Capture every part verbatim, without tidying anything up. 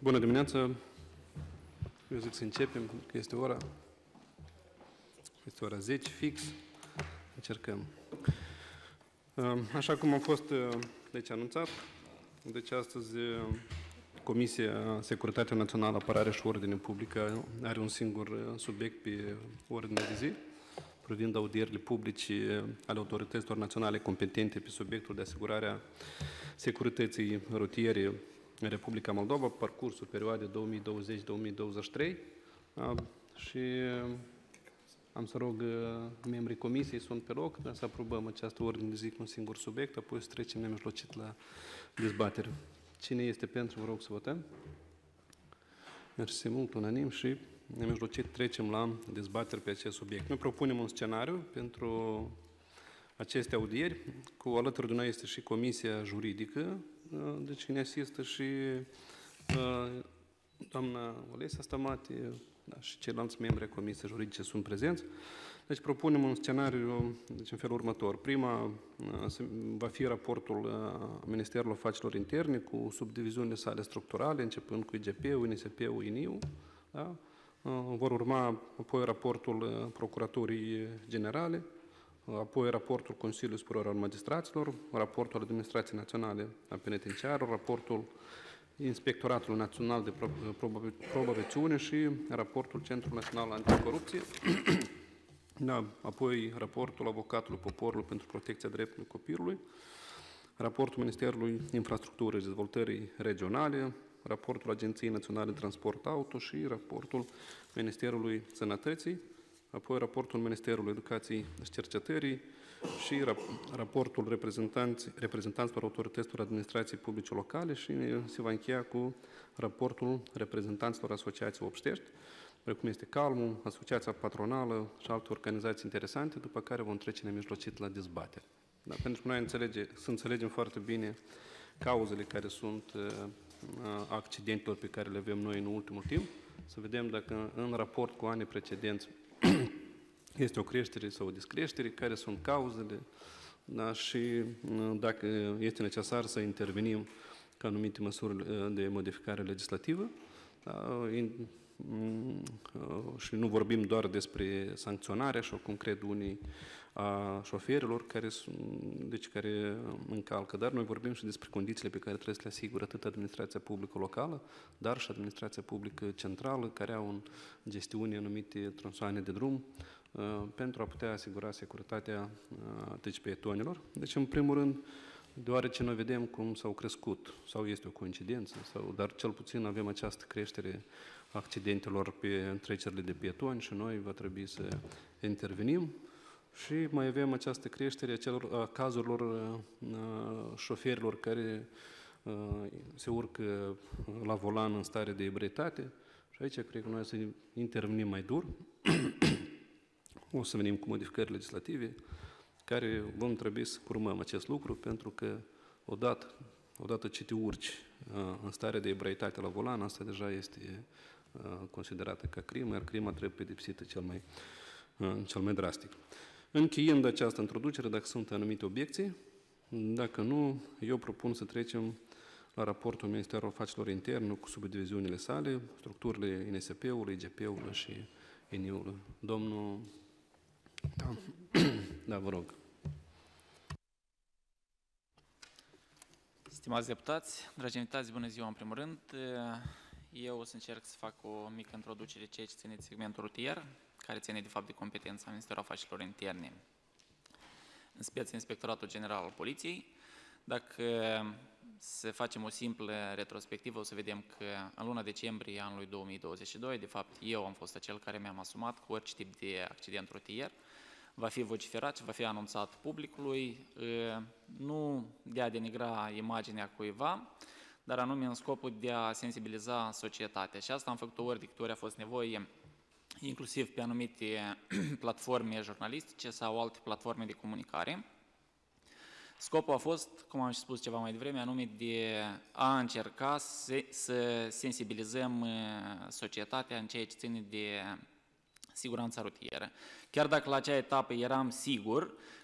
Bună dimineața! Eu zic să începem, că este ora. Este ora zece, fix. Încercăm. Așa cum a fost deci, anunțat, deci astăzi Comisia Securitatea Națională, Apărare și Ordine Publică are un singur subiect pe ordinea de zi, privind audierile publice ale autorităților naționale competente pe subiectul de asigurare a securității rutiere în Republica Moldova, parcursul perioadei două mii douăzeci - două mii douăzeci și trei. Și am să rog membrii comisiei sunt pe loc, dar să aprobăm această ordine de zi cu un singur subiect, apoi să trecem nemijlocit la dezbatere. Cine este pentru, vă rog să votăm. Mersi mult, unanim, și nemijlocit trecem la dezbatere pe acest subiect. Noi propunem un scenariu pentru aceste audieri, cu alături de noi este și Comisia Juridică, deci ne asistă și doamna Olesa Stamati, da, și ceilalți membri ai Comisiei Juridice sunt prezenți. Deci propunem un scenariu deci, în felul următor. Prima va fi raportul Ministerului Afacerilor Interne cu subdiviziunile sale structurale, începând cu I G P-ul, N S P-ul, I N I-ul. Da? Vor urma apoi raportul Procuraturii Generale, apoi raportul Consiliului Superior al Magistraților, raportul Administrației Naționale a Penitenciarului, raportul Inspectoratul Național de Probabilțiune și raportul Centrul Național Anticorupție, da, apoi raportul Avocatului Poporului pentru Protecția Dreptului Copilului, raportul Ministerului Infrastructurii și Dezvoltării Regionale, raportul Agenției Naționale de Transport Auto și raportul Ministerului Sănătății, apoi raportul Ministerului Educației și Cercetării și raportul reprezentanților autorităților administrației publice locale și se va încheia cu raportul reprezentanților asociației obștești, precum este Calmul, Asociația Patronală și alte organizații interesante, după care vom trece nemijlocit la dezbatere. Da, pentru că noi înțelege, să înțelegem foarte bine cauzele care sunt uh, accidentelor pe care le avem noi în ultimul timp, să vedem dacă în raport cu anii precedenți este o creștere sau o descreștere, care sunt cauzele, da, și dacă este necesar să intervenim ca anumite măsuri de modificare legislativă. Da, in, și nu vorbim doar despre sancționarea, așa cum cred unii, a șoferilor care, deci, care încalcă, dar noi vorbim și despre condițiile pe care trebuie să le asigură atât administrația publică locală, dar și administrația publică centrală, care au în gestiune anumite tronsoane de drum, pentru a putea asigura securitatea deci, pietonilor. Deci, în primul rând, deoarece noi vedem cum s-au crescut, sau este o coincidență, sau, dar cel puțin avem această creștere a accidentelor pe trecerile de pietoni și noi va trebui să intervenim. Și mai avem această creștere a, celor, a cazurilor a, șoferilor care a, se urcă la volan în stare de ebrietate. Și aici cred că noi să intervenim mai dur. O să venim cu modificări legislative care vom trebui să urmăm acest lucru, pentru că odată, odată ce te urci a, în stare de ebrietate la volan, asta deja este a, considerată ca crimă, iar crima trebuie pedepsită cel mai, a, cel mai drastic. Încheiind această introducere, dacă sunt anumite obiecții, dacă nu, eu propun să trecem la raportul Ministerului Afacerilor Interne cu subdiviziunile sale, structurile N S P-ului, I G P-ului și I N I-ului. Domnul... Da, da, vă rog. Stimați deputați, dragi invitați, bună ziua în primul rând. Eu o să încerc să fac o mică introducere ceea ce ține de segmentul rutier, care ține de fapt de competența Ministerului Afacerilor Interne, în speță Inspectoratul General al Poliției. Dacă să facem o simplă retrospectivă, o să vedem că în luna decembrie anului două mii douăzeci și doi, de fapt, eu am fost acel care mi-am asumat cu orice tip de accident rutier va fi vociferat și va fi anunțat publicului, nu de a denigra imaginea cuiva, dar anume în scopul de a sensibiliza societatea. Și asta am făcut ori de câte ori a fost nevoie, inclusiv pe anumite platforme jurnalistice sau alte platforme de comunicare. Scopul a fost, cum am și spus ceva mai devreme, anume de a încerca să, să sensibilizăm societatea în ceea ce ține de siguranța rutieră. Chiar dacă la acea etapă eram sigur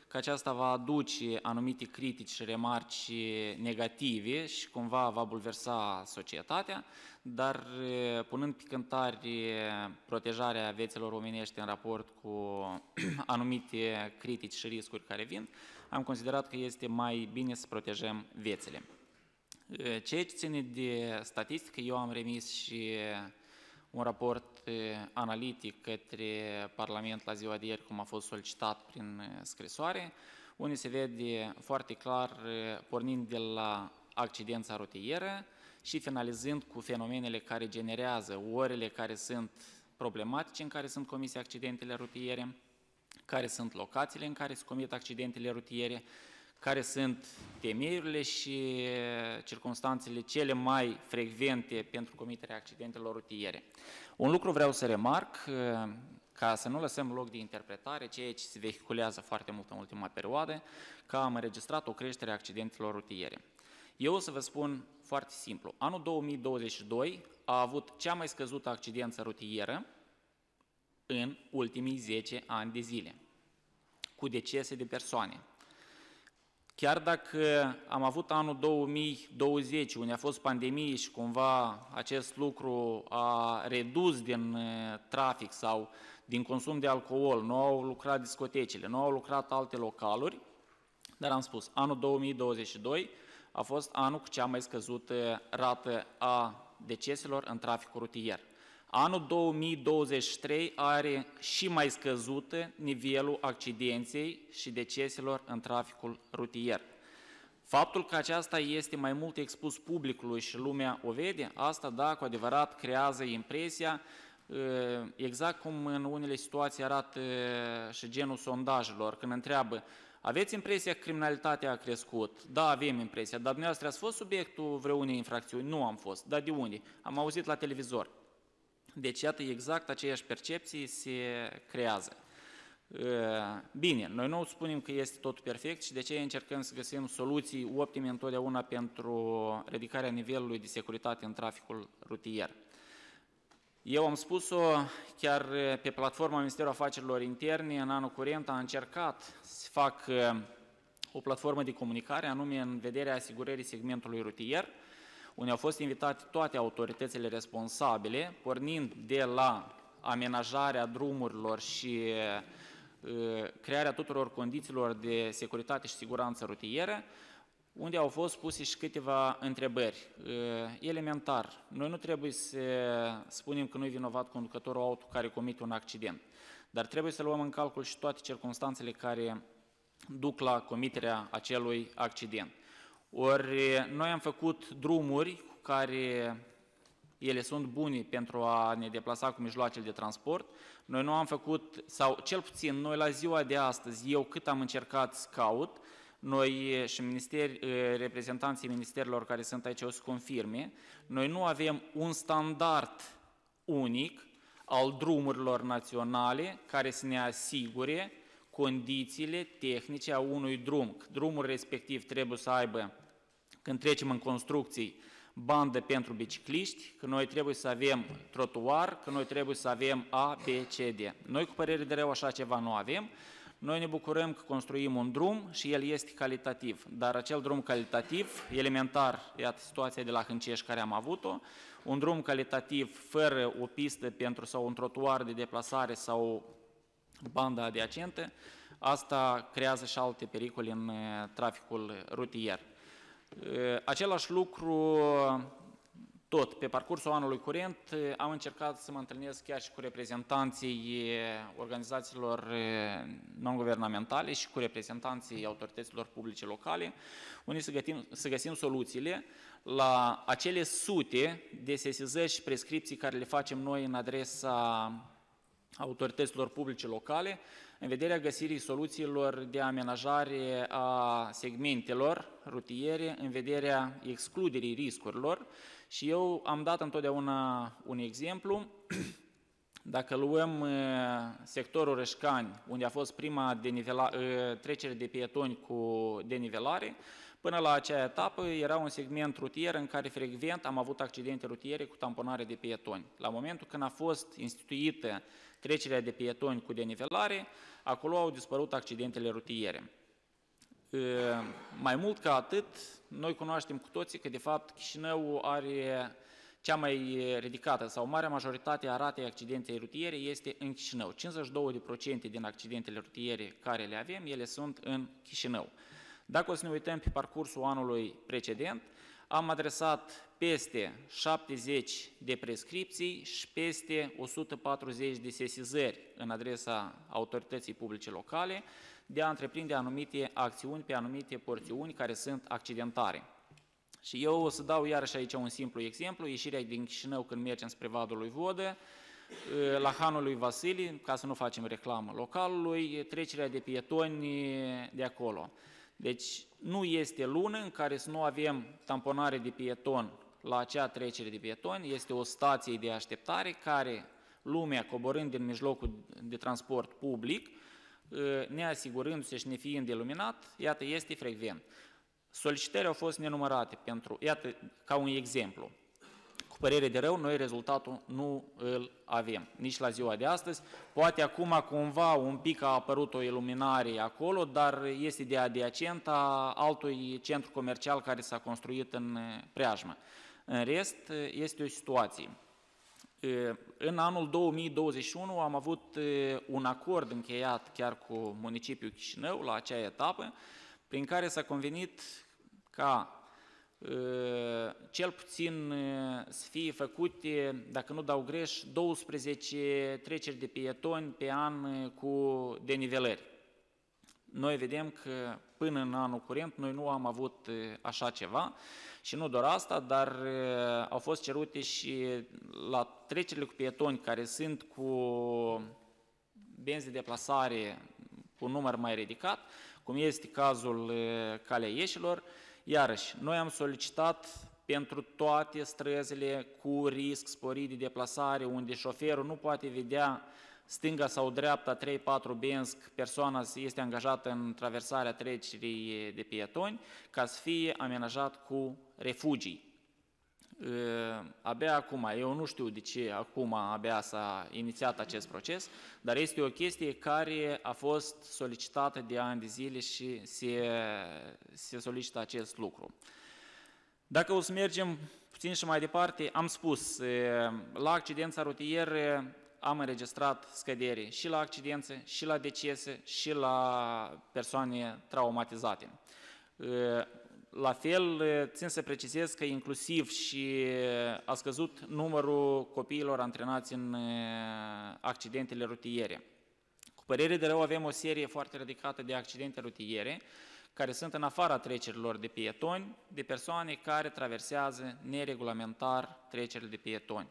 că aceasta va aduce anumite critici și remarci negative și cumva va bulversa societatea, dar punând pe cântare protejarea vieților omenești în raport cu anumite critici și riscuri care vin, am considerat că este mai bine să protejăm viețile. Ceea ce ține de statistică, eu am remis și un raport analitic către Parlament la ziua de ieri, cum a fost solicitat prin scrisoare, unde se vede foarte clar, pornind de la accidența rutieră și finalizând cu fenomenele care generează orele care sunt problematice în care sunt comise accidentele rutiere, care sunt locațiile în care se comit accidentele rutiere, care sunt temeiurile și circunstanțele cele mai frecvente pentru comiterea accidentelor rutiere. Un lucru vreau să remarc, ca să nu lăsăm loc de interpretare, ceea ce se vehiculează foarte mult în ultima perioadă, că am înregistrat o creștere a accidentelor rutiere. Eu o să vă spun foarte simplu, anul două mii douăzeci și doi a avut cea mai scăzută accidență rutieră în ultimii zece ani de zile, cu decese de persoane. Chiar dacă am avut anul două mii douăzeci, unde a fost pandemie și cumva acest lucru a redus din trafic sau din consum de alcool, nu au lucrat discotecile, nu au lucrat alte localuri, dar am spus, anul două mii douăzeci și doi a fost anul cu cea mai scăzută rată a deceselor în traficul rutier. Anul două mii douăzeci și trei are și mai scăzută nivelul accidenței și deceselor în traficul rutier. Faptul că aceasta este mai mult expus publicului și lumea o vede, asta, da, cu adevărat creează impresia, exact cum în unele situații arată și genul sondajelor, când întreabă, aveți impresia că criminalitatea a crescut? Da, avem impresia, dar dumneavoastră ați fost subiectul vreunei infracțiuni? Nu am fost. Dar de unde? Am auzit la televizor. Deci, iată, exact aceeași percepție se creează. Bine, noi nu spunem că este totul perfect și de aceea încercăm să găsim soluții optime întotdeauna pentru ridicarea nivelului de securitate în traficul rutier. Eu am spus-o chiar pe platforma Ministerului Afacerilor Interne, în anul curent am încercat să fac o platformă de comunicare, anume în vederea asigurării segmentului rutier, unde au fost invitate toate autoritățile responsabile, pornind de la amenajarea drumurilor și crearea tuturor condițiilor de securitate și siguranță rutieră, unde au fost puse și câteva întrebări. Elementar, noi nu trebuie să spunem că nu e vinovat conducătorul auto care comite un accident, dar trebuie să luăm în calcul și toate circunstanțele care duc la comiterea acelui accident. Ori noi am făcut drumuri cu care ele sunt bune pentru a ne deplasa cu mijloacele de transport. Noi nu am făcut, sau cel puțin noi la ziua de astăzi, eu cât am încercat să caut, noi și ministeri, reprezentanții ministerilor care sunt aici o să confirme, noi nu avem un standard unic al drumurilor naționale care să ne asigure condițiile tehnice a unui drum. Drumul respectiv trebuie să aibă, când trecem în construcții, bandă pentru bicicliști, că noi trebuie să avem trotuar, că noi trebuie să avem A, B, C, D. Noi cu părere de rău așa ceva nu avem. Noi ne bucurăm că construim un drum și el este calitativ, dar acel drum calitativ, elementar, iată situația de la Hâncești care am avut-o, un drum calitativ fără o pistă pentru sau un trotuar de deplasare sau banda adiacentă, asta creează și alte pericole în traficul rutier. Același lucru, tot, pe parcursul anului curent, am încercat să mă întâlnesc chiar și cu reprezentanții organizațiilor non-guvernamentale și cu reprezentanții autorităților publice locale, unde să găsim, să găsim soluțiile la acele sute de sesizări și prescripții care le facem noi în adresa autorităților publice locale, în vederea găsirii soluțiilor de amenajare a segmentelor rutiere, în vederea excluderii riscurilor. Și eu am dat întotdeauna un exemplu. Dacă luăm sectorul Rășcani, unde a fost prima trecere de pietoni cu denivelare, până la acea etapă era un segment rutier în care frecvent am avut accidente rutiere cu tamponare de pietoni. La momentul când a fost instituită trecerea de pietoni cu denivelare, acolo au dispărut accidentele rutiere. Mai mult ca atât, noi cunoaștem cu toții că, de fapt, Chișinăul are cea mai ridicată sau marea majoritate a ratei accidentei rutiere este în Chișinău. cincizeci și două la sută din accidentele rutiere care le avem, ele sunt în Chișinău. Dacă o să ne uităm pe parcursul anului precedent, am adresat peste șaptezeci de prescripții și peste o sută patruzeci de sesizări în adresa autorității publice locale de a întreprinde anumite acțiuni pe anumite porțiuni care sunt accidentare. Și eu o să dau iarăși aici un simplu exemplu, ieșirea din Chișinău când mergem spre Vadul lui Vodă, la Hanul lui Vasili, ca să nu facem reclamă localului, trecerea de pietoni de acolo. Deci nu este lună în care să nu avem tamponare de pieton la acea trecere de pietoni, este o stație de așteptare care lumea coborând din mijlocul de transport public, neasigurându-se și nefiind iluminat, iată, este frecvent. Solicitările au fost nenumărate pentru, iată, ca un exemplu. Cu părere de rău, noi rezultatul nu îl avem, nici la ziua de astăzi. Poate acum cumva un pic a apărut o iluminare acolo, dar este de adiacent a altui centru comercial care s-a construit în preajmă. În rest, este o situație. În anul două mii douăzeci și unu am avut un acord încheiat chiar cu municipiul Chișinău la acea etapă, prin care s-a convenit ca cel puțin să fie făcute, dacă nu dau greș, douăsprezece treceri de pietoni pe an cu denivelări. Noi vedem că până în anul curent noi nu am avut așa ceva și nu doar asta, dar au fost cerute și la trecerile cu pietoni care sunt cu benzi de deplasare cu un număr mai ridicat, cum este cazul Calea Ieșilor. Iarăși, noi am solicitat pentru toate străzile cu risc sporit de deplasare, unde șoferul nu poate vedea stânga sau dreapta, trei patru benzi, persoana este angajată în traversarea trecerii de pietoni, ca să fie amenajat cu refugii. Abia acum, eu nu știu de ce acum abia s-a inițiat acest proces, dar este o chestie care a fost solicitată de ani de zile și se, se solicită acest lucru. Dacă o să mergem puțin și mai departe, am spus, la accidența rutieră am înregistrat scădere și la accidențe, și la decese, și la persoane traumatizate. La fel, țin să precizez că inclusiv și a scăzut numărul copiilor antrenați în accidentele rutiere. Cu părere de rău avem o serie foarte ridicată de accidente rutiere care sunt în afara trecerilor de pietoni, de persoane care traversează neregulamentar trecerile de pietoni.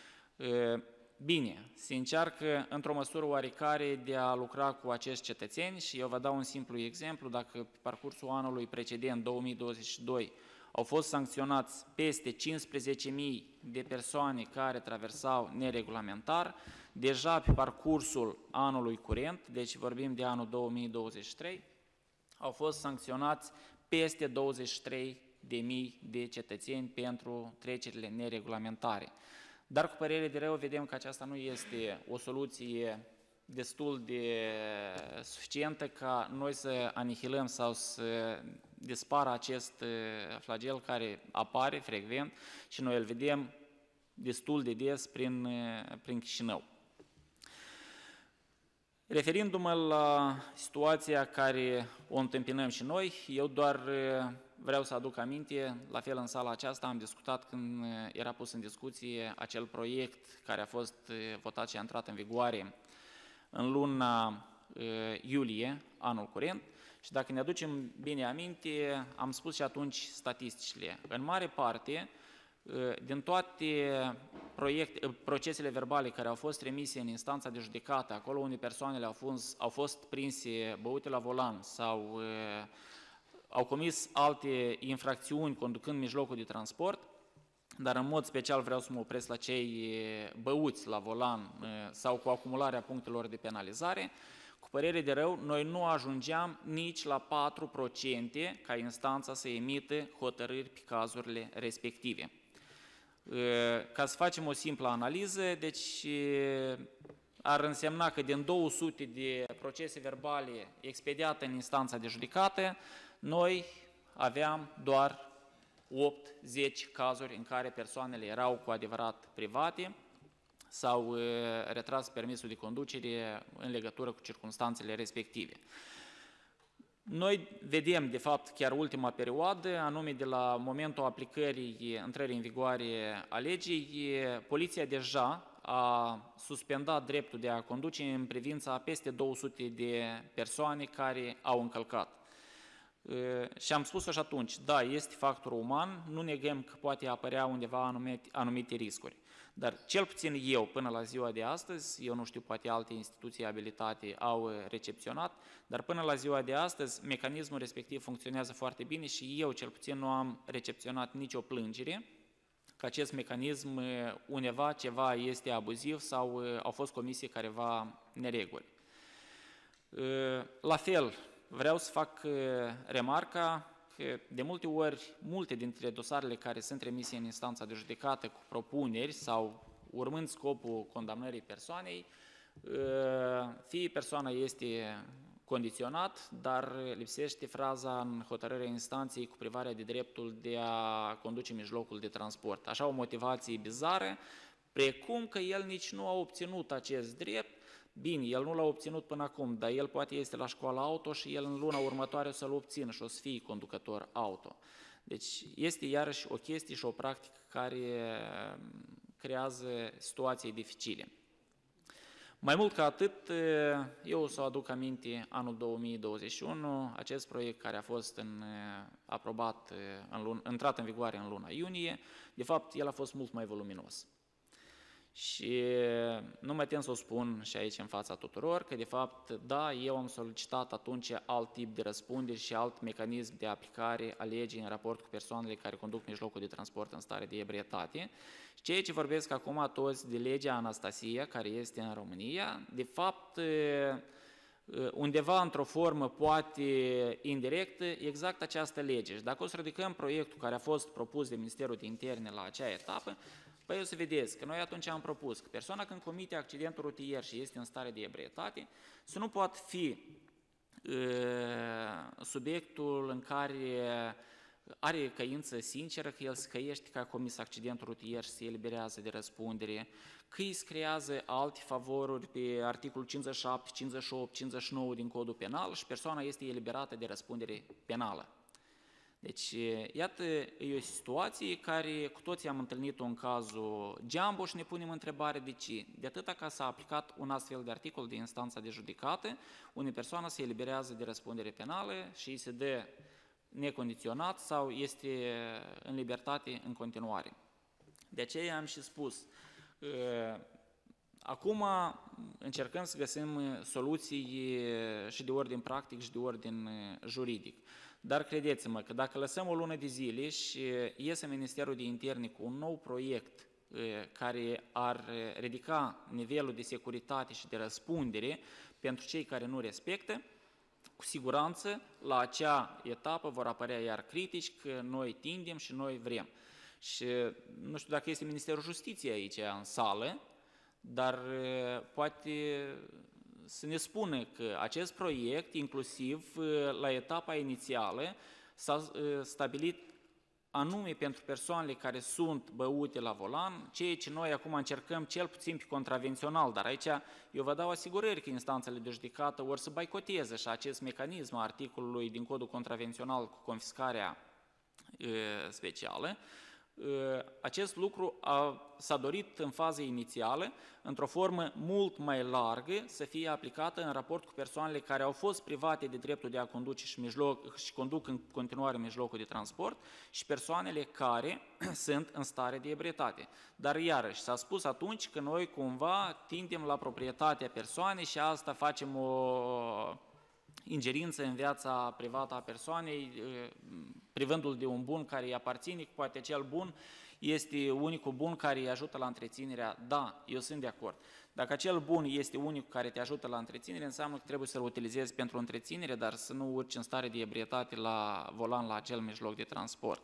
Bine, se încearcă într-o măsură oarecare de a lucra cu acești cetățeni și eu vă dau un simplu exemplu. Dacă pe parcursul anului precedent, două mii douăzeci și doi, au fost sancționați peste cincisprezece mii de persoane care traversau neregulamentar, deja pe parcursul anului curent, deci vorbim de anul două mii douăzeci și trei, au fost sancționați peste douăzeci și trei de mii de cetățeni pentru trecerile neregulamentare. Dar cu părere de rău vedem că aceasta nu este o soluție destul de suficientă ca noi să anihilăm sau să dispară acest flagel care apare frecvent și noi îl vedem destul de des prin, prin Chișinău. Referindu-mă la situația care o întâmpinăm și noi, eu doar vreau să aduc aminte, la fel în sala aceasta am discutat când era pus în discuție acel proiect care a fost votat și a intrat în vigoare în luna iulie, anul curent, și dacă ne aducem bine aminte, am spus și atunci statisticile. În mare parte, din toate proiecte, procesele verbale care au fost trimise în instanța de judecată, acolo unde persoanele au fost, au fost prinse băute la volan sau au comis alte infracțiuni conducând mijlocul de transport, dar în mod special vreau să mă opresc la cei băuți la volan sau cu acumularea punctelor de penalizare, cu părere de rău, noi nu ajungeam nici la patru la sută ca instanța să emită hotărâri pe cazurile respective. Ca să facem o simplă analiză, deci ar însemna că din două sute de procese verbale expediate în instanța de judecată, Noi aveam doar opt zece cazuri în care persoanele erau cu adevărat private sau retras permisul de conducere în legătură cu circunstanțele respective. Noi vedem, de fapt, chiar ultima perioadă, anume de la momentul aplicării intrării în vigoare a legii, poliția deja a suspendat dreptul de a conduce în privința a peste două sute de persoane care au încălcat. Și am spus-o și atunci, da, este factor uman, nu negăm că poate apărea undeva anumite, anumite riscuri. Dar cel puțin eu, până la ziua de astăzi, eu nu știu, poate alte instituții abilitate au recepționat, dar până la ziua de astăzi, mecanismul respectiv funcționează foarte bine și eu, cel puțin, nu am recepționat nicio plângere că acest mecanism undeva ceva este abuziv sau au fost comise careva nereguli. La fel, vreau să fac remarca că de multe ori, multe dintre dosarele care sunt remise în instanța de judecată cu propuneri sau urmând scopul condamnării persoanei, fie persoana este condiționat, dar lipsește fraza în hotărârea instanței cu privarea de dreptul de a conduce mijlocul de transport. Așa o motivație bizară, precum că el nici nu a obținut acest drept. Bine, el nu l-a obținut până acum, dar el poate este la școala auto și el în luna următoare o să-l obțină și o să fie conducător auto. Deci este iarăși o chestie și o practică care creează situații dificile. Mai mult ca atât, eu o să aduc aminte anul două mii douăzeci și unu, acest proiect care a fost în, aprobat, în luna, intrat în vigoare în luna iunie, de fapt el a fost mult mai voluminos. Și nu mă tem să o spun și aici în fața tuturor că de fapt, da, eu am solicitat atunci alt tip de răspundere și alt mecanism de aplicare a legii în raport cu persoanele care conduc mijlocul de transport în stare de ebrietate. Și ceea ce vorbesc acum toți de legea Anastasia, care este în România, de fapt, undeva într-o formă poate indirectă, exact această lege. Și dacă o să ridicăm proiectul care a fost propus de Ministerul de Interne la acea etapă, păi o să vedeți că noi atunci am propus că persoana când comite accidentul rutier și este în stare de ebrietate, să nu poată fi uh, subiectul în care are căință sinceră că el se căiește că a comis accidentul rutier și se eliberează de răspundere, că îi creează alte favoruri pe articolul cincizeci și șapte, cincizeci și opt, cincizeci și nouă din Codul Penal și persoana este eliberată de răspundere penală. Deci, iată, e o situație care cu toții am întâlnit-o în cazul Jumbo și ne punem întrebare de ce. De atâta ca s-a aplicat un astfel de articol de instanța de judecată, unei persoane se eliberează de răspundere penală și îi se dă necondiționat sau este în libertate în continuare. De aceea am și spus, acum încercăm să găsim soluții și de ordin practic și de ordin juridic. Dar credeți-mă că dacă lăsăm o lună de zile și iese Ministerul de Interne cu un nou proiect care ar ridica nivelul de securitate și de răspundere pentru cei care nu respectă, cu siguranță la acea etapă vor apărea iar critici că noi tindem și noi vrem. Și nu știu dacă este Ministerul Justiției aici în sală, dar poate să ne spună că acest proiect, inclusiv la etapa inițială, s-a stabilit anume pentru persoanele care sunt băute la volan, ceea ce noi acum încercăm cel puțin pe contravențional, dar aici eu vă dau asigurări că instanțele de judecată vor să boicoteze și acest mecanism a articolului din Codul Contravențional cu confiscarea e, specială. Acest lucru s-a dorit în fază inițială, într-o formă mult mai largă, să fie aplicată în raport cu persoanele care au fost private de dreptul de a conduce și, mijloc, și conduc în continuare mijlocul de transport și persoanele care sunt în stare de ebrietate. Dar iarăși s-a spus atunci că noi cumva tindem la proprietatea persoanei și asta facem o ingerință în viața privată a persoanei, privându-l de un bun care îi aparține, poate acel bun este unicul bun care îi ajută la întreținerea. Da, eu sunt de acord. Dacă acel bun este unicul care te ajută la întreținere, înseamnă că trebuie să-l utilizezi pentru întreținere, dar să nu urci în stare de ebrietate la volan la acel mijloc de transport.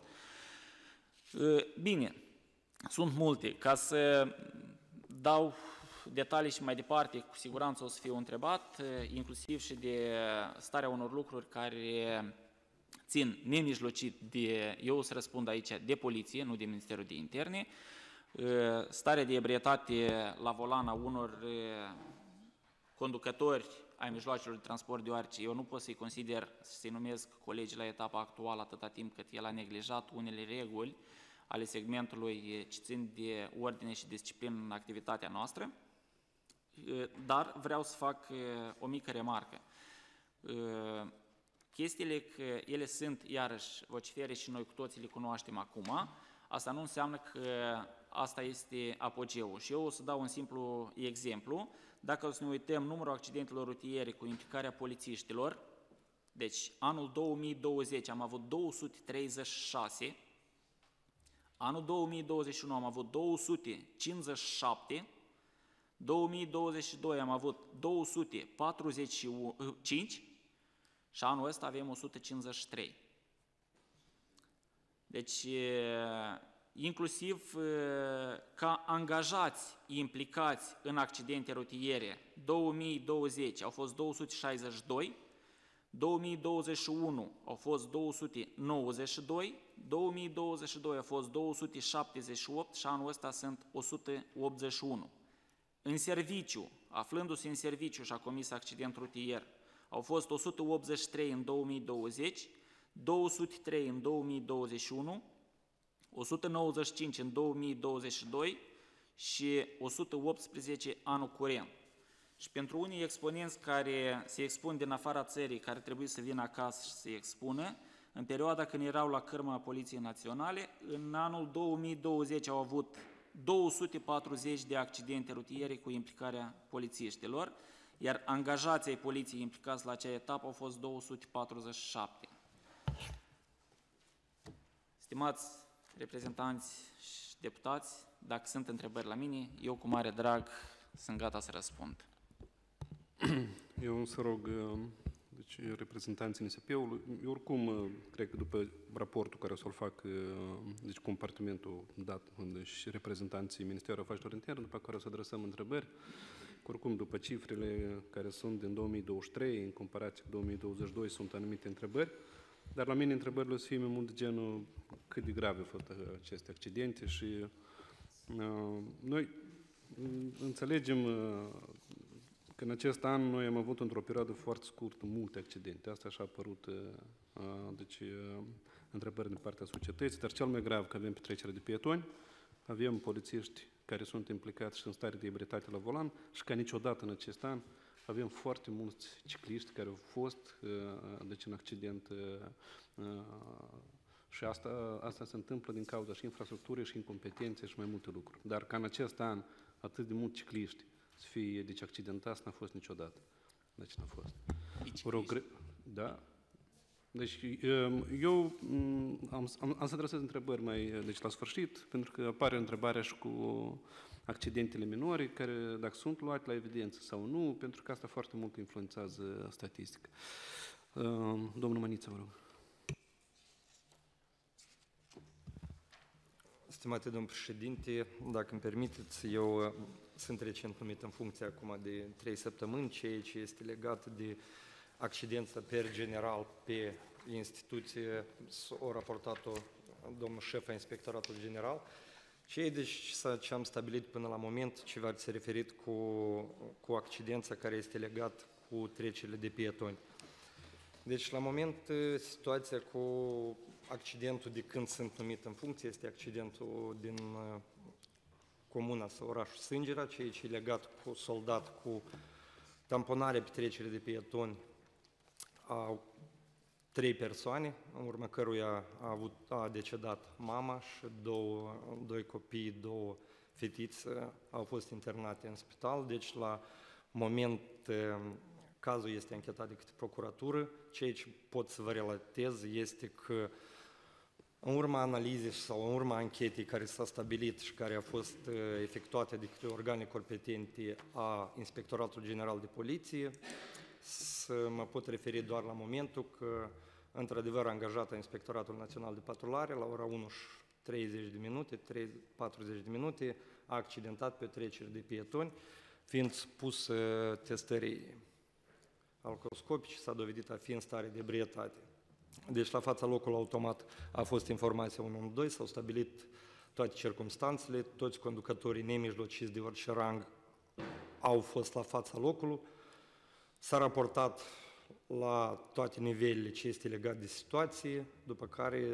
Bine, sunt multe. Ca să dau detalii și mai departe, cu siguranță o să fiu întrebat, inclusiv și de starea unor lucruri care țin nemijlocit de, eu o să răspund aici, de poliție, nu de Ministerul de Interne, starea de ebrietate la volan a unor conducători ai mijloacelor de transport, deoarece eu nu pot să-i consider, să-i numesc colegii la etapa actuală atâta timp cât el a neglijat unele reguli ale segmentului ce țin de ordine și disciplină în activitatea noastră, dar vreau să fac o mică remarcă. Chestiile că ele sunt, iarăși, vocifere și noi cu toții le cunoaștem acum, asta nu înseamnă că asta este apogeul. Și eu o să dau un simplu exemplu. Dacă o să ne uităm numărul accidentelor rutiere cu implicarea polițiștilor, deci anul două mii douăzeci am avut două sute treizeci și șase, anul două mii douăzeci și unu am avut două sute cincizeci și șapte, două mii douăzeci și doi am avut două sute patruzeci și cinci și anul ăsta avem o sută cincizeci și trei. Deci, inclusiv ca angajați implicați în accidente rutiere, două mii douăzeci au fost două sute șaizeci și doi, două mii douăzeci și unu au fost două sute nouăzeci și doi, două mii douăzeci și doi au fost două sute șaptezeci și opt și anul ăsta sunt o sută optzeci și unu. În serviciu, aflându-se în serviciu și a comis accident rutier, au fost o sută optzeci și trei în două mii douăzeci, două sute trei în două mii douăzeci și unu, o sută nouăzeci și cinci în două mii douăzeci și doi și o sută optsprezece anul curent. Și pentru unii exponenți care se expun din afara țării, care trebuie să vină acasă și să se expună, în perioada când erau la cârma Poliției Naționale, în anul două mii douăzeci au avut două sute patruzeci de accidente rutiere cu implicarea polițiștilor, iar angajații ai poliției implicați la acea etapă au fost două sute patruzeci și șapte. Stimați reprezentanți și deputați, dacă sunt întrebări la mine, eu cu mare drag sunt gata să răspund. Eu însă rog deci, reprezentanții N S P-ului, eu oricum cred că după raportul care o să-l fac deci compartimentul dat deci reprezentanții Ministerului Afacerilor Interne, după care o să adresăm întrebări, oricum după cifrele care sunt din două mii douăzeci și trei, în comparație cu două mii douăzeci și doi, sunt anumite întrebări, dar la mine întrebările o să fie mai mult de genul cât de grave au fost aceste accidente și uh, noi înțelegem uh, că în acest an noi am avut într-o perioadă foarte scurtă multe accidente. Asta și-a apărut uh, deci, uh, întrebări din partea societății, dar cel mai grav că avem petrecere de pietoni, avem polițiști care sunt implicați și în stare de ebrietate la volan și ca niciodată în acest an avem foarte mulți cicliști care au fost deci, în accident și asta, asta se întâmplă din cauza și infrastructurii și incompetențe și mai multe lucruri. Dar ca în acest an atât de mulți cicliști să fie deci, accidentați n-a fost niciodată. Deci n-a fost. Rog, da. Deci eu am, am, am să adresez întrebări mai deci, la sfârșit, pentru că apare întrebarea și cu accidentele minore, care dacă sunt luate la evidență sau nu, pentru că asta foarte mult influențează statistica. Domnul Măniță, vă rog. Stimate domn președinte, dacă îmi permiteți, eu sunt recent numit în funcție acum de trei săptămâni, ceea ce este legat de accidența per general pe instituție, o raportat-o domnul șef a Inspectoratului General. Ce, deci, ce am stabilit până la moment, ce v-ați referit cu, cu accidența care este legat cu trecerile de pietoni. Deci, la moment, situația cu accidentul de când sunt numit în funcție este accidentul din comuna sau orașul Sângera, ceea ce e legat cu soldat, cu tamponarea pe trecere de pietoni a trei persoane, în urma căruia a, avut, a decedat mama și două, doi copii, două fetițe au fost internate în spital. Deci, la moment, cazul este anchetat de către procuratură. Ceea ce pot să vă relatez este că în urma analizei sau în urma anchetei care s-a stabilit și care a fost efectuată de către organe competente a Inspectoratului General de Poliție, să mă pot referi doar la momentul că, într-adevăr, angajată Inspectoratul Național de Patrulare, la ora unu și treizeci de minute, patruzeci de minute, a accidentat pe o trecere de pietoni, fiind spus testării alcooscopice, s-a dovedit a fi în stare de ebrietate. Deci la fața locului automat a fost informația unu unu doi, s-au stabilit toate circumstanțele, toți conducătorii nemijlociți de orice rang au fost la fața locului, s-a raportat la toate nivelele ce este legat de situație, după care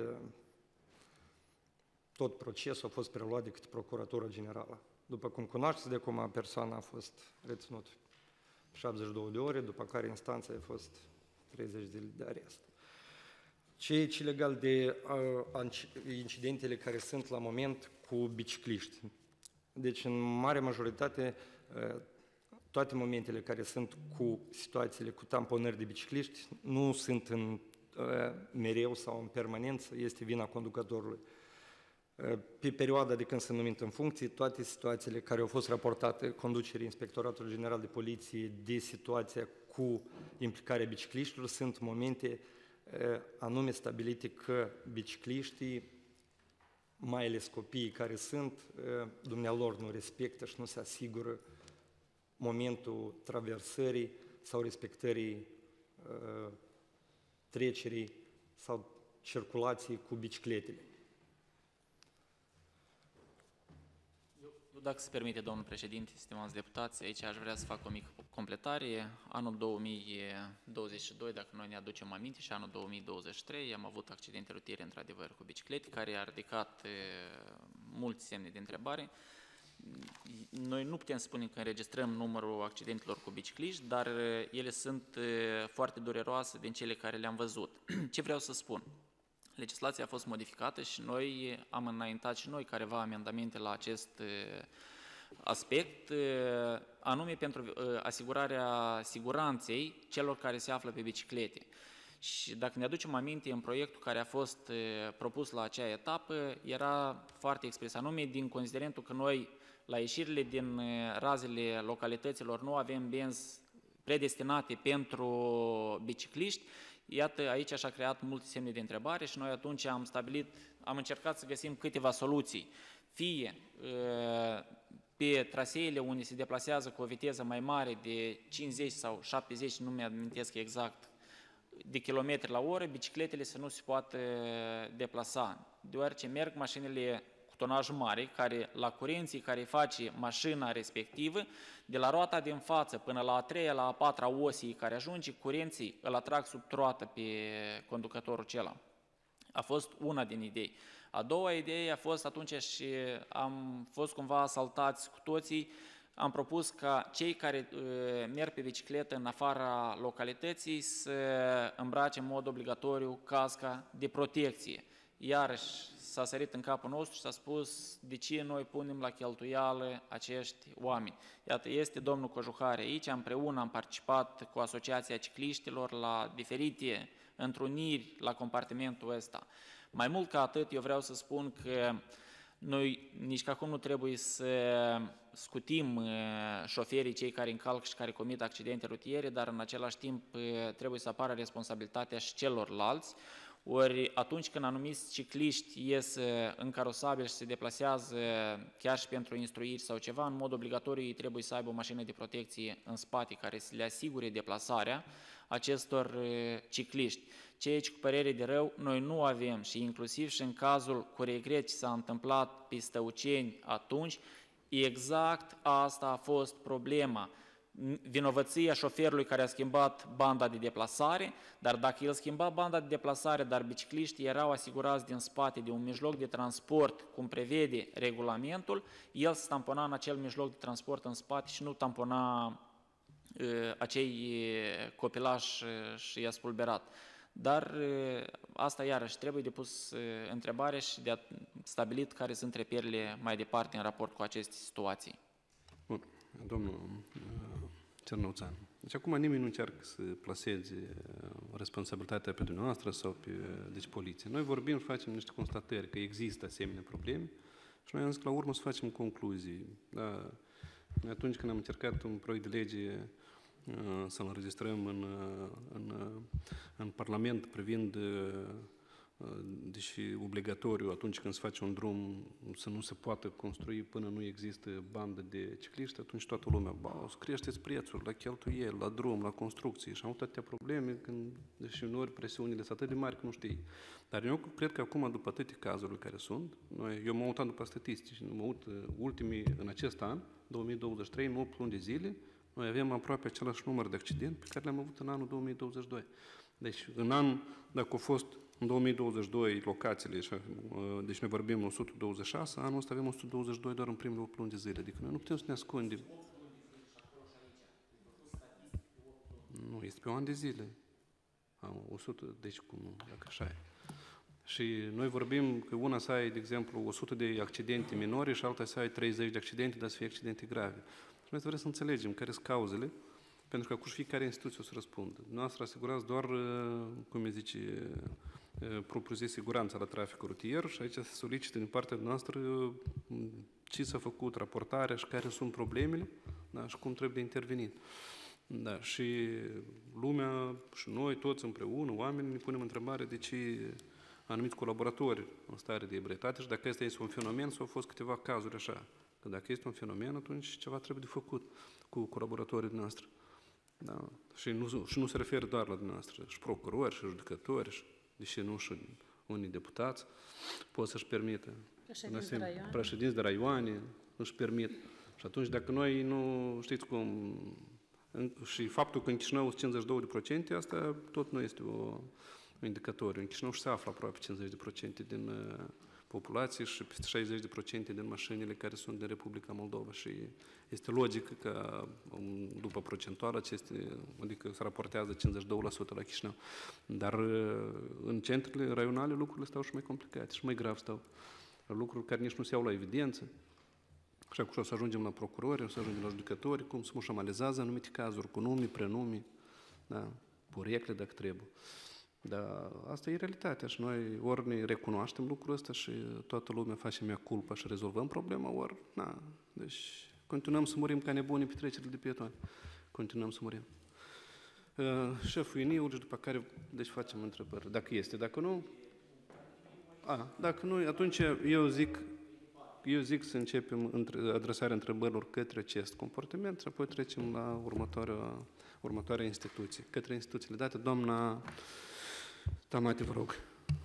tot procesul a fost preluat de către Procuratura Generală. După cum cunoașteți, de acum persoana a fost reținut șaptezeci și două de ore, după care instanța a fost treizeci de zile de arest. Ceea ce legal de uh, incidentele care sunt la moment cu bicicliști. Deci, în mare majoritate, uh, toate momentele care sunt cu situațiile cu tamponări de bicicliști nu sunt în uh, mereu sau în permanență, este vina conducătorului. Uh, pe perioada de când sunt numit în funcție, toate situațiile care au fost raportate conducerii Inspectoratului General de Poliție de situația cu implicarea bicicliștilor sunt momente anume stabilite că bicicliștii, mai ales copiii care sunt, dumnealor nu respectă și nu se asigură momentul traversării sau respectării trecerii sau circulației cu bicicletele. Eu, dacă se permite, domnul președinte, stimați deputați, aici aș vrea să fac o mică completare. Anul două mii douăzeci și doi, dacă noi ne aducem aminte, și anul două mii douăzeci și trei, am avut accidente rutiere, într-adevăr, cu biciclete, care a ridicat e, mulți semne de întrebare. Noi nu putem spune că înregistrăm numărul accidentelor cu bicicliști, dar ele sunt e, foarte dureroase din cele care le-am văzut. Ce vreau să spun? Legislația a fost modificată și noi am înaintat și noi careva amendamente la acest aspect, anume pentru asigurarea siguranței celor care se află pe biciclete. Și dacă ne aducem aminte, în proiectul care a fost propus la acea etapă, era foarte expres, anume din considerentul că noi, la ieșirile din razele localităților, nu avem benzi predestinate pentru bicicliști. Iată, aici și-a creat multe semne de întrebare și noi atunci am stabilit, am încercat să găsim câteva soluții. Fie pe traseele unde se deplasează cu o viteză mai mare de cincizeci sau șaptezeci, nu mi-amintesc exact, de kilometri la oră, bicicletele să nu se poată deplasa, deoarece merg mașinile cu tonaj mare, care la curenții care face mașina respectivă, de la roata din față până la a treia, la a patra osii care ajunge, curenții îl atrag sub troată pe conducătorul acela. A fost una din idei. A doua idee a fost atunci și am fost cumva asaltați cu toții, am propus ca cei care uh, merg pe bicicletă în afara localității să îmbrace în mod obligatoriu casca de protecție. Iarăși s-a sărit în capul nostru și s-a spus de ce noi punem la cheltuială acești oameni. Iată, este domnul Cojuhare aici, împreună am participat cu Asociația Cicliștilor la diferite întruniri la compartimentul ăsta. Mai mult ca atât, eu vreau să spun că noi nici că acum nu trebuie să scutim șoferii, cei care încalcă și care comit accidente rutiere, dar în același timp trebuie să apară responsabilitatea și celorlalți. Ori atunci când anumiți cicliști ies în carosabil și se deplasează chiar și pentru instruiri sau ceva, în mod obligatoriu ei trebuie să aibă o mașină de protecție în spate care să le asigure deplasarea acestor cicliști. Ceea ce, cu părere de rău, noi nu avem și inclusiv și în cazul cu regret ce s-a întâmplat pe Stăuceni atunci, exact asta a fost problema. Vinovăția șoferului care a schimbat banda de deplasare, dar dacă el schimba banda de deplasare, dar bicicliștii erau asigurați din spate de un mijloc de transport, cum prevede regulamentul, el se tampona în acel mijloc de transport în spate și nu tampona uh, acei copilași și i-a spulberat. Dar uh, asta iarăși trebuie de pus uh, întrebare și de stabilit care sunt reperele mai departe în raport cu aceste situații. Bun, domnul Cernăuțan. Deci acum nimeni nu încearcă să plaseze responsabilitatea pe dumneavoastră sau pe deci, poliție. Noi vorbim și facem niște constatări că există asemenea probleme și noi am zis că la urmă să facem concluzii. Da? Noi atunci când am încercat un proiect de lege să-l înregistrăm în, în, în Parlament privind deși obligatoriu atunci când se face un drum să nu se poată construi până nu există bandă de cicliști, atunci toată lumea, ba, o să creșteți prețuri la cheltuieli, la drum, la construcții și au atâtea probleme, când, deși uneori presiunile sunt atât de mari că nu știi. Dar eu cred că acum, după atâtea cazuri care sunt, noi, eu mă uitam după statistici, mă uit ultimii, în acest an, două mii douăzeci și trei, în opt luni de zile, noi avem aproape același număr de accidente pe care le-am avut în anul două mii douăzeci și doi. Deci, în an, dacă au fost în două mii douăzeci și doi locațiile, deci noi vorbim o sută douăzeci și șase, anul ăsta avem o sută douăzeci și doi doar în primele opt luni de zile. Adică noi nu putem să ne ascundem. Nu, este pe un an de zile. Am o sută, deci cum nu, dacă așa e. Și noi vorbim că una să ai, de exemplu, o sută de accidente minore și alta să ai treizeci de accidente, dar să fie accidente grave. Și noi trebuie să înțelegem care sunt cauzele, pentru că acum fiecare instituție o să răspundă. Noastră asigurați doar, cum îi zice, propriu-zis siguranța la traficul rutier și aici se solicită din partea noastră ce s-a făcut, raportarea și care sunt problemele, da, și cum trebuie intervenit. Da, și lumea și noi toți împreună, oamenii, ne punem întrebare de ce anumiți colaboratori în stare de ebrietate și dacă este un fenomen sau au fost câteva cazuri așa. Că dacă este un fenomen, atunci ceva trebuie de făcut cu colaboratorii noastre. Da. Și, nu, și nu se referă doar la dumneavoastră, și procurori, și judecători, și, deși nu și unii deputați, pot să-și permită. Președinți de raioane. Președinți de raioane își permit. Și atunci, dacă noi nu știți cum... Și faptul că în Chișinău sunt cincizeci și doi la sută, asta tot nu este o, un indicator. În Chișinău și se află aproape cincizeci la sută din uh, populație și peste șaizeci la sută din mașinile care sunt din Republica Moldova. Și este logic că după procentual aceste, adică se raportează cincizeci și doi la sută la Chișinău. Dar în centrele raionale lucrurile stau și mai complicate și mai grav stau. Lucruri care nici nu se iau la evidență. Și acum o să ajungem la procurori, o să ajungem la judecători, cum se mușamalizează anumite cazuri, cu nume, prenumi, da, porecle dacă trebuie. Dar asta e realitatea și noi ori ne recunoaștem lucrul ăsta și toată lumea face mea culpa și rezolvăm problema, ori, na, deci continuăm să murim ca nebuni pe trecerile de pietoni. Continuăm să murim. Uh, șeful Iniul și după care, deci facem întrebări. Dacă este, dacă nu, a, dacă nu, atunci eu zic, eu zic să începem între, adresarea întrebărilor către acest comportament și apoi trecem la următoarea, următoarea instituție, către instituțiile date. Doamna Tamati, vă rog.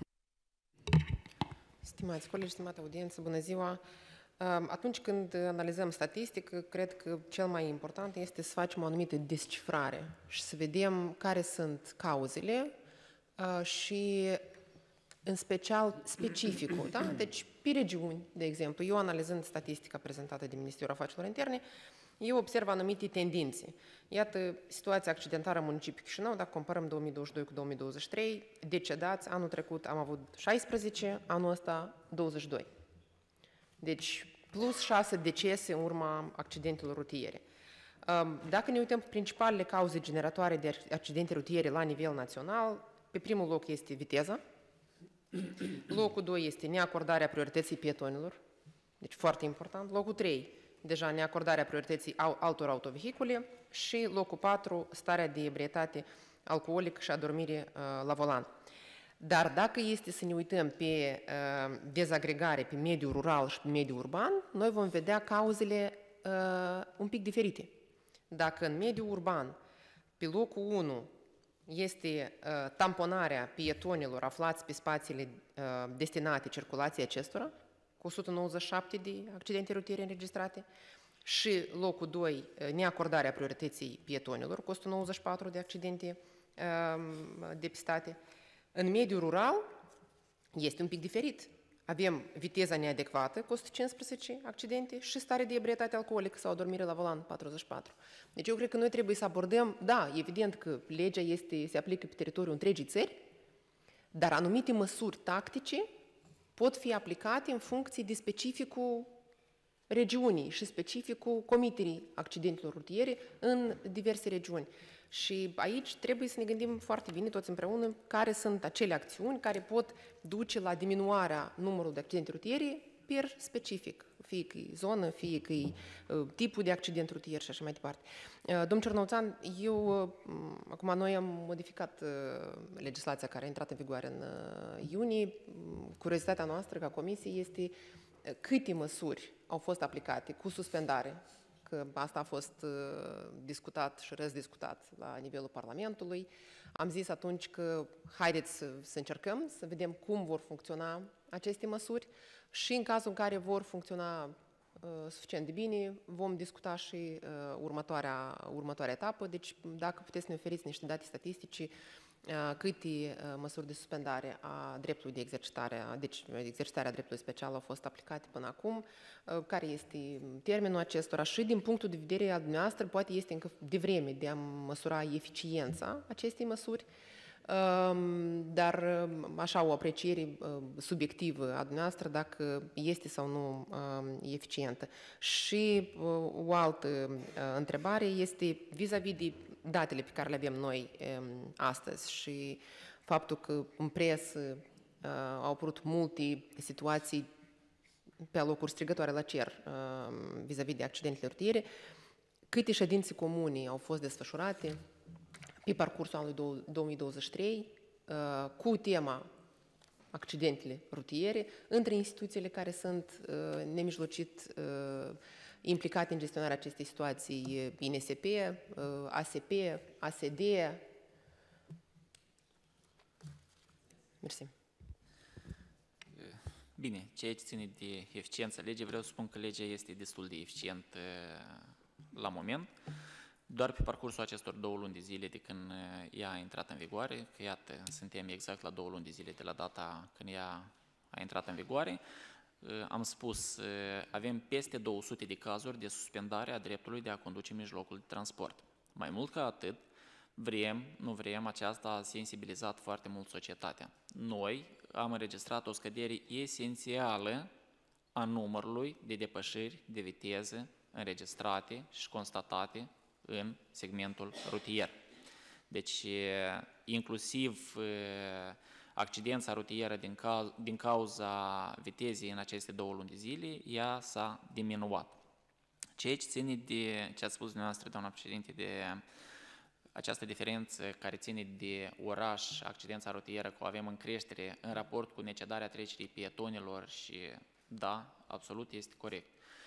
Stimați colegi, stimată audiență, bună ziua! Atunci când analizăm statistică, cred că cel mai important este să facem o anumită descifrare și să vedem care sunt cauzele și în special specificul. Da? Deci, pe regiuni, de exemplu, eu analizând statistica prezentată de Ministerul Afacerilor Interne, eu observ anumite tendințe. Iată, situația accidentară în municipiul Chișinău, dacă comparăm două mii douăzeci și doi cu două mii douăzeci și trei, decedați, anul trecut am avut șaisprezece, anul ăsta douăzeci și doi. Deci, plus șase decese în urma accidentelor rutiere. Dacă ne uităm pe principalele cauze generatoare de accidente rutiere la nivel național, pe primul loc este viteza, locul doi este neacordarea priorității pietonilor, deci foarte important, locul trei, deja neacordarea priorității altor autovehicule și locul patru, starea de ebrietate alcoolică și adormire uh, la volan. Dar dacă este să ne uităm pe uh, dezagregare pe mediul rural și pe mediul urban, noi vom vedea cauzele uh, un pic diferite. Dacă în mediul urban, pe locul unu, este uh, tamponarea pietonilor aflați pe spațiile uh, destinate circulației acestora, cu o sută nouăzeci și șapte de accidente rutiere înregistrate, și locul doi, uh, neacordarea priorității pietonilor, cu o sută nouăzeci și patru de accidente uh, depistate. În mediul rural este un pic diferit. Avem viteza neadecvată, cu o sută cincisprezece accidente, și stare de ebrietate alcoolică sau adormire la volan, patruzeci și patru. Deci eu cred că noi trebuie să abordăm, da, evident că legea este, se aplică pe teritoriul întregii țări, dar anumite măsuri tactice pot fi aplicate în funcție de specificul regiunii și specificul comiterii accidentelor rutiere în diverse regiuni. Și aici trebuie să ne gândim foarte bine toți împreună care sunt acele acțiuni care pot duce la diminuarea numărului de accidente rutiere per specific, fie că e zonă, fie că e tipul de accident rutier și așa mai departe. Domnul Cernăuțan, eu, acum noi am modificat legislația care a intrat în vigoare în iunie. Curiozitatea noastră ca comisie este câte măsuri au fost aplicate cu suspendare, că asta a fost discutat și răzdiscutat la nivelul Parlamentului. Am zis atunci că haideți să, să încercăm, să vedem cum vor funcționa aceste măsuri și în cazul în care vor funcționa uh, suficient de bine, vom discuta și uh, următoarea, următoarea etapă. Deci, dacă puteți să ne oferiți niște date statistice, uh, câte uh, măsuri de suspendare a dreptului de exercitare, deci exercitarea dreptului special au fost aplicate până acum, uh, care este termenul acestora și din punctul de vedere al dumneavoastră, poate este încă devreme de a măsura eficiența acestei măsuri, dar așa o apreciere subiectivă a dumneavoastră dacă este sau nu eficientă. Și o altă întrebare este vis-a-vis de datele pe care le avem noi astăzi și faptul că în presă au apărut multe situații pe alocuri strigătoare la cer vis-a-vis de accidentele rutiere, câte ședințe comune au fost desfășurate pe parcursul anului două mii douăzeci și trei, cu tema accidentele rutiere, între instituțiile care sunt nemijlocit implicate în gestionarea acestei situații, I N S P, A S P, A S D. Mersi. Bine, ceea ce ține de eficiența legii, vreau să spun că legea este destul de eficientă la moment. Doar pe parcursul acestor două luni de zile de când ea a intrat în vigoare, că iată, suntem exact la două luni de zile de la data când ea a intrat în vigoare, am spus, avem peste două sute de cazuri de suspendare a dreptului de a conduce mijlocul de transport. Mai mult ca atât, vrem, nu vrem, aceasta a sensibilizat foarte mult societatea. Noi am înregistrat o scădere esențială a numărului de depășiri de viteză înregistrate și constatate în segmentul rutier. Deci, inclusiv accidența rutieră din, cau din cauza vitezei în aceste două luni de zile, ea s-a diminuat. Ceea ce ține de ce ați spus dumneavoastră, doamna președinte, de această diferență care ține de oraș, accidența rutieră, că o avem în creștere în raport cu necedarea trecerii pietonilor și da, absolut este corect.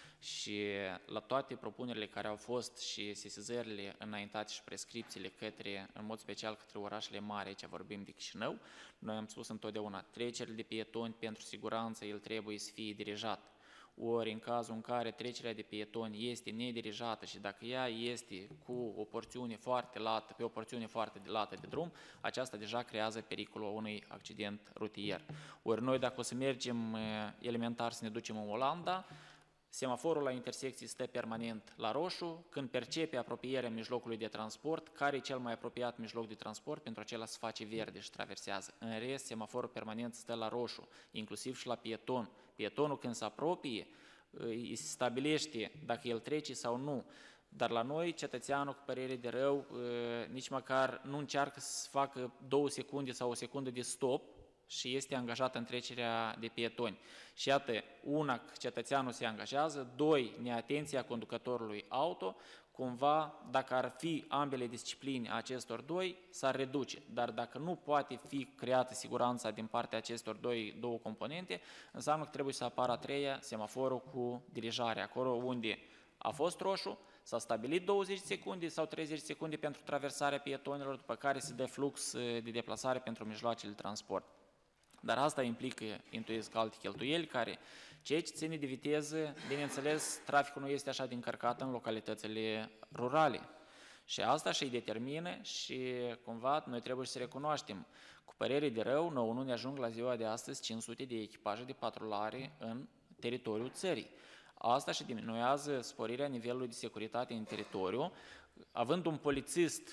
Și la toate propunerile care au fost și sesizările înaintate și prescripțiile către, în mod special către orașele mari, aici vorbim de Chișinău, noi am spus întotdeauna, trecerile de pietoni pentru siguranță, el trebuie să fie dirijat. Ori în cazul în care trecerea de pietoni este nedirijată și dacă ea este cu o porțiune foarte lată, pe o porțiune foarte lată de drum, aceasta deja creează pericolul unui accident rutier. Ori noi dacă o să mergem elementar să ne ducem în Olanda, semaforul la intersecții stă permanent la roșu, când percepe apropierea mijlocului de transport, care e cel mai apropiat mijloc de transport, pentru acela se face verde și traversează. În rest, semaforul permanent stă la roșu, inclusiv și la pieton. Pietonul când se apropie, îi se stabilește dacă el trece sau nu. Dar la noi, cetățeanul cu părere de rău, nici măcar nu încearcă să facă două secunde sau o secundă de stop, și este angajat în trecerea de pietoni. Și iată, una, cetățeanul se angajează, doi, neatenția conducătorului auto, cumva, dacă ar fi ambele discipline a acestor doi, s-ar reduce. Dar dacă nu poate fi creată siguranța din partea acestor doi, două componente, înseamnă că trebuie să apară a treia, semaforul cu dirijare. Acolo unde a fost roșu, s-a stabilit douăzeci de secunde sau treizeci de secunde pentru traversarea pietonilor, după care se dă flux de deplasare pentru mijloacele de transport. Dar asta implică, intuiesc, alte cheltuieli care, ceea ce ține de viteză, bineînțeles, traficul nu este așa de încărcat în localitățile rurale. Și asta și-i determină și, cumva, noi trebuie să recunoaștem. Cu părere de rău, nouă nu ne ajung la ziua de astăzi cinci sute de echipaje de patrulare în teritoriul țării. Asta și diminuează sporirea nivelului de securitate în teritoriu, având un polițist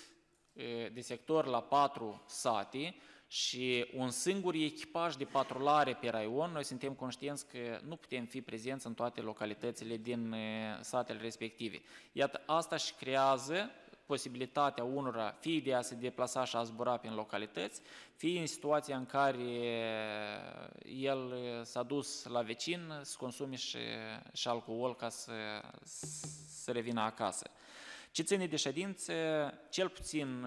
de sector la patru sate, și un singur echipaj de patrulare pe raion, noi suntem conștienți că nu putem fi prezenți în toate localitățile din satele respective. Iată, asta și creează, posibilitatea unora fie de a se deplasa și a zbura prin localități, fie în situația în care el s-a dus la vecin să consume și, și alcool ca să, să revină acasă. Ce ține de ședințe, cel puțin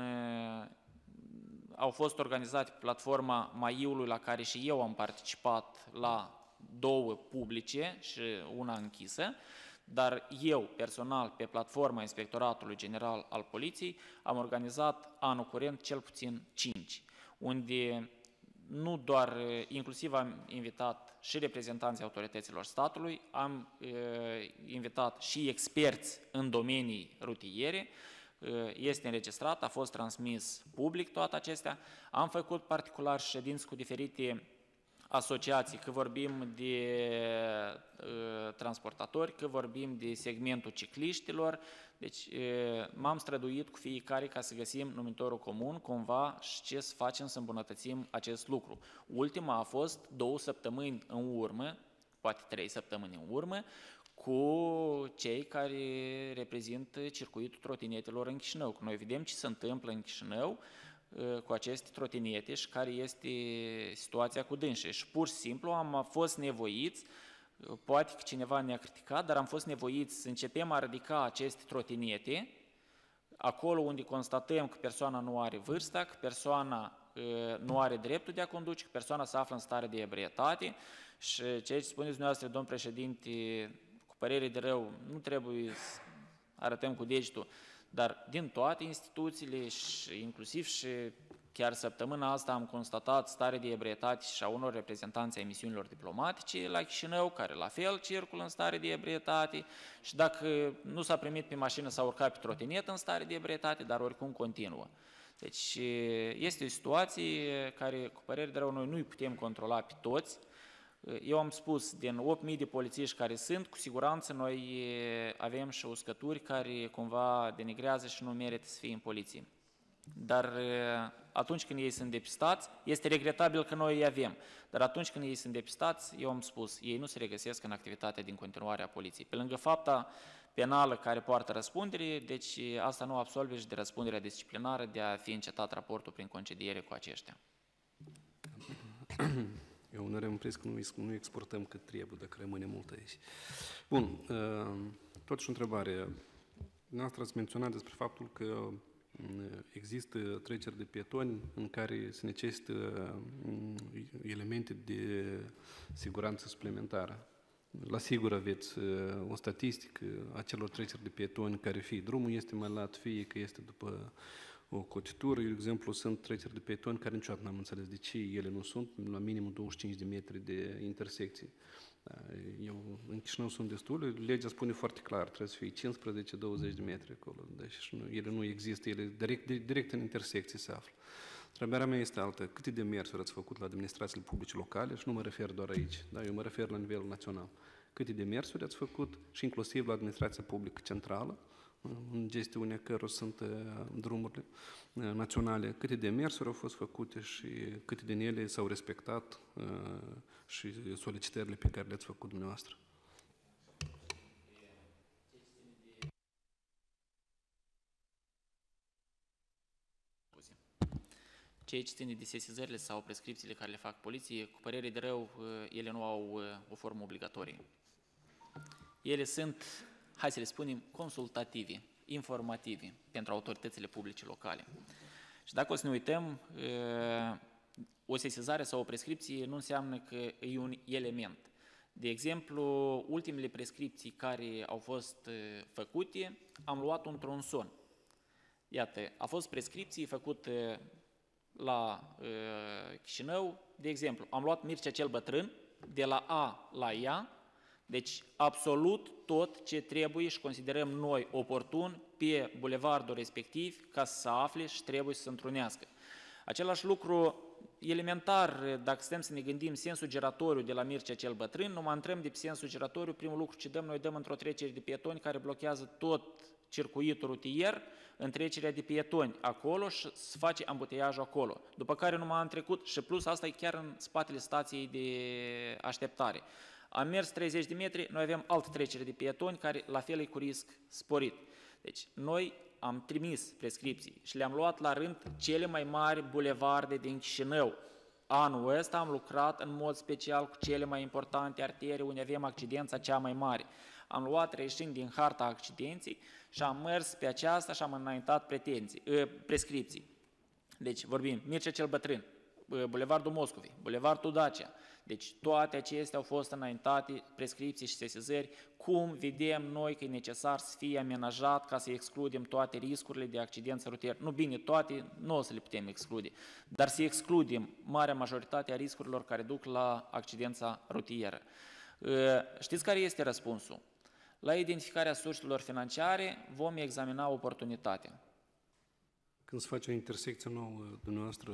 au fost organizate pe platforma Maiului, la care și eu am participat la două publice și una închisă, dar eu, personal, pe platforma Inspectoratului General al Poliției, am organizat anul curent cel puțin cinci, unde nu doar, inclusiv am invitat și reprezentanții autorităților statului, am e, invitat și experți în domenii rutiere, este înregistrat, a fost transmis public toate acestea, am făcut particular ședinți cu diferite asociații, că vorbim de uh, transportatori, că vorbim de segmentul cicliștilor, deci uh, m-am străduit cu fiecare ca să găsim numitorul comun, cumva, și ce să facem să îmbunătățim acest lucru. Ultima a fost două săptămâni în urmă, poate trei săptămâni în urmă, cu cei care reprezintă circuitul trotinetelor în Chișinău. Noi vedem ce se întâmplă în Chișinău cu aceste trotinete și care este situația cu dânșe. Și pur și simplu am fost nevoiți, poate că cineva ne-a criticat, dar am fost nevoiți să începem a ridica aceste trotinete acolo unde constatăm că persoana nu are vârsta, că persoana nu are dreptul de a conduce, că persoana se află în stare de ebrietate și ceea ce spuneți dumneavoastră, domn președinte, cu părere de rău, nu trebuie să arătăm cu degetul, dar din toate instituțiile, și inclusiv și chiar săptămâna asta am constatat stare de ebrietate și a unor reprezentanți ai misiunilor diplomatice la Chișinău, care la fel circulă în stare de ebrietate și dacă nu s-a primit pe mașină s-a urcat pe trotinetă în stare de ebrietate, dar oricum continuă. Deci este o situație care, cu părere de rău, noi nu îi putem controla pe toți. Eu am spus, din opt mii de polițiști care sunt, cu siguranță noi avem și uscături care cumva denigrează și nu merită să fie în poliție. Dar atunci când ei sunt depistați, este regretabil că noi îi avem, dar atunci când ei sunt depistați, eu am spus, ei nu se regăsesc în activitatea din continuare a poliției. Pe lângă fapta penală care poartă răspundere, deci asta nu absolve și de răspunderea disciplinară de a fi încetat raportul prin concediere cu aceștia. Eu nu reamintesc că nu, nu exportăm cât trebuie, dacă rămâne mult aici. Bun, totuși o întrebare. Dumneavoastră ați menționat despre faptul că există treceri de pietoni în care se necesită elemente de siguranță suplimentară. La sigur aveți o statistică a celor treceri de pietoni care fie drumul este mai lat, fie că este după o cotitură. De exemplu, sunt treceri de pietoni care niciodată n-am înțeles de ce ele nu sunt, la minimum douăzeci și cinci de metri de intersecție. Eu, în Chișinău sunt destule, legea spune foarte clar, trebuie să fie cincisprezece douăzeci de metri acolo, deci nu, ele nu există, ele direct, direct în intersecție se află. Întrebarea mea este altă, câte demersuri ați făcut la administrațiile publice locale, și nu mă refer doar aici, da, eu mă refer la nivel național, câte demersuri ați făcut și inclusiv la administrația publică centrală, în gestiunea cărora sunt uh, drumurile uh, naționale, câte demersuri au fost făcute și câte din ele s-au respectat uh, și solicitările pe care le-ați făcut dumneavoastră. Ceea ce ține de sesizările sau prescripțiile care le fac poliție, cu părere de rău, ele nu au o formă obligatorie. Ele sunt, hai să le spunem, consultative, informative pentru autoritățile publice locale. Și dacă o să ne uităm, o sesizare sau o prescripție nu înseamnă că e un element. De exemplu, ultimele prescripții care au fost făcute, am luat un tronson. Iată, a fost prescripție făcută la uh, Chișinău, de exemplu, am luat Mircea cel Bătrân, de la A la ea, deci absolut tot ce trebuie și considerăm noi oportun pe bulevardul respectiv ca să se afle și trebuie să se întrunească. Același lucru elementar, dacă stăm să ne gândim sensul giratoriu de la Mircea cel Bătrân, nu mă intrăm de pe sensul giratoriu, primul lucru ce dăm, noi dăm într-o trecere de pietoni care blochează tot circuitul rutier, în trecerea de pietoni acolo și se face ambuteiajul acolo. După care nu m-am trecut și plus asta e chiar în spatele stației de așteptare. Am mers treizeci de metri, noi avem altă trecere de pietoni care la fel e cu risc sporit. Deci noi am trimis prescripții și le-am luat la rând cele mai mari bulevarde din Chișinău. Anul ăsta am lucrat în mod special cu cele mai importante arterii unde avem accidența cea mai mare. Am luat reieșind din harta accidenții și am mers pe aceasta și am înaintat pretenții, prescripții. Deci vorbim Mircea cel Bătrân, Bulevardul Moscovei, Bulevardul Dacia. Deci toate acestea au fost înaintate prescripții și sesizări, cum vedem noi că e necesar să fie amenajat ca să excludem toate riscurile de accidență rutieră. Nu bine, toate nu o să le putem exclude, dar să excludem marea majoritate a riscurilor care duc la accidența rutieră. Știți care este răspunsul? La identificarea surselor financiare vom examina oportunitatea. Când se face o intersecție nouă, dumneavoastră,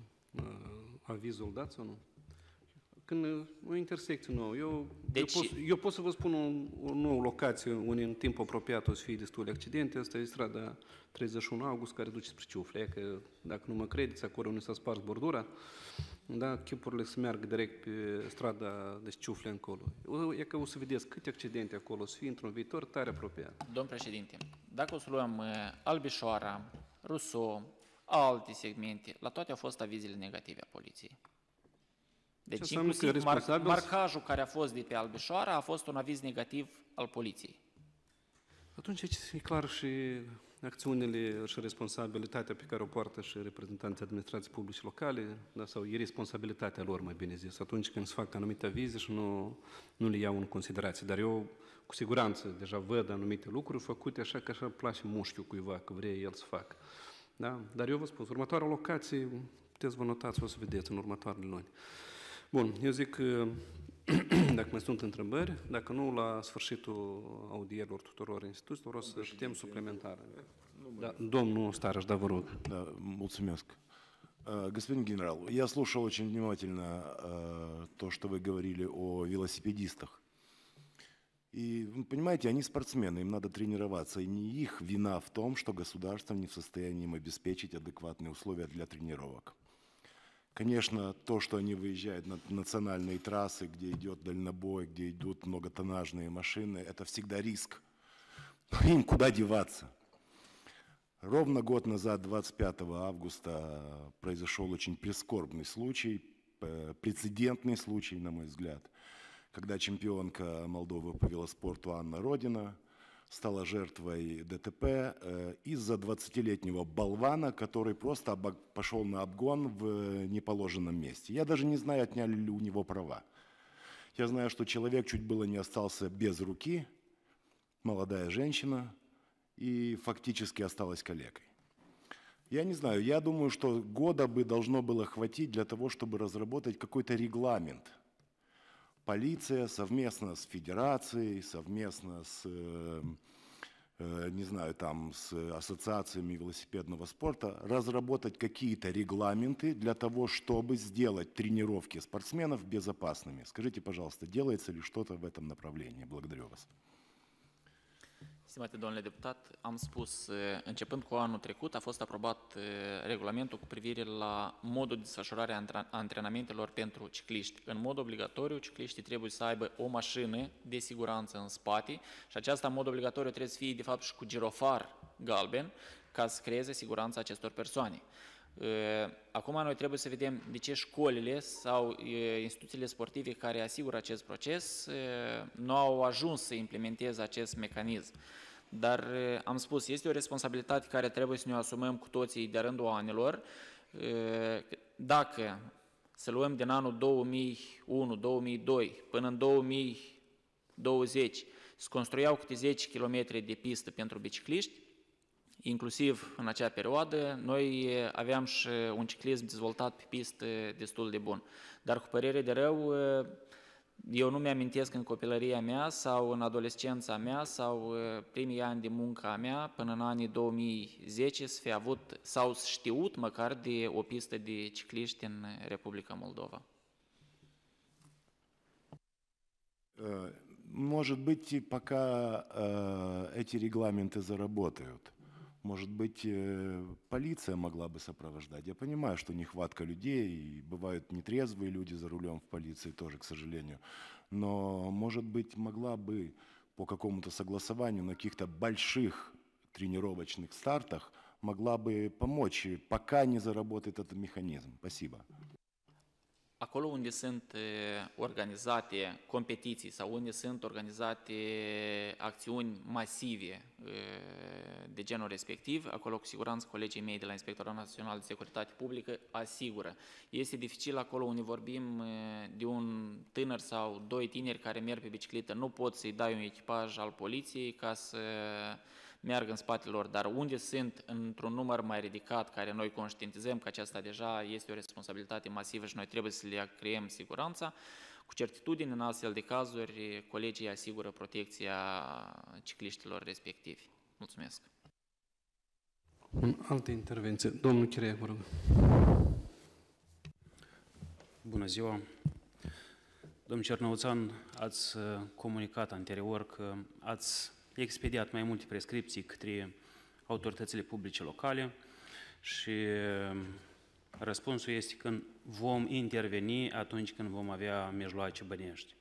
avizul dați sau nu? Când o intersecție nouă, eu, deci, eu, pot, eu pot să vă spun o, o nouă locație unde în timp apropiat o să fie destule accidente. Asta e strada treizeci și unu august care duce spre Ciufle. Că, dacă nu mă credeți, acolo unde s-a spars bordura, da, chipurile să meargă direct pe strada de Ciufle încolo. E că o să vedeți câte accidente acolo o să fie într-un viitor tare apropiat. Domn președinte, dacă o să luăm Albișoara, Rousseau, alte segmente, la toate au fost avizele negative a poliției. Deci inclusiv mar marcajul care a fost de pe Albișoara a fost un aviz negativ al poliției. Atunci e clar și acțiunile și responsabilitatea pe care o poartă și reprezentanții administrației publice locale, da, sau e responsabilitatea lor, mai bine zis, atunci când se fac anumite avize și nu, nu le iau în considerație. Dar eu, cu siguranță, deja văd anumite lucruri făcute așa că așa place mușchiul cuiva, că vrea el să facă. Da? Dar eu vă spun, următoarea locație, puteți vă notați, o să vedeți în următoarele luni. Bun, eu zic că dacă mai sunt întrebări, dacă nu, la sfârșitul audierilor tuturor instituțiilor, o să putem suplimentar. Да, domnul Старож, да, vă rog. Да, mulțumesc. Господин генерал, я слушал очень внимательно то, что вы говорили о велосипедистах. И, понимаете, они спортсмены, им надо тренироваться, и не их вина в том, что государство не в состоянии им обеспечить адекватные условия для тренировок. Конечно, то, что они выезжают на национальные трассы, где идет дальнобой, где идут многотоннажные машины, это всегда риск. Но им куда деваться? Ровно год назад, двадцать пятого августа, произошел очень прискорбный случай, прецедентный случай, на мой взгляд, когда чемпионка Молдовы по велоспорту Анна Родина стала жертвой ДТП из-за двадцатилетнего болвана, который просто пошел на обгон в неположенном месте. Я даже не знаю, отняли ли у него права. Я знаю, что человек чуть было не остался без руки, молодая женщина, и фактически осталась калекой. Я не знаю, я думаю, что года бы должно было хватить для того, чтобы разработать какой-то регламент. Полиция совместно с федерацией, совместно с, не знаю, там, с ассоциациями велосипедного спорта, разработать какие-то регламенты для того, чтобы сделать тренировки спортсменов безопасными. Скажите, пожалуйста, делается ли что-то в этом направлении? Благодарю вас. Stimate domnule deputat, am spus, începând cu anul trecut, a fost aprobat regulamentul cu privire la modul de desfășurare a antrenamentelor pentru cicliști. În mod obligatoriu, cicliștii trebuie să aibă o mașină de siguranță în spate și aceasta, în mod obligatoriu, trebuie să fie, de fapt, și cu girofar galben, ca să creeze siguranța acestor persoane. Acum noi trebuie să vedem de ce școlile sau instituțiile sportive care asigură acest proces nu au ajuns să implementeze acest mecanism. Dar am spus, este o responsabilitate care trebuie să ne o asumăm cu toții de rândul anilor. Dacă să luăm din anul două mii unu două mii doi până în două mii douăzeci se construiau câte zece kilometri de pistă pentru bicicliști, inclusiv în acea perioadă, noi aveam și un ciclism dezvoltat pe pistă destul de bun. Dar cu părere de rău, eu nu mi-amintesc în copilăria mea sau în adolescența mea sau primii ani de muncă a mea, până în anii două mii zece, să fi avut sau știut măcar de o pistă de cicliști în Republica Moldova. Может быть, пока эти регламенты заработают, может быть, полиция могла бы сопровождать. Я понимаю, что нехватка людей, и бывают нетрезвые люди за рулем в полиции тоже, к сожалению. Но, может быть, могла бы по какому-то согласованию на каких-то больших тренировочных стартах могла бы помочь, пока не заработает этот механизм. Спасибо. Acolo unde sunt organizate competiții sau unde sunt organizate acțiuni masive de genul respectiv, acolo cu siguranță colegii mei de la Inspectoratul Național de Securitate Publică asigură. Este dificil acolo unde vorbim de un tânăr sau doi tineri care merg pe bicicletă, nu poți să-i dai un echipaj al poliției ca să meargă în spatele lor, dar unde sunt într-un număr mai ridicat, care noi conștientizăm că aceasta deja este o responsabilitate masivă și noi trebuie să le creăm siguranța, cu certitudine în astfel de cazuri colegii asigură protecția cicliștilor respectivi. Mulțumesc! În altă intervenție. Domnul Chirea, vă rog. Bună ziua! Domnul Cernăuțan, ați comunicat anterior că ați expediat mai multe prescripții către autoritățile publice locale și răspunsul este că vom interveni atunci când vom avea mijloace bănești.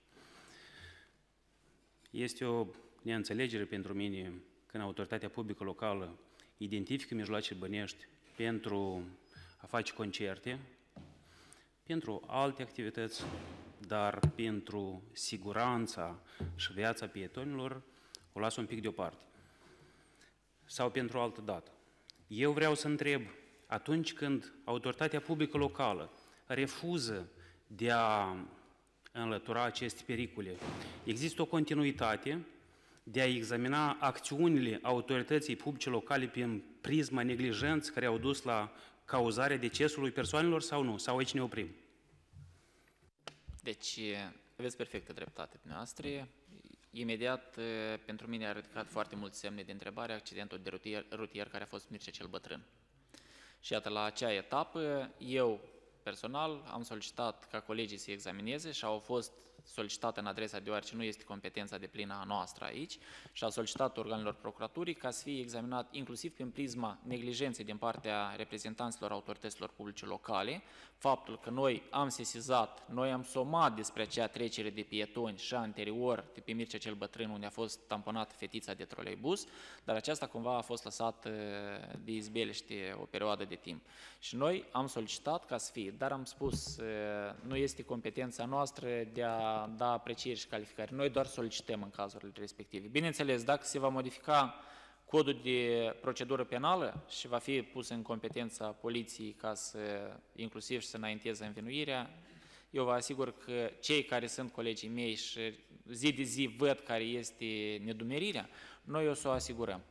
Este o neînțelegere pentru mine când autoritatea publică locală identifică mijloace bănești pentru a face concerte, pentru alte activități, dar pentru siguranța și viața pietonilor o las un pic deoparte. Sau pentru o altă dată. Eu vreau să întreb, atunci când autoritatea publică locală refuză de a înlătura aceste pericole, există o continuitate de a examina acțiunile autorității publice locale prin prisma neglijenței care au dus la cauzarea decesului persoanelor sau nu? Sau aici ne oprim? Deci, aveți perfectă dreptate dumneavoastră. Imediat, pentru mine a ridicat foarte mulți semne de întrebare accidentul de rutier, rutier care a fost Mircea cel Bătrân. Și iată, la acea etapă, eu personal am solicitat ca colegii să examineze și au fost solicitate în adresa, deoarece nu este competența deplină a noastră aici, și a solicitat organelor procuraturii ca să fie examinat inclusiv prin prisma neglijenței din partea reprezentanților autorităților publice locale, faptul că noi am sesizat, noi am somat despre acea trecere de pietoni și anterior de pe Mircea cel Bătrân, unde a fost tamponată fetița de troleibuz, dar aceasta cumva a fost lăsată de izbeliște o perioadă de timp. Și noi am solicitat ca să fie, dar am spus, nu este competența noastră de a da aprecieri și calificări. Noi doar solicităm în cazurile respective. Bineînțeles, dacă se va modifica codul de procedură penală și va fi pus în competența poliției ca să inclusiv și să înainteze învinuirea, eu vă asigur că cei care sunt colegii mei și zi de zi văd care este nedumerirea, noi o să o asigurăm.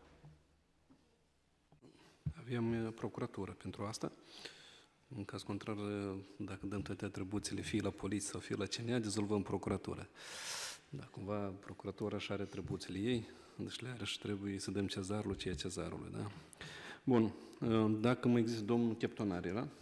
Avem procuratură pentru asta. În caz contrar, dacă dăm toate atribuțiile fie la poliție sau fie la C N A, dizolvăm procuratura. Da, cumva procuratura și are atribuțiile ei, deci le are și trebuie să dăm cezarului ceea cezarului, da? Bun, dacă mai există domnul Cheptonari, da?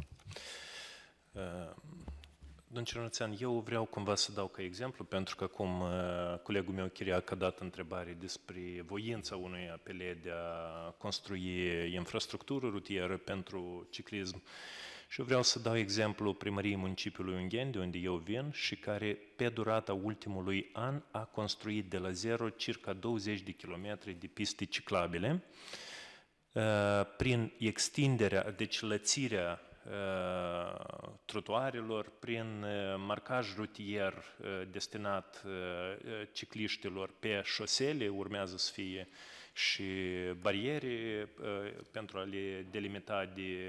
Uh, Domnul Cernăuțan, eu vreau cumva să dau ca exemplu, pentru că acum uh, colegul meu Chiriac a dat întrebare despre voința unui apele de a construi infrastructură rutieră pentru ciclism. Și eu vreau să dau exemplu primăriei municipiului Ungheni, de unde eu vin, și care pe durata ultimului an a construit de la zero circa douăzeci de kilometri de piste ciclabile, uh, prin extinderea, deci lățirea trotuarelor, prin marcaj rutier destinat cicliștilor pe șosele, urmează să fie și bariere pentru a le delimita de,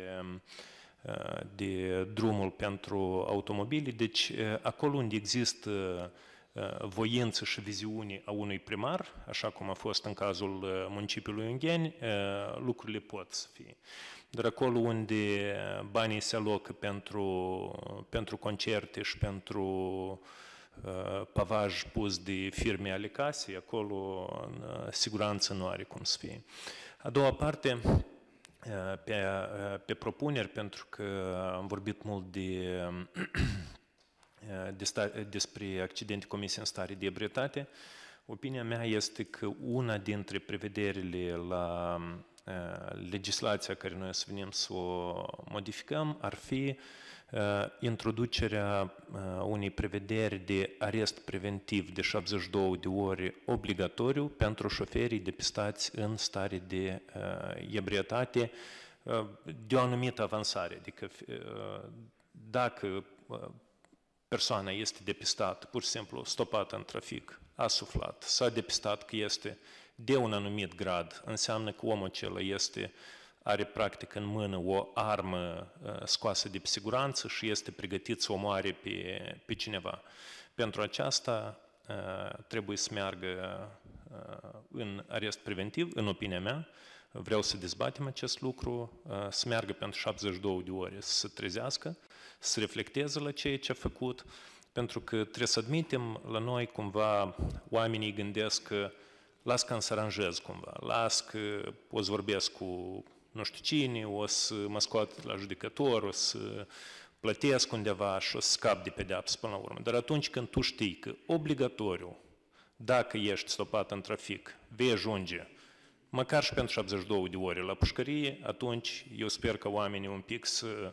de drumul pentru automobile. Deci, acolo unde există voință și viziune a unui primar, așa cum a fost în cazul municipiului Ungheni, lucrurile pot să fie. Dar acolo unde banii se alocă pentru, pentru concerte și pentru uh, pavaj pus de firme ale casei, acolo uh, siguranță nu are cum să fie. A doua parte, uh, pe, uh, pe propuneri, pentru că am vorbit mult de, uh, de sta, despre accidente comise în stare de ebrietate, opinia mea este că una dintre prevederile la legislația care noi o să venim să o modificăm ar fi introducerea unei prevederi de arest preventiv de șaptezeci și două de ore obligatoriu pentru șoferii depistați în stare de ebrietate de o anumită avansare. Adică dacă persoana este depistată, pur și simplu stopată în trafic, a suflat, s-a depistat că este de un anumit grad, înseamnă că omul acela este, are practic în mână o armă uh, scoasă de pe siguranță și este pregătit să omoare pe, pe cineva. Pentru aceasta uh, trebuie să meargă uh, în arest preventiv, în opinia mea, vreau să dezbatem acest lucru, uh, să meargă pentru șaptezeci și două de ore, să se trezească, să reflecteze la ceea ce a făcut, pentru că trebuie să admitem la noi cumva oamenii gândesc că las că îmi să aranjez cumva, las că o să vorbesc cu nu știu cine, o să mă scot la judecător, o să plătesc undeva și o să scap de pedeapsă până la urmă. Dar atunci când tu știi că obligatoriu, dacă ești stopat în trafic, vei ajunge măcar și pentru șaptezeci și două de ore la pușcărie, atunci eu sper că oamenii un pic să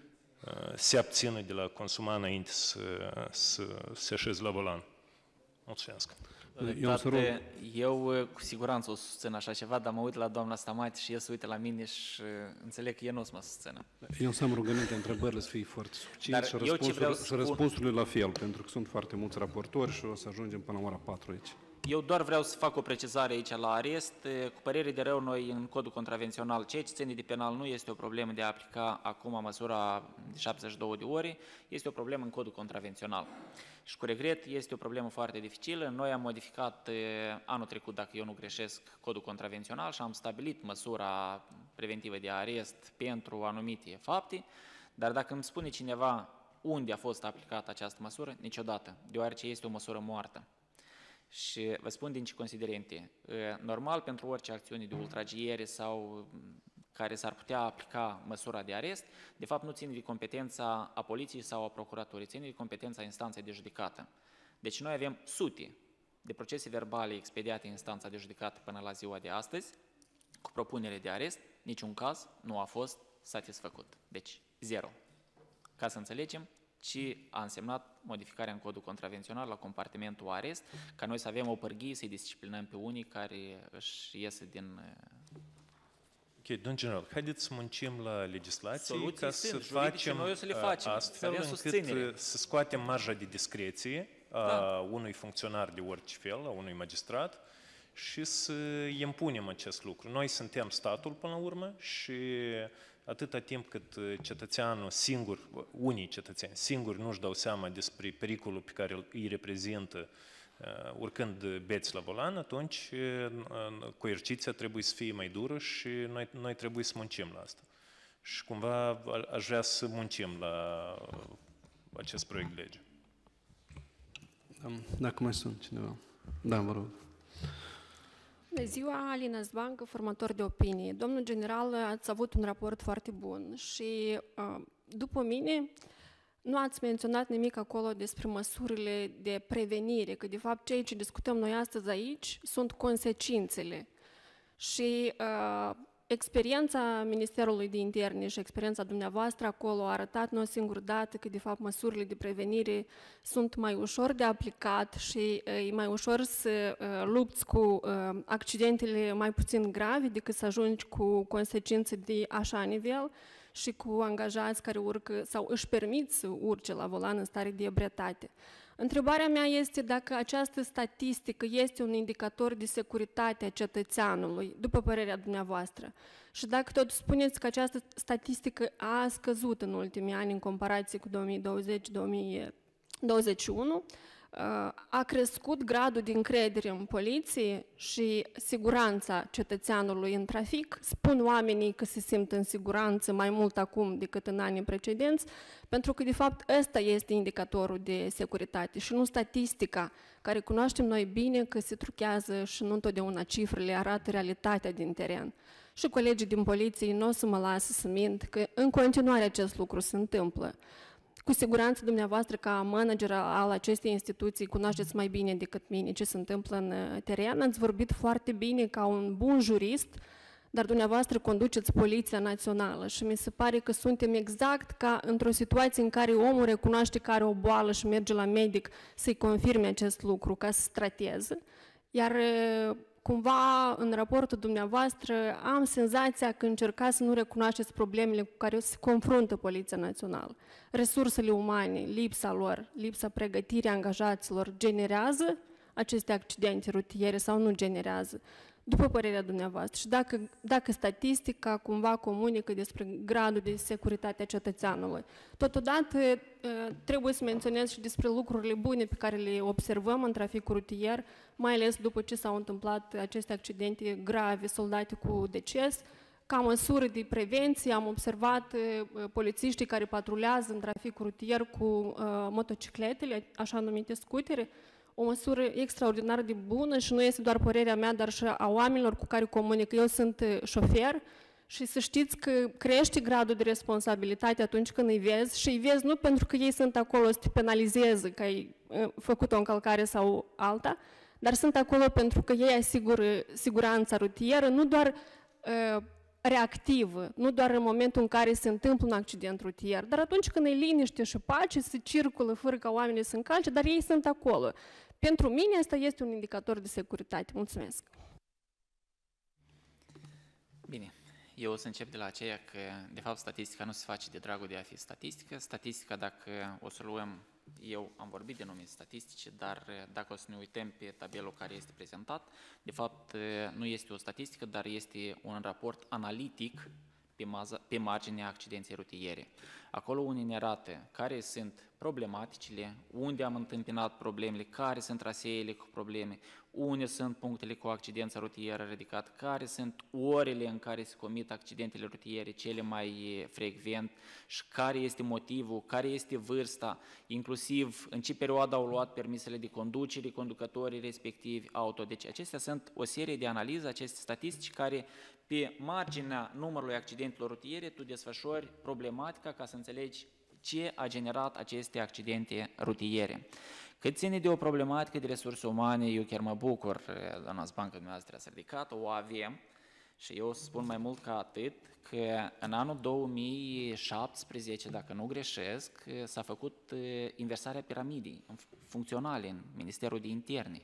se abțină de la consuma înainte să, să se așeze la volan. Mulțumesc. Eu, Frate, eu cu siguranță o susțin așa ceva, dar mă uit la doamna Stamati și el se uită la mine și înțeleg că el nu o să mă susțină. Eu să am rugăminte întrebările să fie foarte succint și, răspunsurile, și răspunsurile la fel, pentru că sunt foarte mulți raportori și o să ajungem până la ora patru aici. Eu doar vreau să fac o precizare aici la arest. Cu părere de rău, noi în codul contravențional, ceea ce ține de penal nu este o problemă de a aplica acum măsura de șaptezeci și două de ore, este o problemă în codul contravențional. Și cu regret, este o problemă foarte dificilă. Noi am modificat anul trecut, dacă eu nu greșesc, codul contravențional și am stabilit măsura preventivă de arest pentru anumite fapte, dar dacă îmi spune cineva unde a fost aplicată această măsură, niciodată, deoarece este o măsură moartă. Și vă spun din ce considerente. Normal, pentru orice acțiune de ultragiere sau care s-ar putea aplica măsura de arest, de fapt nu ține de competența a poliției sau a procuraturii, ține de competența instanței de judecată. Deci noi avem sute de procese verbale expediate în instanța de judecată până la ziua de astăzi, cu propunere de arest, niciun caz nu a fost satisfăcut. Deci, zero. Ca să înțelegem, ci a însemnat modificarea în codul contravențional la compartimentul arest, ca noi să avem o pârghie, să-i disciplinăm pe unii care își iese din... Ok, domn general, haideți să muncim la legislație Soluții ca sunt, să facem, noi o să le facem astfel încât susținere. Să scoatem marja de discreție a da. unui funcționar de orice fel, a unui magistrat, și să impunem acest lucru. Noi suntem statul până la urmă și atâta timp cât cetățeanul singur, unii cetățeni singuri nu-și dau seama despre pericolul pe care îi reprezintă uh, urcând beți la volan, atunci uh, coerciția trebuie să fie mai dură și noi, noi trebuie să muncim la asta. Și cumva aș vrea să muncim la acest proiect de lege. Da, dacă mai sunt cineva. Da, vă rog. Bună ziua, Alina Zbancă, formator de opinie. Domnul general, ați avut un raport foarte bun și, după mine, nu ați menționat nimic acolo despre măsurile de prevenire, că, de fapt, ceea ce discutăm noi astăzi aici sunt consecințele. Și uh, experiența Ministerului de Interne și experiența dumneavoastră acolo a arătat nu o singură dată că, de fapt, măsurile de prevenire sunt mai ușor de aplicat și e mai ușor să uh, lupți cu uh, accidentele mai puțin grave decât să ajungi cu consecințe de așa nivel și cu angajați care urcă sau își permit să urce la volan în stare de ebrietate. Întrebarea mea este dacă această statistică este un indicator de securitate a cetățeanului, după părerea dumneavoastră. Și dacă tot spuneți că această statistică a scăzut în ultimii ani în comparație cu două mii douăzeci două mii douăzeci și unu, a crescut gradul de încredere în poliție și siguranța cetățeanului în trafic. Spun oamenii că se simt în siguranță mai mult acum decât în anii precedenți, pentru că, de fapt, ăsta este indicatorul de securitate și nu statistica, care cunoaștem noi bine că se truchează și nu întotdeauna cifrele arată realitatea din teren. Și colegii din poliție nu o să mă lasă să mint că în continuare acest lucru se întâmplă. Cu siguranță dumneavoastră, ca manager al acestei instituții, cunoașteți mai bine decât mine ce se întâmplă în teren. Ați vorbit foarte bine ca un bun jurist dar dumneavoastră conduceți Poliția Națională și mi se pare că suntem exact ca într-o situație în care omul recunoaște că are o boală și merge la medic să-i confirme acest lucru ca să trateze, iar cumva în raportul dumneavoastră am senzația că încercați să nu recunoașteți problemele cu care se confruntă Poliția Națională. Resursele umane, lipsa lor, lipsa pregătirii angajaților generează aceste accidente rutiere sau nu generează? După părerea dumneavoastră, și dacă, dacă statistica cumva comunică despre gradul de securitate a cetățeanului. Totodată trebuie să menționez și despre lucrurile bune pe care le observăm în traficul rutier, mai ales după ce s-au întâmplat aceste accidente grave, soldate cu deces. Ca măsură de prevenție am observat polițiștii care patrulează în traficul rutier cu uh, motocicletele, așa numite scutere, o măsură extraordinar de bună și nu este doar părerea mea, dar și a oamenilor cu care comunic. Eu sunt șofer și să știți că crește gradul de responsabilitate atunci când îi vezi și îi vezi nu pentru că ei sunt acolo să te penalizeze că ai făcut o încălcare sau alta, dar sunt acolo pentru că ei asigură siguranța rutieră, nu doar uh, reactivă, nu doar în momentul în care se întâmplă un accident rutier, dar atunci când e liniște și pace, se circulă fără ca oamenii să încalce, dar ei sunt acolo. Pentru mine asta este un indicator de securitate. Mulțumesc! Bine, eu o să încep de la aceea că, de fapt, statistica nu se face de dragul de a fi statistică. Statistica, dacă o să luăm, eu am vorbit de nume statistice, dar dacă o să ne uităm pe tabelul care este prezentat, de fapt nu este o statistică, dar este un raport analitic pe, maza, pe marginea accidenței rutiere. Acolo unde ne arată care sunt problematicile, unde am întâmpinat problemele, care sunt traseele cu probleme, unde sunt punctele cu accidență rutieră ridicat, care sunt orele în care se comit accidentele rutiere cele mai frecvent și care este motivul, care este vârsta, inclusiv în ce perioadă au luat permisele de conducere conducătorii respectivi auto. Deci acestea sunt o serie de analize, aceste statistici care pe marginea numărului accidentelor rutiere tu desfășori problematica ca să înțelegi ce a generat aceste accidente rutiere. Cât ține de o problematică de resurse umane, eu chiar mă bucur, doamna Zbancă, dumneavoastră ați ridicat, o avem și eu o să spun mai mult ca atât, că în anul două mii șaptesprezece, dacă nu greșesc, s-a făcut inversarea piramidei funcționale în Ministerul de Interne,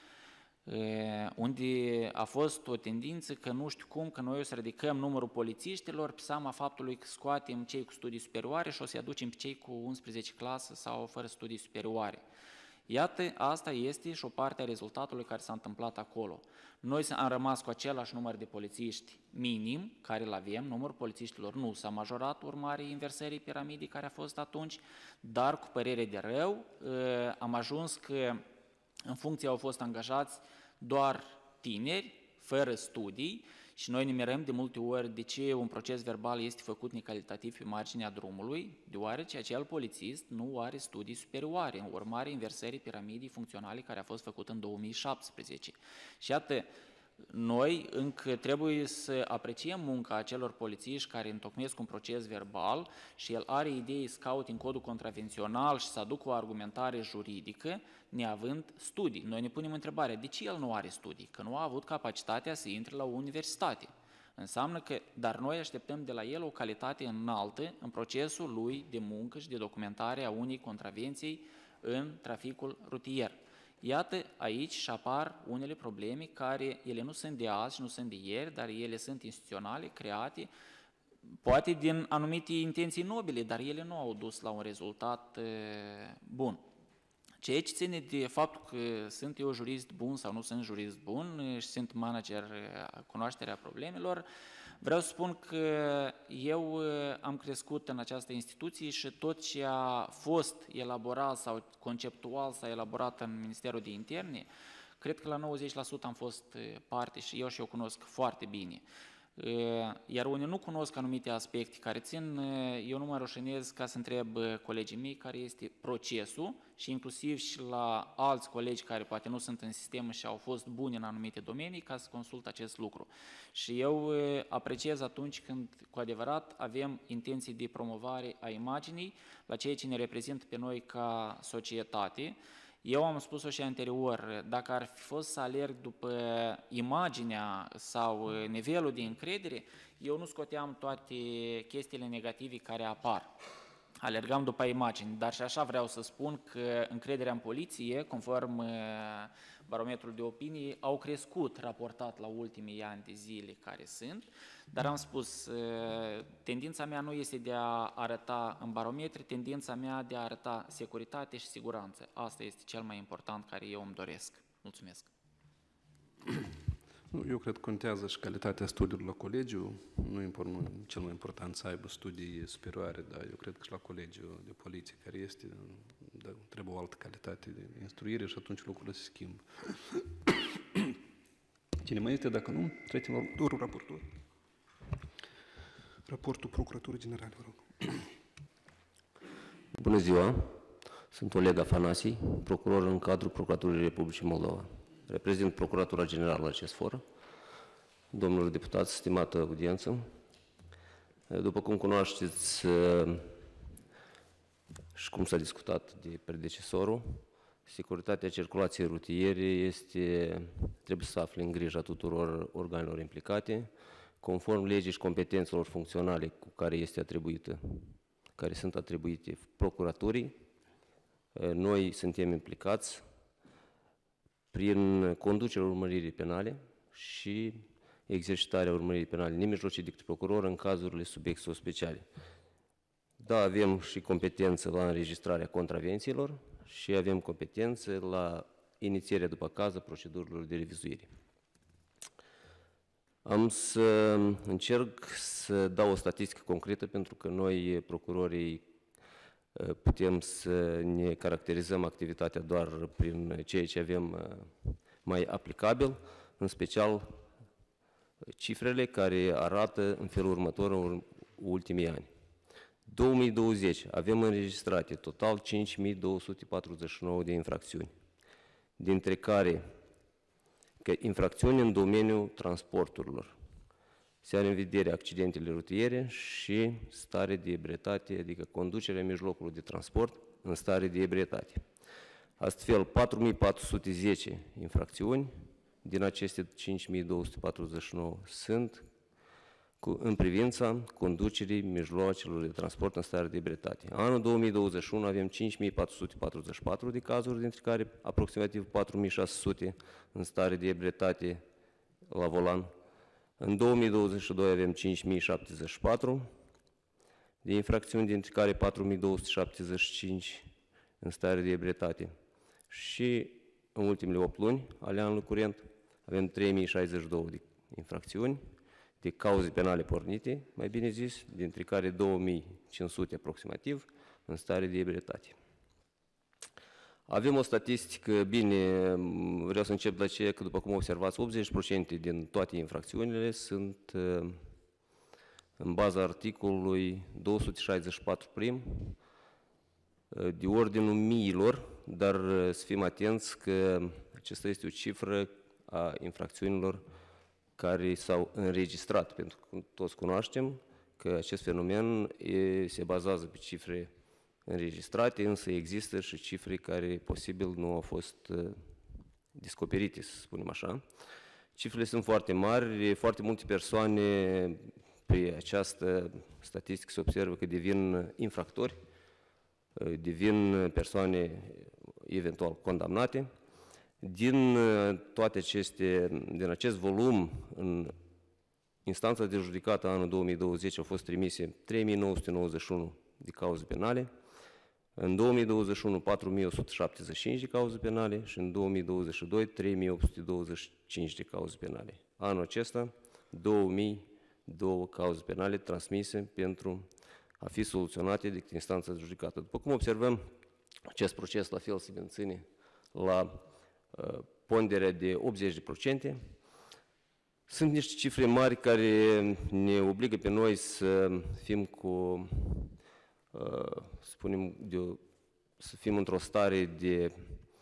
unde a fost o tendință că nu știu cum, că noi o să ridicăm numărul polițiștilor pe seama faptului că scoatem cei cu studii superioare și o să-i aducem pe cei cu unsprezece clasă sau fără studii superioare. Iată, asta este și o parte a rezultatului care s-a întâmplat acolo. Noi am rămas cu același număr de polițiști minim, care îl avem, numărul polițiștilor nu s-a majorat urmare inversării piramidei care a fost atunci, dar cu părere de rău am ajuns că în funcție au fost angajați doar tineri, fără studii, și noi ne mirăm de multe ori de ce un proces verbal este făcut necalitativ pe marginea drumului, deoarece acel polițist nu are studii superioare, în urmare inversării piramidei funcționale care a fost făcută în două mii șaptesprezece. Și iată, noi încă trebuie să apreciem munca acelor polițiști care întocmesc un proces verbal și el are idei să caute în codul contravențional și să aducă o argumentare juridică, neavând studii. Noi ne punem întrebarea, de ce el nu are studii? Că nu a avut capacitatea să intre la o universitate. Înseamnă că, dar noi așteptăm de la el o calitate înaltă în procesul lui de muncă și de documentare a unei contravenții în traficul rutier. Iată, aici și apar unele probleme care ele nu sunt de azi, nu sunt de ieri, dar ele sunt instituționale, create, poate din anumite intenții nobile, dar ele nu au dus la un rezultat e, bun. Ceea ce ține de faptul că sunt eu jurist bun sau nu sunt jurist bun și sunt manager cunoașterea problemelor, vreau să spun că eu am crescut în această instituție și tot ce a fost elaborat sau conceptual s-a elaborat în Ministerul de Interne, cred că la nouăzeci la sută am fost parte și eu și eu cunosc foarte bine. Iar unde nu cunosc anumite aspecte care țin, eu nu mă rușinez ca să întreb colegii mei care este procesul și inclusiv și la alți colegi care poate nu sunt în sistem și au fost buni în anumite domenii ca să consult acest lucru. Și eu apreciez atunci când cu adevărat avem intenții de promovare a imaginii la ceea ce ne reprezintă pe noi ca societate, Eu am spus-o și anterior, dacă ar fi fost să alerg după imaginea sau nivelul de încredere, eu nu scoteam toate chestiile negative care apar. Alergam după imagini, dar și așa vreau să spun că încrederea în poliție, conform barometrul de opinii, au crescut raportat la ultimii ani de zile care sunt, dar am spus, tendința mea nu este de a arăta în barometri, tendința mea de a arăta securitate și siguranță. Asta este cel mai important care eu îmi doresc. Mulțumesc! Eu cred că contează și calitatea studiilor la colegiu. Nu e cel mai important să aibă studii superioare, dar eu cred că și la colegiul de poliție care este, da, trebuie o altă calitate de instruire și atunci lucrurile se schimbă. Cine mai este? Dacă nu, trecem la următorul raportor. Raportul Procuraturii Generale, vă rog. Bună ziua! Sunt Oleg Afanasi, procuror în cadrul Procuraturii Republicii Moldova. Reprezint Procuratura Generală la acest for. Domnilor deputați, stimată audiență, după cum cunoașteți și cum s-a discutat de predecesorul, securitatea circulației rutiere este, trebuie să se afle în grija tuturor organelor implicate, conform legii și competențelor funcționale cu care este atribuită, care sunt atribuite procuraturii. Noi suntem implicați prin conducerea urmăririi penale și exercitarea urmăririi penale nemijlocite de către procuror în cazurile subiect sau speciale. Da, avem și competență la înregistrarea contravențiilor și avem competență la inițierea după caz a procedurilor de revizuire. Am să încerc să dau o statistică concretă pentru că noi, procurorii, putem să ne caracterizăm activitatea doar prin ceea ce avem mai aplicabil, în special cifrele care arată în felul următor în ultimii ani. două mii douăzeci avem înregistrate total cinci mii două sute patruzeci și nouă de infracțiuni, dintre care că infracțiuni în domeniul transporturilor. Se are în vedere accidentele rutiere și stare de ebrietate, adică conducerea mijlocului de transport în stare de ebrietate. Astfel, patru mii patru sute zece infracțiuni, din aceste cinci mii două sute patruzeci și nouă sunt cu, în privința conducerii mijloacelor de transport în stare de ebrietate. Anul două mii douăzeci și unu avem cinci mii patru sute patruzeci și patru de cazuri, dintre care aproximativ patru mii șase sute în stare de ebrietate la volan. În două mii douăzeci și doi avem cinci mii șaptezeci și patru de infracțiuni, dintre care patru mii două sute șaptezeci și cinci în stare de ebrietate. Și în ultimele opt luni ale anului curent avem trei mii șaizeci și două de infracțiuni, de cauze penale pornite, mai bine zis, dintre care două mii cinci sute aproximativ în stare de ebrietate. Avem o statistică, bine, vreau să încep de aceea că, după cum observați, optzeci la sută din toate infracțiunile sunt în baza articolului două sute șaizeci și patru prim, de ordinul miilor, dar să fim atenți că acesta este o cifră a infracțiunilor care s-au înregistrat, pentru că toți cunoaștem că acest fenomen e, se bazează pe cifre înregistrate, însă există și cifre care posibil nu au fost uh, descoperite, să spunem așa. Cifrele sunt foarte mari, foarte multe persoane pe această statistică se observă că devin infractori, uh, devin persoane eventual condamnate. Din uh, toate aceste, din acest volum, în instanța de judecată anul două mii douăzeci au fost trimise trei mii nouă sute nouăzeci și unu de cauze penale, în două mii douăzeci și unu patru mii o sută șaptezeci și cinci de cauze penale și în două mii douăzeci și doi trei mii opt sute douăzeci și cinci de cauze penale. Anul acesta două mii doi cauze penale transmise pentru a fi soluționate de instanța de judecată. După cum observăm, acest proces la fel se menține la uh, ponderea de optzeci la sută. Sunt niște cifre mari care ne obligă pe noi să fim cu, să spunem, de, să fim într-o stare de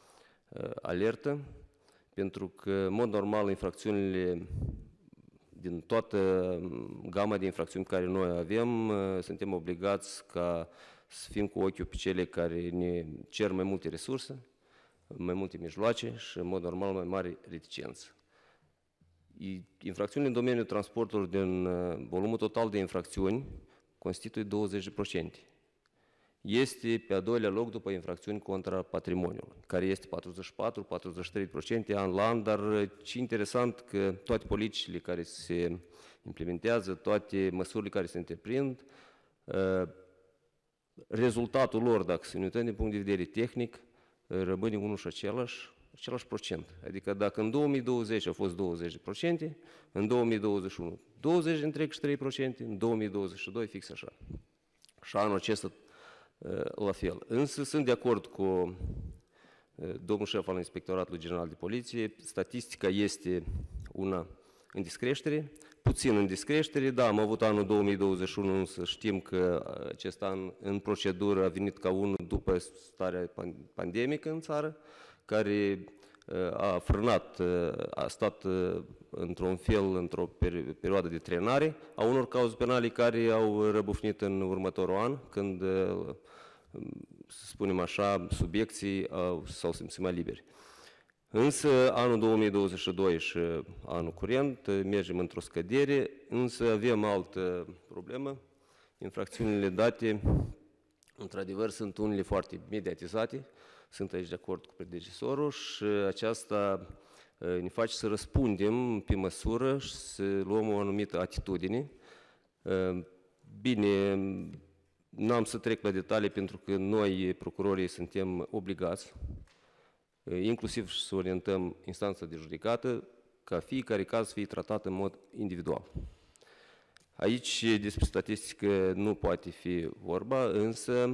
alertă, pentru că, în mod normal, infracțiunile din toată gama de infracțiuni care noi avem, suntem obligați ca să fim cu ochiul pe cele care ne cer mai multe resurse, mai multe mijloace și, în mod normal, mai mare reticență. Infracțiunile în domeniul transportului din volumul total de infracțiuni constituie douăzeci la sută. Este pe a doilea loc după infracțiuni contra patrimoniului, care este patruzeci și patru - patruzeci și trei la sută an la an, dar ce interesant că toate politicile care se implementează, toate măsurile care se întreprind, rezultatul lor, dacă se uităm din punct de vedere tehnic, rămâne unul și același, același procent. Adică dacă în două mii douăzeci a fost douăzeci la sută, în două mii douăzeci și unu douăzeci și trei la sută, în două mii douăzeci și doi fix așa. Și anul acesta la fel. Însă sunt de acord cu domnul șef al Inspectoratului General de Poliție, statistica este una în descreștere, puțin în descreștere, da, am avut anul două mii douăzeci și unu, însă știm că acest an în procedură a venit ca unul după starea pandemică în țară, care a frânat, a stat într-un fel, într-o perioadă de trenare, a unor cauze penale care au răbufnit în următorul an, când, să spunem așa, subiecții s-au simțit mai liberi. Însă anul două mii douăzeci și doi și anul curent mergem într-o scădere, însă avem altă problemă. Infracțiunile date, într-adevăr, sunt unele foarte mediatizate, sunt aici de acord cu predecesorul și aceasta ne face să răspundem pe măsură și să luăm o anumită atitudine. Bine, n-am să trec la detalii pentru că noi, procurorii, suntem obligați, inclusiv să orientăm instanța de judecată, ca fiecare caz să fie tratat în mod individual. Aici despre statistică nu poate fi vorba, însă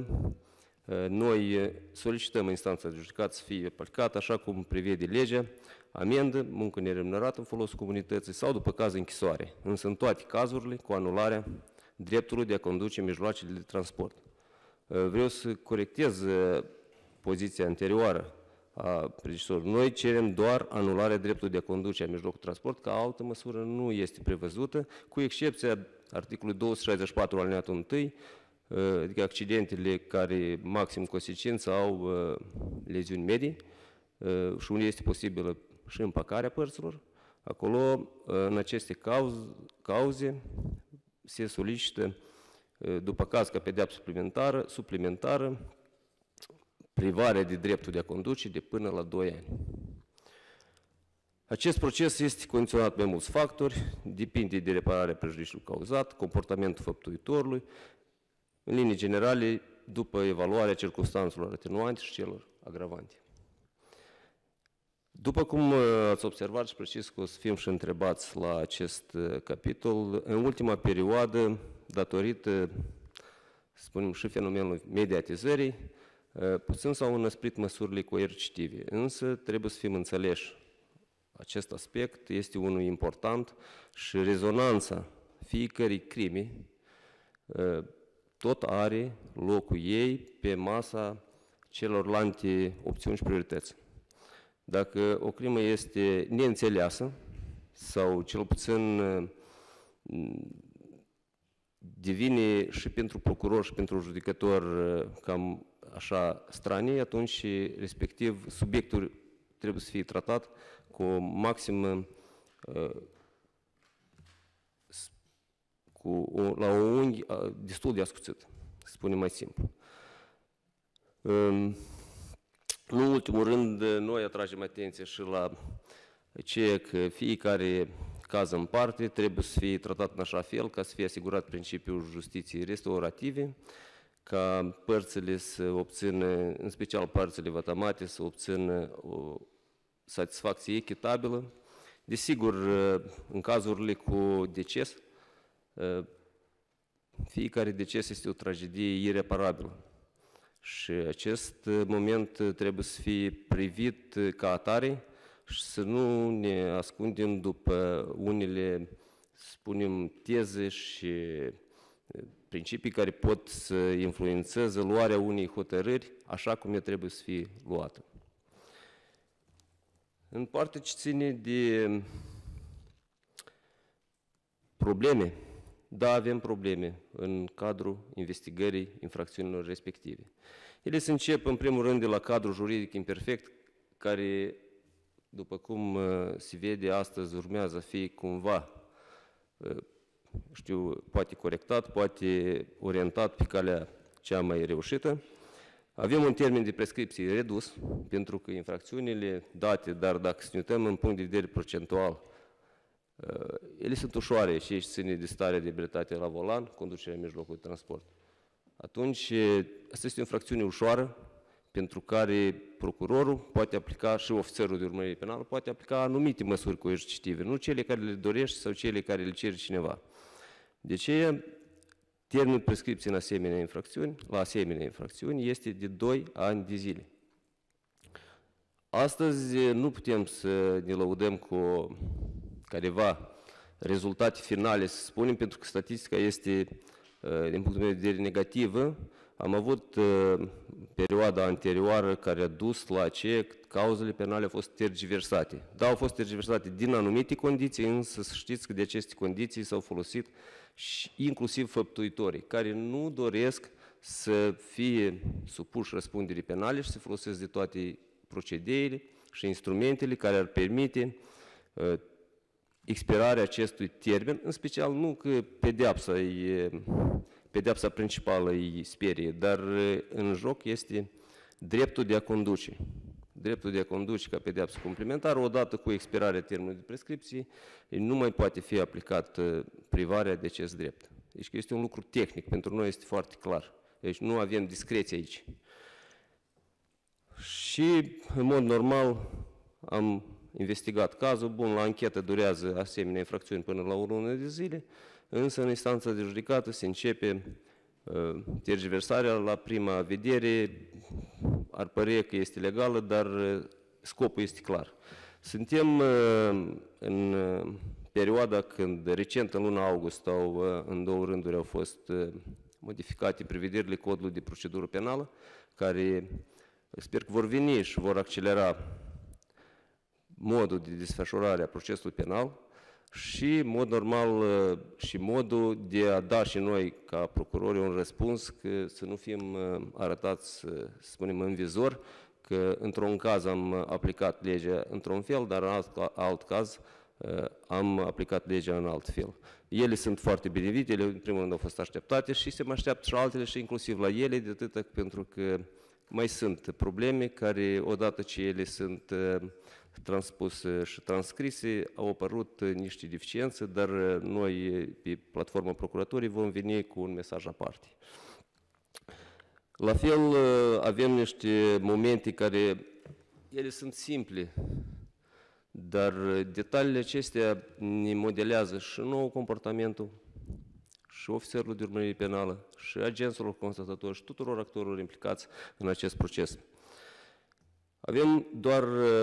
noi solicităm instanța de judecată să fie aplicată așa cum prevede legea, amendă, muncă neremunerată în folosul comunității sau după caz închisoare, însă în toate cazurile cu anularea dreptului de a conduce mijloacele de transport. Vreau să corectez poziția anterioară a predecesorului. Noi cerem doar anularea dreptului de a conduce a mijlocul de transport, că altă măsură nu este prevăzută, cu excepția articolului două sute șaizeci și patru alineatul unu, adică accidentele care maxim consecință au leziuni medii și unde este posibilă și împăcarea părților. Acolo, în aceste cauze, cauze se solicită, după caz ca pedeapsă suplimentară, suplimentară, privarea de dreptul de a conduce de până la doi ani. Acest proces este condiționat pe mulți factori, depinde de repararea prejudiciului cauzat, comportamentul făptuitorului, în linii generale, după evaluarea circumstanțelor atenuante și celor agravante. După cum ați observat și precis că o să fim și întrebați la acest capitol, în ultima perioadă, datorită, spunem, și fenomenului mediatizării, puțin s-au înăsprit măsurile coercitive, însă trebuie să fim înțeleși. Acest aspect este unul important și rezonanța fiecărei crime tot are locul ei pe masa celorlalte opțiuni și priorități. Dacă o crimă este neînțeleasă sau cel puțin devine și pentru procuror și pentru judecător cam așa stranie, atunci respectiv subiectul trebuie să fie tratat cu o maximă, cu o, la o unghi destul de ascuțit, să spunem mai simplu. Nu în ultimul rând, noi atragem atenție și la ceea că fiecare caz în parte trebuie să fie tratat în așa fel ca să fie asigurat principiul justiției restaurative, ca părțile să obțină, în special părțile vătămate, să obțină o satisfacție echitabilă. Desigur, în cazurile cu deces, fiecare deces este o tragedie ireparabilă și acest moment trebuie să fie privit ca atare și să nu ne ascundem după unele, spunem, teze și principii care pot să influențeze luarea unei hotărâri așa cum ea trebuie să fie luată. În partea ce ține de probleme, da, avem probleme în cadrul investigării infracțiunilor respective. Ele se încep, în primul rând, de la cadrul juridic imperfect, care, după cum se vede astăzi, urmează a fi cumva, știu, poate corectat, poate orientat pe calea cea mai reușită. Avem un termen de prescripție redus, pentru că infracțiunile date, dar dacă să ne uităm în punct de vedere procentual, ele sunt ușoare și aici ține de starea de ebrietate la volan, conducerea în mijlocul de transport. Atunci, asta este o infracțiune ușoară, pentru care procurorul poate aplica și ofițerul de urmărire penală poate aplica anumite măsuri coercitive, nu cele care le dorești sau cele care le cere cineva. De ce termenul prescripției în asemenea infracțiuni, la asemenea infracțiuni este de doi ani de zile. Astăzi nu putem să ne lăudăm cu careva rezultate finale, să spunem, pentru că statistica este, din punctul meu de vedere, negativă. Am avut uh, perioada anterioară care a dus la ce cauzele penale au fost tergiversate. Da, au fost tergiversate din anumite condiții, însă să știți că de aceste condiții s-au folosit și inclusiv făptuitorii, care nu doresc să fie supuși răspunderii penale și să folosesc de toate procedeile și instrumentele care ar permite uh, expirarea acestui termen, în special nu că pedeapsa e... Pedeapsa principală îi sperie, dar în joc este dreptul de a conduce. Dreptul de a conduce ca pedeapsă complementară, odată cu expirarea termenului de prescripție, nu mai poate fi aplicat privarea de acest drept. Deci este un lucru tehnic, pentru noi este foarte clar. Deci nu avem discreție aici. Și, în mod normal, am investigat cazul. Bun, la anchetă durează asemenea infracțiuni până la o lună de zile, însă în instanța de judecată se începe uh, tergiversarea. La prima vedere ar părea că este legală, dar uh, scopul este clar. Suntem uh, în uh, perioada când, recent în luna august, au, uh, în două rânduri au fost uh, modificate prevederile codului de procedură penală, care sper că vor veni și vor accelera modul de desfășurare a procesului penal, și, în mod normal, și modul de a da și noi, ca procurori, un răspuns, că să nu fim arătați, să spunem, în vizor, că într-un caz am aplicat legea într-un fel, dar în alt, alt caz am aplicat legea în alt fel. Ele sunt foarte binevenite, ele, în primul rând, au fost așteptate și se mai așteaptă și altele și inclusiv la ele, de atât pentru că mai sunt probleme care, odată ce ele sunt transpuse și transcrise, au apărut niște deficiențe, dar noi, pe platforma procuraturii, vom veni cu un mesaj aparte. La fel, avem niște momente care, ele sunt simple, dar detaliile acestea ne modelează și nou comportamentul, și ofițerul de urmărire penală, și agenților constatatori, și tuturor actorilor implicați în acest proces. Avem doar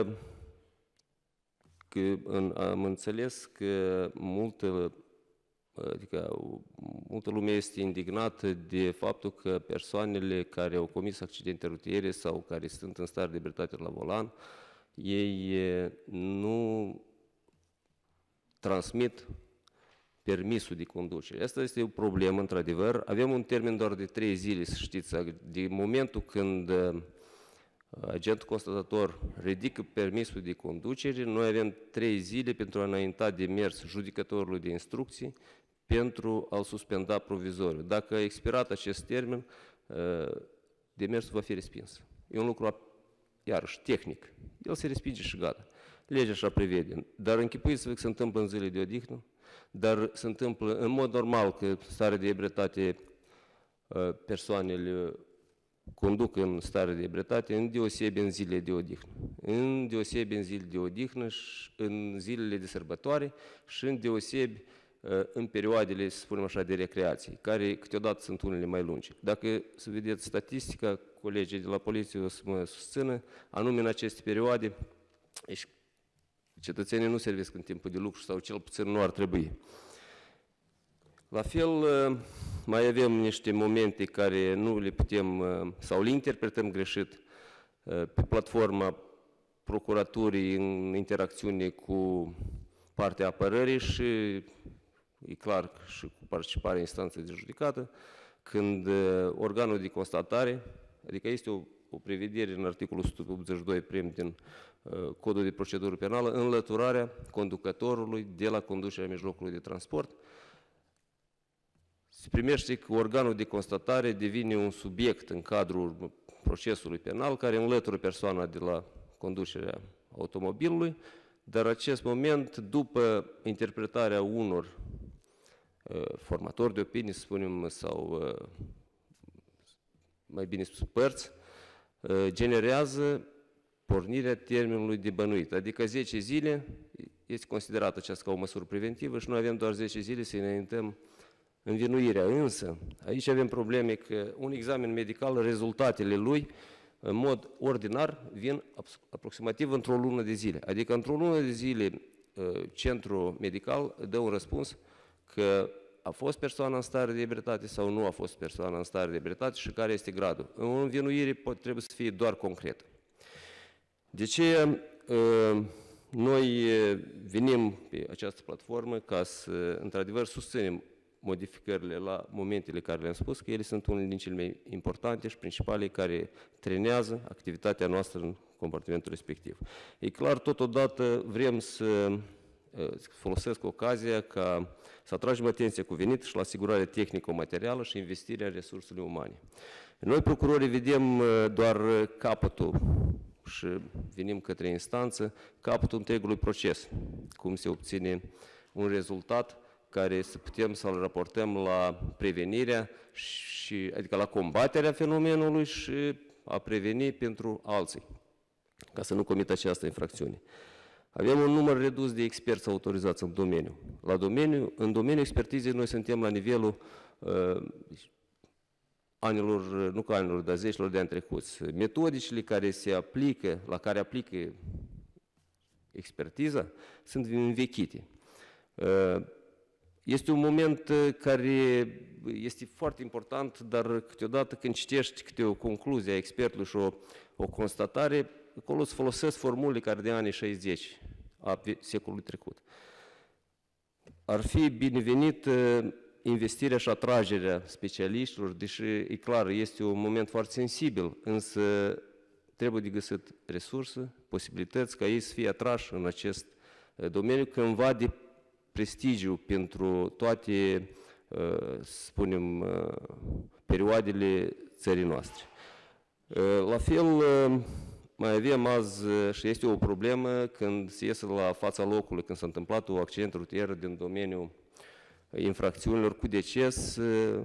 că am înțeles că multă, adică, multă lume este indignată de faptul că persoanele care au comis accidente rutiere sau care sunt în stare de ebrietate la volan, ei nu transmit permisul de conducere. Asta este o problemă, într-adevăr. Avem un termen doar de trei zile, să știți, de momentul când agentul constatator ridică permisul de conducere, noi avem trei zile pentru a înainta demers judecătorului de instrucții pentru a-l suspenda provizoriu. Dacă a expirat acest termen, demersul va fi respins. E un lucru, iarăși, tehnic. El se respinge și gata. Legea așa prevede. Dar închipuiți-vă că se întâmplă în zile de odihnă, dar se întâmplă în mod normal că stare de ebrietate persoanele conduc în stare de ebrietate, în deosebi în zilele de odihnă. În deosebi în zilele de odihnă, și în zilele de sărbătoare și în deosebi în perioadele, să spunem așa, de recreație, care câteodată sunt unele mai lungi. Dacă să vedeți statistica, colegii de la poliție o să mă susțină, anume în aceste perioade, cetățenii nu servesc în timpul de lucru sau cel puțin nu ar trebui. La fel, mai avem niște momente care nu le putem sau le interpretăm greșit pe platforma procuraturii în interacțiune cu partea apărării și e clar și cu participarea instanței de judecată, când organul de constatare, adică este o, o prevedere în articolul o sută optzeci și doi prim din Codul de Procedură Penală, înlăturarea conducătorului de la conducerea mijlocului de transport. Se primește că organul de constatare devine un subiect în cadrul procesului penal care înlătură persoana de la conducerea automobilului, dar în acest moment, după interpretarea unor uh, formatori de opinii, să spunem, sau uh, mai bine spus părți, uh, generează pornirea termenului de bănuit, adică zece zile este considerată aceasta ca o măsură preventivă și noi avem doar zece zile să înaintăm învinuirea. Însă, aici avem probleme că un examen medical, rezultatele lui, în mod ordinar, vin aproximativ într-o lună de zile. Adică într-o lună de zile centrul medical dă un răspuns că a fost persoana în stare de ebrietate sau nu a fost persoana în stare de ebrietate și care este gradul. În învinuire trebuie să fie doar concret. De ce noi venim pe această platformă ca să, într-adevăr, susținem modificările la momentele care le-am spus, că ele sunt unele din cele mai importante și principale care trenează activitatea noastră în compartimentul respectiv. E clar, totodată vrem să folosesc ocazia ca să atragem atenția cuvenită și la asigurarea tehnico-materială și investirea în resursele umane. Noi, procurorii, vedem doar capătul și venim către instanță, capătul întregului proces, cum se obține un rezultat care să putem să-l raportăm la prevenirea, și, adică la combaterea fenomenului și a preveni pentru alții, ca să nu comită această infracțiune. Avem un număr redus de experți autorizați în domeniu. La domeniu, în domeniul expertizei noi suntem la nivelul uh, anilor, nu ca anilor, dar zecilor de ani trecuți. Metodicile care se aplică, la care aplică expertiza, sunt învechite. Uh, Este un moment care este foarte important, dar câteodată când citești câte o concluzie a expertului și o, o constatare, acolo îți folosesc formule care de anii șaizeci a secolului trecut. Ar fi binevenit investirea și atragerea specialiștilor, deși e clar, este un moment foarte sensibil, însă trebuie de găsit resurse, posibilități ca ei să fie atrași în acest domeniu cândva de prestigiu pentru toate, spunem, perioadele țării noastre. La fel, mai avem azi și este o problemă când se iese la fața locului, când s-a întâmplat un accident rutier din domeniul infracțiunilor cu deces,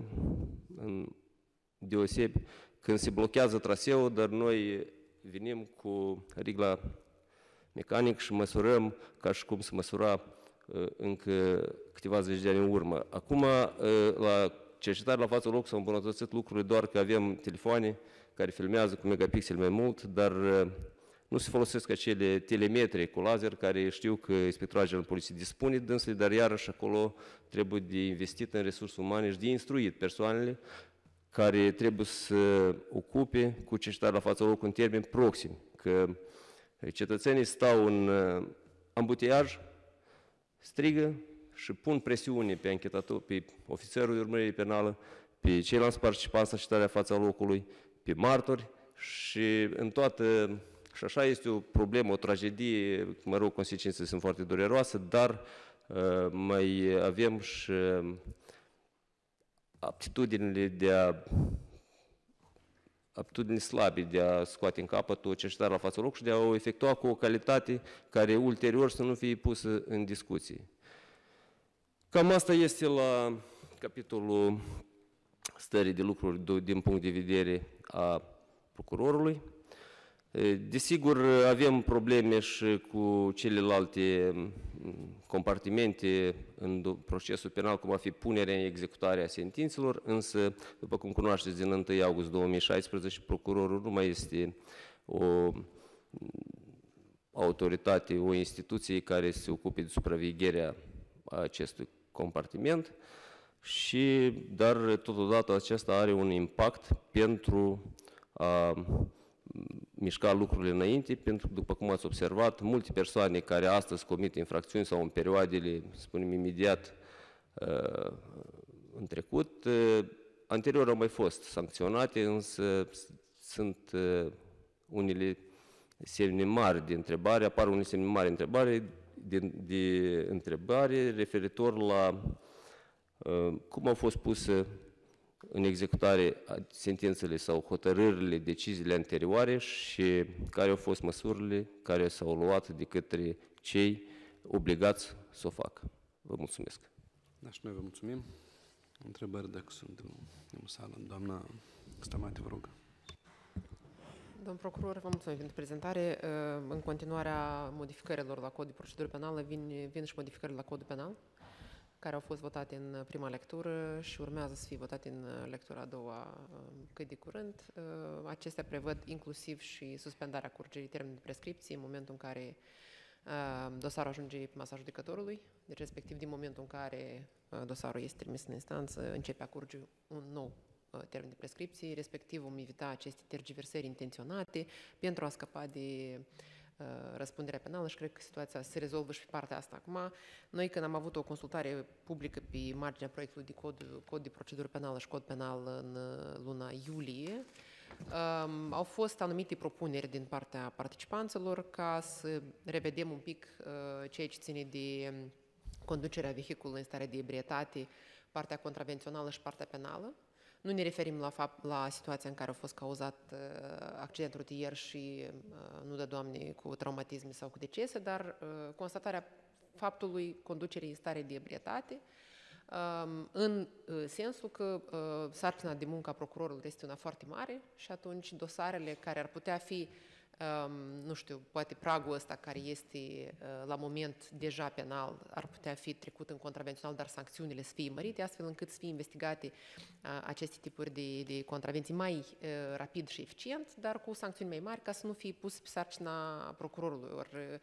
deosebi, când se blochează traseul, dar noi venim cu rigla mecanic și măsurăm ca și cum se măsura încă câteva zeci de ani în urmă. Acum, la cercetare la fața locului s-au îmbunătățit lucrurile doar că avem telefoane care filmează cu megapixel mai mult, dar nu se folosesc acele telemetre cu laser care știu că inspectoratele poliției dispune dânsele, dar iarăși acolo trebuie de investit în resurse umane și de instruit persoanele care trebuie să ocupe cu cercetare la fața locului în termeni proximi, că cetățenii stau în ambuteiaj, strigă și pun presiune pe anchetator, pe ofițerul de urmărire penală, pe ceilalți participanți la cercetarea fața locului, pe martori și în toată, și așa este o problemă, o tragedie, mă rog, consecințele sunt foarte dureroase, dar uh, mai avem și aptitudinile de a aptitudini slabe de a scoate în capăt o cercetare la fața locului și de a o efectua cu o calitate care ulterior să nu fie pusă în discuție. Cam asta este la capitolul stării de lucruri din punct de vedere a procurorului. Desigur, avem probleme și cu celelalte compartimente în procesul penal, cum ar fi punerea în executare a sentințelor, însă, după cum cunoașteți, din întâi august două mii șaisprezece, procurorul nu mai este o autoritate, o instituție care se ocupe de supravegherea acestui compartiment, și, dar totodată acesta are un impact pentru a mișca lucrurile înainte, pentru că, după cum ați observat, multe persoane care astăzi comit infracțiuni sau în perioadele, spunem imediat, în trecut, anterior au mai fost sancționate, însă sunt unele semne mari de întrebare, apar unele semne mari de întrebare, de, de întrebare referitor la uh, cum au fost puse în executare sentințele sau hotărârile, deciziile anterioare și care au fost măsurile care s-au luat de către cei obligați să o facă. Vă mulțumesc. Da, și noi vă mulțumim. Întrebări dacă sunt în, în sală. Doamna Stamati, vă rog. Domn procuror, vă mulțumim pentru prezentare. În continuarea modificărilor la Cod de Procedură Penală vin, vin și modificările la Codul Penal, care au fost votate în prima lectură și urmează să fie votate în lectura a doua cât de curând. Acestea prevăd inclusiv și suspendarea curgerii termenului de prescripție în momentul în care dosarul ajunge pe masa judecătorului, deci respectiv din momentul în care dosarul este trimis în instanță, începe a curge un nou termen de prescripție, respectiv vom evita aceste tergiversări intenționate pentru a scăpa de uh, răspunderea penală și cred că situația se rezolvă și pe partea asta. Acum, noi când am avut o consultare publică pe marginea proiectului de cod, cod de procedură penală și cod penal în luna iulie, um, au fost anumite propuneri din partea participanților ca să revedem un pic uh, ceea ce ține de conducerea vehiculului în stare de ebrietate, partea contravențională și partea penală. Nu ne referim la, fapt, la situația în care a fost cauzat uh, accident rutier și, uh, nu de Doamne, cu traumatisme sau cu decese, dar uh, constatarea faptului conducerii în stare de ebrietate, uh, în uh, sensul că uh, sarcina de muncă a procurorului este una foarte mare și atunci dosarele care ar putea fi, um, nu știu, poate pragul ăsta care este uh, la moment deja penal ar putea fi trecut în contravențional, dar sancțiunile să fie mărite, astfel încât să fie investigate uh, aceste tipuri de, de contravenții mai uh, rapid și eficient, dar cu sancțiuni mai mari, ca să nu fie pus pe sarcina procurorului. Ori uh,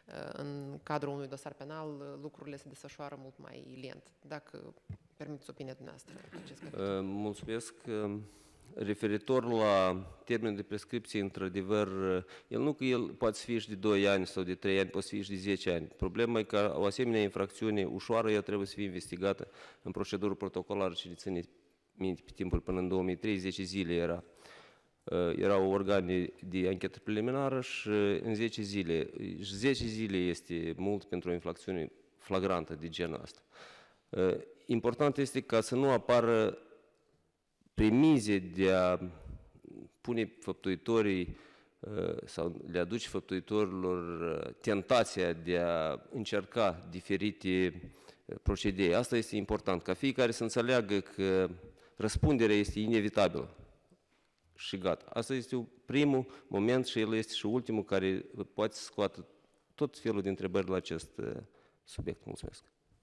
în cadrul unui dosar penal uh, lucrurile se desfășoară mult mai lent. Dacă permiteți opinia dumneavoastră. Uh, mulțumesc. Uh... Referitor la termenul de prescripție, într-adevăr, el nu că el poate fi și de doi ani sau de trei ani, poate fi și de zece ani. Problema e că o asemenea infracțiune ușoară, ea trebuie să fie investigată în procedură protocolară și ține minte pe timpul până în două mii trei, zece zile era. Erau organe de anchetă preliminară și în zece zile. zece zile este mult pentru o infracțiune flagrantă de genul ăsta. Important este ca să nu apară premize de a pune făptuitorii sau le aduce făptuitorilor tentația de a încerca diferite procedee. Asta este important, ca fiecare să înțeleagă că răspunderea este inevitabilă și gata. Asta este primul moment și el este și ultimul care poate să scoată tot felul de întrebări la acest subiect. Mulțumesc.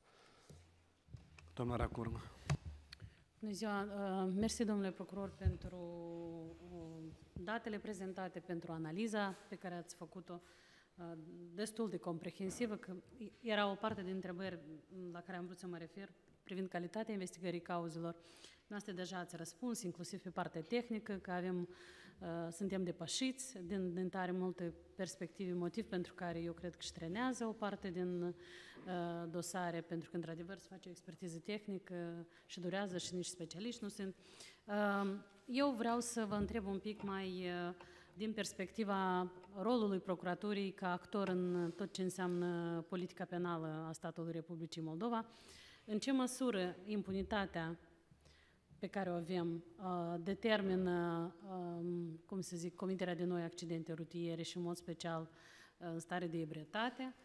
Doamna Racurmă. Bună ziua! Mersi, domnule procuror, pentru datele prezentate, pentru analiza pe care ați făcut-o destul de comprehensivă, că era o parte din întrebări la care am vrut să mă refer privind calitatea investigării cauzelor. Noastră deja ați răspuns, inclusiv pe partea tehnică, că avem, suntem depășiți din, din tare multe perspective, motiv pentru care eu cred că își trenează o parte din dosare, pentru că, într-adevăr, se face o expertiză tehnică și durează și nici specialiști nu sunt. Eu vreau să vă întreb un pic mai din perspectiva rolului procuraturii ca actor în tot ce înseamnă politica penală a statului Republicii Moldova. În ce măsură impunitatea pe care o avem determină, cum să zic, comiterea de noi accidente rutiere și, în mod special, în stare de ebrietate?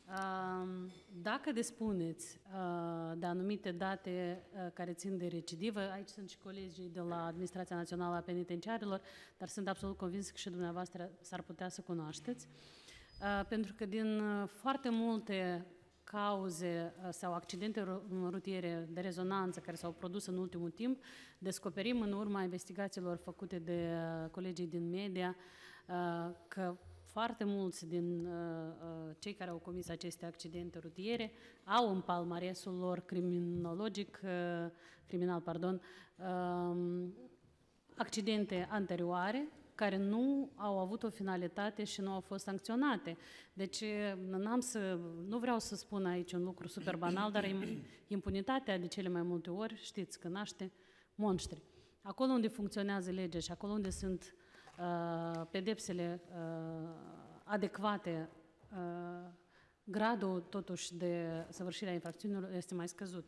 Dacă dispuneți de anumite date care țin de recidivă, aici sunt și colegii de la Administrația Națională a Penitenciarilor, dar sunt absolut convins că și dumneavoastră s-ar putea să cunoașteți, pentru că din foarte multe cauze sau accidente rutiere de rezonanță care s-au produs în ultimul timp, descoperim în urma investigațiilor făcute de colegii din media că foarte mulți din uh, cei care au comis aceste accidente rutiere au în palmaresul lor criminologic, uh, criminal, pardon, uh, accidente anterioare care nu au avut o finalitate și nu au fost sancționate. Deci n-am să, nu vreau să spun aici un lucru super banal, dar impunitatea de cele mai multe ori, știți că naște monștri. Acolo unde funcționează legea și acolo unde sunt pedepsele adecvate, gradul totuși de săvârșire a infracțiunilor este mai scăzut.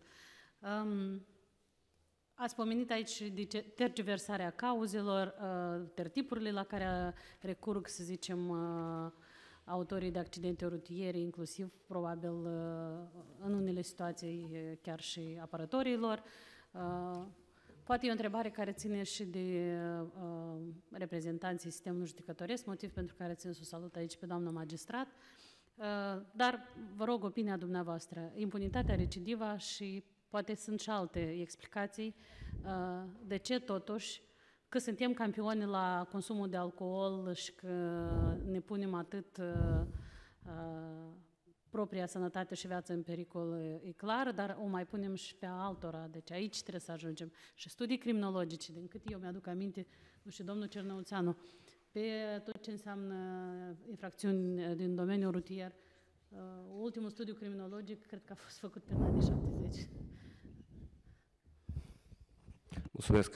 Ați pomenit aici de tergiversarea cauzelor, tertipurile la care recurg, să zicem, autorii de accidente rutiere, inclusiv, probabil, în unele situații, chiar și apărătorilor. Poate e o întrebare care ține și de uh, reprezentanții sistemului judecătoresc, motiv pentru care țin să o salut aici pe doamna magistrat. Uh, dar vă rog opinia dumneavoastră. Impunitatea recidivă și poate sunt și alte explicații. Uh, de ce totuși, că suntem campioni la consumul de alcool și că ne punem atât uh, uh, propria sănătate și viață în pericol, e clar, dar o mai punem și pe altora. Deci aici trebuie să ajungem. Și studii criminologice, din cât eu mi-aduc aminte, nu știu, domnul Cernăuțanu, pe tot ce înseamnă infracțiuni din domeniul rutier, uh, ultimul studiu criminologic cred că a fost făcut pe anii șaptezeci. Mulțumesc.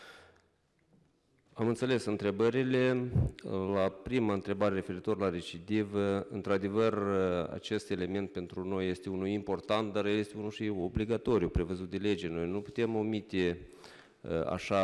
Am înțeles întrebările. La prima întrebare referitor la recidiv, într-adevăr, acest element pentru noi este unul important, dar este unul și obligatoriu, prevăzut de lege. Noi nu putem omite așa,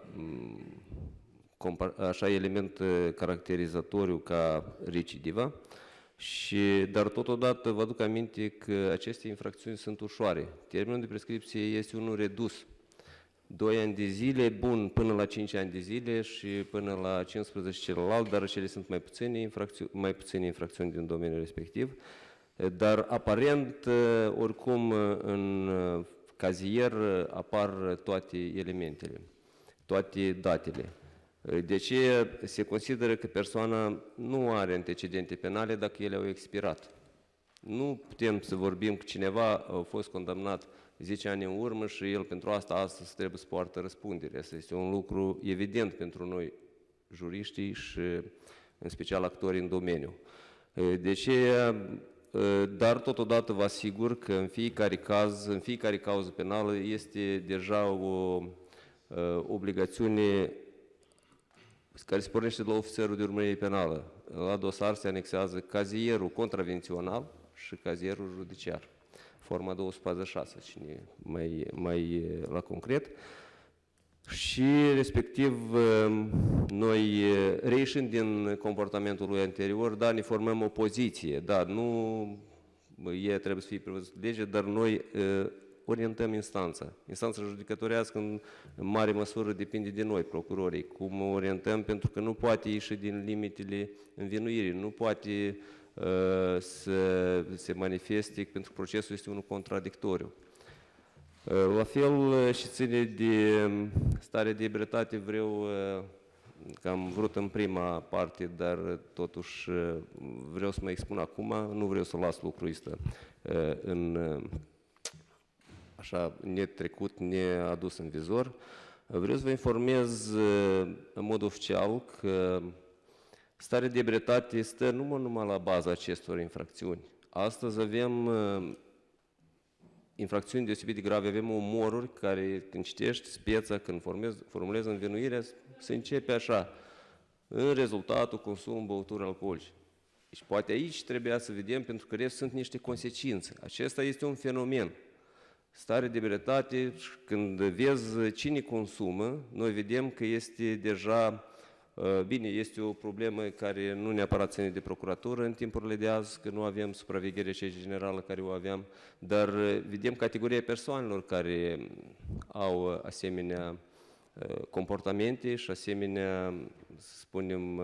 așa element caracterizatoriu ca recidivă, și, dar totodată vă aduc aminte că aceste infracțiuni sunt ușoare. Termenul de prescripție este unul redus. doi ani de zile, bun, până la cinci ani de zile și până la cincisprezece celălalt, dar cele sunt mai puține infracțiuni, mai puține infracțiuni din domeniul respectiv. Dar aparent, oricum, în cazier apar toate elementele, toate datele. De ce se consideră că persoana nu are antecedente penale dacă ele au expirat? Nu putem să vorbim că cineva a fost condamnat zece ani în urmă și el pentru asta astăzi trebuie să poartă răspundere. Asta este un lucru evident pentru noi, juriștii și în special actorii în domeniu. De ce? Dar totodată vă asigur că în fiecare caz, în fiecare cauză penală este deja o obligațiune care se pornește de la ofițerul de urmărire penală. La dosar se anexează cazierul contravențional și cazierul judiciar. Forma două sute patruzeci și șase, cine mai, mai la concret. Și respectiv noi, reieșind din comportamentul lui anterior, da, ne formăm o poziție, da, nu e trebuie să fie prevăzut lege, dar noi orientăm instanța. Instanța judecătorească în mare măsură depinde de noi, procurorii, cum o orientăm, pentru că nu poate ieși din limitele învinuirii, nu poate să se manifeste, pentru că procesul este unul contradictoriu. La fel și ține de stare de ebrietate, vreau, că am vrut în prima parte, dar totuși vreau să mă expun acum, nu vreau să las lucrul ăsta în așa netrecut, neadus în vizor. Vreau să vă informez în mod oficial că starea de ebrietate stă numai, numai la baza acestor infracțiuni. Astăzi avem uh, infracțiuni deosebit de grave, avem omoruri care, când citești speța, când formezi, formulezi învinuirea, se începe așa, în rezultatul consumului băuturi alcoolice. Deci poate aici trebuia să vedem, pentru că restul sunt niște consecințe. Acesta este un fenomen. Stare de ebrietate, când vezi cine consumă, noi vedem că este deja. Bine, este o problemă care nu neapărat ține de procuratură în timpurile de azi, că nu avem supraveghere generală care o aveam, dar vedem categoria persoanelor care au asemenea comportamente și asemenea, să spunem,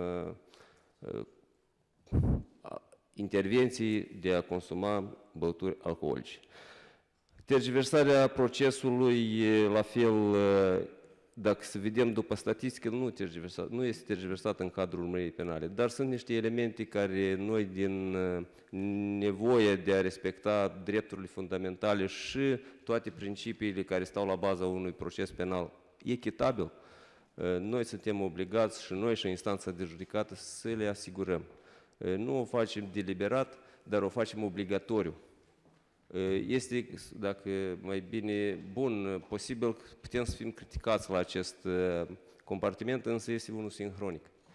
intervenții de a consuma băuturi alcoolice. Tergiversarea procesului, la fel, dacă să vedem după statistică, nu, tergiversat, nu este tergiversat în cadrul urmăririi penale, dar sunt niște elemente care noi, din nevoie de a respecta drepturile fundamentale și toate principiile care stau la baza unui proces penal echitabil, noi suntem obligați și noi și instanța de judecată să le asigurăm. Nu o facem deliberat, dar o facem obligatoriu. Este, dacă mai bine, bun, posibil că putem să fim criticați la acest compartiment, însă este unul sinchronic.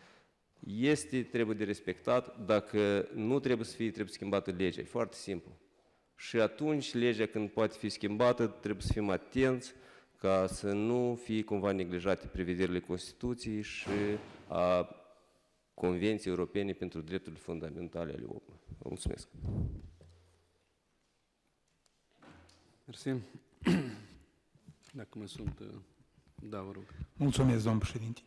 Este, trebuie de respectat, dacă nu trebuie să fie, trebuie schimbată legea, e foarte simplu. Și atunci legea când poate fi schimbată, trebuie să fim atenți ca să nu fie cumva neglijate prevederile Constituției și a Convenției Europene pentru Drepturile Fundamentale ale omului. Vă mulțumesc. Mersi. Dacă mai sunt... Da, vă rog. Mulțumesc, domnul președinte.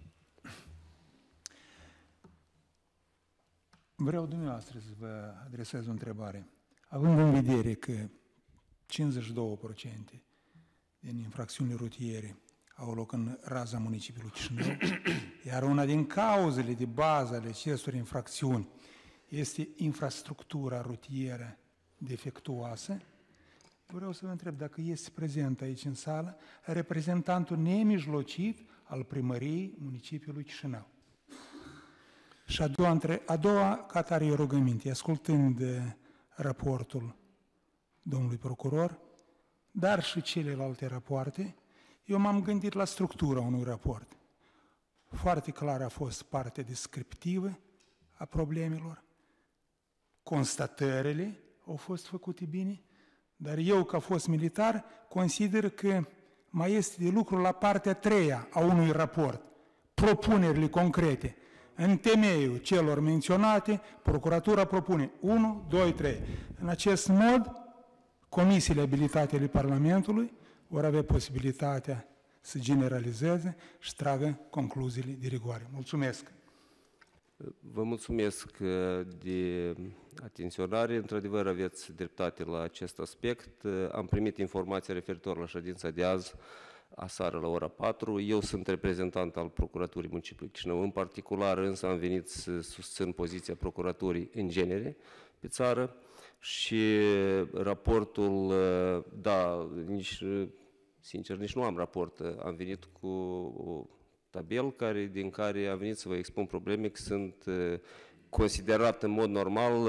Vreau dumneavoastră să vă adresez o întrebare. Având în vedere că cincizeci și doi la sută din infracțiunile rutiere au loc în raza municipiului Chișinău, iar una din cauzele de bază ale acestor infracțiuni este infrastructura rutieră defectuoasă, vreau să vă întreb dacă este prezent aici în sală reprezentantul nemijlocit al primăriei municipiului Chișinău. Și a doua, a doua catare e rugăminte, ascultând raportul domnului procuror, dar și celelalte rapoarte, eu m-am gândit la structura unui raport. Foarte clar a fost partea descriptivă a problemelor, constatările au fost făcute bine, dar eu, ca fost militar, consider că mai este de lucru la partea a treia a unui raport, propunerile concrete. În temeiul celor menționate, procuratura propune unu, doi, trei. În acest mod, comisiile abilitate ale Parlamentului vor avea posibilitatea să generalizeze și tragă concluziile de rigoare. Mulțumesc! Vă mulțumesc de atenționare. Într-adevăr, aveți dreptate la acest aspect. Am primit informația referitor la ședința de azi, aseară la ora patru. Eu sunt reprezentant al Procuraturii Municipiului Chișinău. În particular, însă, am venit să susțin poziția Procuraturii în genere pe țară și raportul, da, nici, sincer, nici nu am raport. Am venit cu o tabel care, din care am venit să vă expun probleme că sunt considerat în mod normal,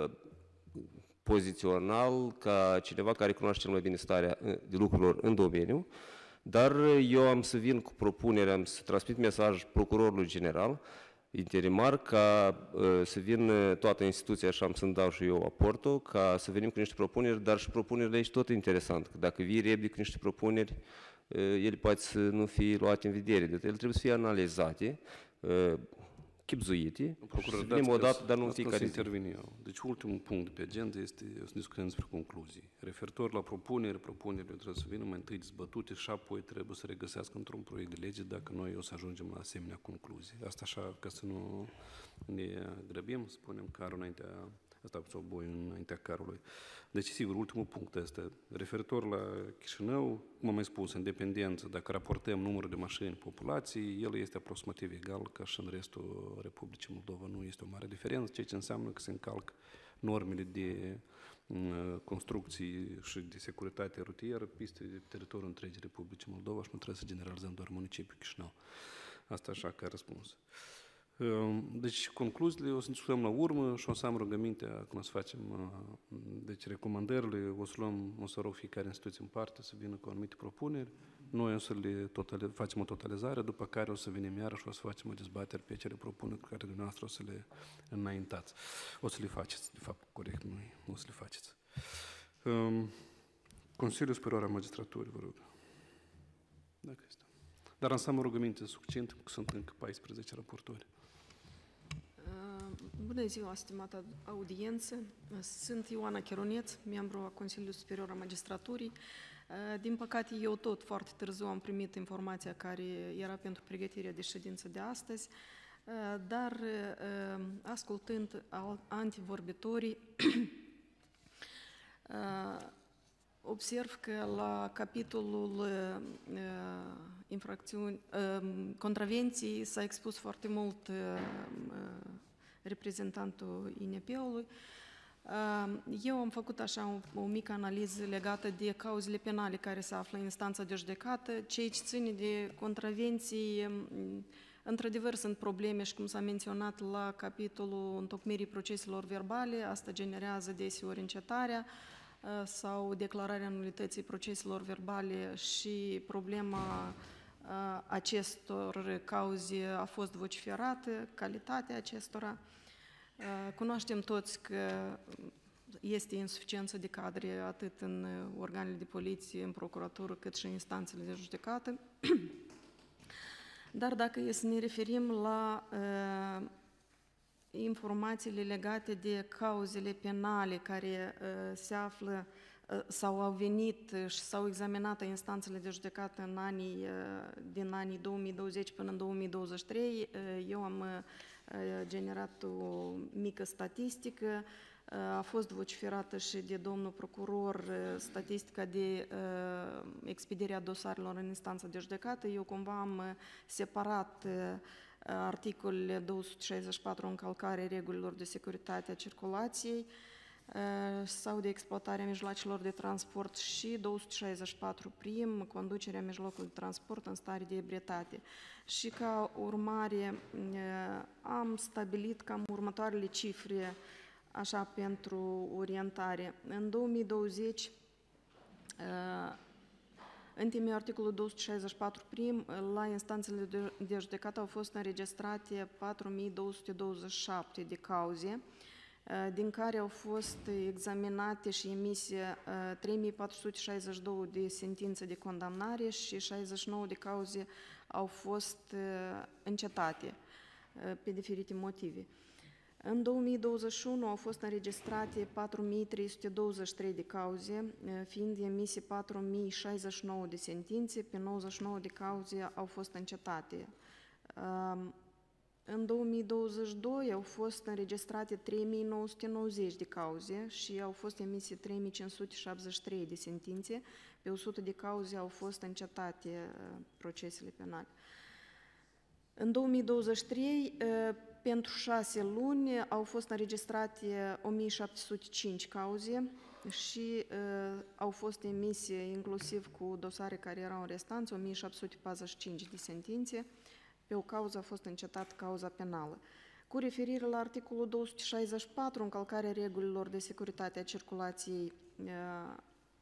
pozițional, ca cineva care cunoaște cel mai bine starea de lucrurilor în domeniu, dar eu am să vin cu propunerea, am să transmit mesaj procurorului general, interimar, ca uh, să vin toată instituția și am să-mi dau și eu aportul, ca să venim cu niște propuneri, dar și propunerile aici tot interesant, că dacă vii repede cu niște propuneri, uh, ele poate să nu fie luate în vedere, deci ele trebuie să fie analizate, uh, chipzuite, și să venim odată, dar nu în fiecare zi. Intervin eu. Deci ultimul punct de pe agenda este să discutăm despre concluzii. Referitor la propuneri, propunerile trebuie să vină mai întâi dezbătute și apoi trebuie să regăsească într-un proiect de lege dacă noi o să ajungem la asemenea concluzii. Asta așa, ca să nu ne grăbim, spunem carul înaintea, asta sau boi înaintea carului. Deci, sigur, ultimul punct este, referitor la Chișinău, cum am mai spus, în dependență, dacă raportăm numărul de mașini populației, el este aproximativ egal ca și în restul Republicii Moldova. Nu este o mare diferență, ceea ce înseamnă că se încalcă normele de construcții și de securitate rutieră peste teritoriul întregii Republicii Moldova și nu trebuie să generalizăm doar municipiul Chișinău. Asta așa ca răspuns. Deci, concluziile o să discutăm la urmă și o să am rugămintea cum o să facem, deci recomandările, o să luăm, o să rog fiecare instituție în parte să vină cu anumite propuneri, noi o să le totale, facem o totalizare, după care o să venim iarăși și o să facem o dezbatere pe acele propuneri pe care dumneavoastră o să le înaintați. O să le faceți, de fapt, corect, nu, o să le faceți. Consiliul Superior al Magistraturii, vă rog. Dacă este. Dar înseamnă rugăminte succinte, că sunt încă paisprezece raportori. Bună ziua, stimată audiență! Sunt Ioana Cheroneț, membru a Consiliului Superior al Magistraturii. Din păcate, eu tot foarte târziu am primit informația care era pentru pregătirea de ședință de astăzi, dar ascultând antivorbitorii, observ că la capitolul infracțiuni, contravenții s-a expus foarte mult reprezentantul I N P-ului. Eu am făcut așa o, o mică analiză legată de cauzele penale care se află în instanța de judecată. Ceea ce ține de contravenții, într-adevăr, sunt probleme și, cum s-a menționat la capitolul întocmirii proceselor verbale, asta generează deseori încetarea sau declararea nulității proceselor verbale și problema acestor cauze a fost vociferată, calitatea acestora. Cunoaștem toți că este insuficiență de cadre atât în organele de poliție, în procuratură, cât și în instanțele de judecată. Dar dacă e să ne referim la uh, informațiile legate de cauzele penale care uh, se află uh, sau au venit și s-au examinat în instanțele de judecată în anii, uh, din anii două mii douăzeci până în două mii douăzeci și trei, uh, eu am uh, generat o mică statistică. A fost vociferată și de domnul procuror statistica de uh, expedierea dosarelor în instanța de judecată. Eu cumva am separat uh, articolele două sute șaizeci și patru încălcare regulilor de securitate a circulației uh, sau de exploatarea mijloacelor de transport și două sute șaizeci și patru prim conducerea mijlocului de transport în stare de ebrietate. Și ca urmare uh, am stabilit cam următoarele cifre așa pentru orientare. În două mii douăzeci, în temeiul articolului două sute șaizeci și patru prim, la instanțele de judecată au fost înregistrate patru mii două sute douăzeci și șapte de cauze, din care au fost examinate și emise trei mii patru sute șaizeci și doi de sentințe de condamnare și șaizeci și nouă de cauze au fost încetate pe diferite motive. În două mii douăzeci și unu au fost înregistrate patru mii trei sute douăzeci și trei de cauze, fiind emise patru mii șaizeci și nouă de sentințe, pe nouăzeci și nouă de cauze au fost încetate. În două mii douăzeci și doi au fost înregistrate trei mii nouă sute nouăzeci de cauze și au fost emise trei mii cinci sute șaptezeci și trei de sentințe, pe o sută de cauze au fost încetate procesele penale. În două mii douăzeci și trei, pentru șase luni, au fost înregistrate o mie șapte sute cinci cauze și uh, au fost emise, inclusiv cu dosare care erau în restanță, o mie șapte sute patruzeci și cinci de sentințe. Pe o cauză a fost încetată cauza penală. Cu referire la articolul două sute șaizeci și patru, încălcarea regulilor de securitate a circulației, uh,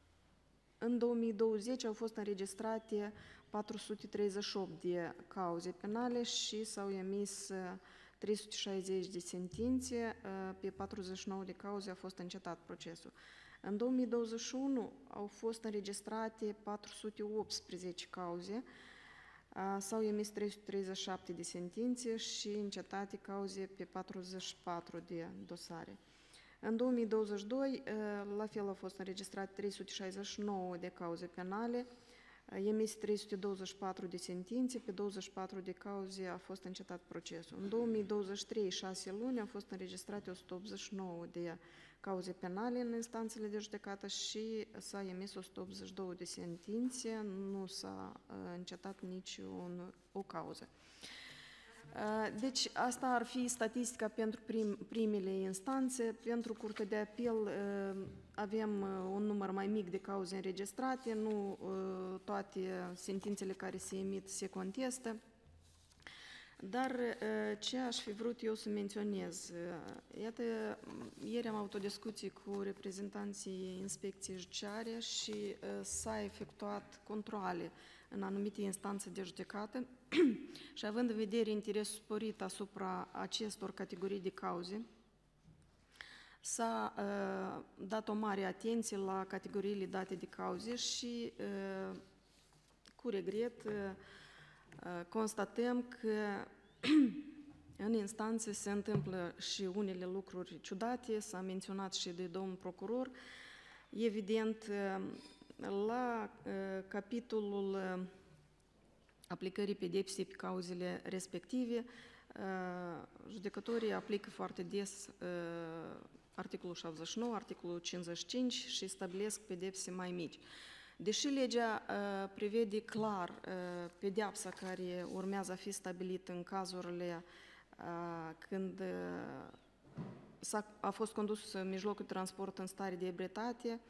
în două mii douăzeci au fost înregistrate patru sute treizeci și opt de cauze penale și s-au emis trei sute șaizeci de sentințe, pe patruzeci și nouă de cauze a fost încetat procesul. În două mii douăzeci și unu au fost înregistrate patru sute optsprezece cauze, s-au emis trei sute treizeci și șapte de sentințe și încetate cauze pe patruzeci și patru de dosare. În două mii douăzeci și doi, la fel au fost înregistrate trei sute șaizeci și nouă de cauze penale, emis trei sute douăzeci și patru de sentințe, pe douăzeci și patru de cauze a fost încetat procesul. În două mii douăzeci și trei, șase luni, au fost înregistrate o sută optzeci și nouă de cauze penale în instanțele de judecată și s-a emis o sută optzeci și doi de sentințe, nu s-a încetat nici un, o cauză. Deci asta ar fi statistica pentru prim, primele instanțe. Pentru Curtea de Apel avem un număr mai mic de cauze înregistrate, nu toate sentințele care se emit se contestă. Dar ce aș fi vrut eu să menționez? Iată, ieri am avut o discuție cu reprezentanții Inspecției Judiciare și s-a efectuat controale în anumite instanțe de judecată și având în vedere interesul sporit asupra acestor categorii de cauze, s-a uh, dat o mare atenție la categoriile date de cauze și uh, cu regret uh, constatăm că în instanțe se întâmplă și unele lucruri ciudate, s-a menționat și de domnul procuror. Evident, la uh, capitolul uh, aplicării pedepsei pe cauzele respective, uh, judecătorii aplică foarte des uh, articolul șaptezeci și nouă, articolul cincizeci și cinci și stabilesc pedepse mai mici. Deși legea uh, prevede clar uh, pedeapsa care urmează a fi stabilită în cazurile uh, când uh, a a fost condus mijlocul de transport în stare de ebrietate,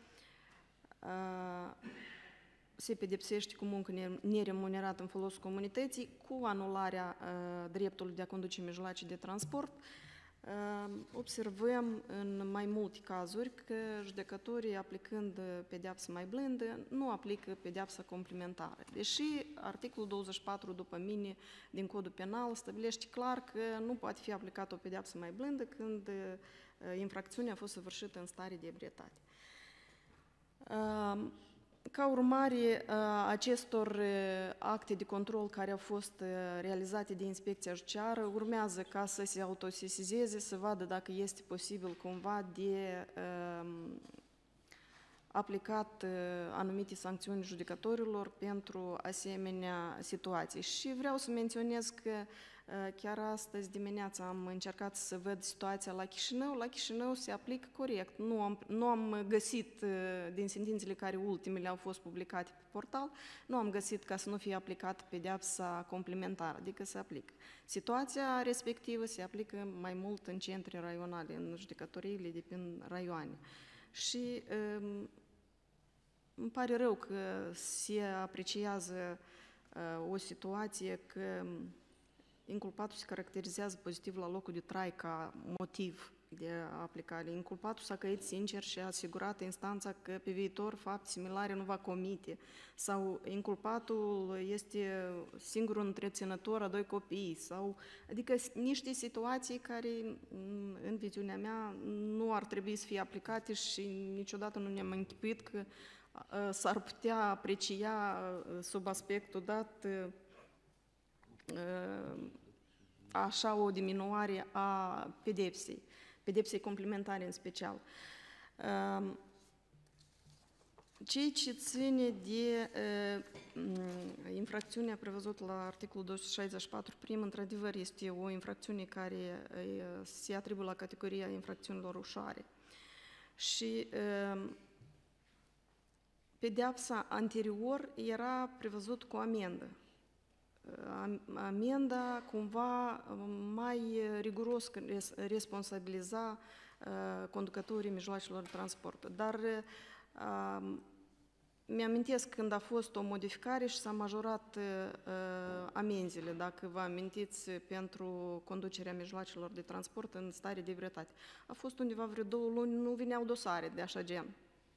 se pedepsește cu muncă neremunerată în folosul comunității, cu anularea dreptului de a conduce mijloace de transport. Observăm în mai multe cazuri că judecătorii, aplicând pedeapsă mai blândă, nu aplică pedeapsa complementară. Deși articolul douăzeci și patru, după mine, din Codul Penal, stabilește clar că nu poate fi aplicată o pedeapsă mai blândă când infracțiunea a fost săvârșită în stare de ebrietate. Ca urmare a acestor acte de control care au fost realizate de inspecția judiciară, urmează ca să se autosesizeze, să vadă dacă este posibil cumva de um, aplicat anumite sancțiuni judecătorilor pentru asemenea situații. Și vreau să menționez că chiar astăzi dimineața am încercat să văd situația la Chișinău. La Chișinău se aplică corect. Nu am, nu am găsit, din sentințele care ultimele au fost publicate pe portal, nu am găsit ca să nu fie aplicată pedeapsa complementară, adică se aplică. Situația respectivă se aplică mai mult în centre raionale, în judecătoriile de prin raioane. Și um, îmi pare rău că se apreciază uh, o situație că inculpatul se caracterizează pozitiv la locul de trai ca motiv de aplicare. Inculpatul s-a căit sincer și a asigurat instanța că pe viitor fapte similare nu va comite. Sau inculpatul este singurul întreținător a doi copii. Sau, adică niște situații care, în viziunea mea, nu ar trebui să fie aplicate și niciodată nu ne-am închipuit că s-ar putea aprecia sub aspectul dat așa o diminuare a pedepsei, pedepsei complementare în special. Ceea ce ține de infracțiunea prevăzută la articolul două sute șaizeci și patru prim, într-adevăr este o infracțiune care se atribuie la categoria infracțiunilor ușoare. Și pedeapsa anterior era prevăzut cu amendă. Amenda cumva mai riguros responsabiliza conducătorii mijloacelor de transport. Dar mi-amintesc când a fost o modificare și s-a majorat amenziile, dacă vă amintiți, pentru conducerea mijloacelor de transport în stare de ebrietate. A fost undeva vreo două luni, nu vineau dosare de așa gen.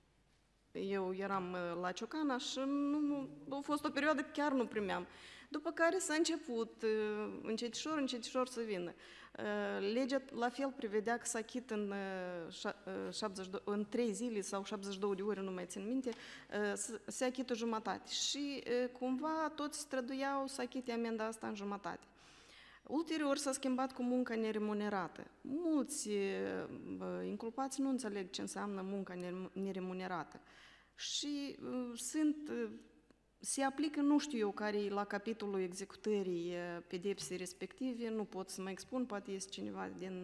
Eu eram la Ciocana și nu, a fost o perioadă chiar nu primeam. După care s-a început încetișor, încetișor să vină. Legea la fel prevedea că s-a chit în, șaptezeci, în trei zile sau șaptezeci și două de ore, nu mai țin minte, se achită jumătate. Și cumva toți străduiau să achite amenda asta în jumătate. Ulterior s-a schimbat cu munca neremunerată. Mulți inculpați nu înțeleg ce înseamnă munca neremunerată. Și sunt... Se aplică, nu știu eu, care e la capitolul executării pedepsei respective, nu pot să mă expun, poate este cineva din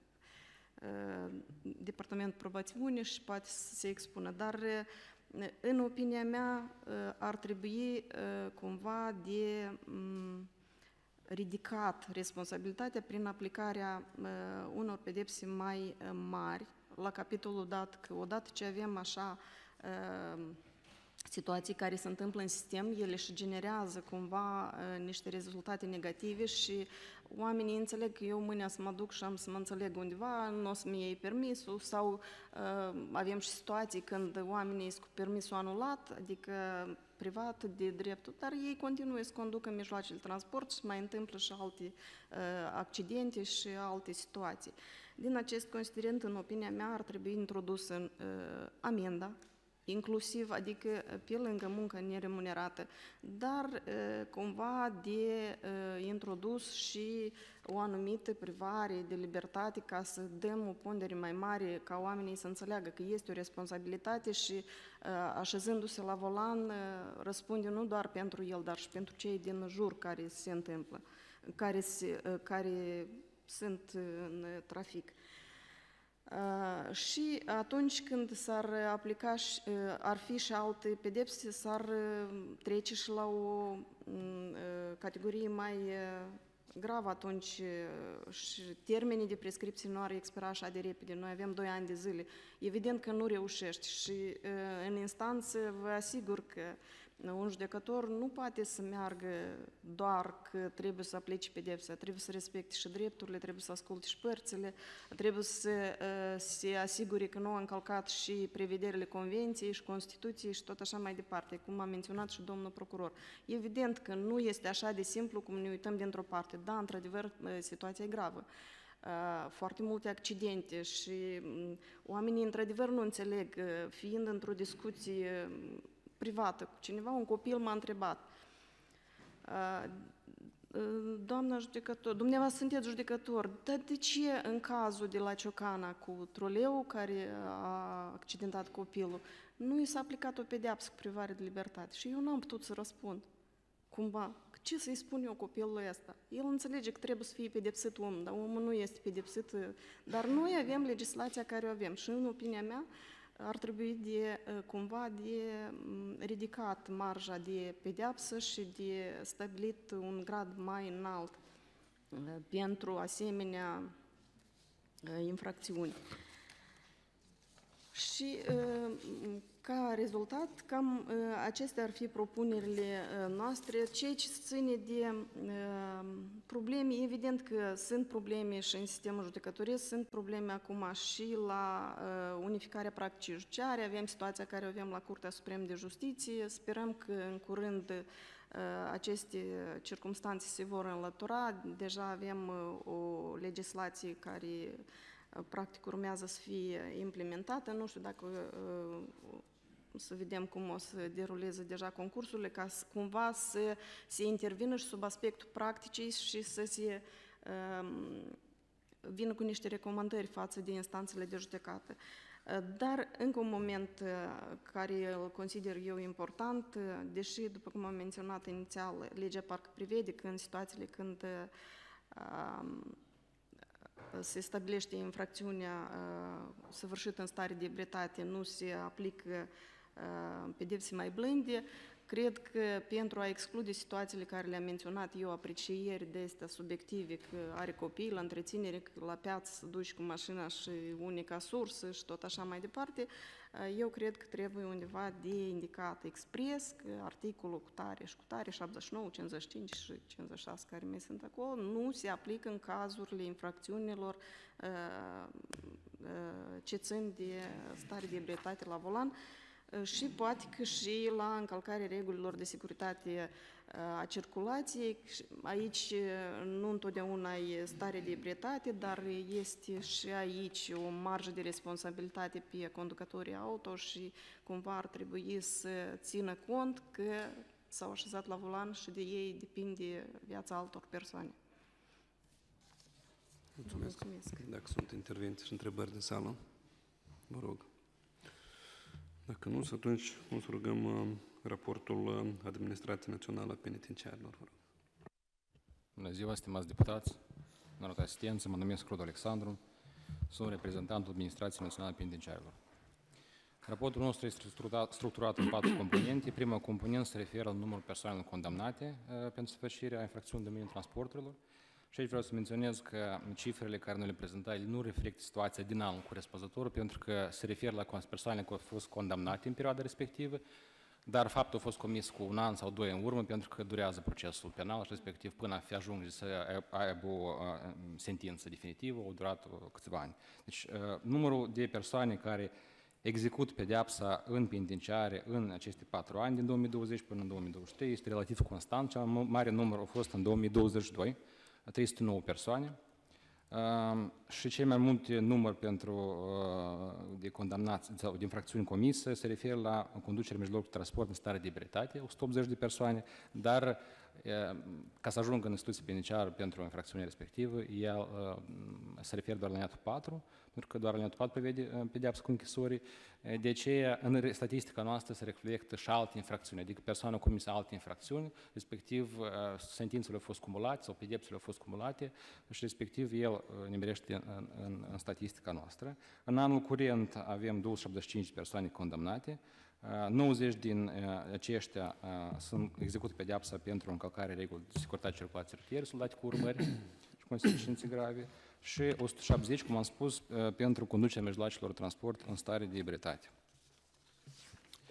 uh, Departamentul Probațiune și poate să se expună, dar uh, în opinia mea uh, ar trebui uh, cumva de um, ridicat responsabilitatea prin aplicarea uh, unor pedepse mai uh, mari, la capitolul dat că odată ce avem așa uh, situații care se întâmplă în sistem, ele și generează cumva uh, niște rezultate negative și oamenii înțeleg că eu mâine să mă duc și am să mă înțeleg undeva, nu o să-mi iei permisul sau uh, avem și situații când oamenii sunt cu permisul anulat, adică privat de dreptul, dar ei continuă să conducă mijloace de transport și mai întâmplă și alte uh, accidente și alte situații. Din acest considerent, în opinia mea, ar trebui introdusă uh, amenda, inclusiv, adică pe lângă muncă neremunerată, dar cumva de introdus și o anumită privare de libertate ca să dăm o pondere mai mare, ca oamenii să înțeleagă că este o responsabilitate și așezându-se la volan răspunde nu doar pentru el, dar și pentru cei din jur care se întâmplă, care, se, care sunt în trafic. Uh, și atunci când s-ar aplica, și, uh, ar fi și alte pedepse, s-ar uh, trece și la o uh, categorie mai uh, gravă atunci uh, și termenii de prescripție nu ar expira așa de repede. Noi avem doi ani de zile. Evident că nu reușești și uh, în instanță vă asigur că Un judecător nu poate să meargă doar că trebuie să aplice pedepsa, trebuie să respecte și drepturile, trebuie să asculte și părțile, trebuie să se asigure că nu a încălcat și prevederile Convenției și Constituției și tot așa mai departe, cum a menționat și domnul procuror. Evident că nu este așa de simplu cum ne uităm dintr-o parte. Da, într-adevăr, situația e gravă. Foarte multe accidente și oamenii într-adevăr nu înțeleg, fiind într-o discuție privată cu cineva, un copil m-a întrebat: doamna judecător, dumneavoastră sunteți judecător, dar de ce în cazul de la Ciocana cu troleul care a accidentat copilul, nu i s-a aplicat o pedeapsă cu privare de libertate? Și eu n-am putut să răspund. Cumva, ce să-i spun eu copilului ăsta? El înțelege că trebuie să fie pedepsit omul, dar omul nu este pedepsit. Dar noi avem legislația care o avem și, în opinia mea, ar trebui de, cumva de ridicat marja de pedeapsă și de stabilit un grad mai înalt pentru asemenea infracțiuni. Și ca rezultat, cam acestea ar fi propunerile noastre. Ceea ce ține de probleme, evident că sunt probleme și în sistemul judecătoresc, sunt probleme acum și la unificarea practicii judiciare, avem situația care o avem la Curtea Supremă de Justiție, sperăm că în curând aceste circumstanțe se vor înlătura, deja avem o legislație care practic urmează să fie implementată, nu știu dacă să vedem cum o să deruleze deja concursurile, ca să, cumva să se intervină și sub aspectul practicii și să se um, vină cu niște recomandări față de instanțele de judecată. Dar, încă un moment care îl consider eu important, deși, după cum am menționat inițial, legea parcă prevede că în situațiile când um, se stabilește infracțiunea uh, săvârșită în stare de ebrietate, nu se aplică uh, pedepse mai blânde. Cred că pentru a exclude situațiile care le-am menționat eu, aprecieri de astea subiective, că are copii la întreținere, că la piață să duci cu mașina și unica sursă și tot așa mai departe, uh, eu cred că trebuie undeva de indicat expres că articolul cu tare și cu tare, șaptezeci și nouă, cincizeci și cinci și cincizeci și șase care mai sunt acolo, nu se aplică în cazurile infracțiunilor uh, uh, ce țin de stare de ebrietate la volan, și poate că și la încălcarea regulilor de securitate a circulației. Aici nu întotdeauna e stare de ebrietate, dar este și aici o marjă de responsabilitate pe conducătorii auto și cumva ar trebui să țină cont că s-au așezat la volan și de ei depinde viața altor persoane. Mulțumesc. Mulțumesc. Dacă sunt intervenții și întrebări de sală, vă rog. Dacă nu, atunci o să rugăm uh, raportul Administrației Naționale a Penitenciarilor. Bună ziua, stimați deputați, înalt asistență, mă numesc Rod Alexandru, sunt reprezentantul Administrației Naționale a Penitenciarilor. Raportul nostru este structurat, structurat în patru componente. Prima componentă se referă la numărul persoanelor condamnate uh, pentru sfârșirea infracțiunii în domeniul transporturilor. Și aici vreau să menționez că cifrele care noi le prezentăm nu reflectă situația din anul corespunzător, pentru că se referă la persoane care au fost condamnate în perioada respectivă, dar faptul a fost comis cu un an sau doi în urmă, pentru că durează procesul penal și respectiv până a fi ajunge să aibă o sentință definitivă, o durat câțiva ani. Deci numărul de persoane care execut pedeapsa în penitenciare în aceste patru ani, din două mii douăzeci până în două mii douăzeci și trei, este relativ constant. Cel mai mare număr a fost în două mii douăzeci și doi, trei sute nouă persoane, uh, și cel mai multe număr pentru uh, de condamnați sau de infracțiuni comise se referă la conducerea mijlocului de transport în stare de ebrietate, o sută optzeci de persoane, dar uh, ca să ajungă în instituție penitenciară pentru infracțiunea respectivă, el uh, se referă doar la alineatul patru, pentru că doar alineatul patru prevede uh, pedeapsă cu închisorii. De aceea, în statistica noastră se reflectă și alte infracțiuni, adică persoana comisă alte infracțiuni, respectiv sentințele au fost cumulate sau pedepsele au fost cumulate și respectiv el nimerește în, în, în statistica noastră. În anul curent avem două sute șaptezeci și cinci persoane condamnate, nouăzeci din aceștia sunt execută pedeapsa pentru încălcarea regulii de securitate circulației rutiere, sunt date cu urmări și consecințe grave, și o sută șaptezeci, cum am spus, pentru conducerea mijloacelor de transport în stare de ebrietate.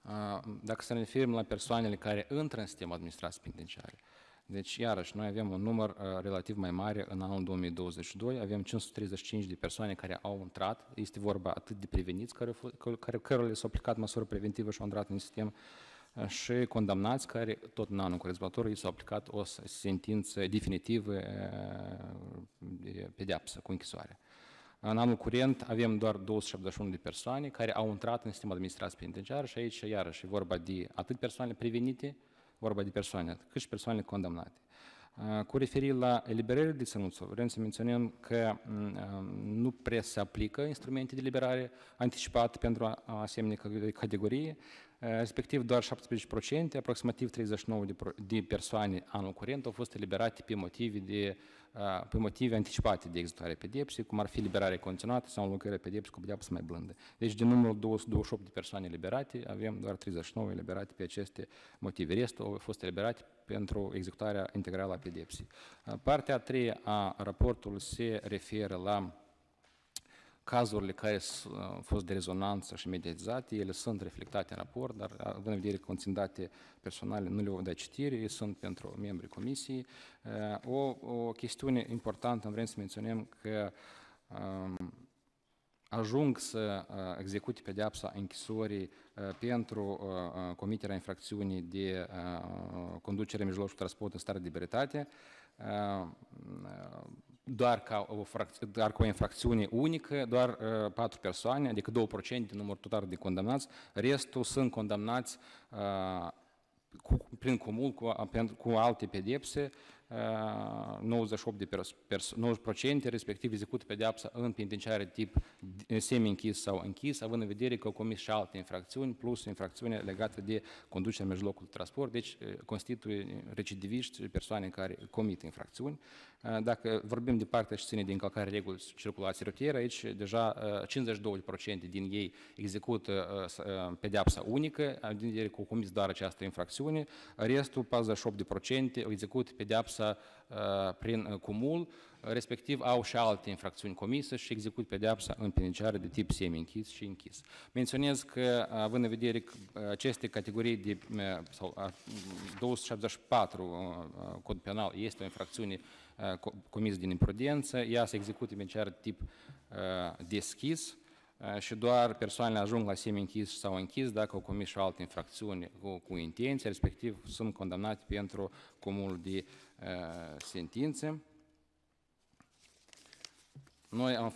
Dacă să ne referim la persoanele care intră în sistemul administrației penitenciare, deci, iarăși, noi avem un număr uh, relativ mai mare în anul două mii douăzeci și doi, avem cinci sute treizeci și cinci de persoane care au intrat, este vorba atât de preveniți, care, care, cărora le s-a aplicat măsură preventivă și au intrat în sistem, uh, și condamnați, care tot în anul corespunzător i s-a aplicat o sentință definitivă uh, de pedeapsă cu închisoare. În anul curent avem doar două sute șaptezeci și unu de persoane care au intrat în sistemul administrației penitenciare și aici, iarăși, e vorba de atât persoane prevenite, vorba de persoane, cât și persoanele condamnate. Cu referire la eliberările de ținuți, vrem să menționăm că nu prea se aplică instrumente de liberare anticipată pentru asemenea categorie, respectiv doar șaptesprezece la sută, aproximativ treizeci și nouă de persoane anul curent au fost eliberate pe motive, de, pe motive anticipate de executare pedepsei, cum ar fi liberare condiționată sau înlocuirea pedepsei cu pedeapsă mai blândă. Deci, din numărul două sute douăzeci și opt de persoane eliberate, avem doar treizeci și nouă eliberate pe aceste motive. Restul au fost eliberate pentru executarea integrală a pedepsei. Partea a treia a raportului se referă la cazurile care au fost de rezonanță și mediatizate, ele sunt reflectate în raport, dar având în vedere că conțin date personale, nu le vom da citire, ele sunt pentru membrii comisiei. O, o chestiune importantă, vrem să menționăm că um, ajung să uh, execute pedeapsa închisorii uh, pentru uh, comiterea infracțiunii de uh, conducere mijloc transport în stare de libertate, uh, doar ca o, doar ca o infracțiune unică, doar uh, patru persoane, adică două la sută din numărul total de condamnați, restul sunt condamnați uh, cu, prin comul cu, cu alte pedepse, nouăzeci și opt de perso- nouăzeci la sută, respectiv execută pedeapsa în penitenciare tip semi-închis sau închis, având în vedere că au comis și alte infracțiuni, plus infracțiune legată de conducerea în mijlocul de transport, deci constituie recidiviști persoane care comit infracțiuni. Dacă vorbim de partea și ține de încălcare regulii circulației rutieră, aici deja cincizeci și doi la sută din ei execută pedeapsa unică, având în vedere că au comis doar această infracțiune, restul patruzeci și opt la sută execută pedeapsa prin cumul, respectiv au și alte infracțiuni comise și execut pedeapsa în penitenciare de tip semi-închis și închis. Menționez că, având în vedere că aceste categorii de sau, două sute șaptezeci și patru cod penal este o infracțiune comisă din imprudență, ea se execută în penitenciare de tip deschis și doar persoanele ajung la semi-închis sau închis dacă au comis și alte infracțiuni cu, cu intenție, respectiv sunt condamnate pentru cumul de uh, sentințe. Noi am...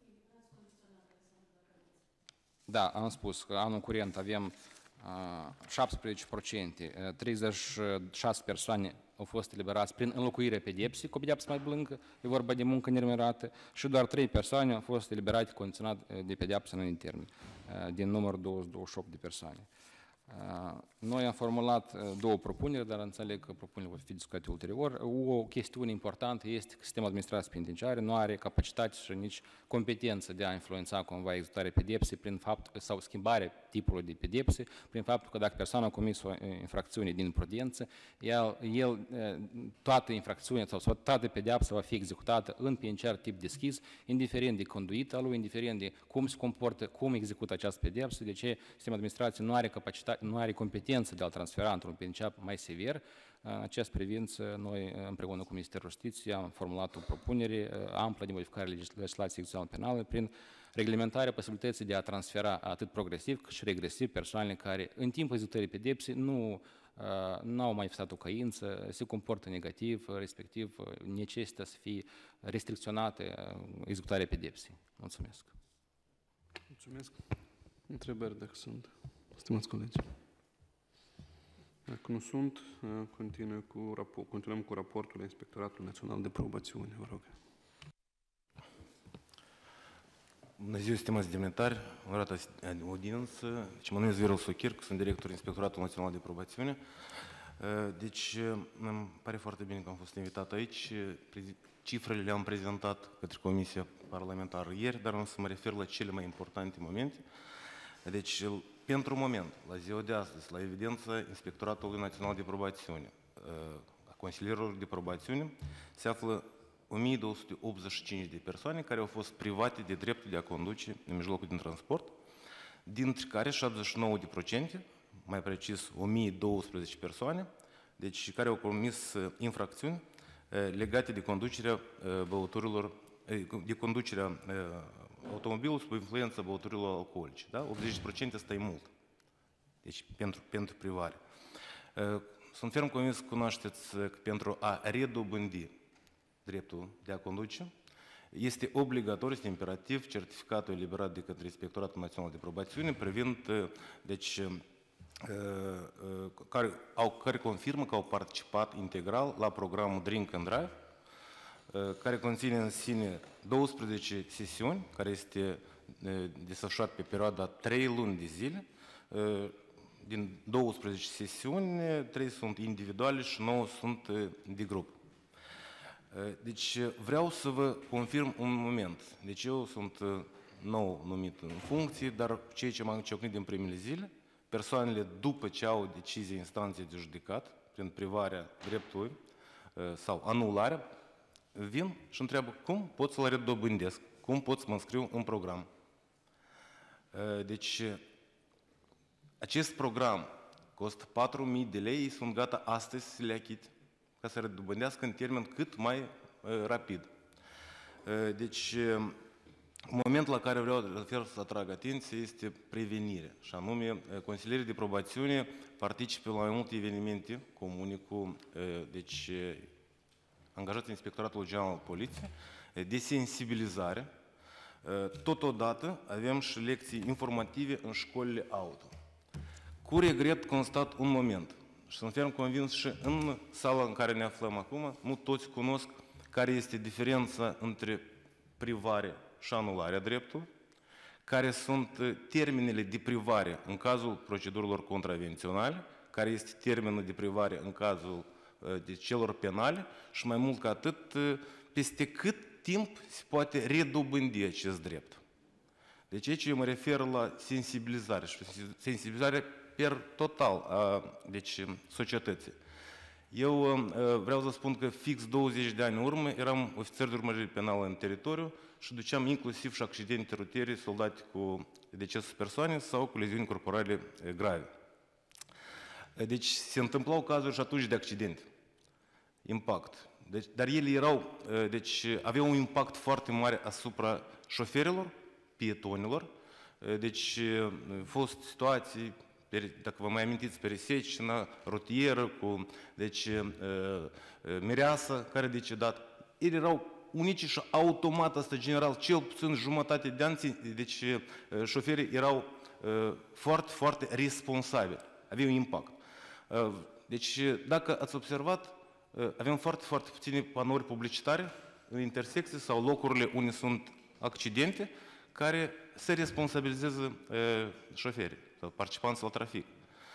Da, am spus că anul curent avem uh, șaptesprezece la sută, treizeci și șase persoane au fost eliberați prin înlocuirea pedepsei cu pedeapsă mai blândă, e vorba de muncă neremunerată, și doar trei persoane au fost eliberate condiționat de pedeapsă în termen, din numărul două sute douăzeci și opt de persoane. Noi am formulat două propuneri, dar înțeleg că propunerile vor fi discutate ulterior. O chestiune importantă este că sistemul administrației penitenciare nu are capacitate și nici competență de a influența cumva executarea pedepsei prin fapt sau schimbarea tipului de pedepse, prin faptul că dacă persoana a comis o infracțiune din imprudență, el, el toată infracțiunea sau toată pedeapsa va fi executată în penitenciar tip deschis, indiferent de conduita lui, indiferent de cum se comportă, cum execută această pedepsă, de ce sistemul administrației nu are capacitate, nu are competență de a transfera într-un penitenciar mai sever. În această privință, noi, împreună cu Ministerul Justiției, am formulat o propunere amplă de modificare legislației execuționale penale prin reglementarea posibilității de a transfera atât progresiv cât și regresiv persoanele care, în timpul executării pedepsei, nu nu au manifestat o căință, se comportă negativ, respectiv necesită să fie restricționate executarea pedepsei. Mulțumesc. Mulțumesc. Întrebări dacă sunt. Stimați colegi. Dacă nu sunt, continuăm cu, raport, continuăm cu raportul Inspectoratului Național de Probațiune. Vă rog. Bună ziua, stimați demnitari, onorată audiență. Mă numesc Viorel Sochir, sunt director Inspectoratului Național de Probațiune. Deci, îmi pare foarte bine că am fost invitat aici. Cifrele le-am prezentat către Comisia Parlamentară ieri, dar o să mă refer la cele mai importante momente. Deci, pentru moment, la ziua de astăzi, la evidență Inspectoratului Național de Probațiune, a consilierilor de probațiune, se află o mie două sute optzeci și cinci de persoane care au fost private de dreptul de a conduce în mijlocul din transport, dintre care șaptezeci și nouă la sută mai precis o mie douăsprezece persoane, deci care au comis infracțiuni legate de conducerea băuturilor, de conducerea automobilului sub influența băuturilor alcoolice. Da? optzeci la sută asta e mult. Deci pentru, pentru privare. Sunt ferm convins că cunoașteți că pentru a redobândi dreptul de a conduce, este obligatoriu, este imperativ, certificatul eliberat de către Inspectoratul Național de Probațiune privind, deci, care, au, care confirmă că au participat integral la programul Drink and Drive, care conține în sine douăsprezece sesiuni, care este desfășurat pe perioada trei luni de zile. Din douăsprezece sesiuni, trei sunt individuale și nouă sunt de grup. Deci vreau să vă confirm un moment. Deci eu sunt nou numit în funcție, dar ceea ce m-am ciocnit din primele zile, persoanele după ce au decizie instanței de judecat, prin privarea dreptului sau anularea, vin și întreabă cum pot să-l redobândesc, cum pot să mă înscriu în program. Deci acest program costă patru mii de lei, sunt gata astăzi să le achit, ca să redobândească în termen cât mai uh, rapid. Uh, deci, uh, momentul la care vreau să atrag atenție este prevenirea, și anume, uh, consilierii de probațiune participă la mai multe evenimente comune cu uh, deci, uh, angajații Inspectoratului General al Poliției, uh, de sensibilizare. Uh, totodată avem și lecții informative în școlile auto. Cu regret constat un moment, și sunt ferm convins și în sala în care ne aflăm acum, nu toți cunosc care este diferența între privare și anularea dreptului, care sunt termenele de privare în cazul procedurilor contravenționale, care este termenul de privare în cazul de celor penale și mai mult ca atât, peste cât timp se poate redobândi acest drept. Deci aici eu mă refer la sensibilizare și sensibilizare per total a deci, societății. Eu vreau să spun că fix douăzeci de ani în urmă eram ofițer de urmărire penală în teritoriu și duceam inclusiv și accidente rutiere soldate cu decesul persoane sau cu leziuni corporale grave. Deci se întâmplau cazuri și atunci de accidente, impact. Deci, dar ele erau, deci aveau un impact foarte mare asupra șoferilor, pietonilor. Deci au fost situații, dacă vă mai amintiți, perisecina rutieră cu deci, mireasa care a decedat. Ele erau unice și automat, asta general, cel puțin jumătate de ani, deci șoferii erau foarte, foarte responsabili, aveau impact. Deci, dacă ați observat, avem foarte, foarte puține panouri publicitare în intersecții sau locurile unde sunt accidente care se responsabilizează șoferii sau participanții la trafic.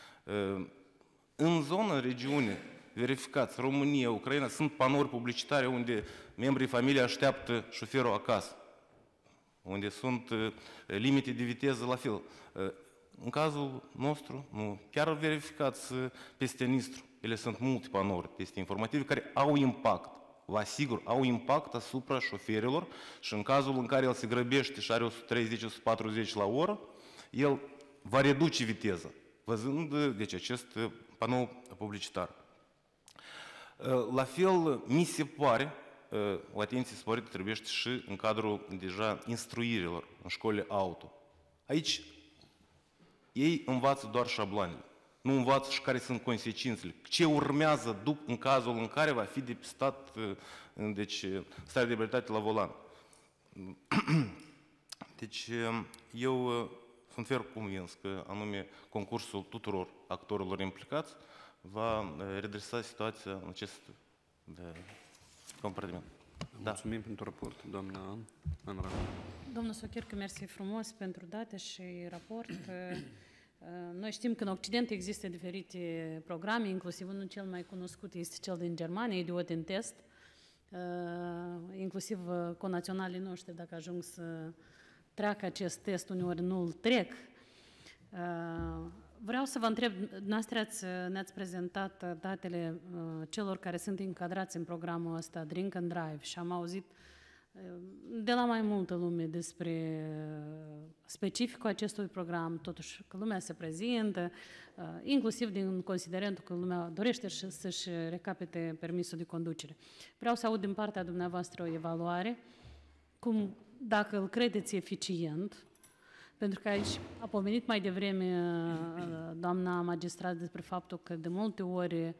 În zonă, în regiune, verificați, România, Ucraina, sunt panouri publicitare unde membrii familiei așteaptă șoferul acasă, unde sunt limite de viteză la fel. În cazul nostru, nu. Chiar verificați peste Nistru, ele sunt multe panouri peste informative care au impact. Vă asigur, au impact asupra șoferilor și în cazul în care el se grăbește și are o sută treizeci - o sută patruzeci la oră, el va reduce viteza, văzând deci, acest panou publicitar. La fel, mi se pare, o atenție sporită trebuie și în cadrul deja instruirilor în școlile auto. Aici ei învață doar șabloanele, nu învață și care sunt consecințele, ce urmează după, în cazul în care va fi depistat deci, starea de ebrietate la volan. Deci eu sunt ferm convins că anume concursul tuturor actorilor implicați va redresa situația în acest compartiment. Da. Mulțumim pentru raport, doamna Ana Radu. Domnul Sochercă, mersi frumos pentru date și raport. Noi știm că în Occident există diferite programe, inclusiv unul cel mai cunoscut este cel din Germania, Idiot în test. Inclusiv conaționalii noștri, dacă ajung să treacă acest test, uneori nu îl trec. Vreau să vă întreb, dumneavoastră ne-ați prezentat datele celor care sunt încadrați în programul ăsta Drink and Drive și am auzit de la mai multă lume despre specificul acestui program, totuși că lumea se prezintă, inclusiv din considerentul că lumea dorește să-și recapete permisul de conducere. Vreau să aud din partea dumneavoastră o evaluare, cum, dacă îl credeți eficient, pentru că aici a pomenit mai devreme doamna magistrat despre faptul că de multe ori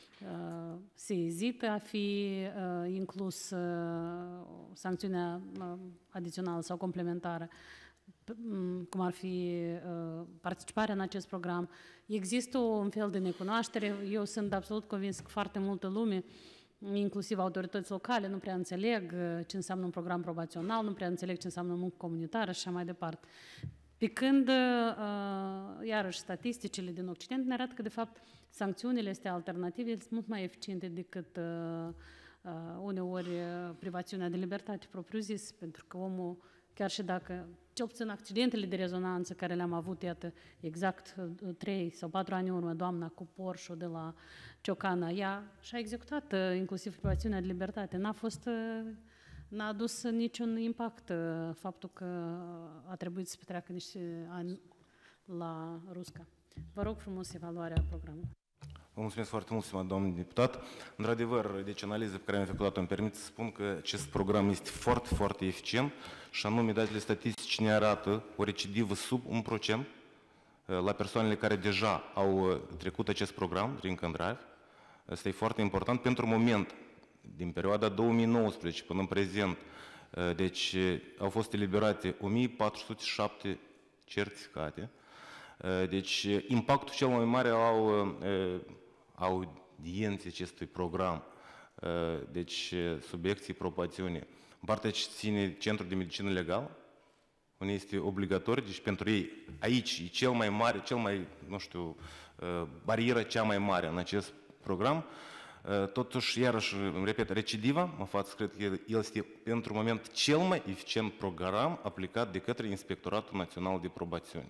se ezită a fi inclus sancțiunea adițională sau complementară, cum ar fi participarea în acest program. Există un fel de necunoaștere. Eu sunt absolut convins că foarte multă lume, inclusiv autorități locale, nu prea înțeleg ce înseamnă un program probațional, nu prea înțeleg ce înseamnă muncă comunitară și așa mai departe. Pe când, iarăși, statisticile din Occident ne arată că, de fapt, sancțiunile astea alternative sunt mult mai eficiente decât uneori privațiunea de libertate propriu-zis, pentru că omul, chiar și dacă, cel puțin accidentele de rezonanță care le-am avut, iată, exact trei sau patru ani în urmă, doamna cu Porsche de la Ciocana, ea și-a executat inclusiv privațiunea de libertate. N-a fost, n-a adus niciun impact faptul că a trebuit să petreacă niște ani la Rusca. Vă rog frumos evaluarea programului. Vă mulțumesc foarte mult, stimată doamnă deputat. Într-adevăr, deci analiza pe care mi-a făcut-o îmi permite să spun că acest program este foarte, foarte eficient și anume datele statistice ne arată o recidivă sub un procent la persoanele care deja au trecut acest program, Drink and Drive. Asta e foarte important. Pentru moment, din perioada două mii nouăsprezece până în prezent, deci au fost eliberate o mie patru sute șapte certificate. Deci impactul cel mai mare au audienții acestui program, deci subiecții probațiunii. În partea ce ține Centrul de Medicină Legală, unde este obligatoriu, deci pentru ei aici e cel mai mare, cel mai, nu știu, barieră cea mai mare în acest program. Totuși, iarăși, îmi repet, recidiva, mă fac, cred că el este pentru moment cel mai eficient program aplicat de către Inspectoratul Național de Probațiune.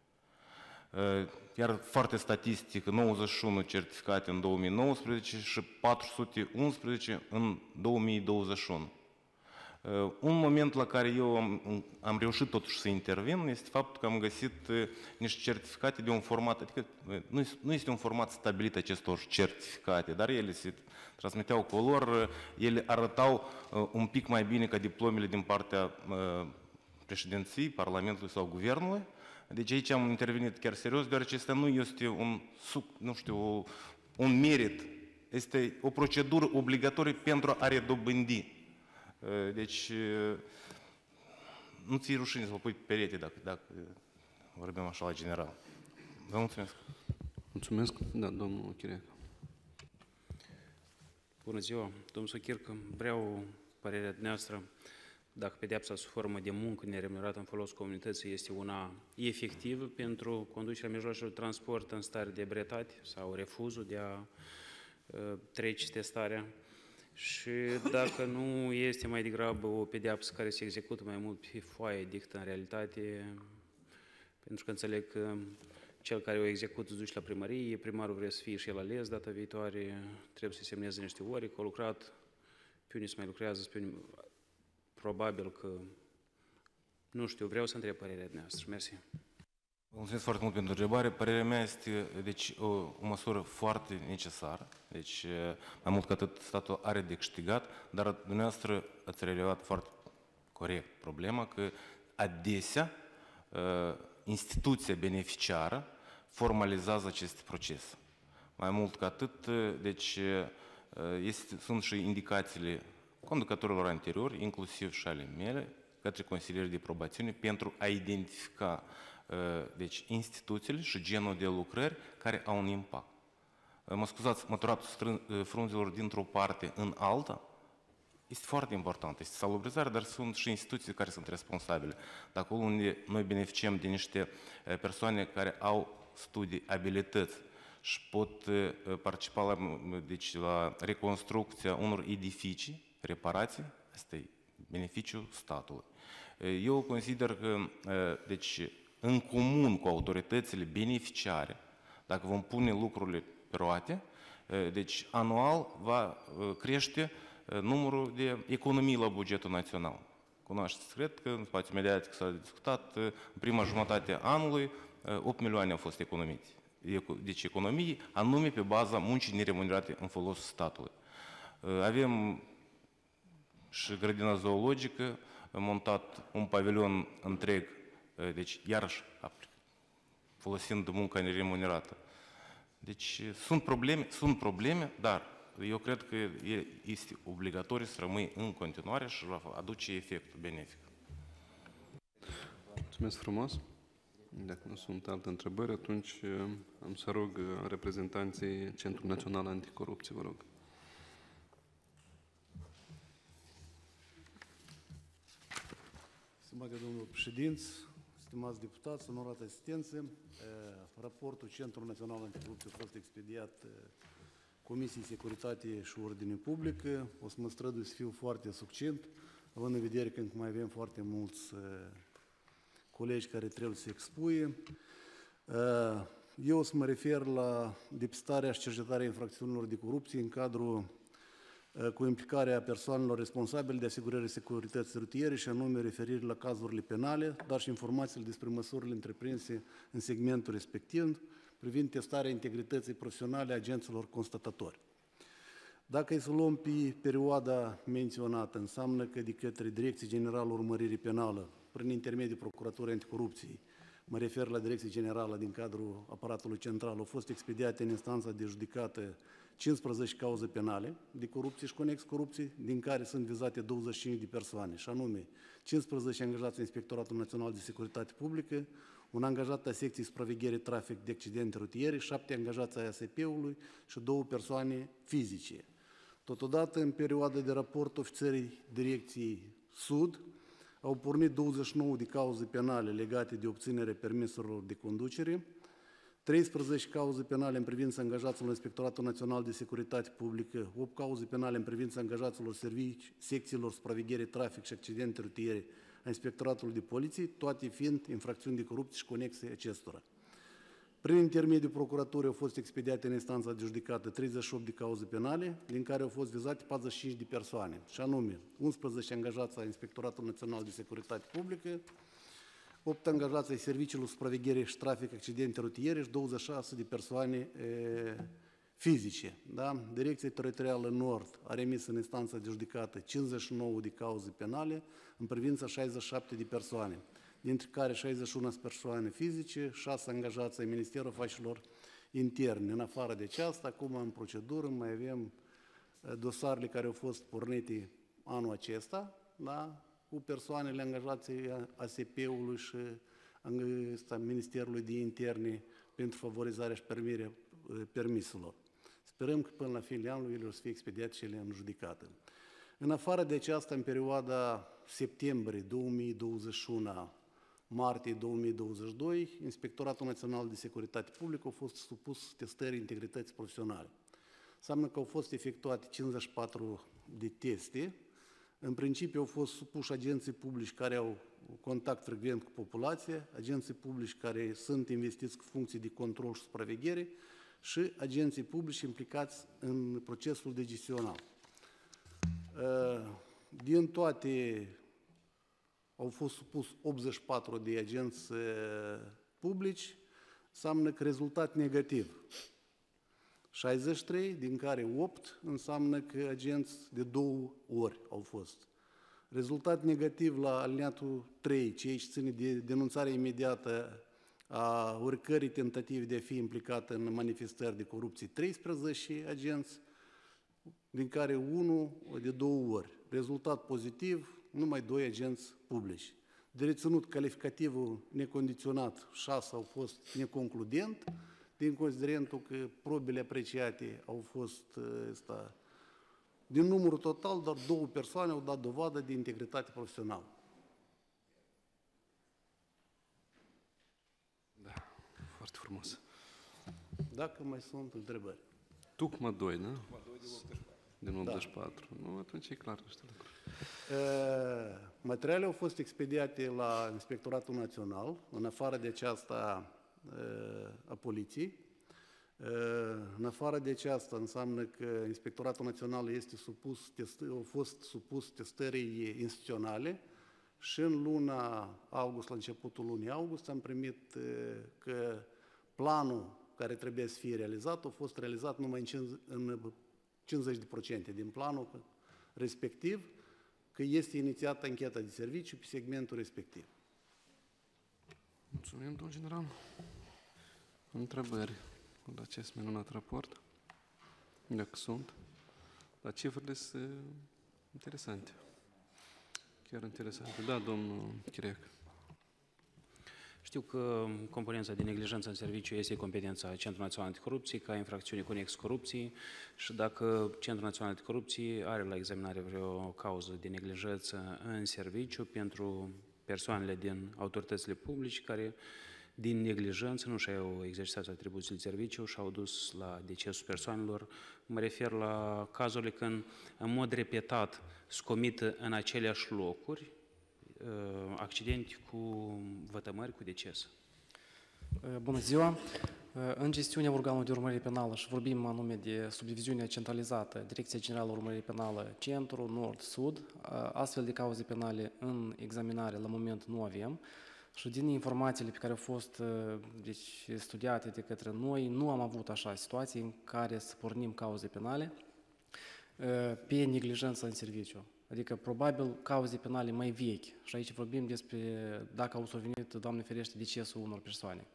Iar foarte statistic, nouăzeci și unu certificate în două mii nouăsprezece și patru sute unsprezece în două mii douăzeci și unu. Un moment la care eu am, am reușit totuși să intervin este faptul că am găsit niște certificate de un format, adică nu, nu este un format stabilit acestor certificate, dar ele se transmiteau color, ele arătau un pic mai bine ca diplomele din partea președinției, Parlamentului sau Guvernului. Deci aici am intervenit chiar serios, deoarece asta nu este un, nu știu, un merit, este o procedură obligatorie pentru a redobândi. Deci nu ți-e rușine să o pui pe perete dacă, dacă vorbim așa la general. Vă mulțumesc. Mulțumesc. Da, domnul Chiriac. Bună ziua, domnul Sochircă. Vreau părerea dumneavoastră dacă pedeapsa sub formă de muncă neremunerată în folos comunității este una efectivă pentru conducerea mijloacelor de transport în stare de ebrietate sau refuzul de a uh, trece testarea și dacă nu este mai degrabă o pedeapsă care se execută mai mult pe foaie decât în realitate, pentru că înțeleg că cel care o execută se duce la primărie, primarul vrea să fie și el ales data viitoare, trebuie să semneze niște ori, că a lucrat, pe unii se mai lucrează, pe unii... Probabil că, nu știu, vreau să întreb părerea dumneavoastră. Mersi. Vă mulțumesc foarte mult pentru întrebare. Părerea mea este deci, o, o măsură foarte necesară. Deci, mai mult ca atât, statul are de câștigat, dar dumneavoastră ați relevat foarte corect problema că adesea instituția beneficiară formalizează acest proces. Mai mult ca atât, deci, este, sunt și indicațiile conducătorilor anteriori, inclusiv și ale mele, către consilierii de probațiune, pentru a identifica deci, instituțiile și genul de lucrări care au un impact. Mă scuzați, măturatul frunzelor dintr-o parte în alta este foarte important. Este salubrizare, dar sunt și instituții care sunt responsabile. De acolo unde noi beneficiem de niște persoane care au studii, abilități și pot participa la, deci, la reconstrucția unor edificii, reparații, asta e beneficiul statului. Eu consider că, deci, în comun cu autoritățile beneficiare, dacă vom pune lucrurile pe roate, deci anual va crește numărul de economii la bugetul național. cunoașteți, cred că în spațiul mediatic s-a discutat, în prima jumătate a anului, opt milioane au fost economite. Deci economii anume pe baza muncii neremunerate în folosul statului. Avem și grădina zoologică, montat un pavilion întreg, deci iarăși folosind munca neremunerată. Deci sunt probleme, sunt probleme, dar eu cred că este obligatoriu să rămâi în continuare și va aduce efectul benefic. Mulțumesc frumos! Dacă nu sunt alte întrebări, atunci am să rog reprezentanții Centrului Național Anticorupție, vă rog. Stimate domnul președinte, stimați deputați, onorate asistențe, raportul Centrul Național Anticorupție a fost expediat Comisiei Securitate și Ordine Publică. O să mă strădui să fiu foarte succint, având în vedere că încă mai avem foarte mulți colegi care trebuie să expuie. Eu o să mă refer la depistarea și cercetarea infracțiunilor de corupție în cadrul cu implicarea persoanelor responsabile de asigurarea securității rutiere și anume referiri la cazurile penale, dar și informațiile despre măsurile întreprinse în segmentul respectiv privind testarea integrității profesionale a agenților constatatori. Dacă îi să luăm pe perioada menționată, înseamnă că de către Direcția Generală Urmăririi Penală, prin intermediul Procuraturii Anticorupției, mă refer la Direcția Generală din cadrul aparatului central, au fost expediate în instanța de judecată cincisprezece cauze penale de corupție și conex corupție, din care sunt vizate douăzeci și cinci de persoane, și anume cincisprezece angajați Inspectoratul Național de Securitate Publică, un angajat a secției supraveghere trafic de accidente rutiere, șapte angajați ai A S P-ului și două persoane fizice. Totodată, în perioada de raport, ofițerii Direcției Sud au pornit douăzeci și nouă de cauze penale legate de obținerea permisurilor de conducere, treisprezece cauze penale în privința angajaților Inspectoratul Național de Securitate Publică, opt cauze penale în privința angajaților servici, secțiilor supraveghere trafic și accidente rutiere a Inspectoratului de Poliție, toate fiind infracțiuni de corupție și conexe acestora. Prin intermediul procuraturii au fost expediate în instanța de judecată treizeci și opt de cauze penale, din care au fost vizate patruzeci și cinci de persoane, și anume unsprezece angajați ai Inspectoratului Național de Securitate Publică, opt angajați ai Serviciilor Supraveghere și Trafic Accidente Rutiere și douăzeci și șase de persoane e, fizice. Da? Direcția Teritorială Nord a remis în instanța de judecată cincizeci și nouă de cauze penale în privința șaizeci și șapte de persoane, dintre care șaizeci și unu persoane fizice, șase angajați ai Ministerul Afacerilor Interne. În afară de aceasta, acum în procedură mai avem dosarele care au fost pornite anul acesta, da? Cu persoanele angajații A S P-ului și Ministerului de Interne pentru favorizarea și permirea permiselor. Sperăm că până la finele anului ele o să fie expediate și ele în judecată. În afară de aceasta, în perioada septembrie două mii douăzeci și unu, martie două mii douăzeci și doi, Inspectoratul Național de Securitate Publică a fost supus testării integrității profesionale. Înseamnă că au fost efectuate cincizeci și patru de teste. În principiu au fost supuși agenții publici care au contact frecvent cu populația, agenții publici care sunt investiți cu funcții de control și supraveghere și agenții publici implicați în procesul decizional. Din toate au fost supus optzeci și patru de agenți publici, înseamnă că rezultat negativ. șaizeci și trei, din care opt înseamnă că agenți de două ori au fost. Rezultat negativ la alineatul trei, ceea ce ține de denunțarea imediată a oricărei tentative de a fi implicat în manifestări de corupție, treisprezece agenți, din care unul de două ori. Rezultat pozitiv, numai doi agenți publici. De reținut calificativul necondiționat, șase au fost neconcludent, din considerentul că probele apreciate au fost ăsta, din numărul total, doar două persoane au dat dovadă de integritate profesională. Da, foarte frumos. Dacă mai sunt întrebări. Tucmă doi, da? Din optzeci și patru. Da. Nu, atunci e clar niște lucruri. Uh, materialele au fost expediate la Inspectoratul Național, în afară de aceasta a poliției. În afară de aceasta înseamnă că Inspectoratul Național este supus, a fost supus testării instituționale și în luna august, la începutul lunii august, am primit uh, că planul care trebuie să fie realizat a fost realizat numai în cincizeci la sută din planul respectiv, că este inițiată ancheta de serviciu pe segmentul respectiv. Mulțumim, domnul general. Întrebări la acest minunat raport? Dacă sunt. Dar cifrele sunt interesante. Chiar interesante. Da, domnul Chiriac. Știu că componența de neglijență în serviciu este competența Centrului Național Anticorupție ca infracțiune conex corupției și dacă Centrul Național Anticorupție are la examinare vreo cauză de neglijență în serviciu pentru persoanele din autoritățile publice care din neglijență nu și-au exercitat atribuțiile de serviciu și au dus la decesul persoanelor. Mă refer la cazurile când în mod repetat se comită în aceleași locuri accidente cu vătămări, cu deces. Bună ziua! În gestiunea organului de urmărire penală și vorbim anume de subdiviziunea centralizată, Direcția Generală Urmărire Penală, Centru, Nord, Sud, astfel de cauze penale în examinare la moment nu avem și din informațiile pe care au fost deci, studiate de către noi, nu am avut așa situații în care să pornim cauze penale pe neglijență în serviciu. Adică, probabil, cauze penale mai vechi. Și aici vorbim despre dacă au survenit, Doamne ferește, decesul unor persoane.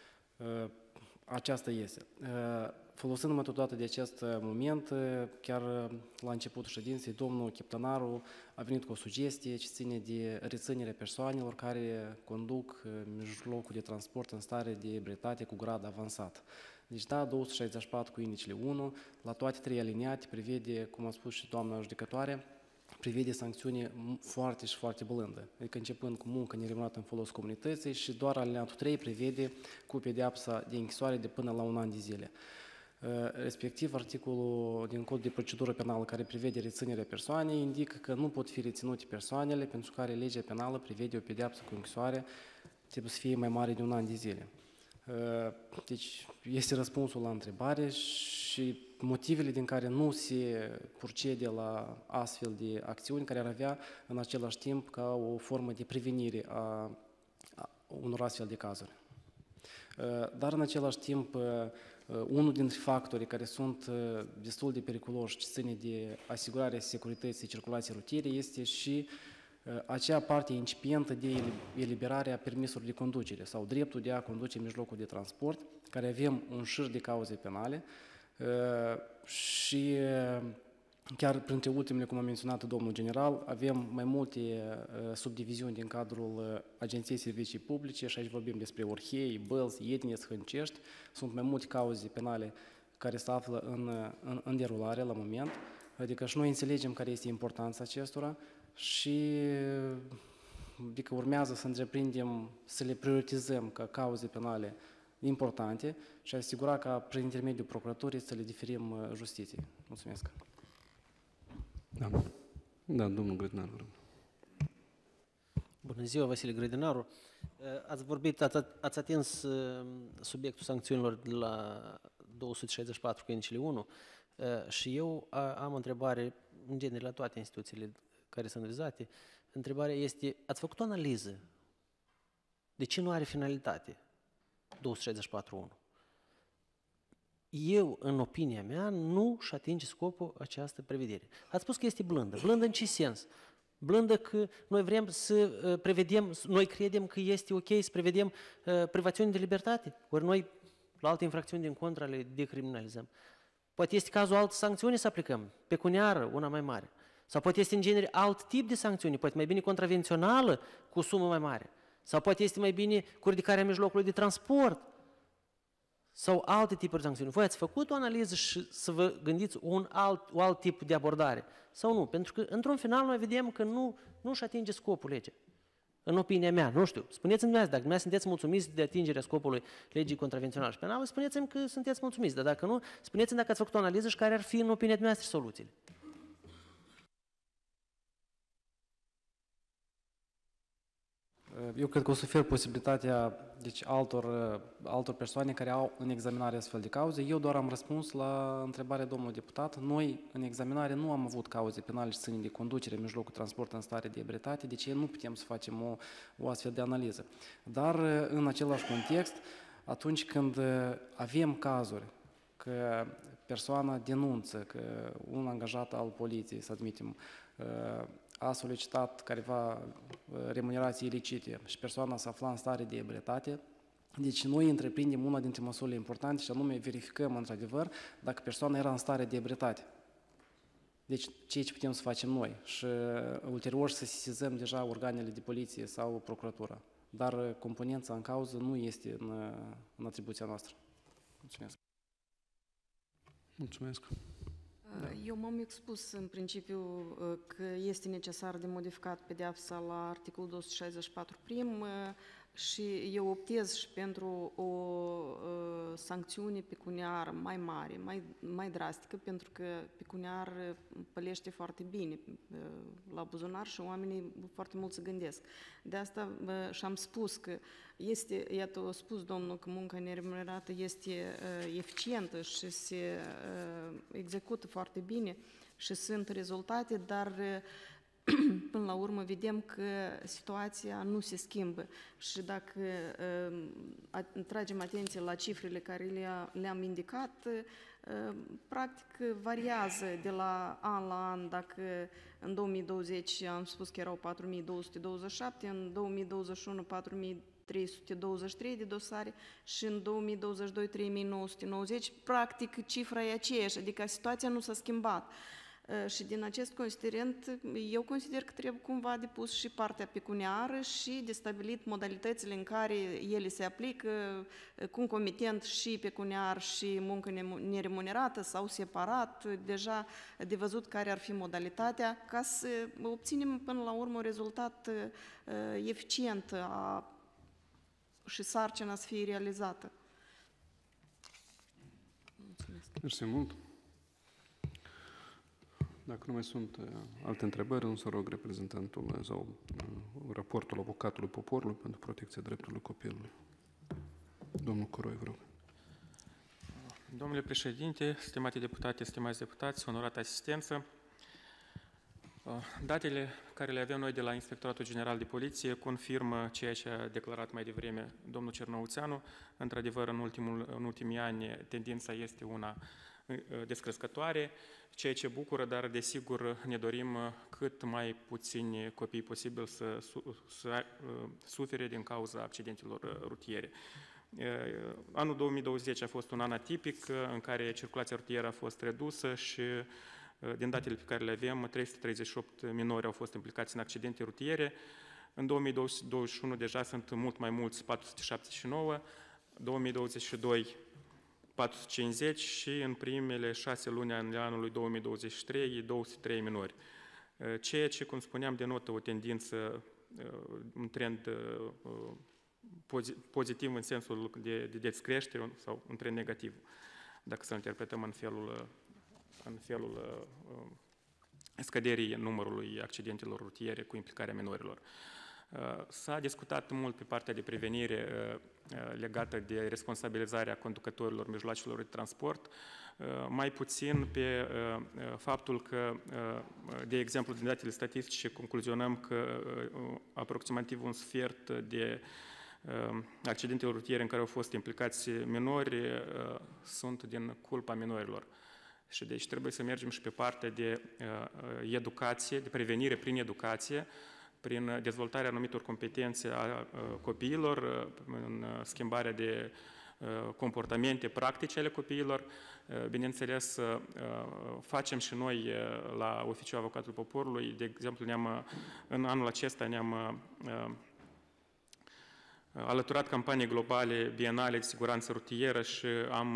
Aceasta este. Folosindu-mă totodată de acest moment, chiar la începutul ședinței, domnul Cheptănaru a venit cu o sugestie ce ține de reținerea persoanelor care conduc mijlocul de transport în stare de ebrietate cu grad avansat. Deci, da, două sute șaizeci și patru cu indicele unu, la toate trei aliniate prevede, cum a spus și doamna judecătoare, prevede sancțiuni foarte și foarte blândă, adică începând cu muncă neremunerată în folos comunității și doar alineatul trei prevede cu pedeapsa de închisoare de până la un an de zile. Respectiv, articolul din Codul de Procedură Penală care prevede reținerea persoanei indică că nu pot fi reținute persoanele pentru care legea penală prevede o pedeapsă cu închisoare trebuie să fie mai mare de un an de zile. Deci, este răspunsul la întrebare și motivele din care nu se procede la astfel de acțiuni care ar avea în același timp ca o formă de prevenire a, a unor astfel de cazuri. Dar în același timp, unul dintre factorii care sunt destul de periculoși și ține de asigurarea securității circulației rutiere este și acea parte incipientă de eliberare a permisului de conducere sau dreptul de a conduce mijlocul de transport, care avem un șir de cauze penale și chiar printre ultimele, cum a menționat domnul general, avem mai multe subdiviziuni din cadrul Agenției Servicii Publice și aici vorbim despre Orhei, Bălți, Ietneț, Hâncești. Sunt mai multe cauze penale care se află în, în, în derulare la moment, adică și noi înțelegem care este importanța acestora și adică urmează să întreprindem, să le prioritizăm ca cauze penale importante și asigura ca prin intermediul procuraturii să le diferim justiției. Mulțumesc. Da, da domnul Grădinaru. Bună ziua, Vasile Grădinaru. Ați vorbit, ați, ați atins subiectul sancțiunilor de la două sute șaizeci și patru cu indicele unu și eu am o întrebare, în genere, la toate instituțiile care sunt vizate. Întrebarea este, ați făcut o analiză de ce nu are finalitate două sute șaizeci și patru unu? Eu, în opinia mea, nu își atinge scopul această prevedere. Ați spus că este blândă. Blândă în ce sens? Blândă că noi vrem să prevedem, noi credem că este ok să prevedem uh, privațiuni de libertate, ori noi la alte infracțiuni din contra le decriminalizăm. Poate este cazul altă sancțiune să aplicăm, pecuniară, una mai mare. Sau poate este în genere alt tip de sancțiuni, poate mai bine contravențională cu sumă mai mare. Sau poate este mai bine cu ridicarea mijlocului de transport. Sau alte tipuri de sancțiuni. Voi ați făcut o analiză și să vă gândiți un alt, un alt tip de abordare? Sau nu? Pentru că, într-un final, noi vedem că nu, nu își atinge scopul legea. În opinia mea, nu știu. Spuneți-mi dumneavoastră, dacă dumneavoastră sunteți mulțumiți de atingerea scopului legii contravenționale și penale, spuneți-mi că sunteți mulțumiți. Dar dacă nu, spuneți-mi dacă ați făcut o analiză și care ar fi, în opinia dumneavoastră, soluțiile. Eu cred că o să ofer posibilitatea deci, altor, altor persoane care au în examinare astfel de cauze. Eu doar am răspuns la întrebarea domnului deputat. Noi, în examinare, nu am avut cauze penale și ține de conducere în mijlocul transport în stare de ebrietate, deci nu putem să facem o, o astfel de analiză. Dar, în același context, atunci când avem cazuri că persoana denunță că un angajat al poliției, să admitem, a solicitat careva remunerații ilicite și persoana se afla în stare de ebrietate, deci noi întreprindem una dintre măsurile importante și anume verificăm într-adevăr dacă persoana era în stare de ebrietate. Deci ceea ce putem să facem noi și ulterior să sesizăm deja organele de poliție sau procuratura. Dar componența în cauză nu este în, în atribuția noastră. Mulțumesc. Mulțumesc. Eu m-am expus în principiu că este necesar de modificat pedeapsa la articolul două sute șaizeci și patru prim și eu optez și pentru o uh, sancțiune pecuniară mai mare, mai, mai drastică, pentru că pecuniar pălește foarte bine uh, la buzunar și oamenii foarte mult se gândesc. De asta uh, și-am spus că este, iată, a spus domnul că munca neremunerată este uh, eficientă și se uh, execută foarte bine și sunt rezultate, dar uh, până la urmă vedem că situația nu se schimbă și dacă uh, tragem atenție la cifrele care le-am le indicat, uh, practic variază de la an la an. Dacă în două mii douăzeci am spus că erau patru mii două sute douăzeci și șapte, în două mii douăzeci și unu patru mii trei sute douăzeci și trei de dosare și în două mii douăzeci și doi trei mii nouă sute nouăzeci, practic cifra e aceeași, adică situația nu s-a schimbat. Și din acest considerent, eu consider că trebuie cumva depus și partea pecuniară și de stabilit modalitățile în care ele se aplică, concomitent și pecuniar și muncă neremunerată sau separat, deja de văzut care ar fi modalitatea, ca să obținem până la urmă un rezultat eficient a, și sarcina să fie realizată. Mulțumesc. Mersi mult. Dacă nu mai sunt uh, alte întrebări, însă rog reprezentantul sau uh, raportul avocatului poporului pentru protecția drepturilor copilului. Domnul Coroi, vă rog. Domnule președinte, stimate deputate, stimați deputați, onorată asistență, datele care le avem noi de la Inspectoratul General de Poliție confirmă ceea ce a declarat mai devreme domnul Cernăuțeanu. Într-adevăr, în, ultimul, în ultimii ani, tendința este una descrescătoare, ceea ce bucură, dar desigur ne dorim cât mai puțini copii posibil să, su, să sufere din cauza accidentelor rutiere. Anul două mii douăzeci a fost un an atipic în care circulația rutieră a fost redusă și din datele pe care le avem, trei sute treizeci și opt minori au fost implicați în accidente rutiere. În două mii douăzeci și unu deja sunt mult mai mulți, patru sute șaptezeci și nouă, două mii douăzeci și doi patru sute cincizeci și în primele șase luni ale anului două mii douăzeci și trei două sute trei minori. Ceea ce, cum spuneam, denotă o tendință, un trend pozitiv în sensul de, de descreștere sau un trend negativ, dacă să interpretăm în felul, în felul scăderii numărului accidentelor rutiere cu implicarea minorilor. S-a discutat mult pe partea de prevenire legată de responsabilizarea conducătorilor mijloacelor de transport, mai puțin pe faptul că, de exemplu, din datele statistice concluzionăm că aproximativ un sfert de accidentele rutiere în care au fost implicați minori sunt din culpa minorilor. Și deci trebuie să mergem și pe partea de educație, de prevenire prin educație, prin dezvoltarea anumitor competențe a copiilor, în schimbarea de comportamente practice ale copiilor. Bineînțeles, facem și noi la Oficiul Avocatului Poporului, de exemplu, ne-am, în anul acesta ne-am alăturat campanii globale bienale de siguranță rutieră și am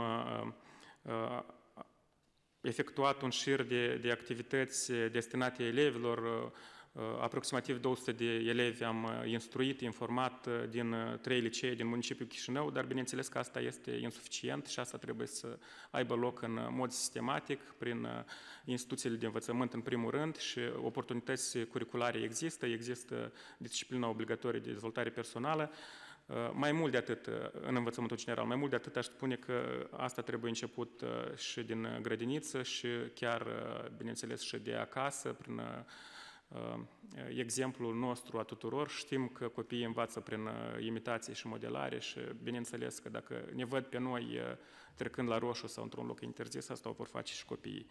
efectuat un șir de, de activități destinate elevilor, Aproximativ două sute de elevi am instruit, informat din trei licee din municipiul Chișinău, dar bineînțeles că asta este insuficient și asta trebuie să aibă loc în mod sistematic, prin instituțiile de învățământ în primul rând și oportunități curriculare există, există disciplina obligatorie de dezvoltare personală. Mai mult de atât, în învățământul general, mai mult de atât aș spune că asta trebuie început și din grădiniță și chiar, bineînțeles, și de acasă, prin exemplul nostru a tuturor. Știm că copiii învață prin imitație și modelare și bineînțeles că dacă ne văd pe noi trecând la roșu sau într-un loc interzis, asta o vor face și copiii.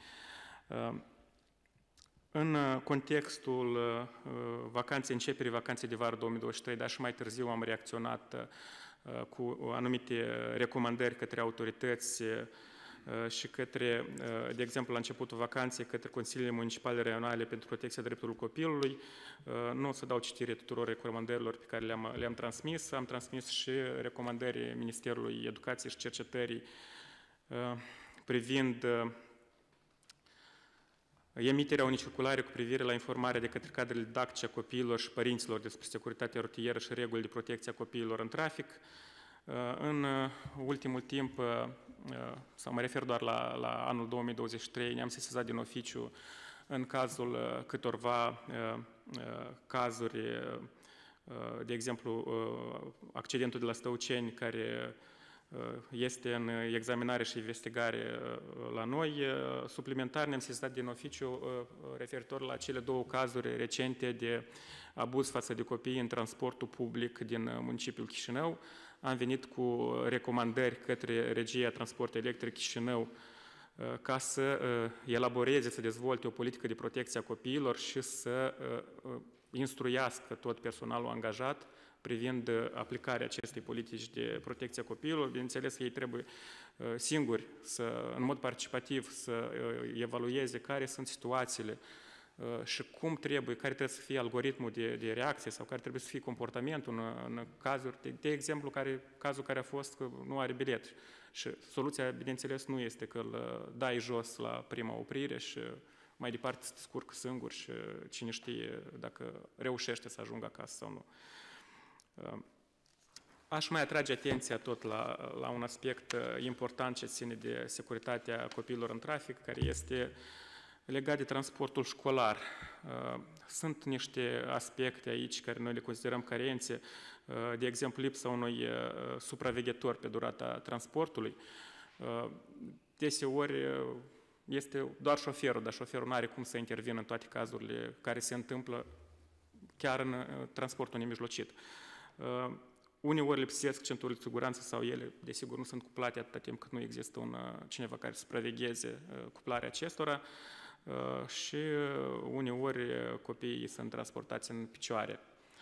În contextul vacanței, începerii vacanței de vară două mii douăzeci și trei, dar și mai târziu am reacționat cu anumite recomandări către autorități și către, de exemplu, la începutul vacanței, către Consiliile Municipale Regionale pentru Protecția Drepturilor Copilului. Nu o să dau citire tuturor recomandărilor pe care le-am, le-am transmis. Am transmis și recomandări Ministerului Educației și Cercetării privind emiterea unei circulare cu privire la informarea de către cadrele didactice a copiilor și părinților despre securitatea rutieră și reguli de protecție a copiilor în trafic. În ultimul timp, sau mă refer doar la, la anul două mii douăzeci și trei, ne-am sesizat din oficiu în cazul câtorva cazuri, de exemplu, accidentul de la Stăuceni, care este în examinare și investigare la noi. Suplimentar ne-am sesizat din oficiu referitor la cele două cazuri recente de abuz față de copii în transportul public din municipiul Chișinău. Am venit cu recomandări către Regia Transport Electric Chișinău ca să elaboreze, să dezvolte o politică de protecție a copiilor și să instruiască tot personalul angajat privind aplicarea acestei politici de protecție a copiilor. Bineînțeles, ei trebuie singuri, să, în mod participativ, să evalueze care sunt situațiile și cum trebuie, care trebuie să fie algoritmul de, de reacție sau care trebuie să fie comportamentul în, în cazuri, de, de exemplu, care, cazul care a fost că nu are bilet. Și soluția, bineînțeles, nu este că îl dai jos la prima oprire și mai departe se descurcă singur și cine știe dacă reușește să ajungă acasă sau nu. Aș mai atrage atenția tot la, la un aspect important ce ține de securitatea copiilor în trafic, care este legat de transportul școlar. Sunt niște aspecte aici care noi le considerăm carențe, de exemplu lipsa unui supraveghetor pe durata transportului. Deseori este doar șoferul, dar șoferul nu are cum să intervină în toate cazurile care se întâmplă chiar în transportul nemijlocit. Uneori lipsesc centurile de siguranță sau ele, desigur, nu sunt cuplate atâta timp cât nu există un, cineva care să supravegheze cuplarea acestora și uneori copiii sunt transportați în picioare.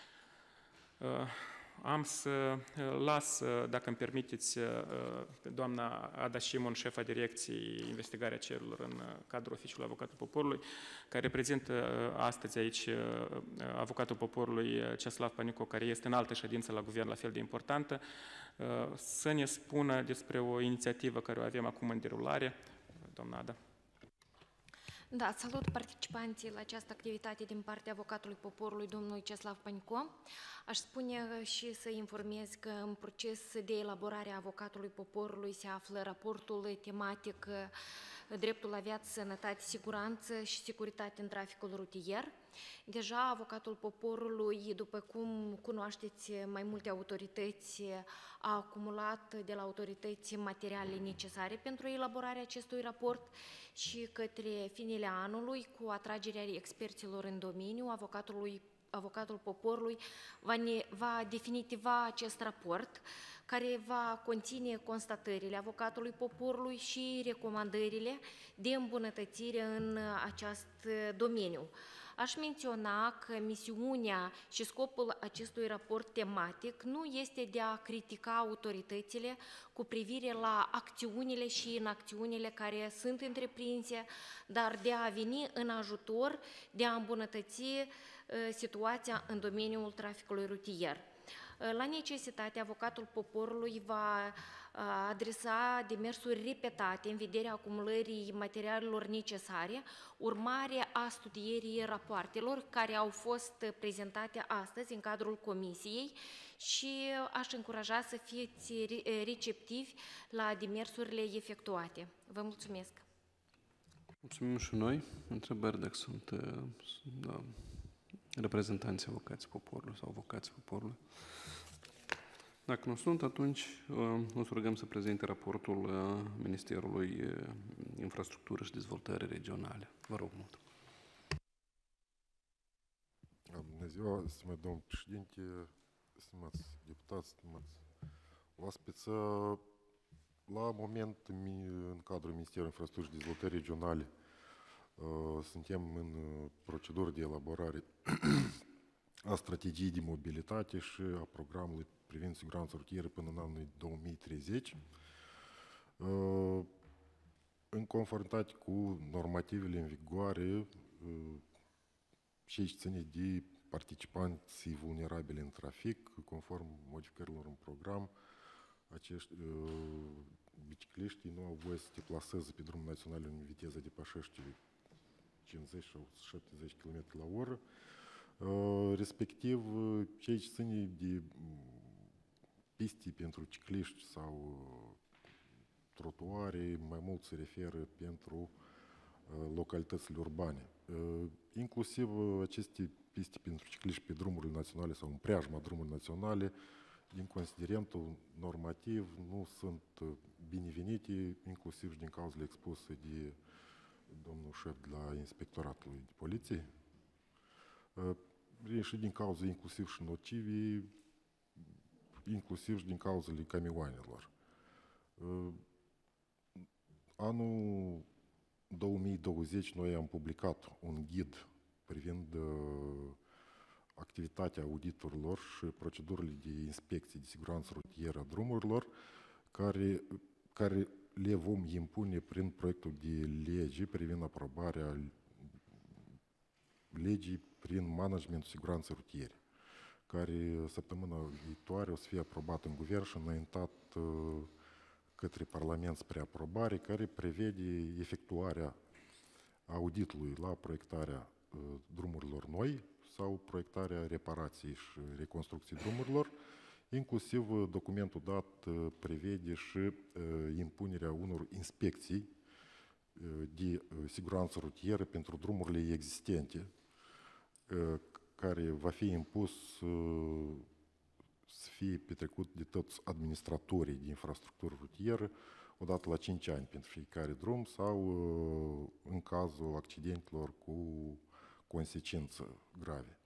Am să las, dacă îmi permiteți, pe doamna Ada Șimon, șefa direcției investigarea cererilor în cadrul Oficiului Avocatul Poporului, care reprezintă astăzi aici Avocatul Poporului Ceslav Panico, care este în altă ședință la guvern la fel de importantă, să ne spună despre o inițiativă care o avem acum în derulare. Doamna Ada. Da, salut participanții la această activitate din partea Avocatului Poporului, domnului Ceslav Panico. Aș spune și să informez că în proces de elaborare a Avocatului Poporului se află raportul tematic Dreptul la viață, sănătate, siguranță și securitate în traficul rutier. Deja Avocatul Poporului, după cum cunoașteți, mai multe autorități a acumulat de la autorități materiale necesare pentru elaborarea acestui raport și către finele anului, cu atragerea experților în domeniu, Avocatului Avocatul Poporului va, ne, va definitiva acest raport, care va conține constatările Avocatului Poporului și recomandările de îmbunătățire în acest domeniu. Aș menționa că misiunea și scopul acestui raport tematic nu este de a critica autoritățile cu privire la acțiunile și inacțiunile care sunt întreprinse, dar de a veni în ajutor de a îmbunătăți situația în domeniul traficului rutier. La necesitate, avocatul poporului va adresa demersuri repetate în vederea acumulării materialelor necesare, urmare a studierii rapoartelor care au fost prezentate astăzi în cadrul comisiei și aș încuraja să fiți receptivi la demersurile efectuate. Vă mulțumesc! Mulțumim și noi. Întrebări dacă sunt da, reprezentanții avocații poporului sau avocații poporului. Dacă nu sunt, atunci o să rugăm să prezinte raportul Ministerului Infrastructură și Dezvoltare Regionale. Vă rog mult. Bună ziua, stimați domnul președinte, stimați deputați, stimați oaspeți. La moment, în cadrul Ministerului Infrastructurii și Dezvoltării Regionale, suntem în procedură de elaborare a strategiei de mobilitate și a programului privind siguranța rutieră până în anul două mii treizeci. În conformitate cu normativele în vigoare, și ține de participanții vulnerabili în trafic, conform modificărilor în program, acești bicicliștii nu au voie să se deplaseze pe drumul național în viteză depășește cincizeci sau șaptezeci de kilometri la oră. Respectiv, cei ce ține de piste pentru cicliști sau trotuare, mai mult se referă pentru localitățile urbane. Inclusiv aceste piste pentru cicliști pe drumurile naționale sau în preajma drumurilor naționale, din considerentul normativ, nu sunt binevenite, inclusiv și din cauzele expuse de domnul șef de la Inspectoratul de Poliție, și din cauze inclusiv și nocive, inclusiv și din cauzele camioanelor. Anul două mii douăzeci noi am publicat un ghid privind activitatea auditorilor și procedurile de inspecție de siguranță rutieră a drumurilor, care, care le vom impune prin proiectul de lege privind aprobarea legii prin managementul siguranței rutiere, care săptămâna viitoare o să fie aprobat în guvern și înaintat către Parlament spre aprobare, care prevede efectuarea auditului la proiectarea drumurilor noi sau proiectarea reparației și reconstrucției drumurilor. Inclusiv documentul dat prevede și impunerea unor inspecții de siguranță rutieră pentru drumurile existente, care va fi impus să fie petrecut de toți administratorii de infrastructură rutieră odată la cinci ani pentru fiecare drum sau în cazul accidentelor cu consecințe grave.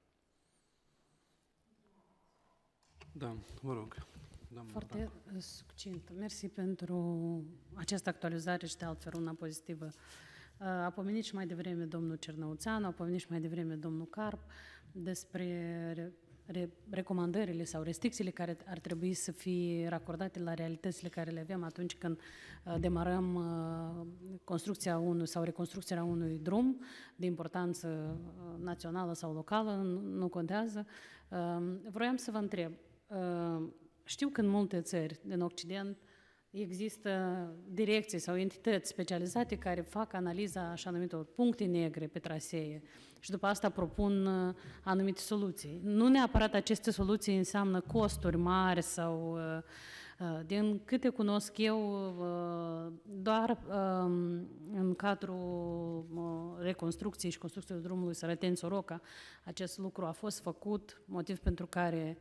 Da, vă rog. Foarte succint. Mersi pentru această actualizare și de altfel una pozitivă. A pomenit și mai devreme domnul Cernăuțanu, a pomenit și mai devreme domnul Carp despre re recomandările sau restricțiile care ar trebui să fie racordate la realitățile care le avem atunci când demarăm construcția unui sau reconstrucția unui drum de importanță națională sau locală, nu contează. Vroiam să vă întreb, știu că în multe țări din Occident există direcții sau entități specializate care fac analiza așa numitor puncte negre pe trasee și după asta propun anumite soluții. Nu neapărat aceste soluții înseamnă costuri mari sau, din câte cunosc eu, doar în cadrul reconstrucției și construcției drumului Sărăteni-Soroca acest lucru a fost făcut, motiv pentru care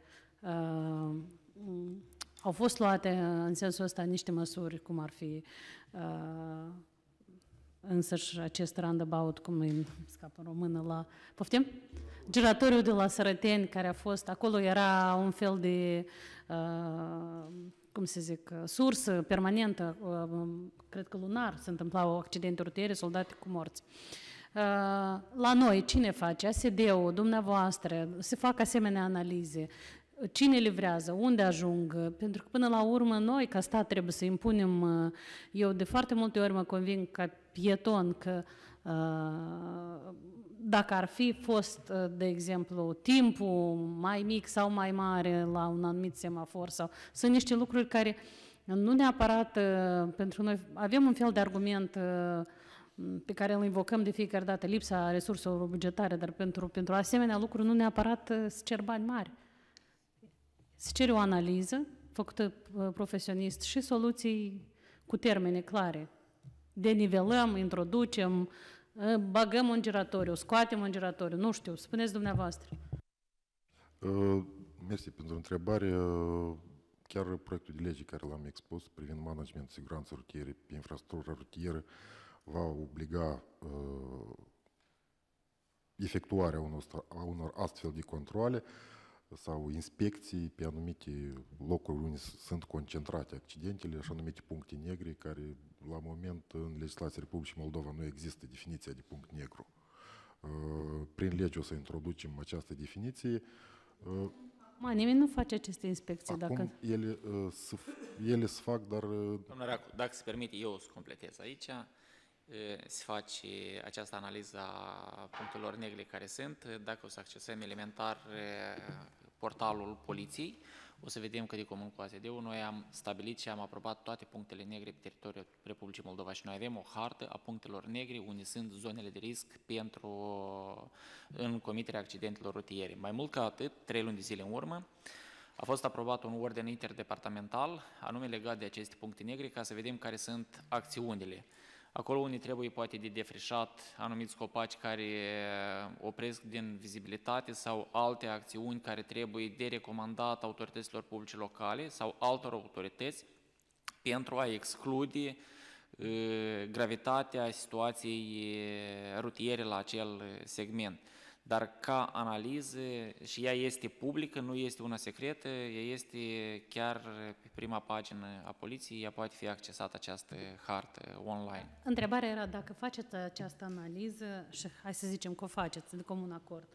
au fost luate în sensul ăsta niște măsuri, cum ar fi uh, însăși acest roundabout, cum îi scapă în română, la... Poftim? Giratoriul de la Sărăteni, care a fost, acolo era un fel de, uh, cum se zic, sursă permanentă, uh, cred că lunar se întâmplau accidente rutiere, soldate cu morți. Uh, la noi, cine face? A S D-ul, dumneavoastră, se fac asemenea analize. Cine livrează, unde ajung, pentru că până la urmă noi ca stat trebuie să impunem, eu de foarte multe ori mă conving ca pieton că Dacă ar fi fost, de exemplu, timpul mai mic sau mai mare la un anumit semafor, sau sunt niște lucruri care nu neapărat pentru noi, avem un fel de argument pe care îl invocăm de fiecare dată, lipsa resurselor bugetare, dar pentru, pentru asemenea lucruri nu neapărat se cer bani mari. Se cere o analiză făcută profesionist și soluții cu termene clare. Denivelăm, introducem, bagăm un giratoriu, scoatem un giratoriu, nu știu, spuneți dumneavoastră. Uh, mersi pentru întrebare. Uh, chiar proiectul de lege care l-am expus privind managementul siguranței rutiere pe infrastructura rutieră va obliga uh, efectuarea unor, a unor astfel de controle sau inspecții pe anumite locuri unde sunt concentrate accidentele, așa numite puncte negre, care la moment în legislația Republicii Moldova nu există definiția de punct negru. Prin lege o să introducem această definiție. Ma, nimeni nu face aceste inspecții. Acum dacă... ele, ele se fac, dar... Domnule Racu, dacă se permite, eu o să completez aici. Se face această analiză a punctelor negre care sunt. Dacă o să accesăm elementar portalul poliției, o să vedem că de comun cu A S D-ul noi am stabilit și am aprobat toate punctele negre pe teritoriul Republicii Moldova și noi avem o hartă a punctelor negre unde sunt zonele de risc pentru în comiterea accidentelor rutiere. Mai mult ca atât, trei luni de zile în urmă, a fost aprobat un ordin interdepartamental, anume legat de aceste puncte negre, ca să vedem care sunt acțiunile. Acolo unde trebuie poate de defrișat anumiți copaci care opresc din vizibilitate sau alte acțiuni care trebuie de recomandat autorităților publice locale sau altor autorități pentru a exclude uh, gravitatea situației rutiere la acel segment. Dar ca analiză, și ea este publică, nu este una secretă, ea este chiar pe prima pagină a poliției, ea poate fi accesată această hartă online. Întrebarea era dacă faceți această analiză și hai să zicem că o faceți de comun acord.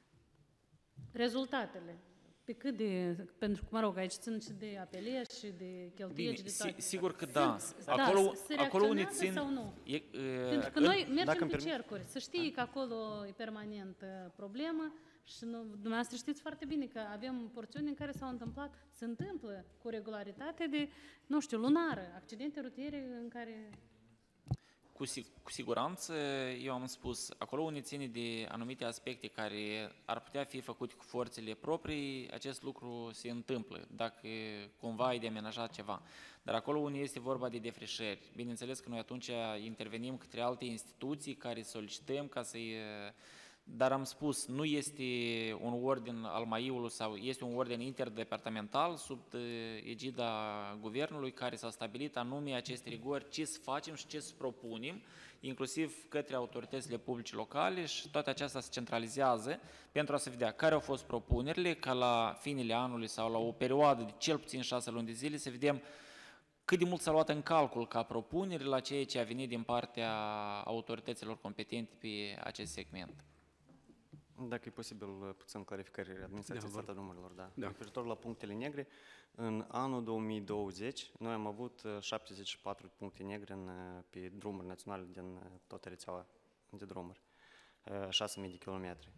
Rezultatele, pe cât de, pentru că, mă rog, aici țin și de apelier și de cheltuieli și de toate. Sigur că da. Sunt, acolo, da, se acolo unde țin... sau nu? E, Pentru că noi mergem pe cercuri, să știi că acolo e permanent problemă și nu, dumneavoastră știți foarte bine că avem porțiuni în care s-au întâmplat, se întâmplă cu regularitate de, nu știu, lunară, accidente rutiere în care... Cu, cu siguranță, eu am spus, acolo unde ține de anumite aspecte care ar putea fi făcute cu forțele proprii, acest lucru se întâmplă, dacă cumva e de amenajat ceva. Dar acolo unde este vorba de defrișări, bineînțeles că noi atunci intervenim către alte instituții care solicităm ca să-i... Dar am spus, nu este un ordin al M A I-ului sau este un ordin interdepartamental sub egida guvernului care s-a stabilit anume aceste rigori, ce să facem și ce să propunem, inclusiv către autoritățile publice locale și toate acestea se centralizează pentru a se vedea care au fost propunerile, ca la finele anului sau la o perioadă de cel puțin șase luni de zile să vedem cât de mult s-a luat în calcul ca propunere la ceea ce a venit din partea autorităților competente pe acest segment. Dacă e posibil, puțin clarificări administrației da, statelor numărilor, da. da. Referitor la punctele negre, în anul două mii douăzeci, noi am avut șaptezeci și patru puncte negre în, pe drumuri naționale din toată rețeaua de drumuri, șase mii de kilometri.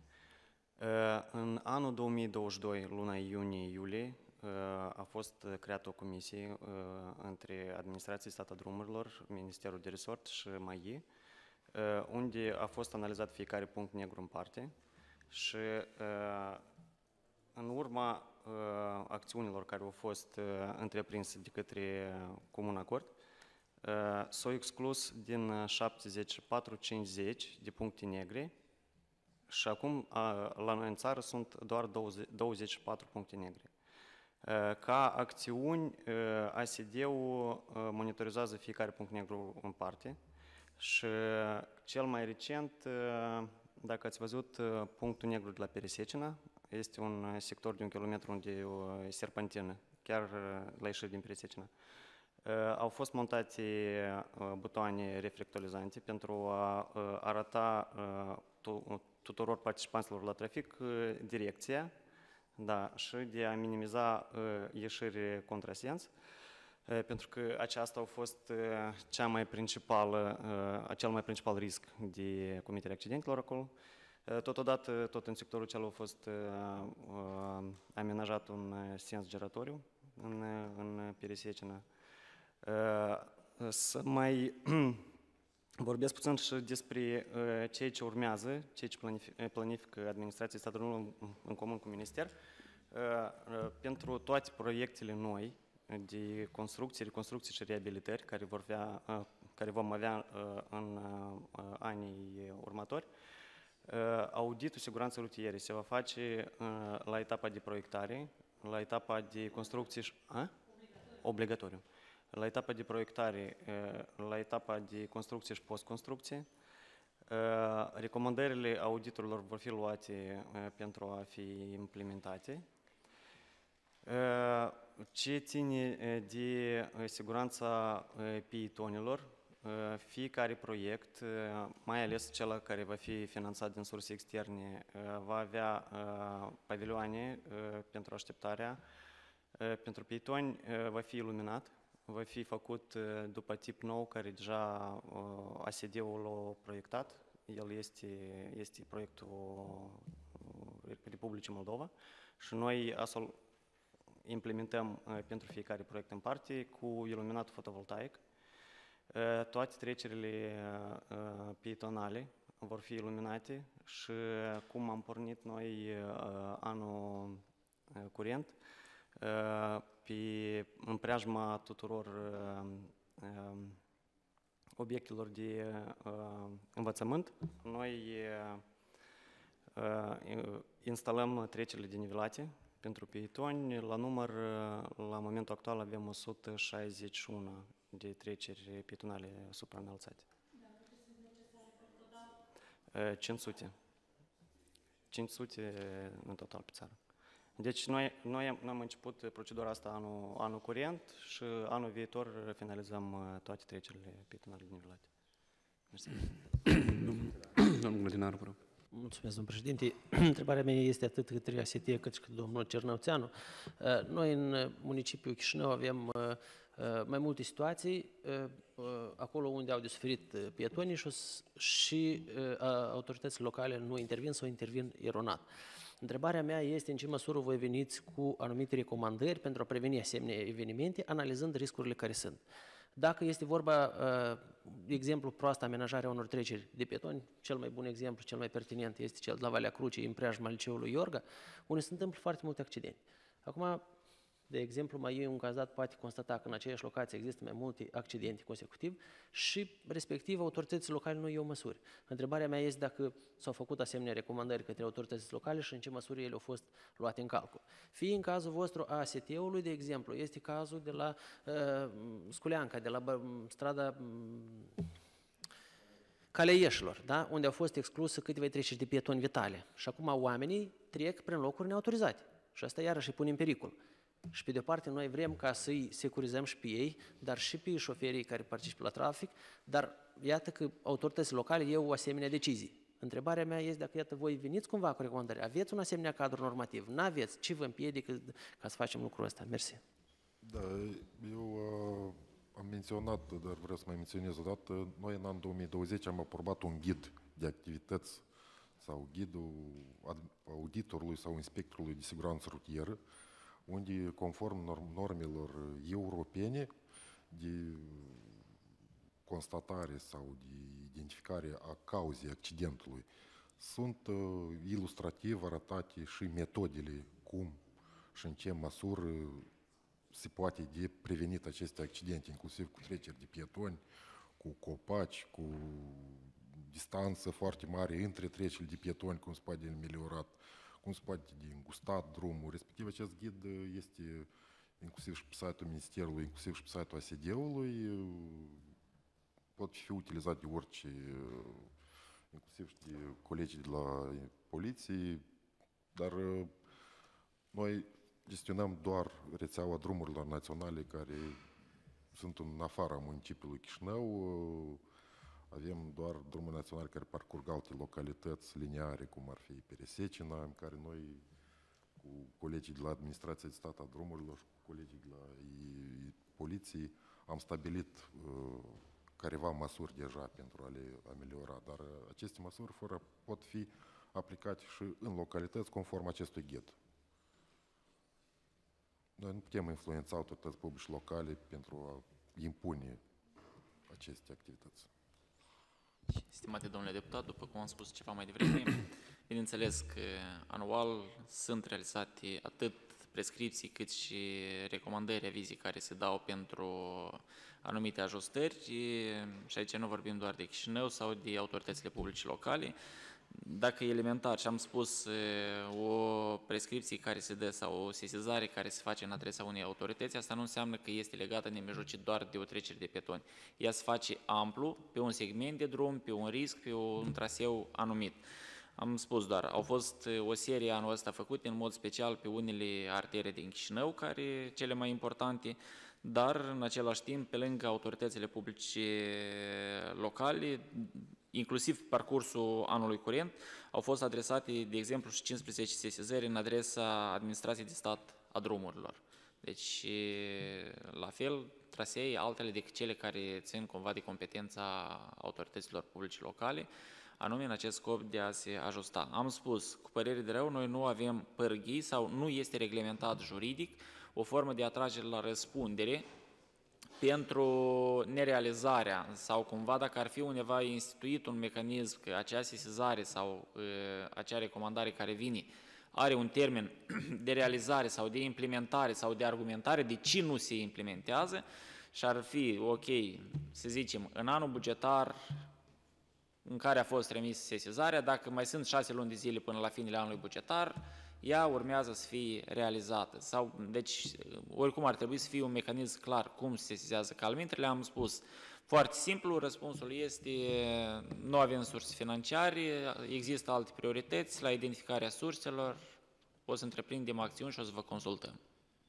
În anul două mii douăzeci și doi, luna iunie-iulie, a fost creată o comisie între Administrația Statelor Drumurilor, Ministerul de Resort și M A I, unde a fost analizat fiecare punct negru în parte. Și în urma acțiunilor care au fost întreprinse de către comun acord, s-au exclus din șaptezeci și patru cincizeci de puncte negre și acum la noi în țară sunt doar douăzeci și patru puncte negre. Ca acțiuni, A S D-ul monitorizează fiecare punct negru în parte și cel mai recent, dacă ați văzut punctul negru de la Peresecina, este un sector de un kilometru unde e o serpentină, chiar la ieșire din Peresecina. Au fost montate butoane reflectorizante pentru a arăta tuturor participanților la trafic direcția, da, și de a minimiza ieșiri contrasens. pentru că aceasta a fost cea mai principală, cel mai principal risc de comiterea accidentelor acolo. Totodată, tot în sectorul cel a fost amenajat un sens giratoriu în, în Peresecină. Să mai vorbesc puțin și despre ceea ce urmează, ceea ce planifică, planifică administrația statului în comun cu minister. Pentru toate proiectele noi de construcții, reconstrucții și reabilitări care, vor avea, care vom avea în anii următori, auditul siguranței rutiere se va face la etapa de proiectare, la etapa de construcție și... A? Obligatoriu. La etapa de proiectare, la etapa de construcție și postconstrucție. Recomandările auditorilor vor fi luate pentru a fi implementate. Ce ține de siguranța pietonilor, fiecare proiect, mai ales cel care va fi finanțat din surse externe, va avea pavilioane pentru așteptarea. Pentru pietoni va fi iluminat, va fi făcut după tip nou, care deja A S D-ul l-a proiectat. El este, este proiectul Republicii Moldova și noi astfel implementăm pentru fiecare proiect în parte cu iluminatul fotovoltaic. Toate trecerile pietonale vor fi iluminate și cum am pornit noi anul curent, pe, în preajma tuturor obiectelor de învățământ, noi instalăm trecerile de nivelate pentru pietoni. La număr, la momentul actual, avem o sută șaizeci și unu de treceri pietonale supraînălțate. cinci sute. cinci sute în total pe țară. Deci noi, noi, am, noi am început procedura asta anul, anul curent și anul viitor finalizăm toate trecerile pietonale nivelate. Domnul Grădinaru, vă rog. Mulțumesc, domnul președinte. Întrebarea mea este atât către A S T cât și către domnul Cernăuțeanu. Noi în municipiul Chișinău avem mai multe situații, acolo unde au de suferit pietonii și autoritățile locale nu intervin sau intervin eronat. Întrebarea mea este în ce măsură voi veniți cu anumite recomandări pentru a preveni asemenea evenimente, analizând riscurile care sunt. Dacă este vorba, de exemplu, proastă amenajarea unor treceri de pietoni, cel mai bun exemplu, cel mai pertinent este cel de la Valea Crucii, în preajma liceului Iorga, unde se întâmplă foarte multe accidente. Acum, de exemplu, mai eu un cazat poate constata că în aceeași locație există mai multe accidente consecutiv și, respectiv, autoritățile locale nu iau măsuri. Întrebarea mea este dacă s-au făcut asemenea recomandări către autoritățile locale și în ce măsură ele au fost luate în calcul. Fie în cazul vostru a A S T-ului, de exemplu, este cazul de la uh, Sculeanca, de la uh, strada uh, Calea Ieșilor, da? Unde au fost excluse câteva treceri de pietoni vitale. Și acum oamenii trec prin locuri neautorizate. Și asta iarăși îi pune în pericol. Și pe de-o parte noi vrem ca să-i securizăm și pe ei, dar și pe șoferii care participă la trafic, dar iată că autoritățile locale iau o asemenea decizii. Întrebarea mea este dacă, iată, voi veniți cumva cu recomandări, aveți un asemenea cadru normativ, n-aveți, ce vă împiedică ca să facem lucrul ăsta? Mersi. Da, eu uh, am menționat, dar vreau să mai menționez o dată, noi în anul două mii douăzeci am aprobat un ghid de activități sau ghidul auditorului sau inspectorului de siguranță rutieră, unde, conform norm, normelor europene de constatare sau de identificare a cauzei accidentului, sunt uh, ilustrativ arătate și metodele cum și în ce măsură se poate de prevenit aceste accidente, inclusiv cu treceri de pietoni, cu copaci, cu distanță foarte mare între trecerile de pietoni, cum se poate de meliorat, cum se poate de îngustat drumul. Respectiv, acest ghid este inclusiv și pe site-ul Ministerului, inclusiv și pe site-ul A S D-ului, pot fi utilizat de orice, inclusiv și de colegii de la poliție, dar noi gestionăm doar rețeaua drumurilor naționale care sunt în afara municipiului Chișinău. Avem doar drumuri naționale care parcurg alte localități lineare, cum ar fi Peresecina, în care noi cu colegii de la Administrația de Stat a Drumurilor și cu colegii de la Poliției am stabilit uh, careva măsuri deja pentru a le ameliora, dar aceste măsuri fără pot fi aplicate și în localități conform acestui ghid. Noi nu putem influența autorități publice locale pentru a impune aceste activități. Stimate domnule deputat, după cum am spus ceva mai devreme, bineînțeles că anual sunt realizate atât prescripții cât și recomandări avizii care se dau pentru anumite ajustări și aici nu vorbim doar de Chișinău sau de autoritățile publice locale. Dacă e elementar și am spus o prescripție care se dă sau o sesizare care se face în adresa unei autorități, asta nu înseamnă că este legată nemijlocit doar de o trecere de pietoni. Ea se face amplu pe un segment de drum, pe un risc, pe un traseu anumit. Am spus doar, au fost o serie anul ăsta făcute în mod special pe unele artere din Chișinău, care cele mai importante, dar în același timp, pe lângă autoritățile publice locale, inclusiv parcursul anului curent, au fost adresate, de exemplu, și cincisprezece sesizări în adresa Administrației de Stat a Drumurilor. Deci, la fel, trasee altele decât cele care țin cumva de competența autorităților publice locale, anume în acest scop de a se ajusta. Am spus, cu părere de rău, noi nu avem pârghii sau nu este reglementat juridic o formă de atragere la răspundere pentru nerealizarea sau cumva dacă ar fi undeva instituit un mecanism că acea sesizare sau uh, acea recomandare care vine are un termen de realizare sau de implementare sau de argumentare de ce nu se implementează și ar fi ok, să zicem, în anul bugetar în care a fost remisă sesizarea, dacă mai sunt șase luni de zile până la finele anului bugetar, ea urmează să fie realizată. Sau, deci, oricum ar trebui să fie un mecanism clar cum se sesizează calmintrele. Am spus foarte simplu, răspunsul este nu avem surse financiare, există alte priorități la identificarea surselor, o să întreprindem acțiuni și o să vă consultăm.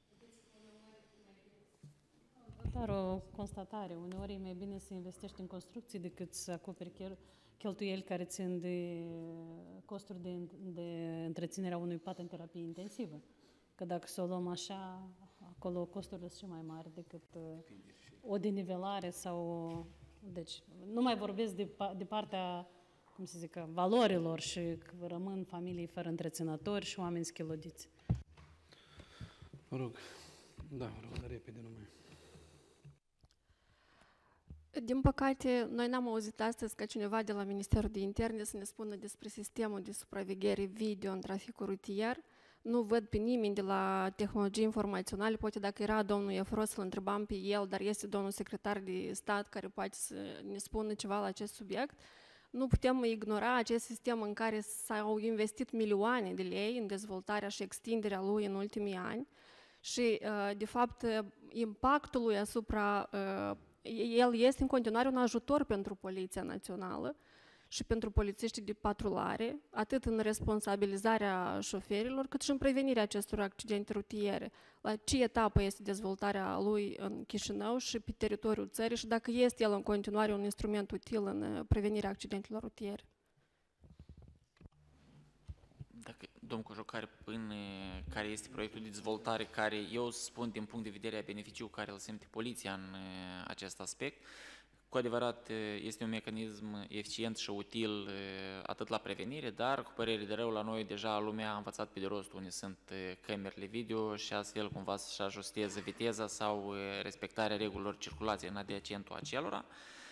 Doar o constatare, uneori e mai bine să investești în construcții decât să acoperi cheltuieli care țin de costuri de, de întreținerea unui pat în terapie intensivă. Că dacă să o luăm așa, acolo costurile sunt și mai mari decât o denivelare sau... Deci, nu mai vorbesc de, de partea, cum să zic, valorilor și că rămân familii fără întreținători și oameni schilodiți. Vă rog, da, vă rog, dar repede numai. Din păcate, noi n-am auzit astăzi ca cineva de la Ministerul de Interne să ne spună despre sistemul de supraveghere video în traficul rutier. Nu văd pe nimeni de la tehnologii informaționale, poate dacă era domnul Efros să-l întrebam pe el, dar este domnul secretar de stat care poate să ne spună ceva la acest subiect. Nu putem ignora acest sistem în care s-au investit milioane de lei în dezvoltarea și extinderea lui în ultimii ani și, de fapt, impactul lui asupra el este în continuare un ajutor pentru Poliția Națională și pentru polițiștii de patrulare, atât în responsabilizarea șoferilor, cât și în prevenirea acestor accidente rutiere. La ce etapă este dezvoltarea lui în Chișinău și pe teritoriul țării și dacă este el în continuare un instrument util în prevenirea accidentelor rutiere? Dacă, domnul Cojocar, până care este proiectul de dezvoltare care eu spun din punct de vedere a beneficiu care îl simte poliția în acest aspect, cu adevărat este un mecanism eficient și util atât la prevenire, dar cu părere de rău la noi deja lumea a învățat pe de rost unde sunt camerele video și astfel cumva să-și ajusteze viteza sau respectarea regulilor circulației în adiacentul acelora.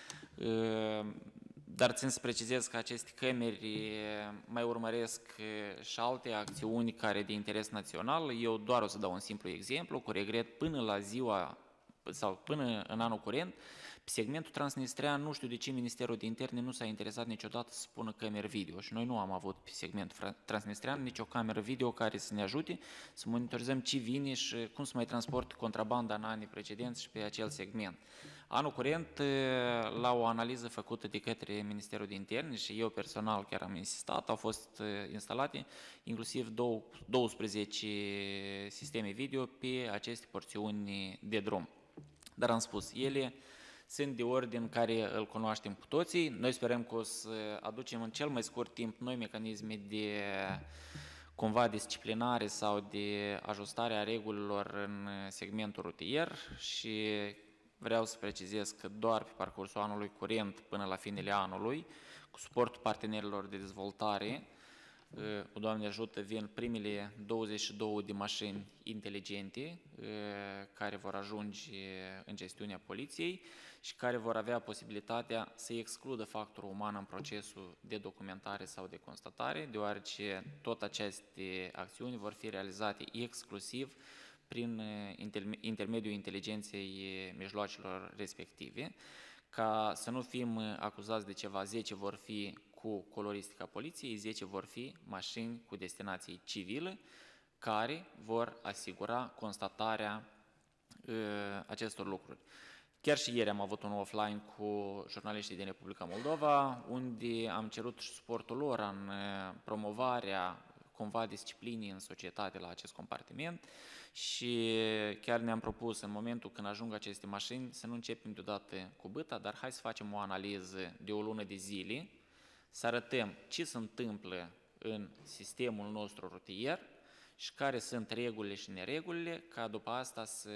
Dar țin să precizez că aceste camere mai urmăresc și alte acțiuni care de interes național. Eu doar o să dau un simplu exemplu, cu regret până la ziua sau până în anul curent, pe segmentul transnistrean, nu știu de ce Ministerul de Interne nu s-a interesat niciodată să spună camere video și noi nu am avut pe segmentul transnistrean nicio cameră video care să ne ajute să monitorizăm ce vine și cum să mai transporte contrabanda în anii precedenți și pe acel segment. Anul curent, la o analiză făcută de către Ministerul de Interne și eu personal chiar am insistat, au fost instalate inclusiv douăsprezece sisteme video pe aceste porțiuni de drum. Dar am spus, ele sunt de ordin care îl cunoaștem cu toții. Noi sperăm că o să aducem în cel mai scurt timp noi mecanisme de cumva disciplinare sau de ajustare a regulilor în segmentul rutier și vreau să precizez că doar pe parcursul anului curent până la finele anului, cu suportul partenerilor de dezvoltare, cu Doamne ajută, vin primele douăzeci și două de mașini inteligente care vor ajunge în gestiunea poliției și care vor avea posibilitatea să excludă factorul uman în procesul de documentare sau de constatare, deoarece tot aceste acțiuni vor fi realizate exclusiv prin intermediul inteligenței mijloacelor respective. Ca să nu fim acuzați de ceva, zece vor fi cu coloristica poliției, zece vor fi mașini cu destinație civilă care vor asigura constatarea uh, acestor lucruri. Chiar și ieri am avut un offline cu jurnaliștii din Republica Moldova, unde am cerut suportul lor în promovarea cumva disciplinii în societate la acest compartiment și chiar ne-am propus în momentul când ajung aceste mașini să nu începem deodată cu băta, dar hai să facem o analiză de o lună de zile, să arătăm ce se întâmplă în sistemul nostru rutier și care sunt regulile și neregulile, ca după asta să,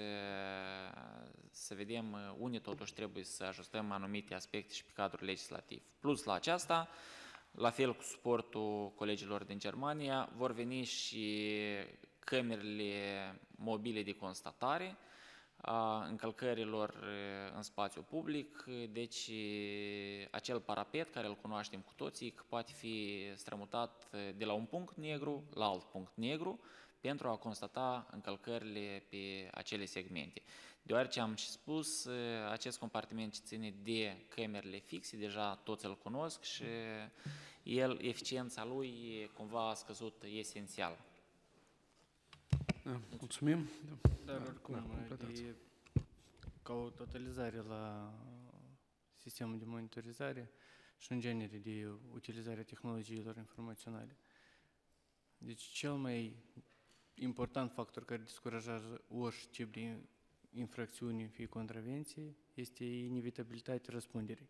să vedem unde totuși trebuie să ajustăm anumite aspecte și pe cadrul legislativ. Plus la aceasta, la fel cu suportul colegilor din Germania, vor veni și camerele mobile de constatare a încălcărilor în spațiu public, deci acel parapet care îl cunoaștem cu toții, că poate fi strămutat de la un punct negru la alt punct negru pentru a constata încălcările pe acele segmente. Deoarece am și spus, acest compartiment ce ține de camerele fixe, deja toți îl cunosc și el, eficiența lui cumva a scăzut esențial. Da, mulțumim. Dar oricum, da, e ca o totalizare la sistemul de monitorizare și în genere de utilizarea tehnologiilor informaționale. Deci cel mai important factor care descurajează orice tip de infracțiuni, fie contravenții, este inevitabilitatea răspunderii.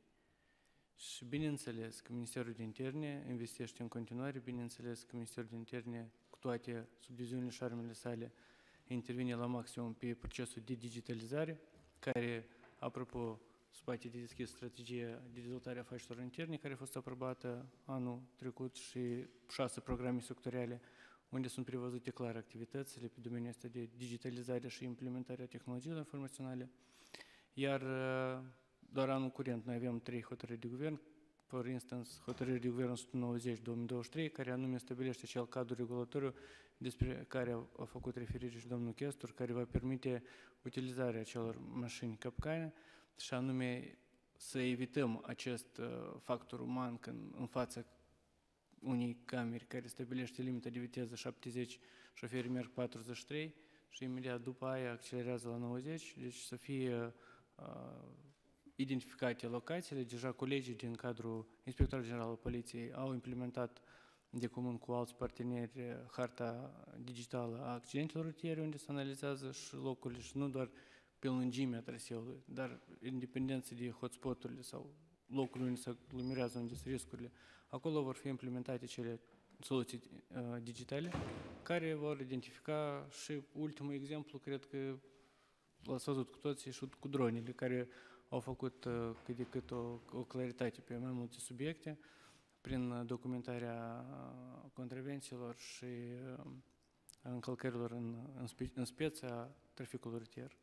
Și bineînțeles că Ministerul de Interne investește în continuare, bineînțeles că Ministerul de Interne, cu toate subdiviziunile și armele sale, intervine la maximum pe procesul de digitalizare, care, apropo, spate de deschis strategia de dezvoltare a afacerilor interne, care a fost aprobată anul trecut și șase programe sectoriale, unde sunt prevăzute clar activitățile pe domeniul ăsta de digitalizare și implementarea tehnologiilor informaționale. Iar doar anul curent noi avem trei hotărâri de guvern, for instance, hotărâri de guvern o sută nouăzeci două douăzeci și trei, care anume stabilește acel cadru regulatoriu despre care a, a făcut referire și domnul Chestur, care va permite utilizarea acelor mașini capcane și anume să evităm acest uh, factor uman când în fața unei camere care stabilește limita de viteză șaptezeci, șoferii merg patruzeci și trei și imediat după aia accelerează la nouăzeci, deci să fie uh, identificate locațiile. Deja colegii din cadrul Inspectorului General al Poliției au implementat de comun cu alți parteneri harta digitală a accidentelor rutiere, unde se analizează și locurile și nu doar pe lungimea traseului, dar independență de hotspoturile sau locurile unde se aglomerează, unde sunt riscurile. Acolo vor fi implementate cele soluții uh, digitale care vor identifica și ultimul exemplu, cred că l-ați văzut cu toții, și cu dronele, care au făcut uh, cât de cât o, o claritate pe mai multe subiecte prin documentarea contravențiilor și uh, încălcărilor în, în, spe, în speța traficului rutier.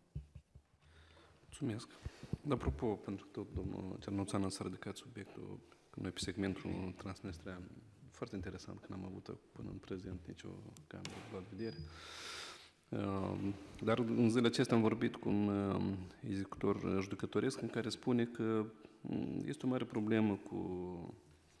Mulțumesc. Dar apropo, pentru că tot domnul Cernoțan s-a ridicat subiectul, că noi pe segmentul transnistrean, foarte interesant că n-am avut până în prezent nicio cameră de vedere. Dar în zilele acestea am vorbit cu un executor judecătoresc în care spune că este o mare problemă cu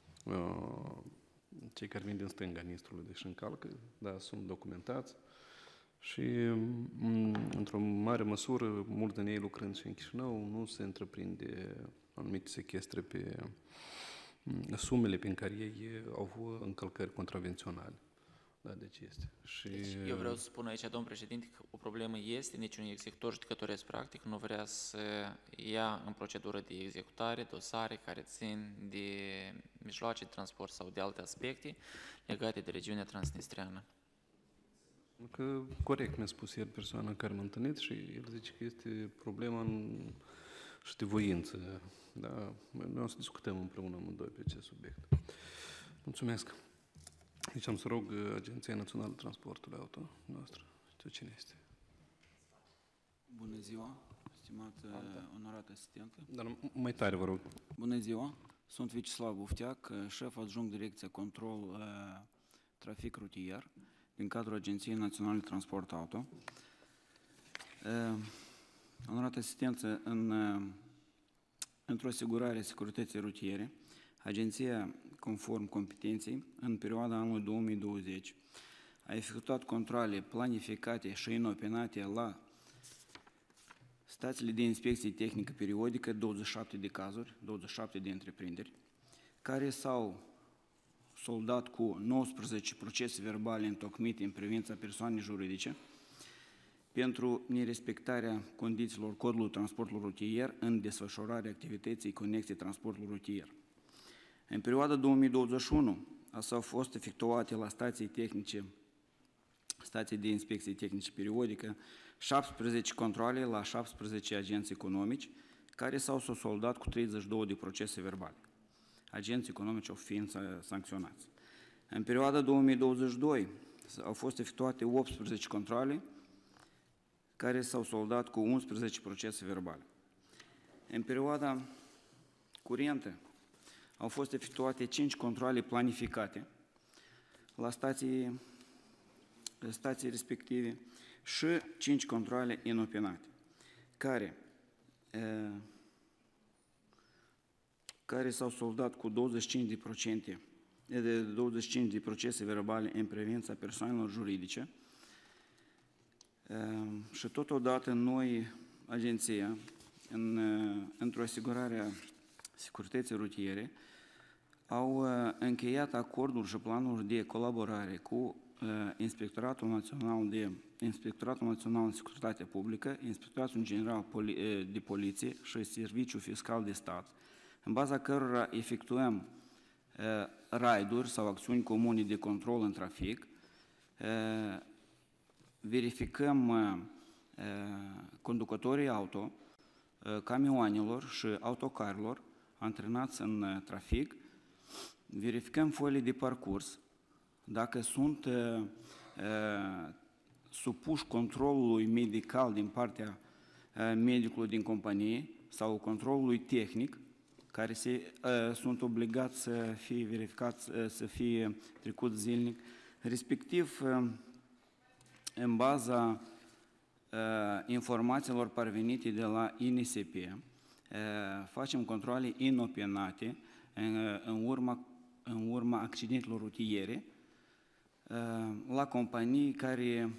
cei care vin din stânga Nistrului, deci încalcă, da, sunt documentați și într-o mare măsură, mulți din ei lucrând și în Chișinău, nu se întreprinde anumite sechestre pe sumele prin care ei au avut încălcări contravenționale. Da, deci este. Și... Deci eu vreau să spun aici, domnul președinte, că o problemă este, niciun executor judecătoresc practic nu vrea să ia în procedură de executare dosare care țin de mijloace de transport sau de alte aspecte legate de regiunea transnistreană. Că corect mi-a spus el persoana care m-a întâlnit și el zice că este problema în, și de voință. Da? Noi o să discutăm împreună amândoi pe acest subiect. Mulțumesc. Deci am să rog Agenția Națională de Transportului Auto noastră. Știu cine este. Bună ziua, stimată onorată asistentă. Dar mai tare, vă rog. Bună ziua, sunt Vyacheslav Bufteac, șef adjunct Direcția Control uh, Trafic Rutier din cadrul Agenției Naționale de Transport Auto. Uh, onorată asistență, în, uh, într-o asigurare a securității rutiere, Agenția, conform competenței, în perioada anului două mii douăzeci, a efectuat controale planificate și inopinate la stațiile de inspecție tehnică periodică, douăzeci și șapte de cazuri, douăzeci și șapte de întreprinderi, care s-au soldat cu nouăsprezece procese verbale întocmite în privința persoanei juridice pentru nerespectarea condițiilor codului transportului rutier în desfășurarea activității conexe transportului rutier. În perioada două mii douăzeci și unu s-au fost efectuate la stații tehnice, stații de inspecție tehnice periodică, șaptesprezece controale la șaptesprezece agenți economici, care s-au soldat cu treizeci și două de procese verbale. Agenții economici au fiind sancționați. În perioada două mii douăzeci și doi au fost efectuate optsprezece controale, care s-au soldat cu unsprezece procese verbale. În perioada curentă au fost efectuate cinci controale planificate la stații, stații respective și cinci controale inopinate, care, e, care s-au soldat cu douăzeci și cinci de procente, de douăzeci și cinci de procese verbale în privința persoanelor juridice. E, și totodată noi, agenția, în, într-o asigurare a securității rutiere, au încheiat acorduri și planuri de colaborare cu Inspectoratul Național de Inspectoratul Național de Securitate Publică, Inspectoratul General de Poliție și Serviciul Fiscal de Stat, în baza cărora efectuăm raiduri sau acțiuni comune de control în trafic, verificăm conducătorii auto, camioanelor și autocarelor antrenați în trafic, verificăm foile de parcurs, dacă sunt uh, uh, supuși controlului medical din partea uh, medicului din companie sau controlului tehnic, care se, uh, sunt obligați să fie verificați, uh, să fie trecut zilnic, respectiv uh, în baza uh, informațiilor parvenite de la I N S P, uh, facem controale inopinate în, în urma în urma accidentelor rutiere la companii care,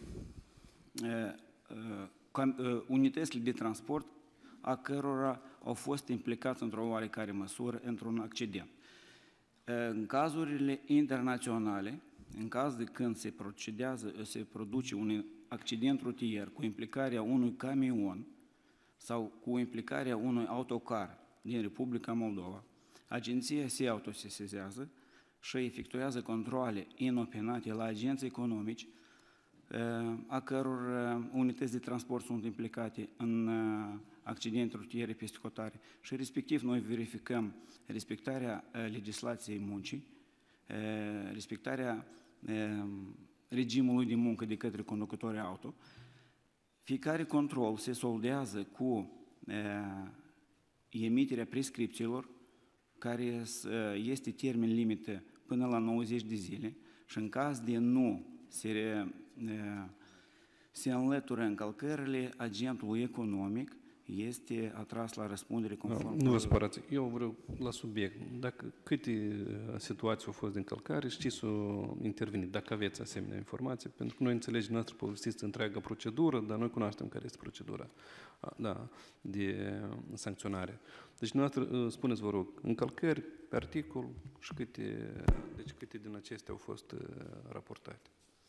unitățile de transport a cărora au fost implicați într-o oarecare măsură într-un accident. În cazurile internaționale, în caz de când se procedează, se produce un accident rutier cu implicarea unui camion sau cu implicarea unui autocar din Republica Moldova, agenția se autosesizează și efectuează controale inopinate la agenți economici, a căror unități de transport sunt implicate în accidente rutiere peste hotare și respectiv noi verificăm respectarea legislației muncii, respectarea regimului de muncă de către conducătorii auto. Fiecare control se soldează cu emiterea prescripțiilor, care este termen limită până la nouăzeci de zile și în caz de nu se, se înlătură încălcările, agentul economic este atras la răspundere conform. Nu vă spărați, eu vreau la subiect. Dacă câte situații au fost de încălcare, știți să interveniți, dacă aveți asemenea informații, pentru că noi înțelegem noastră povestiți întreaga procedură, dar noi cunoaștem care este procedura da, de sancționare. Deci noastră, spuneți, vă rog, încălcări pe articol și câte, deci câte din acestea au fost raportate?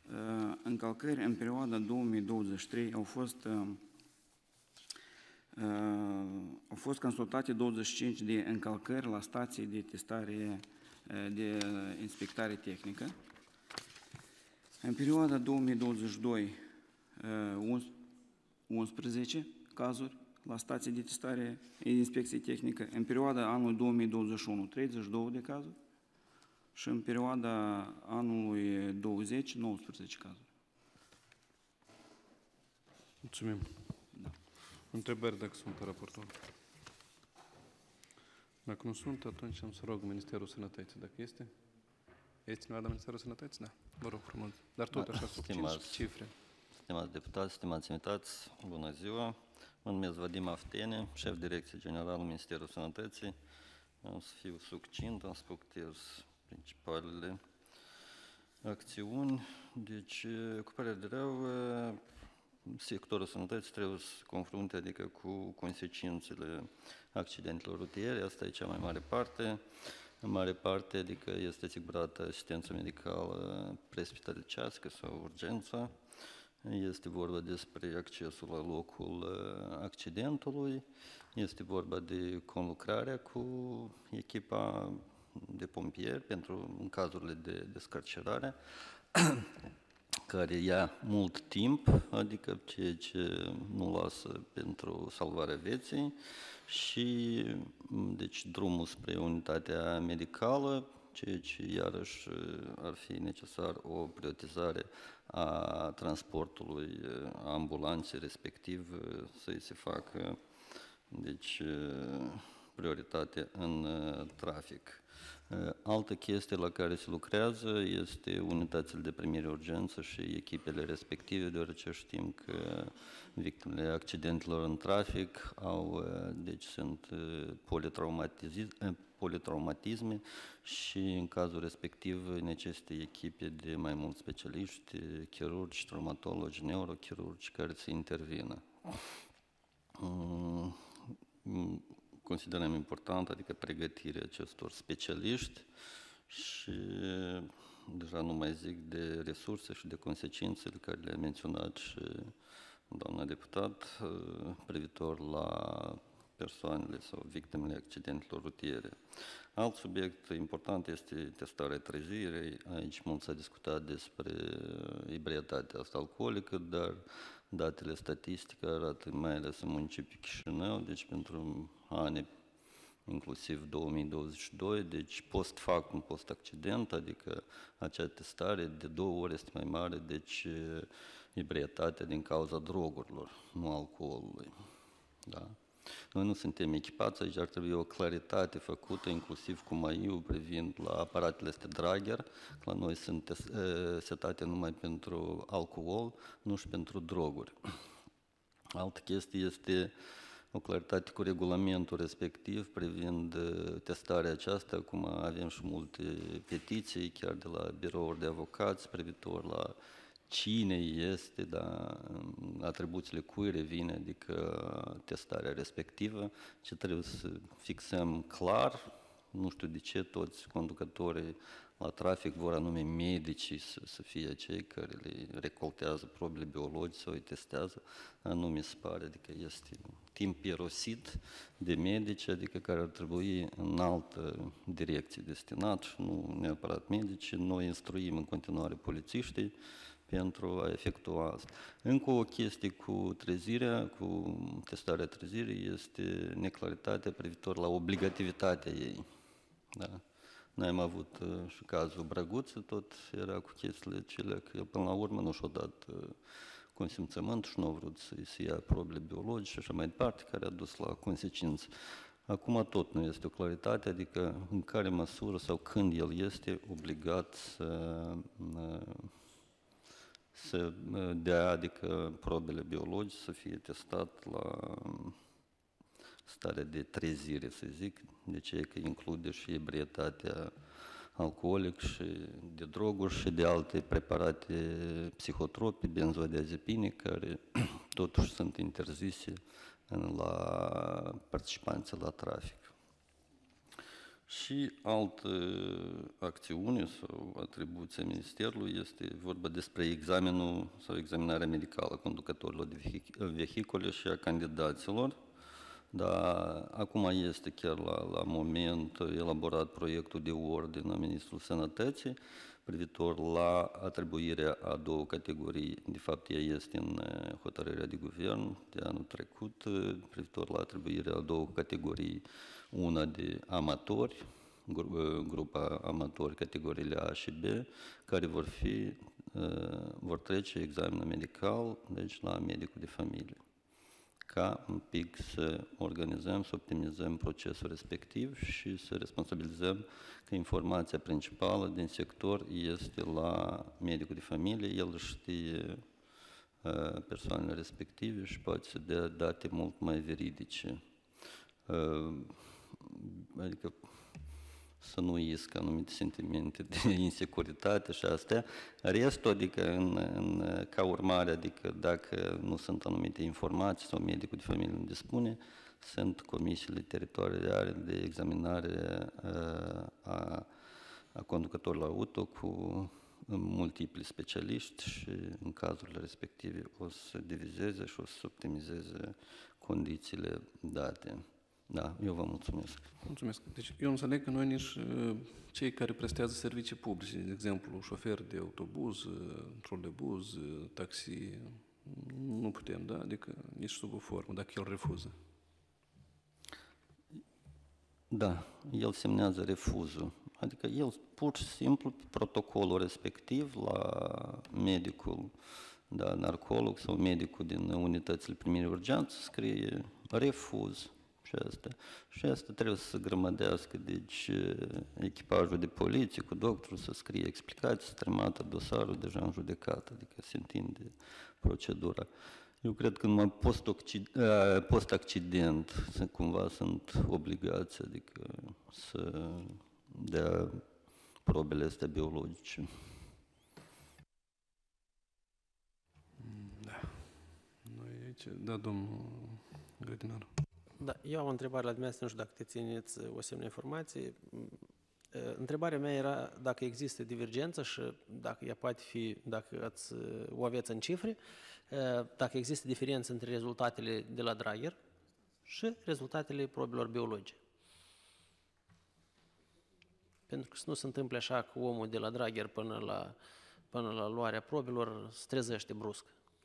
încălcări în perioada două mii douăzeci și trei au fost au fost constatate douăzeci și cinci de încălcări la stații de testare, de inspectare tehnică. În perioada două mii douăzeci și doi, unsprezece cazuri la stații de testare de inspecție tehnică. În perioada anului două mii douăzeci și unu, treizeci și două de cazuri. Și în perioada anului douăzeci, nouăsprezece cazuri. Mulțumim. Da. Întrebări dacă sunt pe raportul. Dacă nu sunt, atunci am să rog Ministerul Sănătății, dacă este. Este cineva de Ministerul Sănătății? Da. Vă rog frumos. Dar tot așa, sub cifre. Stimați deputați, stimați invitați, bună ziua. Mă numesc Vadim Aftene, șef Direcție Generală Ministerul Sănătății. Am să fiu succint, am să punctez principalele acțiuni. Deci, cu părere de rău, sectorul sănătății trebuie să se confrunte, adică cu consecințele accidentelor rutiere, asta e cea mai mare parte. În mare parte, adică este asigurată asistență medicală prespitalicească sau urgență. Este vorba despre accesul la locul accidentului, este vorba de conlucrarea cu echipa de pompieri pentru în cazurile de descarcerare, care ia mult timp, adică ceea ce nu lasă pentru salvarea vieții și deci drumul spre unitatea medicală, ceea ce iarăși ar fi necesar o prioritizare a transportului ambulanței, respectiv să-i se facă deci, prioritate în trafic. Altă chestie la care se lucrează este unitățile de primire urgență și echipele respective, deoarece știm că victimele accidentelor în trafic au, deci sunt politraumatisme și în cazul respectiv necesită echipe de mai mulți specialiști, chirurgi, traumatologi, neurochirurgi care să intervină. Considerăm important, adică pregătirea acestor specialiști și deja nu mai zic de resurse și de consecințele care le-a menționat și doamna deputat privitor la persoanele sau victimele accidentelor rutiere. Alt subiect important este testarea trezirii. Aici mult s-a discutat despre ebrietatea asta alcoolică, dar datele statistice arată mai ales în municipiul Chișinău, deci pentru anii inclusiv două mii douăzeci și doi, deci post-factum, post-accident, adică acea testare de două ori este mai mare, deci ebrietatea din cauza drogurilor, nu alcoolului. Da? Noi nu suntem echipați, aici ar trebui o claritate făcută, inclusiv cu M A I-ul privind la aparatele astea Drager, la noi sunt setate numai pentru alcool, nu și pentru droguri. Altă chestie este o claritate cu regulamentul respectiv privind testarea aceasta, cum avem și multe petiții, chiar de la birouri de avocați, privitor la cine este, da, atribuțiile cui revine, adică testarea respectivă, ce trebuie să fixăm clar, nu știu de ce toți conducătorii la trafic vor anume medicii să, să fie cei care le recoltează probele biologice sau îi testează, nu mi se pare, adică este timp irosit de medici, adică care ar trebui în altă direcție destinat și nu neapărat medici. Noi instruim în continuare polițiștii pentru a efectua asta. Încă o chestie cu trezirea, cu testarea trezirii, este neclaritatea privitor la obligativitatea ei. Da? Noi am avut uh, și cazul Brăguță, tot era cu chestiile cele, că el până la urmă nu și-a dat uh, consimțământ și nu a vrut să-i să ia probele biologice și așa mai departe, care a dus la consecințe. Acum tot nu este o claritate, adică în care măsură sau când el este obligat să uh, să dea, adică probele biologice să fie testat la starea de trezire, să zic, de ce că include și ebrietatea alcoolic și de droguri și de alte preparate psihotrope, benzodiazepine, care totuși sunt interzise la participanții la trafic. Și altă acțiune sau atribuție a Ministerului este vorba despre examenul sau examinarea medicală a conducătorilor de vehicule și a candidaților. Dar acum este chiar la, la moment elaborat proiectul de ordine a Ministrului Sănătății privitor la atribuirea a două categorii. De fapt, ea este în hotărârea de guvern de anul trecut privitor la atribuirea a două categorii, una de amatori, grupa amatori, categoriile A și B, care vor fi, vor trece examenul medical, deci la medicul de familie, ca un pic să organizăm, să optimizăm procesul respectiv și să responsabilizăm că informația principală din sector este la medicul de familie, el știe uh, persoanele respective și poate să dea date mult mai veridice. Uh, adică să nu iscă anumite sentimente de insecuritate și astea. Restul, adică în, în, ca urmare, adică dacă nu sunt anumite informații sau medicul de familie nu dispune, sunt comisiile teritoriale de examinare a, a conducătorilor auto cu multipli specialiști și în cazurile respective o să divizeze și o să optimizeze condițiile date. Da, eu vă mulțumesc. Mulțumesc. Deci eu înțeleg că noi nici cei care prestează servicii publice, de exemplu, șoferi de autobuz, trolebuz, taxi, nu putem, da? Adică nici sub o formă, dacă el refuză. Da, el semnează refuzul. Adică el pur și simplu protocolul respectiv la medicul, da, narcolog sau medicul din unitățile primire urgență scrie refuz. Și asta. Și asta trebuie să se grămădească, deci echipajul de poliție cu doctorul să scrie explicații, să trămată dosarul deja în judecată, adică se întinde procedura. Eu cred că numai post-accident cumva sunt obligați, adică să dea probele astea biologice. Da. Noi aici, da, domnul Grădinaru. Da, eu am o întrebare la dumneavoastră, nu știu dacă te țineți o semnă informație. Întrebarea mea era dacă există divergență și dacă ea poate fi, dacă ați, o aveți în cifre, dacă există diferență între rezultatele de la Drager și rezultatele probelor biologice. Pentru că să nu se întâmple așa că omul de la Drager până la, până la luarea probelor se trezește brusc.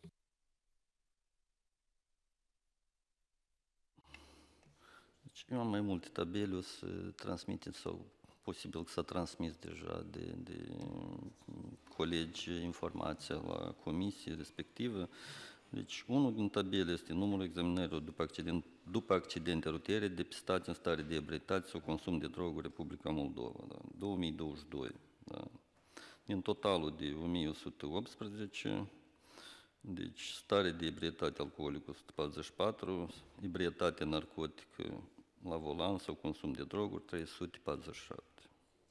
Eu am mai multe tabele, o să transmiteți sau posibil că s-a transmis deja de, de colegi informația la comisie respectivă. Deci, unul din tabele este numărul examinărilor după, accident, după accidente rutiere depistate în stare de ebrietate sau consum de droguri Republica Moldova, da, două mii douăzeci și doi. Da. Din totalul de o mie o sută optsprezece, deci stare de ebrietate alcoolică o sută patruzeci și patru, ebrietate narcotică la volan sau consum de droguri trei sute patruzeci și șapte.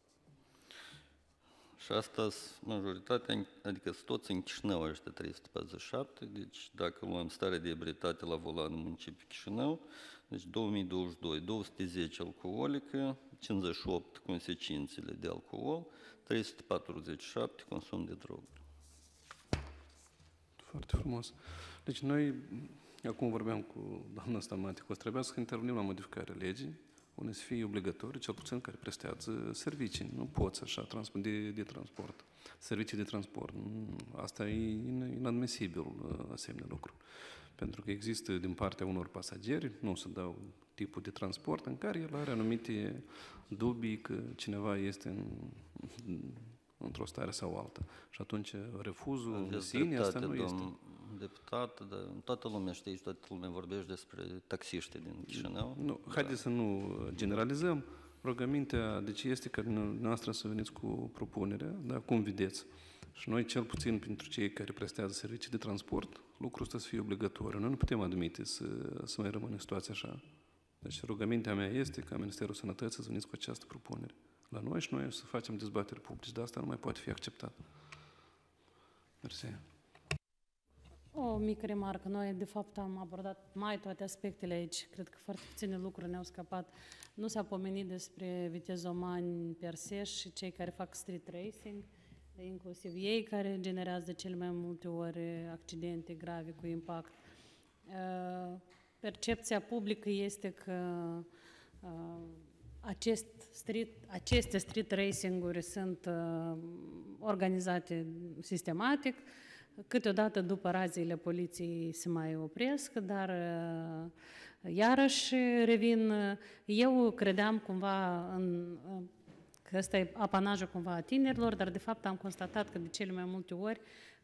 Și asta majoritatea, adică toți în Chișinău ăștia trei sute patruzeci și șapte, deci dacă luăm starea de ebrietate la volan în municipiul Chișinău, deci două mii douăzeci și doi, două sute zece alcoolică, cincizeci și opt consecințele de alcool, trei sute patruzeci și șapte consum de droguri. Foarte frumos. Deci noi, acum vorbeam cu doamna Stamati, că o să trebuia să intervenim la modificarea legii, unde să fie obligatoriu, cel puțin care prestează servicii. Nu poți așa de, de transport, servicii de transport. Asta e inadmisibil, asemenea lucru. Pentru că există din partea unor pasageri, nu se dau tipul de transport în care el are anumite dubii că cineva este în, într-o stare sau alta. Și atunci refuzul în sine, asta nu este. Deputat, dar toată lumea știe și toată lumea vorbește despre taxiști din Chișinău. Nu, da. Haideți să nu generalizăm. Rugămintea, deci este ca noastră să veniți cu propunerea, da, cum vedeți. Și noi, cel puțin pentru cei care prestează servicii de transport, lucrul ăsta să fie obligatoriu. Noi nu putem admite să, să mai rămână în situația așa. Deci rugămintea mea este ca Ministerul Sănătății să veniți cu această propunere la noi și noi să facem dezbateri publice, dar asta nu mai poate fi acceptat. Mersi. O mică remarcă. Noi, de fapt, am abordat mai toate aspectele aici. Cred că foarte puține lucruri ne-au scăpat. Nu s-a pomenit despre vitezomani per se și cei care fac street racing, inclusiv ei care generează cel mai multe ori accidente grave cu impact. Percepția publică este că acest street, aceste street racing-uri sunt organizate sistematic. Câteodată după raziile poliției se mai opresc, dar iarăși revin. Eu credeam cumva în, că ăsta e apanajul cumva a tinerilor, dar de fapt am constatat că de cele mai multe ori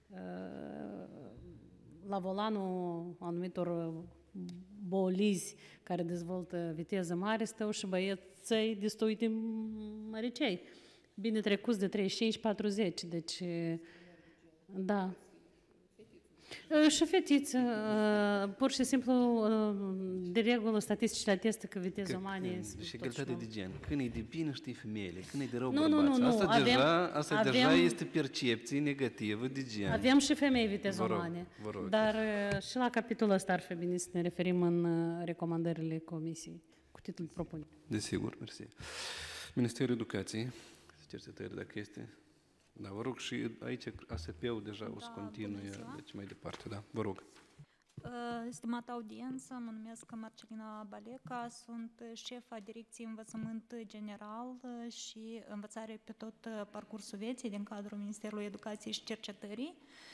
la volanul anumitor bolizi care dezvoltă viteză mare stau și băieței destul de măricei, bine trecuți de treizeci și cinci patruzeci, deci da. Și fetiță, pur și simplu, de regulă, statisticile atestă că vitezomanii sunt și egalitatea de gen. Când e de bine, știi femeile, când e de rău, nu, bărbați. Nu, nu, asta avem, deja, asta avem, deja este percepție negativă de gen. Avem și femei vitezomane, vă rog, vă rog. Dar și la capitolul ăsta ar fi bine să ne referim în recomandările comisiei, cu titlul propunere. Desigur, mersi. Ministerul Educației, cercetări, dacă este... Da, vă rog, și aici A S P-ul deja da, o să continue, deci mai departe, da, vă rog. Stimată audiență, mă numesc Marcelina Baleca, sunt șefa Direcției Învățământ General și Învățare pe tot parcursul vieții din cadrul Ministerului Educației și Cercetării.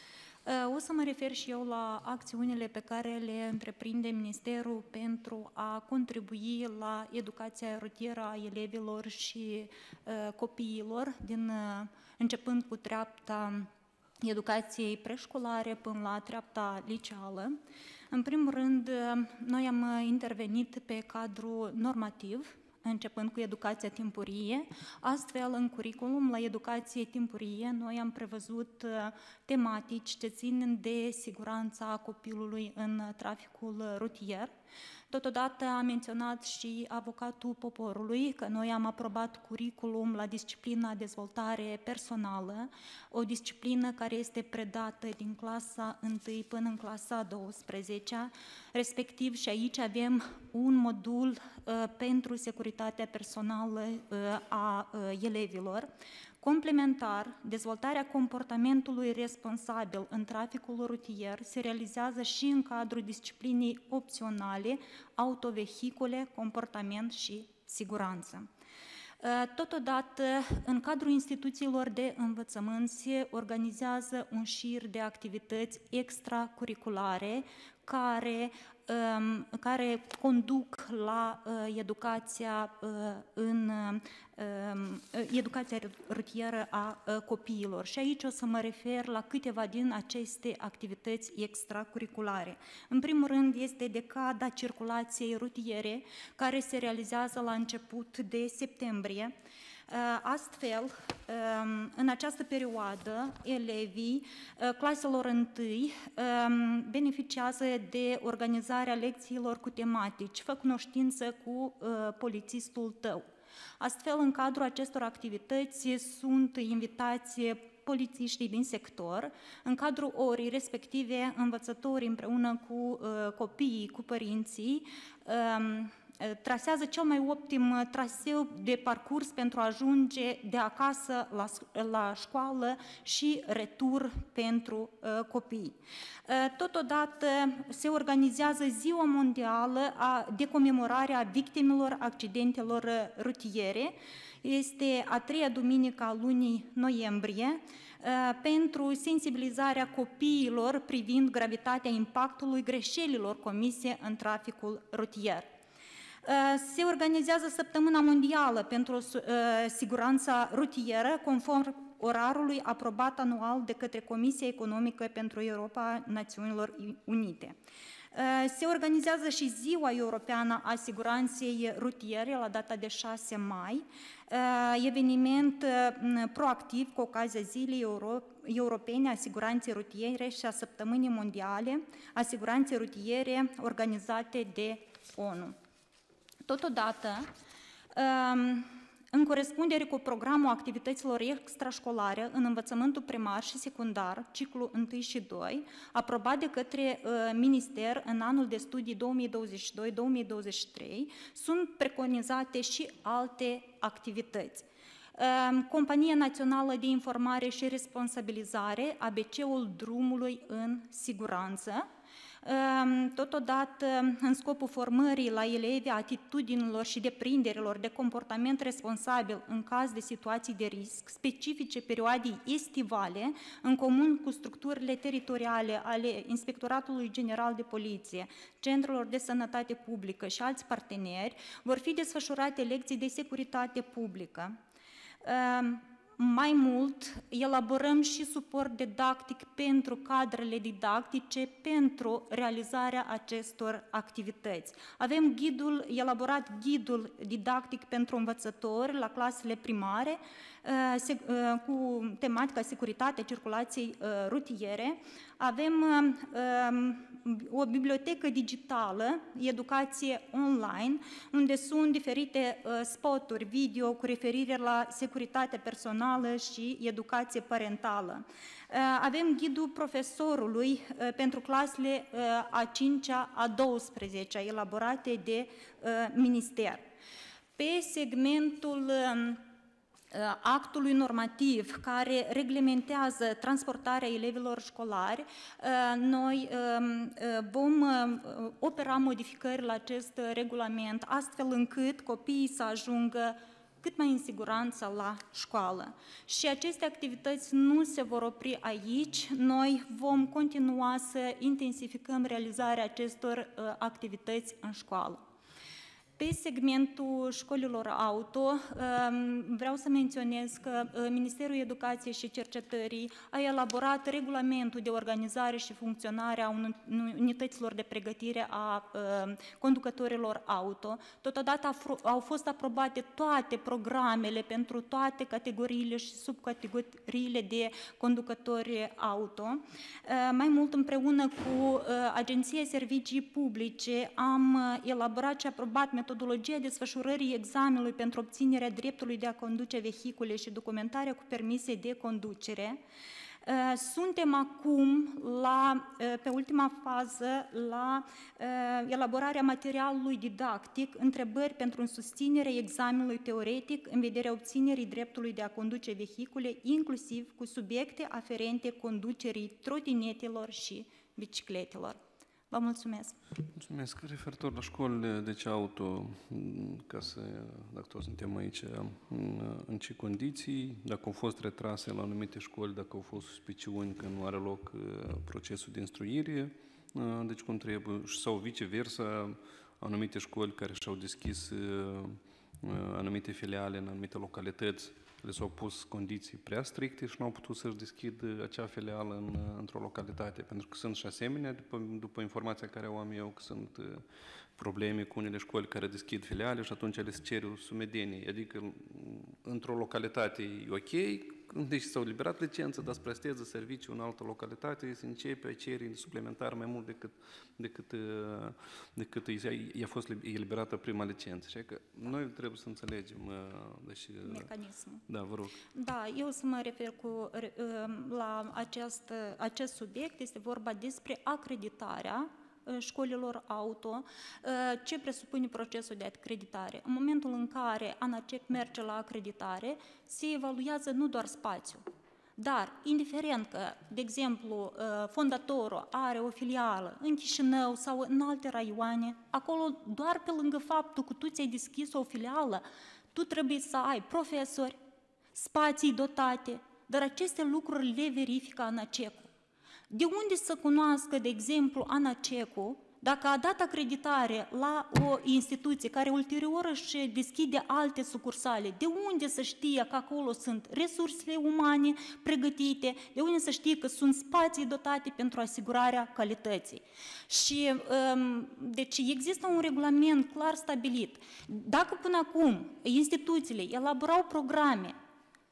O să mă refer și eu la acțiunile pe care le întreprinde Ministerul pentru a contribui la educația rutieră a elevilor și copiilor, din, începând cu treapta educației preșcolare până la treapta liceală. În primul rând, noi am intervenit pe cadrul normativ, începând cu educația timpurie. Astfel, în curriculum, la educație timpurie, noi am prevăzut tematici ce țin de siguranța copilului în traficul rutier. Totodată a menționat și avocatul poporului că noi am aprobat curriculum la disciplina dezvoltare personală, o disciplină care este predată din clasa întâi până în clasa a douăsprezecea, respectiv și aici avem un modul uh, pentru securitatea personală uh, a uh, elevilor. Complementar, dezvoltarea comportamentului responsabil în traficul rutier se realizează și în cadrul disciplinei opționale autovehicule, comportament și siguranță. Totodată, în cadrul instituțiilor de învățământ se organizează un șir de activități extracurriculare care, care conduc la educația, în, educația rutieră a copiilor. Și aici o să mă refer la câteva din aceste activități extracurriculare. În primul rând este decada circulației rutiere, care se realizează la început de septembrie. Astfel, în această perioadă, elevii claselor întâi beneficiază de organizarea lecțiilor cu tematici, fă cunoștință cu polițistul tău. Astfel, în cadrul acestor activități sunt invitați polițiștii din sector, în cadrul orii respective învățătorii împreună cu copiii, cu părinții, trasează cel mai optim traseu de parcurs pentru a ajunge de acasă la, la școală și retur pentru uh, copii. Uh, totodată se organizează Ziua Mondială a, de comemorare a victimelor accidentelor rutiere. Este a treia duminică a lunii noiembrie, uh, pentru sensibilizarea copiilor privind gravitatea impactului greșelilor comise în traficul rutier. Se organizează Săptămâna Mondială pentru Siguranța Rutieră, conform orarului aprobat anual de către Comisia Economică pentru Europa Națiunilor Unite. Se organizează și Ziua Europeană a Siguranței Rutiere la data de șase mai, eveniment proactiv cu ocazia Zilei Euro Europene a Siguranței Rutiere și a Săptămânii Mondiale a Siguranței Rutiere organizate de ONU. Totodată, în corespundere cu programul activităților extrașcolare în învățământul primar și secundar, ciclul unu și doi, aprobat de către uh, Minister în anul de studii două mii douăzeci și doi două mii douăzeci și trei, sunt preconizate și alte activități. Uh, Compania Națională de Informare și Responsabilizare, A B C-ul drumului în siguranță, totodată în scopul formării la elevi atitudinilor și deprinderilor de comportament responsabil în caz de situații de risc specifice perioadei estivale, în comun cu structurile teritoriale ale Inspectoratului General de Poliție, Centrelor de Sănătate Publică și alți parteneri, vor fi desfășurate lecții de securitate publică. Mai mult, elaborăm și suport didactic pentru cadrele didactice pentru realizarea acestor activități. Avem ghidul, elaborat ghidul didactic pentru învățători la clasele primare cu tematica securitatea circulației rutiere. Avem o bibliotecă digitală, educație online, unde sunt diferite spoturi video cu referire la securitate personală și educație parentală. Avem ghidul profesorului pentru clasele a cincea, a douăsprezecea, elaborate de minister. Pe segmentul actului normativ care reglementează transportarea elevilor școlari, noi vom opera modificări la acest regulament, astfel încât copiii să ajungă cât mai în siguranță la școală. Și aceste activități nu se vor opri aici, noi vom continua să intensificăm realizarea acestor activități în școală. Pe segmentul școlilor auto, vreau să menționez că Ministerul Educației și Cercetării a elaborat regulamentul de organizare și funcționare a unităților de pregătire a conducătorilor auto. Totodată au fost aprobate toate programele pentru toate categoriile și subcategoriile de conducători auto. Mai mult, împreună cu Agenția Servicii Publice, am elaborat și aprobat metodologia desfășurării examenului pentru obținerea dreptului de a conduce vehicule și documentarea cu permise de conducere. Suntem acum, la, pe ultima fază, la elaborarea materialului didactic, întrebări pentru susținerea examenului teoretic în vederea obținerii dreptului de a conduce vehicule, inclusiv cu subiecte aferente conducerii trotinetelor și bicicletelor. Vă mulțumesc. Mulțumesc. Referitor la școlile, deci auto, ca să, dacă toți suntem aici, în, în ce condiții, dacă au fost retrase la anumite școli, dacă au fost suspiciuni că nu are loc procesul de instruire, deci cum trebuie, sau viceversa, anumite școli care și-au deschis anumite filiale în anumite localități, le s-au pus condiții prea stricte și nu au putut să-și deschid acea filială în, într-o localitate, pentru că sunt și asemenea, după, după informația care o am eu, că sunt probleme cu unele școli care deschid filiale și atunci le cer sumedenie, adică într-o localitate e ok, deci s-au liberat licență, dar să presteze serviciu în altă localitate, se începe a cere suplimentar mai mult decât, decât, decât i-a fost eliberată prima licență. Așa că noi trebuie să înțelegem deci, mecanismul. Da, vă rog. Da, eu să mă refer cu, la acest, acest subiect, este vorba despre acreditarea școlilor auto, ce presupune procesul de acreditare. În momentul în care ANACEC merge la acreditare, se evaluează nu doar spațiul, dar, indiferent că, de exemplu, fondatorul are o filială în Chișinău sau în alte raioane, acolo, doar pe lângă faptul că tu ți-ai deschis o filială, tu trebuie să ai profesori, spații dotate, dar aceste lucruri le verifică ANACEC-ul. De unde să cunoască, de exemplu, ANACEC-ul, dacă a dat acreditare la o instituție care ulterior își deschide alte sucursale, de unde să știe că acolo sunt resursele umane pregătite, de unde să știe că sunt spații dotate pentru asigurarea calității. Și, deci, există un regulament clar stabilit. Dacă până acum instituțiile elaborau programe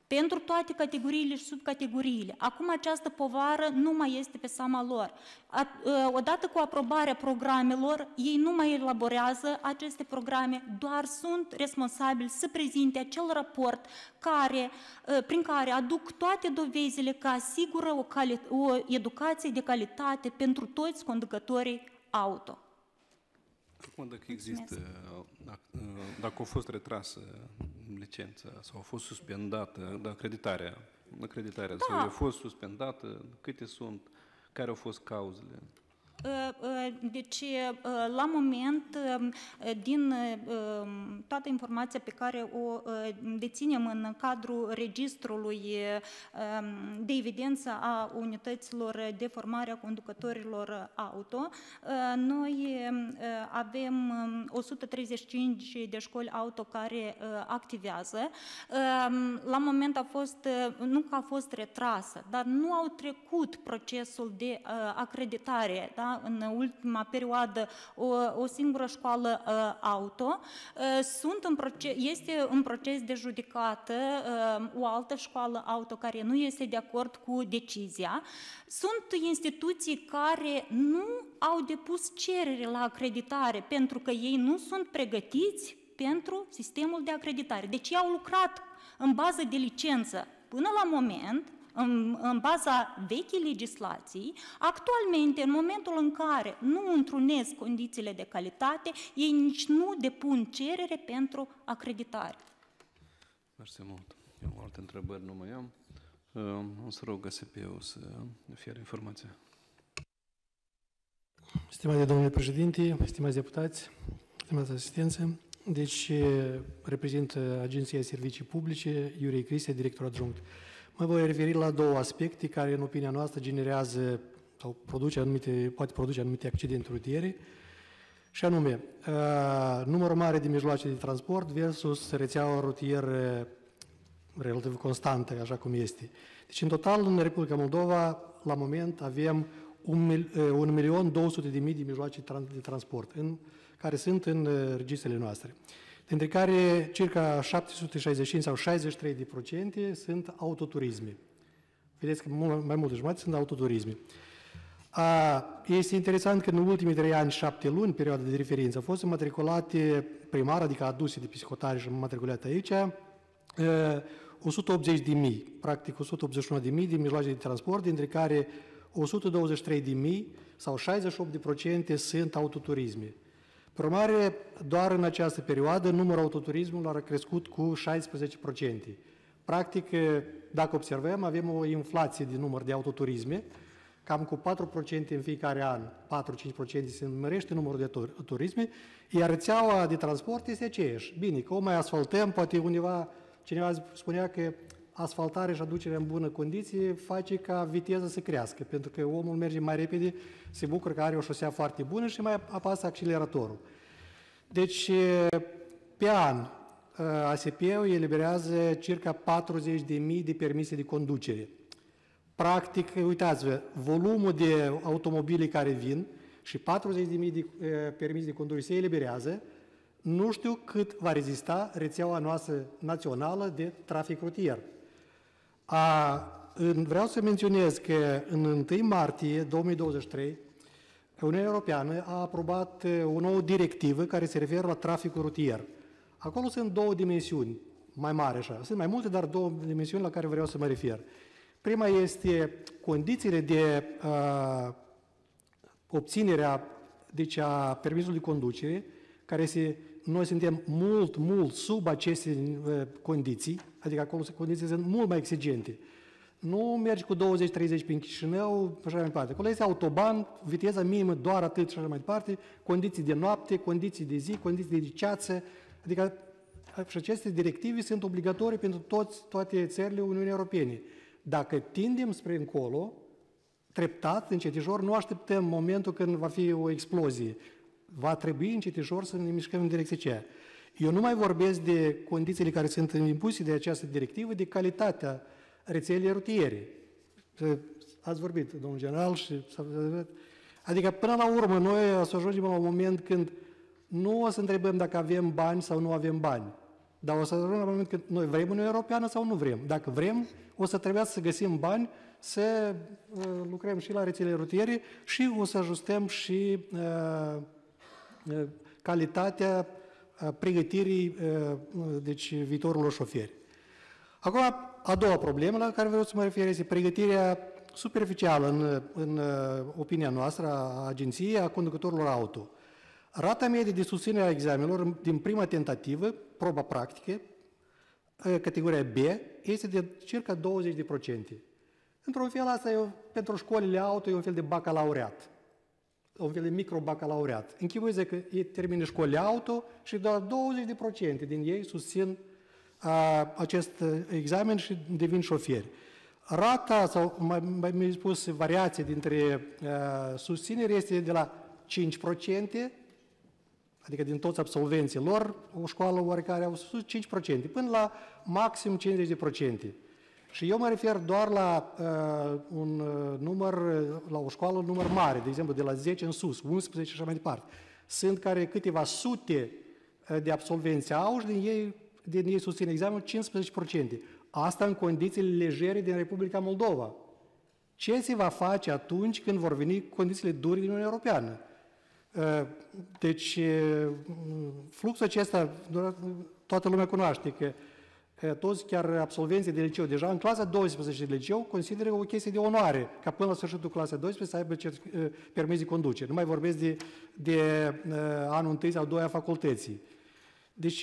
pentru toate categoriile și subcategoriile. Acum această povară nu mai este pe seama lor. Odată cu aprobarea programelor, ei nu mai elaborează aceste programe, doar sunt responsabili să prezinte acel raport care, prin care aduc toate dovezile că asigură o, cali- o educație de calitate pentru toți conducătorii auto. Acum, dacă există, dacă, dacă a fost retrasă licența sau a fost suspendată, da, acreditarea, acreditarea da. sau a fost suspendată, câte sunt, care au fost cauzele? Deci, la moment, din toată informația pe care o deținem în cadrul registrului de evidență a unităților de formare a conducătorilor auto, noi avem o sută treizeci și cinci de școli auto care activează. La moment a fost, nu că a fost retrasă, dar nu au trecut procesul de acreditare, da? În ultima perioadă o, o singură școală uh, auto, uh, sunt în proces, este în proces de judecată uh, o altă școală auto care nu este de acord cu decizia. Sunt instituții care nu au depus cerere la acreditare pentru că ei nu sunt pregătiți pentru sistemul de acreditare. Deci ei au lucrat în bază de licență până la moment, În, în baza vechii legislații, actualmente, în momentul în care nu întrunesc condițiile de calitate, ei nici nu depun cerere pentru acreditare. Mersi mult. Eu alte întrebări nu mai am. O să rog S P-ul să ofere informația. Stimate domnule președinte, stimați deputați, stimați asistențe, deci reprezint Agenția Servicii Publice, Iurie Cristea, director adjunct. Mă voi referi la două aspecte care, în opinia noastră, generează sau produce anumite, poate produce anumite accidente rutiere, și anume, uh, numărul mare de mijloace de transport versus rețeaua rutieră relativ constantă, așa cum este. Deci, în total, în Republica Moldova, la moment, avem un milion două sute de mii de mijloace de transport, în, care sunt în registrele noastre, dintre care circa șapte sute șaizeci și cinci sau șaizeci și trei de procente sunt autoturisme. Vedeți că mai mult de jumătate sunt autoturisme. A, este interesant că în ultimii trei ani, șapte luni, perioada de referință, au fost înmatriculate primar, adică aduse de psihotare și înmatriculate aici, o sută optzeci de mii, practic o sută optzeci și unu de mii de mijloace de transport, dintre care o sută douăzeci și trei de mii sau șaizeci și opt de procente sunt autoturisme. Pe urmare, doar în această perioadă, numărul autoturismelor a crescut cu șaisprezece procente. Practic, dacă observăm, avem o inflație de număr de autoturisme, cam cu patru procente în fiecare an, patru-cinci procente se mărește numărul de autoturisme, iar rețeaua de transport este aceeași. Bine, că o mai asfaltăm, poate undeva, cineva spunea că asfaltarea și aducerea în bună condiție face ca viteza să crească, pentru că omul merge mai repede, se bucură că are o șosea foarte bună și mai apasă acceleratorul. Deci, pe an, A S P-ul eliberează circa patruzeci de mii de permise de conducere. Practic, uitați-vă, volumul de automobile care vin și patruzeci de mii de permise de conducere se eliberează, nu știu cât va rezista rețeaua noastră națională de trafic rutier. A, vreau să menționez că în întâi martie două mii douăzeci și trei, Uniunea Europeană a aprobat o nouă directivă care se referă la traficul rutier. Acolo sunt două dimensiuni mai mari, așa. Sunt mai multe, dar două dimensiuni la care vreau să mă refer. Prima este condițiile de uh, obținerea, deci a permisului de conducere, care se, noi suntem mult, mult sub aceste uh, condiții, adică acolo condiții sunt mult mai exigente. Nu mergi cu douăzeci treizeci prin Chișinău și așa mai departe. Acolo este autoban, viteza minimă doar atât și așa mai departe, condiții de noapte, condiții de zi, condiții de ceață, adică și aceste directive sunt obligatorii pentru toți, toate țările Uniunii Europene. Dacă tindem spre încolo, treptat, încetijor, nu așteptăm momentul când va fi o explozie. Va trebui încetijor să ne mișcăm în direcția aceea. Eu nu mai vorbesc de condițiile care sunt impuse de această directivă, de calitatea rețelei rutiere. Ați vorbit, domnul general, și adică până la urmă noi o să ajungem la un moment când nu o să întrebăm dacă avem bani sau nu avem bani. Dar o să ajungem la moment că noi vrem Uniunea Europeană sau nu vrem. Dacă vrem, o să trebuiască să găsim bani să uh, lucrăm și la rețelele rutiere și o să ajustăm și uh, uh, calitatea uh, pregătirii uh, deci, viitorilor șoferi. Acum, a doua problemă la care vreau să mă refer este pregătirea superficială în, în uh, opinia noastră a agenției a conducătorilor auto. Rata medie de susținere a examenelor din prima tentativă, proba practică, categoria B, este de circa douăzeci de procente. Într-un fel, asta e, pentru școlile auto, e un fel de bacalaureat. Un fel de microbacalaureat. Închipuiți că ei termină școlile auto și doar douăzeci de procente din ei susțin a, acest examen și devin șoferi. Rata, sau mai, mai mi-a spus, variația dintre a, susținere este de la cinci procente, adică din toți absolvenții lor, o școală oarecare au sus cinci procente, până la maxim cincizeci de procente. Și eu mă refer doar la uh, un uh, număr, la o școală, un număr mare, de exemplu, de la zece în sus, unsprezece și așa mai departe. Sunt care câteva sute de absolvenți au și din ei, din ei susțin examenul cincisprezece procente. Asta în condițiile legere din Republica Moldova. Ce se va face atunci când vor veni condițiile dure din Uniunea Europeană? Deci, fluxul acesta, toată lumea cunoaște că toți, chiar absolvenții de liceu, deja în clasa douăsprezece de liceu, consideră o chestie de onoare ca până la sfârșitul clasei douăsprezece să aibă permis de conducere. Nu mai vorbesc de, de anul întâi sau doi a facultății. Deci,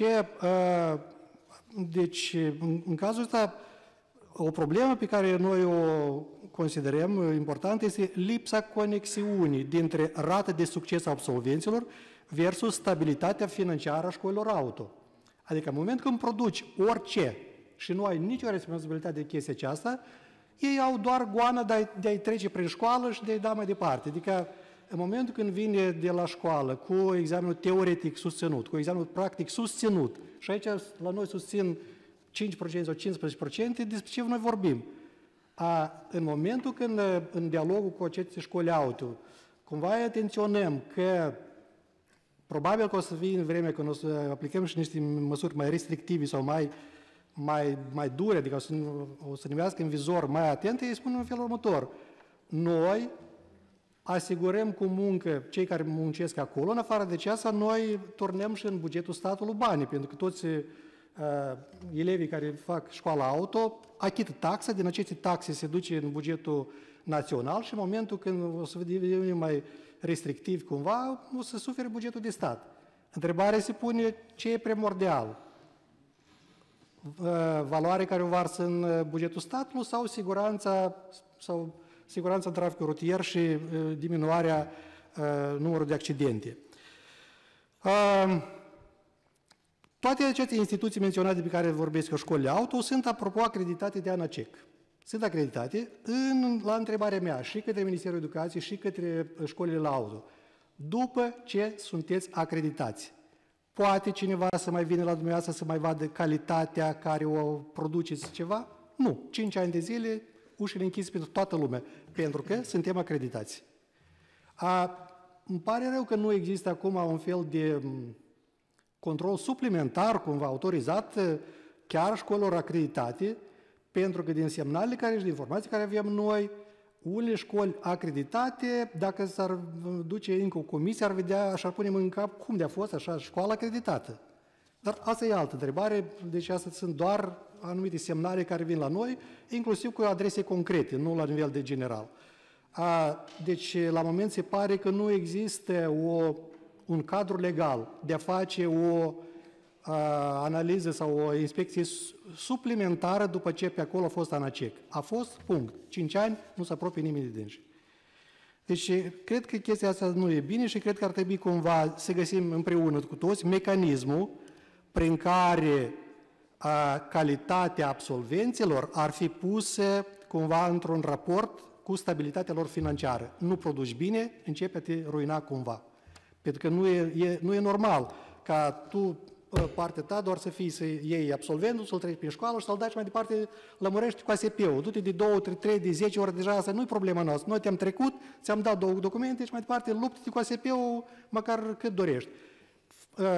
deci în, în cazul ăsta, o problemă pe care noi o considerăm importantă este lipsa conexiunii dintre rata de succes a absolvenților versus stabilitatea financiară a școlilor auto. Adică în momentul când produci orice și nu ai nicio responsabilitate de chestia aceasta, ei au doar goana de a, de a-i trece prin școală și de a-i da mai departe. Adică în momentul când vine de la școală cu examenul teoretic susținut, cu examenul practic susținut, și aici la noi susțin cinci procente sau cincisprezece procente, despre ce noi vorbim? A, în momentul când, în dialogul cu aceste școli auto, cumva atenționăm că probabil că o să fie în vremea când o să aplicăm și niște măsuri mai restrictive sau mai, mai, mai dure, adică o să, o să numească în vizor mai atente, îi spun în felul următor. Noi asigurăm cu muncă cei care muncesc acolo, în afară de aceasta, noi turnăm și în bugetul statului banii, pentru că toți uh, elevii care fac școala auto achită taxa, din aceste taxe se duce în bugetul național și în momentul când o să devină mai restrictiv cumva, o să sufere bugetul de stat. Întrebarea se pune ce e primordial. Valoarea care o varsă în bugetul statului sau siguranța, sau siguranța în traficul rutier și diminuarea numărului de accidente. Toate aceste instituții menționate pe care vorbesc eu, școlile auto, sunt apropo acreditate de ANACEC. Sunt acreditate în, la întrebarea mea și către Ministerul Educației și către școlile la auto. După ce sunteți acreditați, poate cineva să mai vină la dumneavoastră să mai vadă calitatea care o produceți ceva? Nu. Cinci ani de zile, ușile închise pentru toată lumea, pentru că suntem acreditați. A, îmi pare rău că nu există acum un fel de control suplimentar, cumva autorizat, chiar școlilor acreditate, pentru că din semnalele care și din informații care avem noi, unele școli acreditate, dacă s-ar duce încă o comisie, ar vedea, și-ar pune în cap cum de-a fost așa școală acreditată. Dar asta e altă întrebare, deci astea sunt doar anumite semnale care vin la noi, inclusiv cu adrese concrete, nu la nivel de general. A, deci, la moment se pare că nu există o, un cadru legal de a face o a, analiză sau o inspecție suplimentară după ce pe acolo a fost ANACEC. A fost, punct. Cinci ani, nu se apropie nimeni de dânsi. Deci, cred că chestia asta nu e bine și cred că ar trebui cumva să găsim împreună cu toți mecanismul prin care a, calitatea absolvenților ar fi pusă cumva într-un raport cu stabilitatea lor financiară. Nu produci bine, începe a te ruina cumva. Pentru că nu e, e, nu e normal ca tu, partea ta, doar să fii, să iei absolventul, să-l treci prin școală și să-l dai și mai departe, lămurești cu A S P-ul. Du-te de două, trei, de zece ori, deja asta nu e problema noastră. Noi te-am trecut, ți-am dat două documente și mai departe luptă-te cu A S P-ul măcar cât dorești.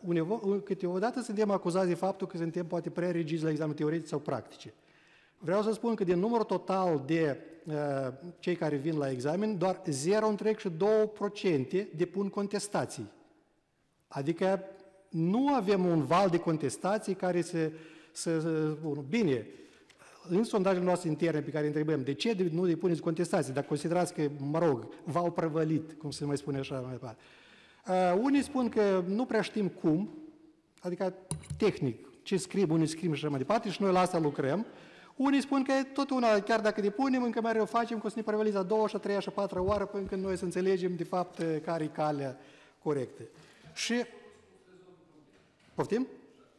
unevo- câteodată suntem acuzați de faptul că suntem poate prea rigizi la examen teoretic sau practice. Vreau să spun că din numărul total de uh, cei care vin la examen, doar zero virgulă doi la sută depun contestații. Adică nu avem un val de contestații care să, să, să spună, bine, în sondajele noastre interne pe care întrebăm, de ce nu depuneți contestații, dacă considerați că, mă rog, v-au prăvălit, cum se mai spune așa mai departe. Uh, unii spun că nu prea știm cum, adică tehnic, ce scriu, unii scriu și așa mai departe, și noi la asta lucrăm. Unii spun că tot una, chiar dacă depunem, încă mai o facem, că o să ne prevăliți a doua, și a treia, și a patra oară, până când noi să înțelegem, de fapt, care e calea corectă. Și... Poftim?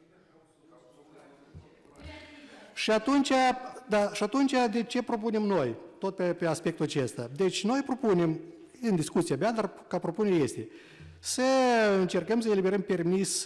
Și atunci, da, și atunci, de ce propunem noi, tot pe, pe aspectul acesta? Deci, noi propunem, în discuție abia, dar ca propunere este, să încercăm să eliberăm permis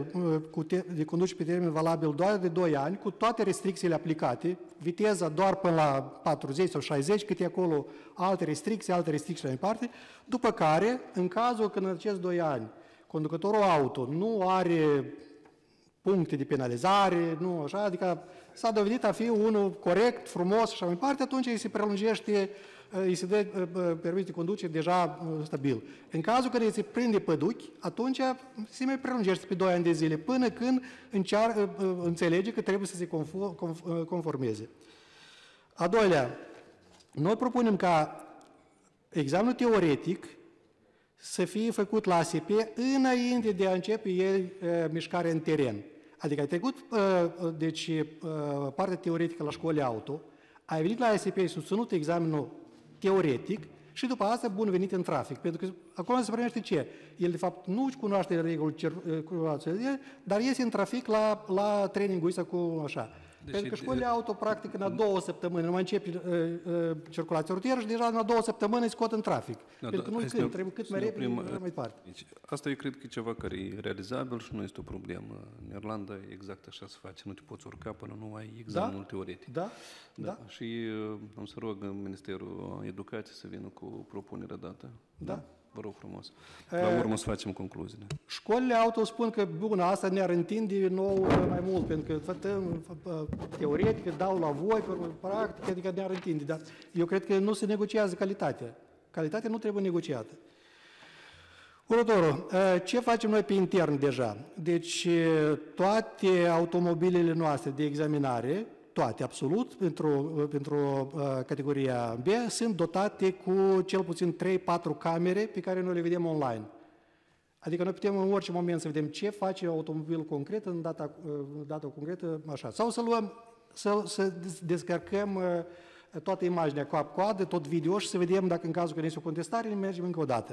de conducere pe termen valabil doar de doi ani, cu toate restricțiile aplicate, viteza doar până la patruzeci sau șaizeci, cât e acolo alte restricții, alte restricții mai departe, după care, în cazul când în acești doi ani conducătorul auto nu are puncte de penalizare, nu așa, adică s-a dovedit a fi unul corect, frumos și așa mai departe, atunci îi se prelungește, îi se dă permis de conducere deja stabil. În cazul când îi se prinde păduchi, atunci se mai prelungește pe doi ani de zile, până când încear, înțelege că trebuie să se conformeze. A doilea, noi propunem ca examenul teoretic să fie făcut la A S P înainte de a începe el mișcarea în teren. Adică ai trecut deci, partea teoretică la școli auto, ai venit la A S P, ai susținut examenul teoretic și după asta bun venit în trafic. Pentru că acolo se primește ce? El de fapt nu cunoaște regulile circulației, dar iese în trafic la, la trainingul ăsta cu așa. Deci pentru că școlile auto, practic, în a două săptămâni, nu mai începe uh, uh, circulația rutieră și deja în a două săptămâni îi scot în trafic. Da, pentru că nu când, trebuie cât mai repede, mai departe. Deci, asta eu cred că e ceva care e realizabil și nu este o problemă. În Irlanda exact așa se face, nu te poți urca până nu ai examenul da? teoretic. Da, da. da. Și uh, am să rog Ministerul Educației să vină cu propunerea dată. Da. da? Vă rog frumos. La urmă să facem concluziile. Școlile auto spun că, bun, asta ne-ar întinde nou mai mult, pentru că fătăm teoretic, dau la voi, pe practic, adică ne-ar întinde. Dar eu cred că nu se negociază calitatea. Calitatea nu trebuie negociată. Următorul. Ce facem noi pe intern deja? Deci, toate automobilele noastre de examinare, toate, absolut, pentru, pentru uh, categoria B, sunt dotate cu cel puțin trei patru camere pe care noi le vedem online. Adică noi putem în orice moment să vedem ce face automobilul concret în data, uh, data concretă, așa. Sau să luăm, să, să descărcăm uh, toată imaginea cap-coadă, tot video și să vedem dacă în cazul că este o contestare, ne mergem încă o dată.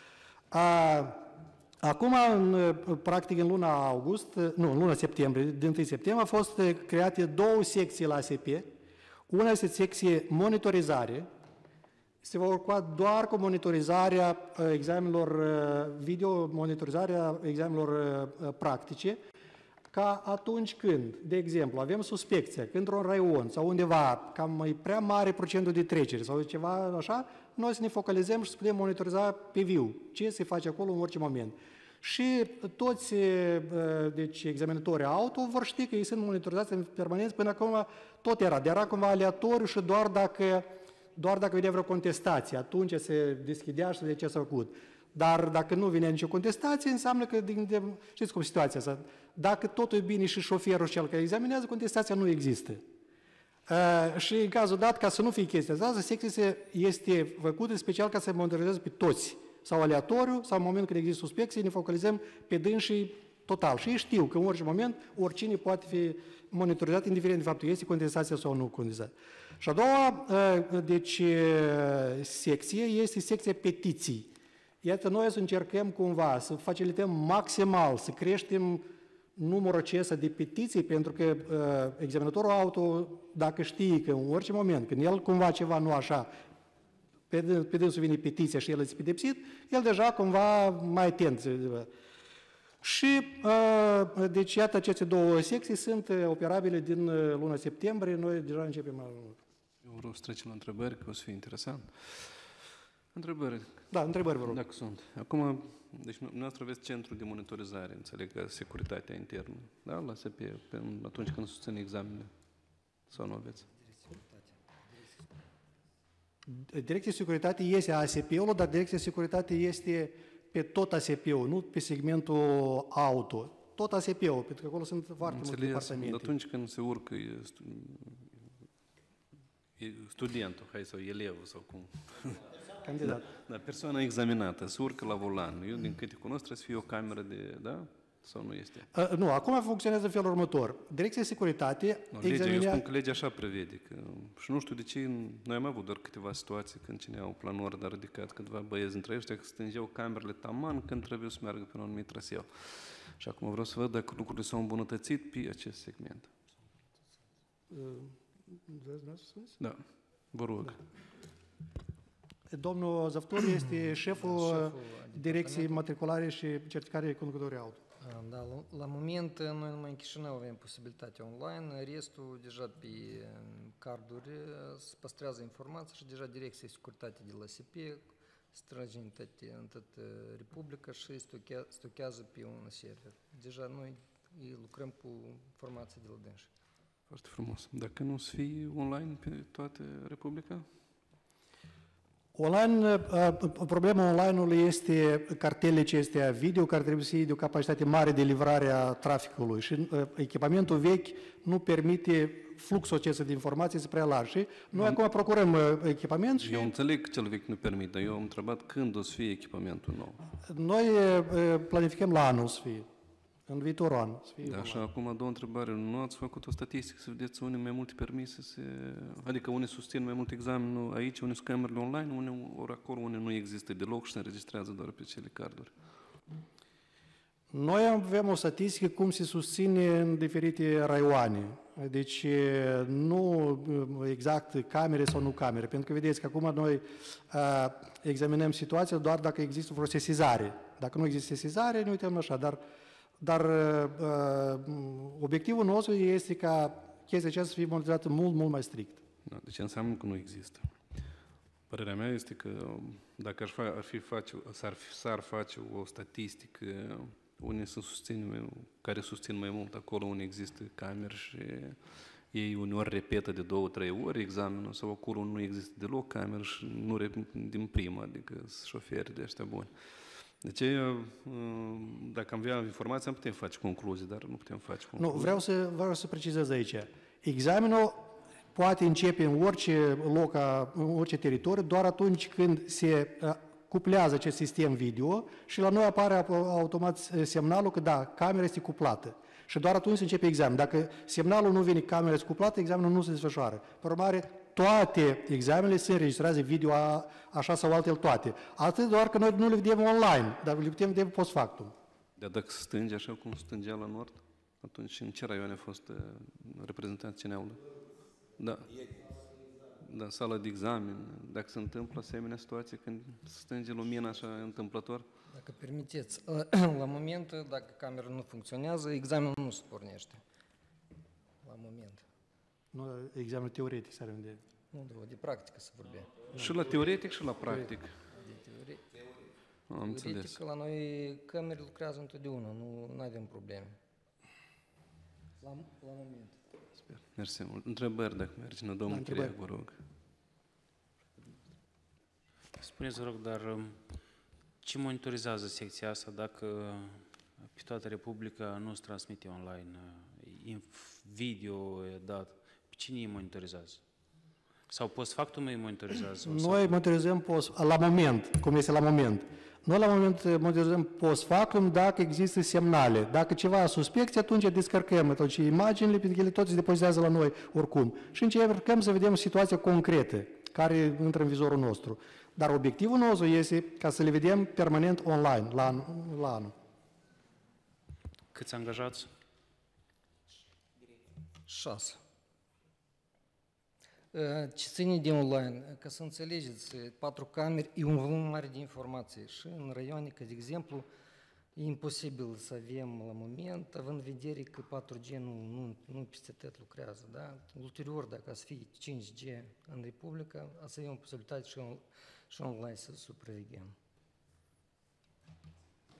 Uh, Acum, în, practic, în luna august, nu, în luna septembrie, din întâi septembrie, au fost create două secții la A S P. Una este secție monitorizare, se va ocupa doar cu monitorizarea examenelor video, monitorizarea examenelor practice, ca atunci când, de exemplu, avem suspecția că într-un raion sau undeva cam mai prea mare procentul de trecere sau ceva așa, noi să ne focalizăm și să putem monitoriza pe viu ce se face acolo în orice moment. Și toți deci, examinatorii auto vor ști că ei sunt monitorizați în permanență, până acum tot era, de era cumva aleatoriu și doar dacă, doar dacă vedea vreo contestație, atunci se deschidea și se vedea ce s-a făcut. Dar dacă nu vine nicio contestație, înseamnă că, din, de, știți cum situația asta, dacă totul e bine și șoferul cel care examinează, contestația nu există. Uh, și în cazul dat, ca să nu fie chestia asta, secția este făcută special ca să monitorizeze pe toți, sau aleatoriu, sau în momentul când există suspecție, ne focalizăm pe dânsii total. Și ei știu că în orice moment, oricine poate fi monitorizat, indiferent de faptul este contestația sau nu contestată. Și a doua, uh, deci, uh, secție este secția petiții. Iată, noi să încercăm cumva să facilităm maximal, să creștem numărul acesta de petiții, pentru că uh, examinatorul auto, dacă știe că în orice moment, când el cumva ceva nu așa, pe, pe dânsul vine petiția și el este pedepsit, el deja cumva mai atent. Și, uh, deci, iată, aceste două secții sunt operabile din luna septembrie, noi deja începem. Eu vreau să trecem la întrebări, că o să fie interesant. Întrebări? Da, întrebări, vă rog. Dacă sunt. Acum, Deci dumneavoastră aveți centru de monitorizare, înțeleg că securitatea internă, da? La S P, pe, atunci când susține examenele. Sau nu aveți? Direcția Securitate este A S P-ul, dar Direcția Securitate este pe tot A S P-ul, nu pe segmentul auto. Tot A S P-ul, pentru că acolo sunt foarte multe departamente. Atunci când se urcă studentul, hai sau elevul sau cum. Candidat. Da, persoana examinată se urcă la volan. Eu, din câte cunosc, trebuie să fie o cameră de, da? Sau nu este? Uh, nu, acum funcționează în felul următor. Direcția Securitate No, legea, examinea... Eu spun că legea așa prevede. Că, și nu știu de ce, noi am avut doar câteva situații când cine au planul de ridicat câteva băieți între ăștia, că stângeau camerele taman când trebuie să meargă pe un anumit traseu. Și acum vreau să văd dacă lucrurile s-au îmbunătățit pe acest segment. Da, vă rog. Da. Domnul Zăvtor este șeful, șeful Direcției Matriculare și Certificare Conducătorii Auto. Da, la, la moment noi numai în Chișinău avem posibilitatea online, restul deja pe carduri se păstrează informația și deja Direcția Securitate de la S P strânge în toată Republica și stochează, stochează pe un server. Deja noi lucrăm cu informații de la dânsi. Foarte frumos. Dacă nu o să fie online pe toată Republica? Online, problema online-ului este cartelele acestea video, care trebuie să iei de o capacitate mare de livrare a traficului și echipamentul vechi nu permite fluxul acesta de informații să prea larg. Și noi acum procurăm echipament și... Eu înțeleg că cel vechi nu permite, dar eu am întrebat când o să fie echipamentul nou. Noi planificăm la anul să fie. În viitorul an. Da, așa, acum a doua întrebare. Nu ați făcut o statistică să vedeți unde mai multe permise, se... adică unde susțin mai mult examenul aici, unde sunt camerele online, unde, ori acolo unde nu există deloc și se înregistrează doar pe cele carduri? Noi avem o statistică cum se susține în diferite raioane. Deci nu exact camere sau nu camere, pentru că vedeți că acum noi uh, examinăm situația doar dacă există vreo sesizare. Dacă nu există sesizare, ne uităm așa, dar Dar uh, obiectivul nostru este ca chestia aceasta să fie monitorizată mult, mult mai strict. Da, deci înseamnă că nu există. Părerea mea este că dacă ar, fa, ar fi face, s-ar, s-ar face o statistică unde se susțin, care susțin mai mult acolo unde există camere și ei uneori repetă de două, trei ori examenul sau acolo nu există deloc camere și nu din prima, adică sunt șoferi de ăștia buni. Deci, dacă am avea informații, am putem face concluzii, dar nu putem face concluzii. Nu, vreau să, vreau să precizez aici. Examenul poate începe în orice loc, în orice teritoriu, doar atunci când se cuplează acest sistem video și la noi apare automat semnalul că da, camera este cuplată. Și doar atunci se începe examenul. Dacă semnalul nu vine, camera este cuplată, examenul nu se desfășoară. Pe urmare, toate examenele se înregistrează video, a, așa sau altfel toate. Atât doar că noi nu le vedem online, dar le putem vedea post factum. Dar dacă se stânge așa cum stângea la nord, atunci în ce raioane a fost uh, reprezentant C N A-ul? Da. Da, sala de examen. Dacă se întâmplă asemenea situație când se stânge lumina așa întâmplător? Dacă permiteți, la moment, dacă camera nu funcționează, examenul nu se pornește. La moment. Nu, examenul teoretic s-ar vede. Nu, de, de practică se vorbea. Și la teoretic și la practic. De teoretic. Am înțeles. La noi camerele lucrează întotdeauna, nu avem probleme. La, la moment. Sper. Mersi mult. Întrebări dacă mergi, nu domnul Chiria, vă rog. Spuneți, vă rog, dar ce monitorizează secția asta dacă pe toată Republica nu se transmite online video dat? Pe cine îi monitorizează? Sau post-factum îi monitorizează? Noi monitorizăm post, la moment, cum este la moment. Noi la moment monitorizăm post-factum dacă există semnale. Dacă ceva suspecție, atunci descărcăm atunci imaginile, pentru că ele toate se depozitează la noi oricum. Și încercăm să vedem situația concretă care intră în vizorul nostru. Dar obiectivul nostru este ca să le vedem permanent online, la, an, la anul. Câți angajați? Șase. Ce ține de online, ca să înțelegeți, patru camere e un volum mare de informații și în raioane, ca de exemplu, e imposibil să avem la moment, având în vedere că patru G nu, nu, nu peste tot lucrează. Da? Ulterior, dacă să fie cinci G în Republica, o să avem posibilitate și, on, și online să supraveghem.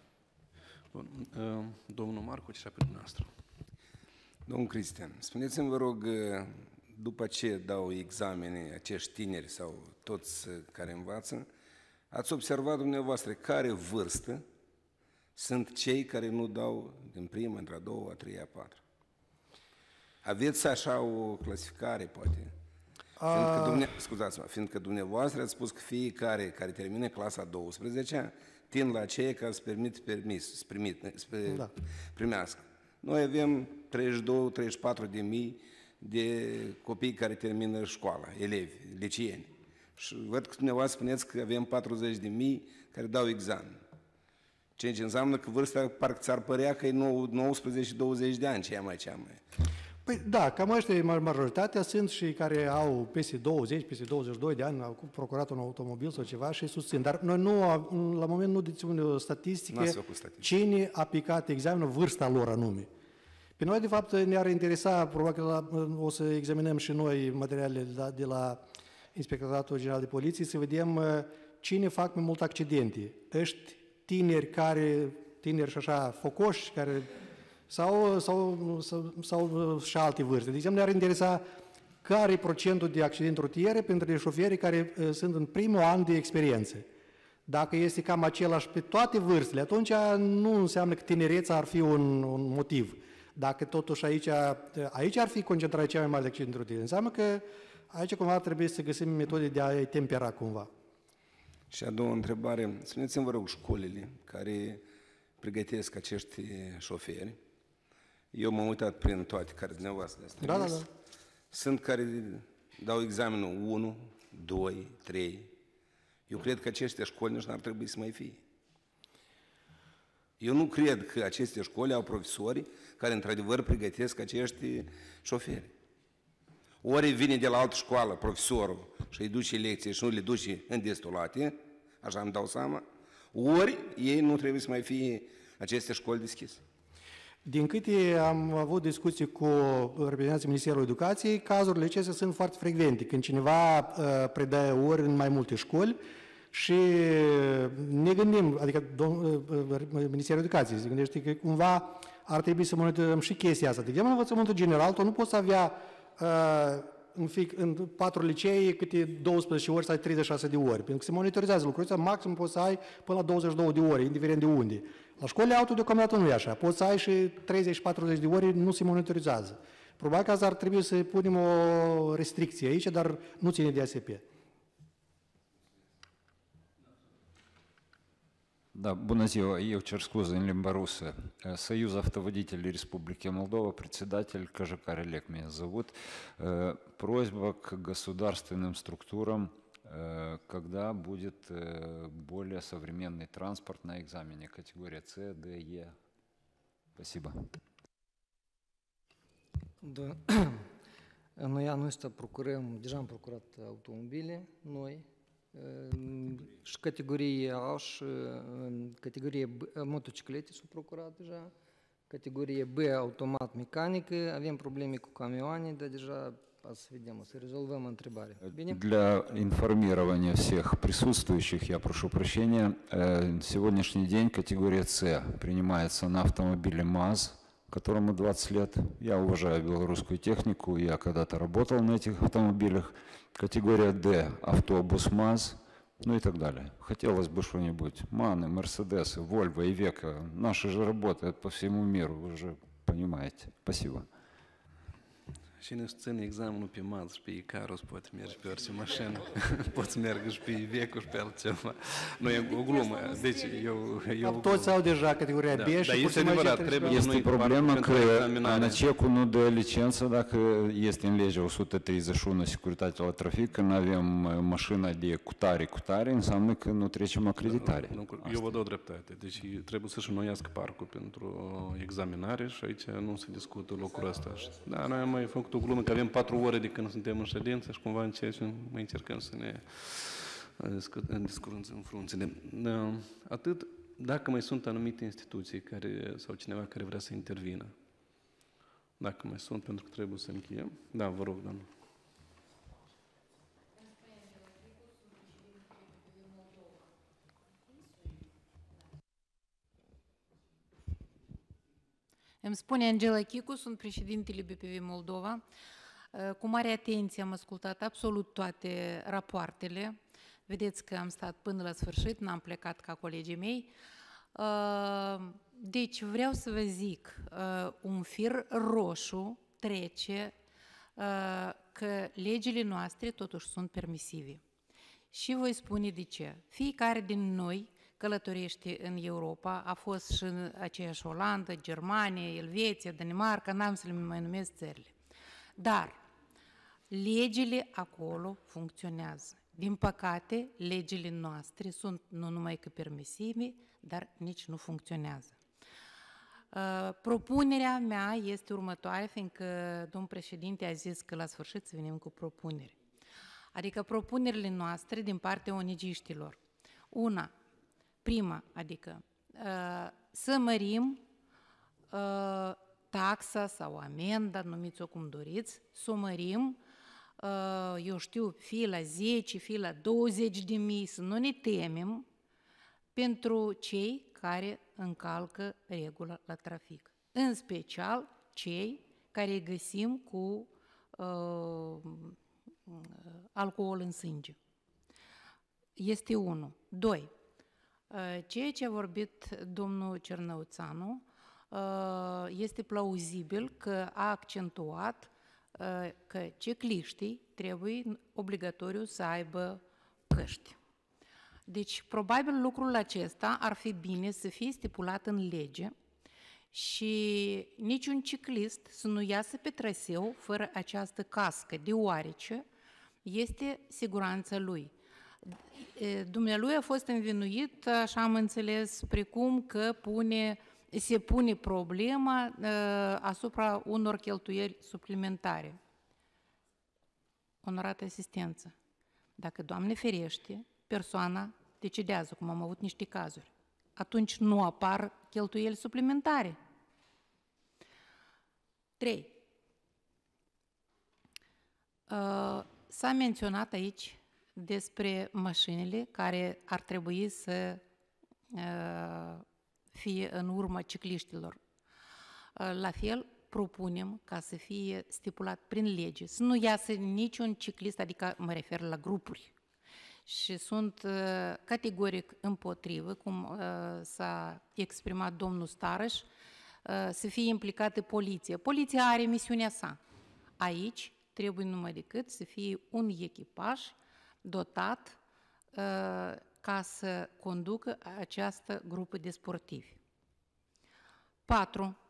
Bun. Domnul Marcu, ce pe dumneavoastră? Domnul Cristian, spuneți-mi, vă rog, după ce dau examene acești tineri sau toți care învață, ați observat dumneavoastră care vârstă sunt cei care nu dau din prima, între a doua, a treia, a patra? Aveți așa o clasificare, poate? A... Fiindcă, dumne... Scuzați-mă, fiindcă dumneavoastră ați spus că fiecare care termină clasa a douăsprezecea tind la aceea care îți permit permis, să primit, să da. primească. Noi avem treizeci și doi treizeci și patru de mii de copii care termină școala, elevi, liceeni. Și văd că dumneavoastră spuneți că avem patruzeci de mii care dau examen. Ceea ce înseamnă că vârsta parcă ți-ar părea că e nouăsprezece și douăzeci de ani, cea mai cea mai. Păi da, cam ăștia majoritatea sunt și care au peste douăzeci, peste douăzeci și doi de ani, au procurat un automobil sau ceva și susțin. Dar noi nu, la moment nu deținem statistică cine a picat examenul, vârsta lor anume. Pe noi, de fapt, ne-ar interesa, probabil că o să examinăm și noi materialele de la Inspectoratul General de Poliție, să vedem cine fac mai multe accidente. Ăști tineri care, tineri și așa, focoși, care... Sau, sau, sau, sau și alte vârste. De exemplu, ne-ar interesa care e procentul de accidente rutiere pentru șoferii care uh, sunt în primul an de experiență. Dacă este cam același pe toate vârstele, atunci nu înseamnă că tinereța ar fi un, un motiv. Dacă totuși aici, aici ar fi concentrarea cea mai mare de accidente rutiere, înseamnă că aici cumva trebuie să găsim metode de a-i tempera cumva. Și a doua întrebare, spuneți-mi, vă rog, școlile care pregătesc acești șoferi, eu m-am uitat prin toate care dumneavoastră de da, da, da. Sunt care dau examenul unu, doi, trei. Eu cred că aceste școli nici n-ar trebui să mai fie. Eu nu cred că aceste școli au profesori care într-adevăr pregătesc acești șoferi. Ori vine de la altă școală profesorul și îi duce lecții și nu le duce în destulate, așa îmi dau seama, ori ei nu trebuie să mai fie aceste școli deschise. Din câte am avut discuții cu reprezentanții Ministerului Educației, cazurile acestea sunt foarte frecvente. Când cineva uh, predă ori în mai multe școli și ne gândim, adică uh, Ministerul Educației se gândește că cumva ar trebui să monitorizăm și chestia asta. De exemplu, în învățământul general, tu nu poți avea uh, în, fic, în patru licee câte douăsprezece ori să ai treizeci și șase de ori. Pentru că se monitorizează lucrurile astea, maxim poți să ai până la douăzeci și două de ore, indiferent de unde. La școlile auto deocamdată nu e așa. Poți să ai și treizeci patruzeci de ore, nu se monitorizează. Probabil că asta ar trebui să punem o restricție aici, dar nu ține de A S P. Да, bună ziua, eu cer scuze în limba rusă. Союз автоводителей Республики Молдова, председатель Кожакар Олег меня зовут. Просьба к государственным структурам, когда будет более современный транспорт на экзамене, категория С, Д, Е. Спасибо. Da. Noi anul ăsta procurăm, deja am procurat automobile noi, și categorie A și categorie B, motociclete s-au procurat deja, categorie B, automat mecanică, avem probleme cu camioane, dar deja să vedem, să rezolvăm întrebarea. Bine? Для информирования всех присутствующих, я прошу прощения, сегодняшний день категория С принимается на автомобиле МАЗ, которому двадцать лет. Я уважаю белорусскую технику, я когда-то работал на этих автомобилях. Категория Д – автобус МАЗ, ну и так далее. Хотелось бы что-нибудь. МАНы, Мерседесы, Вольво, Ивеко. Наши же работают по всему миру, вы же понимаете. Спасибо. Cine își ține examenul pe Maz și pe Icarus poate merge pe orice mașină, poți merge și pe Iveco și pe altceva. Nu e o glumă, deci eu... eu Toți au deja categoria B și este adevărat, trebuie Este problema că АНАЧЕК-ul nu dă licență dacă este în legea o sută treizeci și unu securitate la trafic, când avem mașina de cutare, cutare, înseamnă că nu trecem acreditare. Eu vă dau dreptate, deci trebuie să-și înnoiască parcul pentru examinare și aici nu se discută lucrul ăsta. Da, noi am mai făcut o glumă că avem patru ore de când suntem în ședință și cumva încercăm, mai încercăm să ne discurăm în frunțele. Atât, dacă mai sunt anumite instituții care, sau cineva care vrea să intervină. Dacă mai sunt, pentru că trebuie să încheiem. Da, vă rog, doamnă. Îmi spune Angela Chicu, sunt președintele B P V Moldova. Cu mare atenție am ascultat absolut toate rapoartele. Vedeți că am stat până la sfârșit, n-am plecat ca colegii mei. Deci vreau să vă zic, un fir roșu trece că legile noastre totuși sunt permisive. Și voi spune de ce. Fiecare din noi călătorește în Europa, a fost și în aceeași Olanda, Germania, Elveția, Danemarca, n-am să le mai numesc țările. Dar legile acolo funcționează. Din păcate, legile noastre sunt nu numai că permisive, dar nici nu funcționează. Propunerea mea este următoarea, fiindcă domnul președinte a zis că la sfârșit să venim cu propuneri. Adică propunerile noastre din partea O N G-știlor. Una, prima, adică să mărim taxa sau amenda, numiți-o cum doriți, să o mărim, eu știu, fie la zece, fie la douăzeci de mii, să nu ne temem pentru cei care încalcă regula la trafic. În special cei care îi găsim cu uh, alcool în sânge. Este unul. Doi. Ceea ce a vorbit domnul Cernăuțanu este plauzibil că a accentuat că cicliștii trebuie obligatoriu să aibă căști. Deci, probabil lucrul acesta ar fi bine să fie stipulat în lege și niciun ciclist să nu iasă pe traseu fără această cască, deoarece este siguranța lui. Dumnealui a fost învinuit, așa am înțeles, precum că pune, se pune problema uh, asupra unor cheltuieli suplimentare. Onorată asistență. Dacă, Doamne ferește, persoana decedează, cum am avut niște cazuri, atunci nu apar cheltuieli suplimentare. Trei. Uh, s-a menționat aici despre mașinile care ar trebui să uh, fie în urma cicliștilor. Uh, la fel, propunem ca să fie stipulat prin lege, să nu iasă niciun ciclist, adică mă refer la grupuri. Și sunt uh, categoric împotrivă, cum uh, s-a exprimat domnul Starăș, uh, să fie implicată poliția. Poliția are misiunea sa. Aici trebuie numai decât să fie un echipaj dotat uh, ca să conducă această grupă de sportivi. Patru.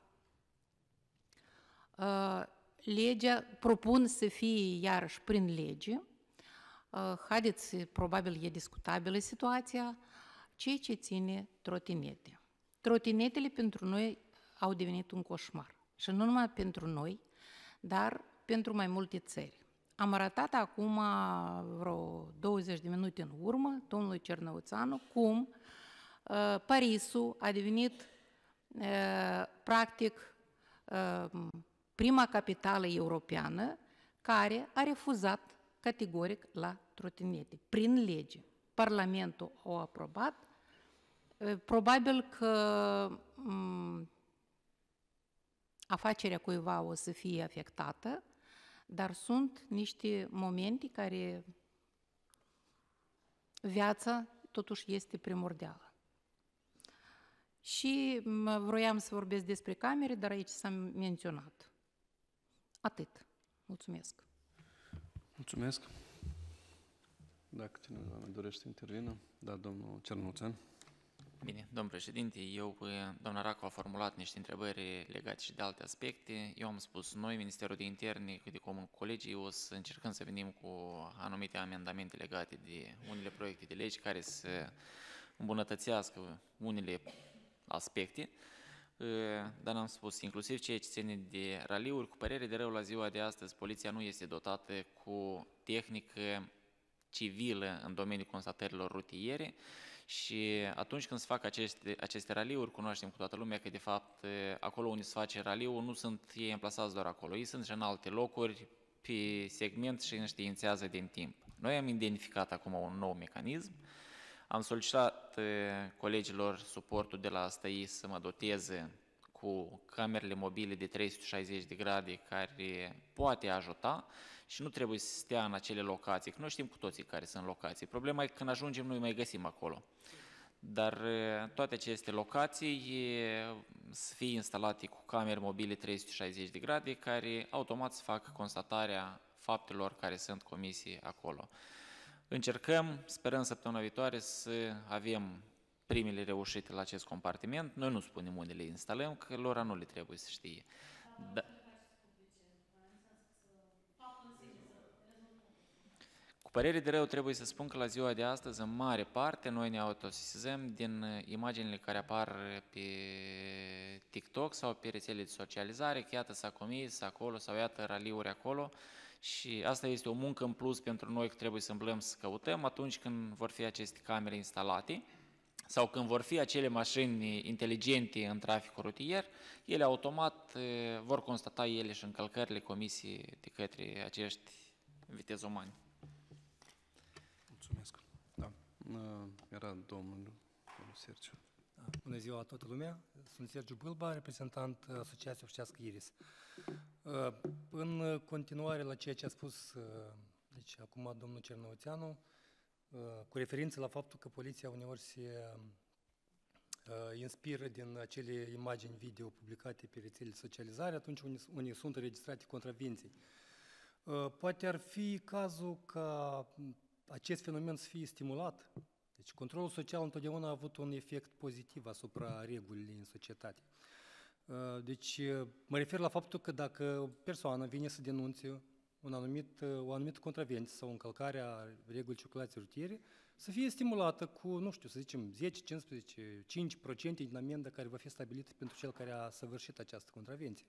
Uh, legea propun să fie iarăși prin lege. Uh, haideți, probabil e discutabilă situația, ceea ce ține trotinete. Trotinetele pentru noi au devenit un coșmar. Și nu numai pentru noi, dar pentru mai multe țări. Am arătat acum vreo douăzeci de minute în urmă, domnului Cernăuțanu, cum uh, Parisul a devenit uh, practic uh, prima capitală europeană care a refuzat categoric la trotinete, prin lege. Parlamentul a aprobat. Uh, probabil că um, afacerea cuiva o să fie afectată, dar sunt niște momente care viața totuși este primordială. Și vroiam să vorbesc despre camere, dar aici s-a menționat. Atât. Mulțumesc. Mulțumesc. Dacă cineva mai dorește să intervină, da, domnul Cernăuțan. Bine, domnul președinte, eu, doamna Racu a formulat niște întrebări legate și de alte aspecte. Eu am spus, noi, Ministerul de Interne, de comun cu colegii, o să încercăm să venim cu anumite amendamente legate de unele proiecte de legi care să îmbunătățească unele aspecte. Dar am spus, inclusiv ceea ce ține de raliuri, cu părere de rău, la ziua de astăzi, poliția nu este dotată cu tehnică civilă în domeniul constatărilor rutiere. Și atunci când se fac aceste, aceste raliuri, cunoaștem cu toată lumea că, de fapt, acolo unde se face raliul, nu sunt ei amplasați doar acolo, ei sunt și în alte locuri, pe segment și înștiințează din timp. Noi am identificat acum un nou mecanism, am solicitat colegilor suportul de la S T I să mă doteze cu camerele mobile de trei sute șaizeci de grade care poate ajuta și nu trebuie să stea în acele locații, că noi știm cu toții care sunt locații. Problema e că când ajungem noi mai găsim acolo. Dar toate aceste locații să fie instalate cu camere mobile trei sute șaizeci de grade care automat să facă constatarea faptelor care sunt comise acolo. Încercăm, sperăm săptămâna viitoare să avem primele reușite la acest compartiment. Noi nu spunem unde le instalăm, că lor nu le trebuie să știe. Da. Cu părere de rău trebuie să spun că la ziua de astăzi, în mare parte, noi ne autosesizăm din imaginile care apar pe TikTok sau pe rețele de socializare, că iată s-a comis acolo sau iată raliuri acolo. Și asta este o muncă în plus pentru noi, că trebuie să îmblăm să căutăm atunci când vor fi aceste camere instalate sau când vor fi acele mașini inteligente în traficul rutier, ele automat vor constata ele și încălcările comise de către acești vitezomani. Mulțumesc. Da. Era domnul, domnul Sergiu. Da. Bună ziua la toată lumea. Sunt Sergiu Bâlba, reprezentant Asociației Oficească Iris. În continuare la ceea ce a spus deci, acum domnul Cernăuțeanu, cu referință la faptul că poliția uneori se inspiră din acele imagini video publicate pe rețele de socializare, atunci unde sunt înregistrate contravenții. Poate ar fi cazul ca acest fenomen să fie stimulat. Deci controlul social întotdeauna a avut un efect pozitiv asupra regulii în societate. Deci mă refer la faptul că dacă o persoană vine să denunțe un anumit, o anumită contravenție sau încălcare a regulii circulației rutiere, să fie stimulată cu, nu știu, să zicem zece, cincisprezece, cinci la sută din amendă care va fi stabilită pentru cel care a săvârșit această contravenție.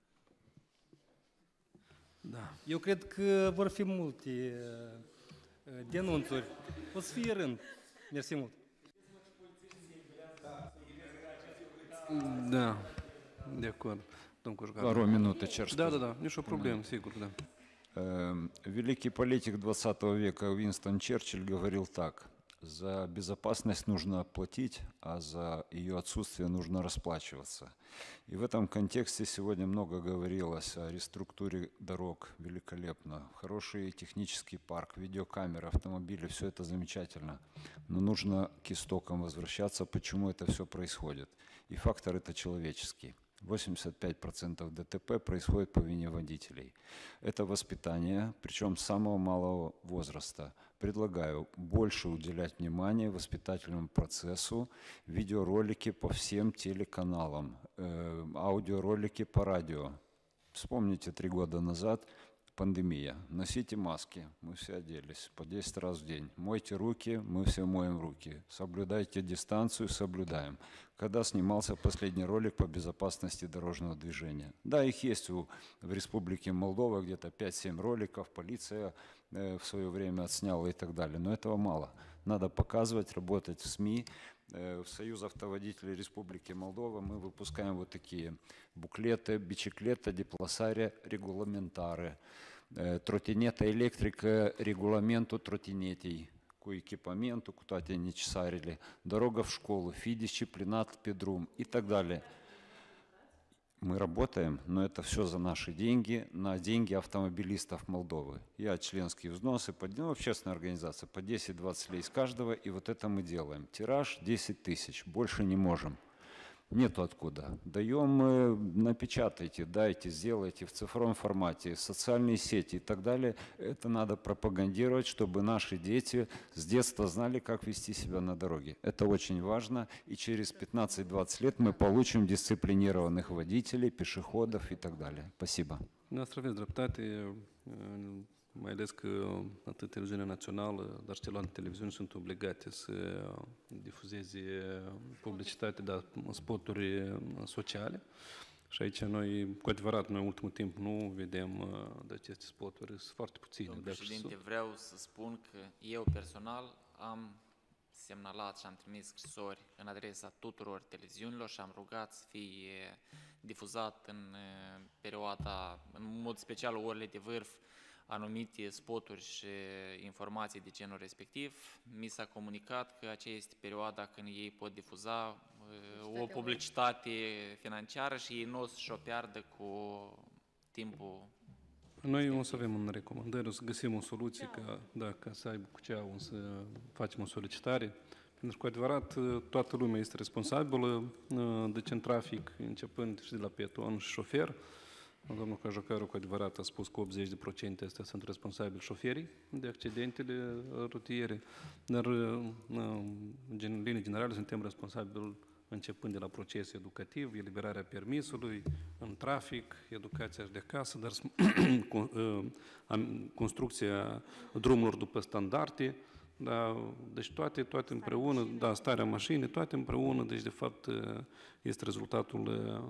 Da. Eu cred că vor fi multe denunțuri. O să fie rând. Mersi mult. Da, de acord. Doar o minută, cer Да, да, да, nicio problemă, sigur, да. Великий политик двадцатого века Уинстон Черчилль говорил так: за безопасность нужно платить, а за ее отсутствие нужно расплачиваться. И в этом контексте сегодня много говорилось о реструктуре дорог, великолепно. Хороший технический парк, видеокамеры, автомобили, все это замечательно. Но нужно к истокам возвращаться, почему это все происходит. И фактор это человеческий. восемьдесят пять процентов ДТП происходит по вине водителей. Это воспитание, причем с самого малого возраста. Предлагаю больше уделять внимание воспитательному процессу, видеоролики по всем телеканалам, э, аудиоролики по радио. Вспомните, три года назад пандемия. Носите маски, мы все оделись по десять раз в день. Мойте руки, мы все моем руки. Соблюдайте дистанцию, соблюдаем. Когда снимался последний ролик по безопасности дорожного движения? Да, их есть у, в Республике Молдова где-то пять-семь роликов, полиция э, в свое время отсняла и так далее. Но этого мало. Надо показывать, работать в СМИ. Э, в Союз автоводителей Республики Молдова мы выпускаем вот такие буклеты, бicicleta de plasare regulamentare, э, trotineta electrică, regulamentul trotinetei, cu echipamentul, cu toate necesarele, дорога в школу, фи дисциплинат pe drum и так далее. Мы работаем, но это все за наши деньги, на деньги автомобилистов Молдовы. Я членские взносы, ну, общественная организация, по десять-двадцать лей с каждого, и вот это мы делаем. Тираж десять тысяч, больше не можем. Нету откуда. Даем, э, напечатайте, дайте, сделайте в цифровом формате, в социальные сети и так далее. Это надо пропагандировать, чтобы наши дети с детства знали, как вести себя на дороге. Это очень важно, и через пятнадцать-двадцать лет мы получим дисциплинированных водителей, пешеходов и так далее. Спасибо. Noastră aveți dreptate, mai ales că atât televiziunea națională, dar și celelalte televiziuni sunt obligate să difuzeze publicitate, dar spoturi sociale. Și aici noi, cu adevărat, noi în ultimul timp nu vedem de aceste spoturi, sunt foarte puține. Domnul președinte, vreau să spun că eu personal am semnalat și am trimis scrisori în adresa tuturor televiziunilor și am rugat să fie difuzat în perioada, în mod special orele de vârf, anumite spoturi și informații de genul respectiv. Mi s-a comunicat că aceea este perioada când ei pot difuza o publicitate financiară și ei nu o să-și o piardă cu timpul. Noi o să avem în recomandări, o să găsim o soluție ca, da, ca să aibă cu ceau, să facem o solicitare. Pentru că, cu adevărat, toată lumea este responsabilă, deci în trafic, începând și de la pieton și șofer. Domnul Cajocaru, cu adevărat, a spus că optzeci la sută astea sunt responsabili șoferii de accidentele rutiere, dar, în linii generale, suntem responsabili începând de la proces educativ, eliberarea permisului, în trafic, educația și de acasă, dar construcția drumurilor după standarde, da, deci toate, toate împreună, da, starea mașinii, toate împreună, deci de fapt este rezultatul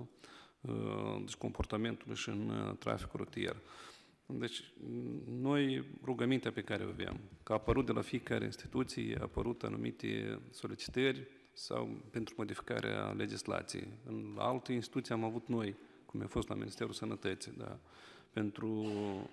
deci comportamentului și în traficul rutier. Deci noi, rugămintea pe care o avem, că a apărut de la fiecare instituție, a apărut anumite solicitări sau pentru modificarea legislației. În alte instituții am avut noi, cum a fost la Ministerul Sănătății, da, pentru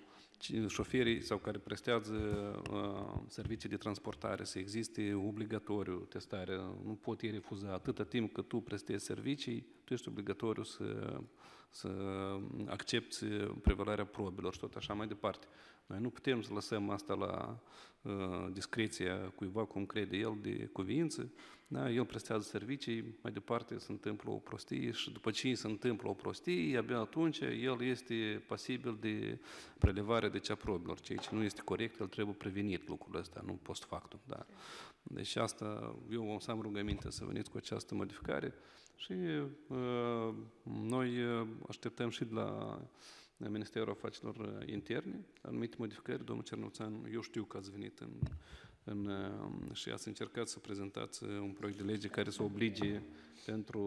șoferii sau care prestează uh, servicii de transportare, să existe obligatoriu testarea, nu pot ei refuza. Atâta timp cât tu prestezi servicii, tu ești obligatoriu să, să accepti prevalarea probelor și tot așa mai departe. Noi nu putem să lăsăm asta la uh, discreția cuiva cum crede el de cuviință. Da? El prestează servicii, mai departe se întâmplă o prostie și după ce se întâmplă o prostie, abia atunci el este pasibil de prelevare de cea probelor. Ceea ce nu este corect, el trebuie prevenit lucrul ăsta, nu post factum. Da? Deci asta, eu o să am rugăminte să veniți cu această modificare și uh, noi așteptăm și de la Ministerul Afacerilor Interne, anumite modificări. Domnul Cernuțan, eu știu că ați venit în, în, și ați încercat să prezentați un proiect de lege care să oblige pentru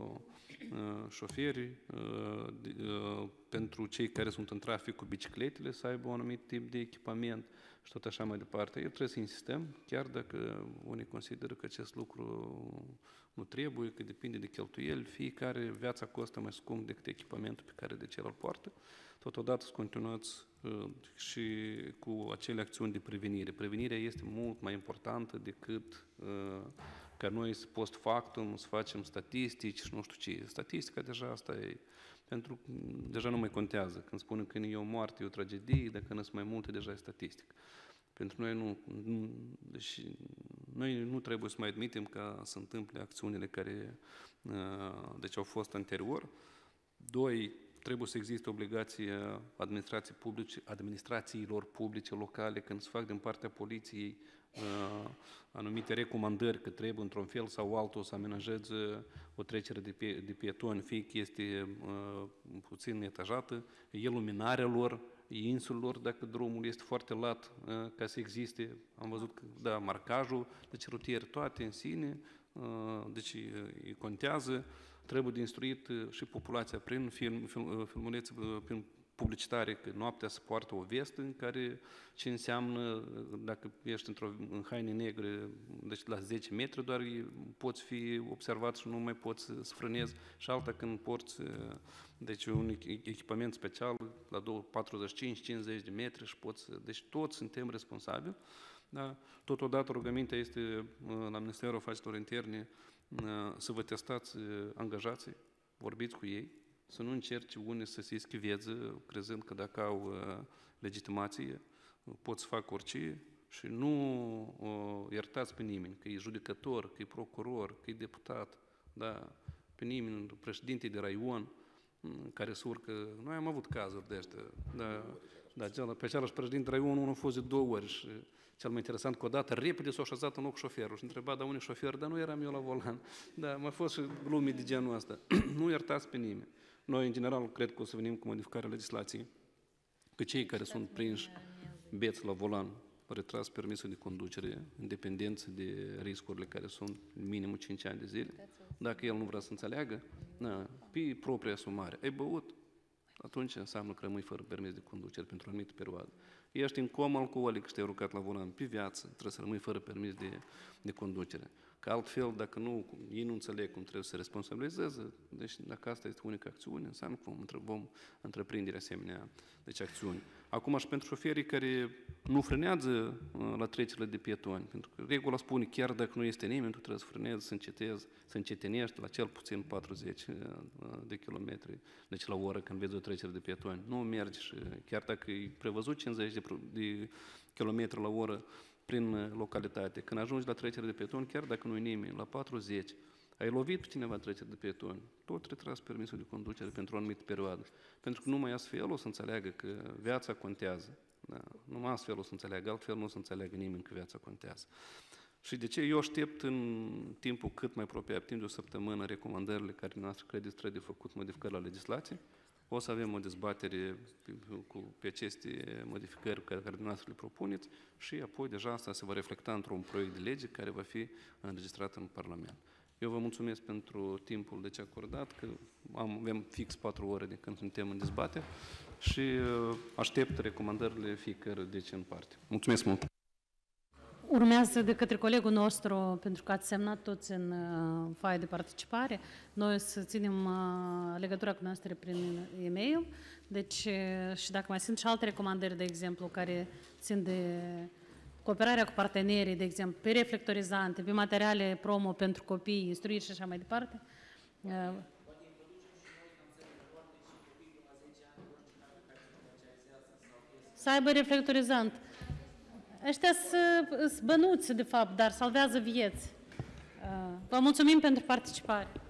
uh, șoferi, uh, uh, pentru cei care sunt în trafic cu bicicletele, să aibă un anumit tip de echipament și tot așa mai departe. Eu trebuie să insistăm, chiar dacă unii consideră că acest lucru nu trebuie, că depinde de cheltuieli, fiecare viața costă mai scump decât echipamentul pe care de cel îl poartă. Totodată să continuați uh, și cu acele acțiuni de prevenire. Prevenirea este mult mai importantă decât uh, ca noi să post factum, să facem statistici și nu știu ce. Statistica deja asta e, pentru că deja nu mai contează. Când spunem că e o moarte, e o tragedie, dacă nu sunt mai multe, deja e statistic. Pentru noi nu, nu, deci noi nu trebuie să mai admitem că se întâmple acțiunile care uh, deci au fost anterior. Doi, trebuie să existe obligația administrației publice, administrațiilor publice locale când se fac din partea poliției uh, anumite recomandări că trebuie într-un fel sau altul să amenajeze o trecere de, pe, de pietoni, fie că este uh, puțin etajată, iluminarea lor, insulelor, dacă drumul este foarte lat, uh, ca să existe, am văzut că, da, marcajul, deci rutier, toate în sine, uh, deci îi contează. Trebuie de instruit și populația prin film, film, filmulețe, prin publicitare, că noaptea se poartă o vestă în care ce înseamnă, dacă ești într-o, în haine negre, deci la zece metri doar poți fi observat și nu mai poți să frânezi, și alta când porți deci un echipament special la patruzeci și cinci cincizeci de metri și poți, deci toți suntem responsabili. Da? Totodată rugămintea este la Ministerul Afacerilor Interne să vă testați angajații, vorbiți cu ei, să nu încerci unii să se ischiveze, crezând că dacă au legitimație pot să facă orice și nu iertați pe nimeni, că e judecător, că e procuror, că e deputat, da, pe nimeni, președinte de raion, care se urcă. Noi am avut cazuri de astea, da, da, pe același președinte de raion, unul a fost de două ori și cel mai interesant că odată repede s-a așezat în loc șoferul și întreba, dar unde șofer? Dar nu eram eu la volan. Da, mai fost și glume de genul ăsta. Nu iertați pe nimeni. Noi, în general, cred că o să venim cu modificarea legislației, că cei care sunt prinși beți la volan, retras permisul de conducere, în dependență de riscurile care sunt minimum cinci ani de zile, dacă el nu vrea să înțeleagă, na, pe propria asumare, ai băut, atunci înseamnă că rămâi fără permis de conducere pentru o anumită perioadă. Ești în coma alcoolic și te-ai rucat la volan pe viață, trebuie să rămâi fără permis de, de conducere. Că altfel, dacă nu, ei nu înțeleg cum trebuie să se responsabilizeze, deci dacă asta este unica acțiune, înseamnă că vom, vom întreprinde asemenea deci, acțiuni. Acum și pentru șoferii care nu frenează la trecerile de pietoni, pentru că regula spune, chiar dacă nu este nimeni, tu trebuie să frenezi, să încetezi, să încetinești la cel puțin patruzeci de kilometri, deci la oră când vezi o trecere de pietoni. Nu mergi și chiar dacă e prevăzut cincizeci de, de kilometri la oră prin localitate, când ajungi la trecere de pietoni, chiar dacă nu e nimeni, la patruzeci, ai lovit pe cineva trecere de pietoni, tot retras permisul de conducere pentru o anumită perioadă. Pentru că numai astfel o să înțeleagă că viața contează. Da? Numai astfel o să înțeleagă, altfel nu o să înțeleagă nimeni că viața contează. Și de ce eu aștept în timpul cât mai apropiat, timp de o săptămână, recomandările care noastre credeți trebuie de făcut modificări la legislație. O să avem o dezbatere cu, pe aceste modificări care, care dumneavoastră le propuneți și apoi deja asta se va reflecta într-un proiect de lege care va fi înregistrat în Parlament. Eu vă mulțumesc pentru timpul deci acordat, că am, avem fix patru ore de când suntem în dezbatere și aștept recomandările fiecare deci în parte. Mulțumesc mult! Urmează de către colegul nostru, pentru că ați semnat toți în uh, foaia de participare, noi să ținem uh, legătura cu noastră prin e-mail, deci uh, și dacă mai sunt și alte recomandări, de exemplu, care țin de cooperarea cu partenerii, de exemplu, pe reflectorizante, pe materiale promo pentru copii, instruiri și așa mai departe, uh, să aibă reflectorizant. Ăștia sunt bănuți, de fapt, dar salvează vieți. Vă mulțumim pentru participare.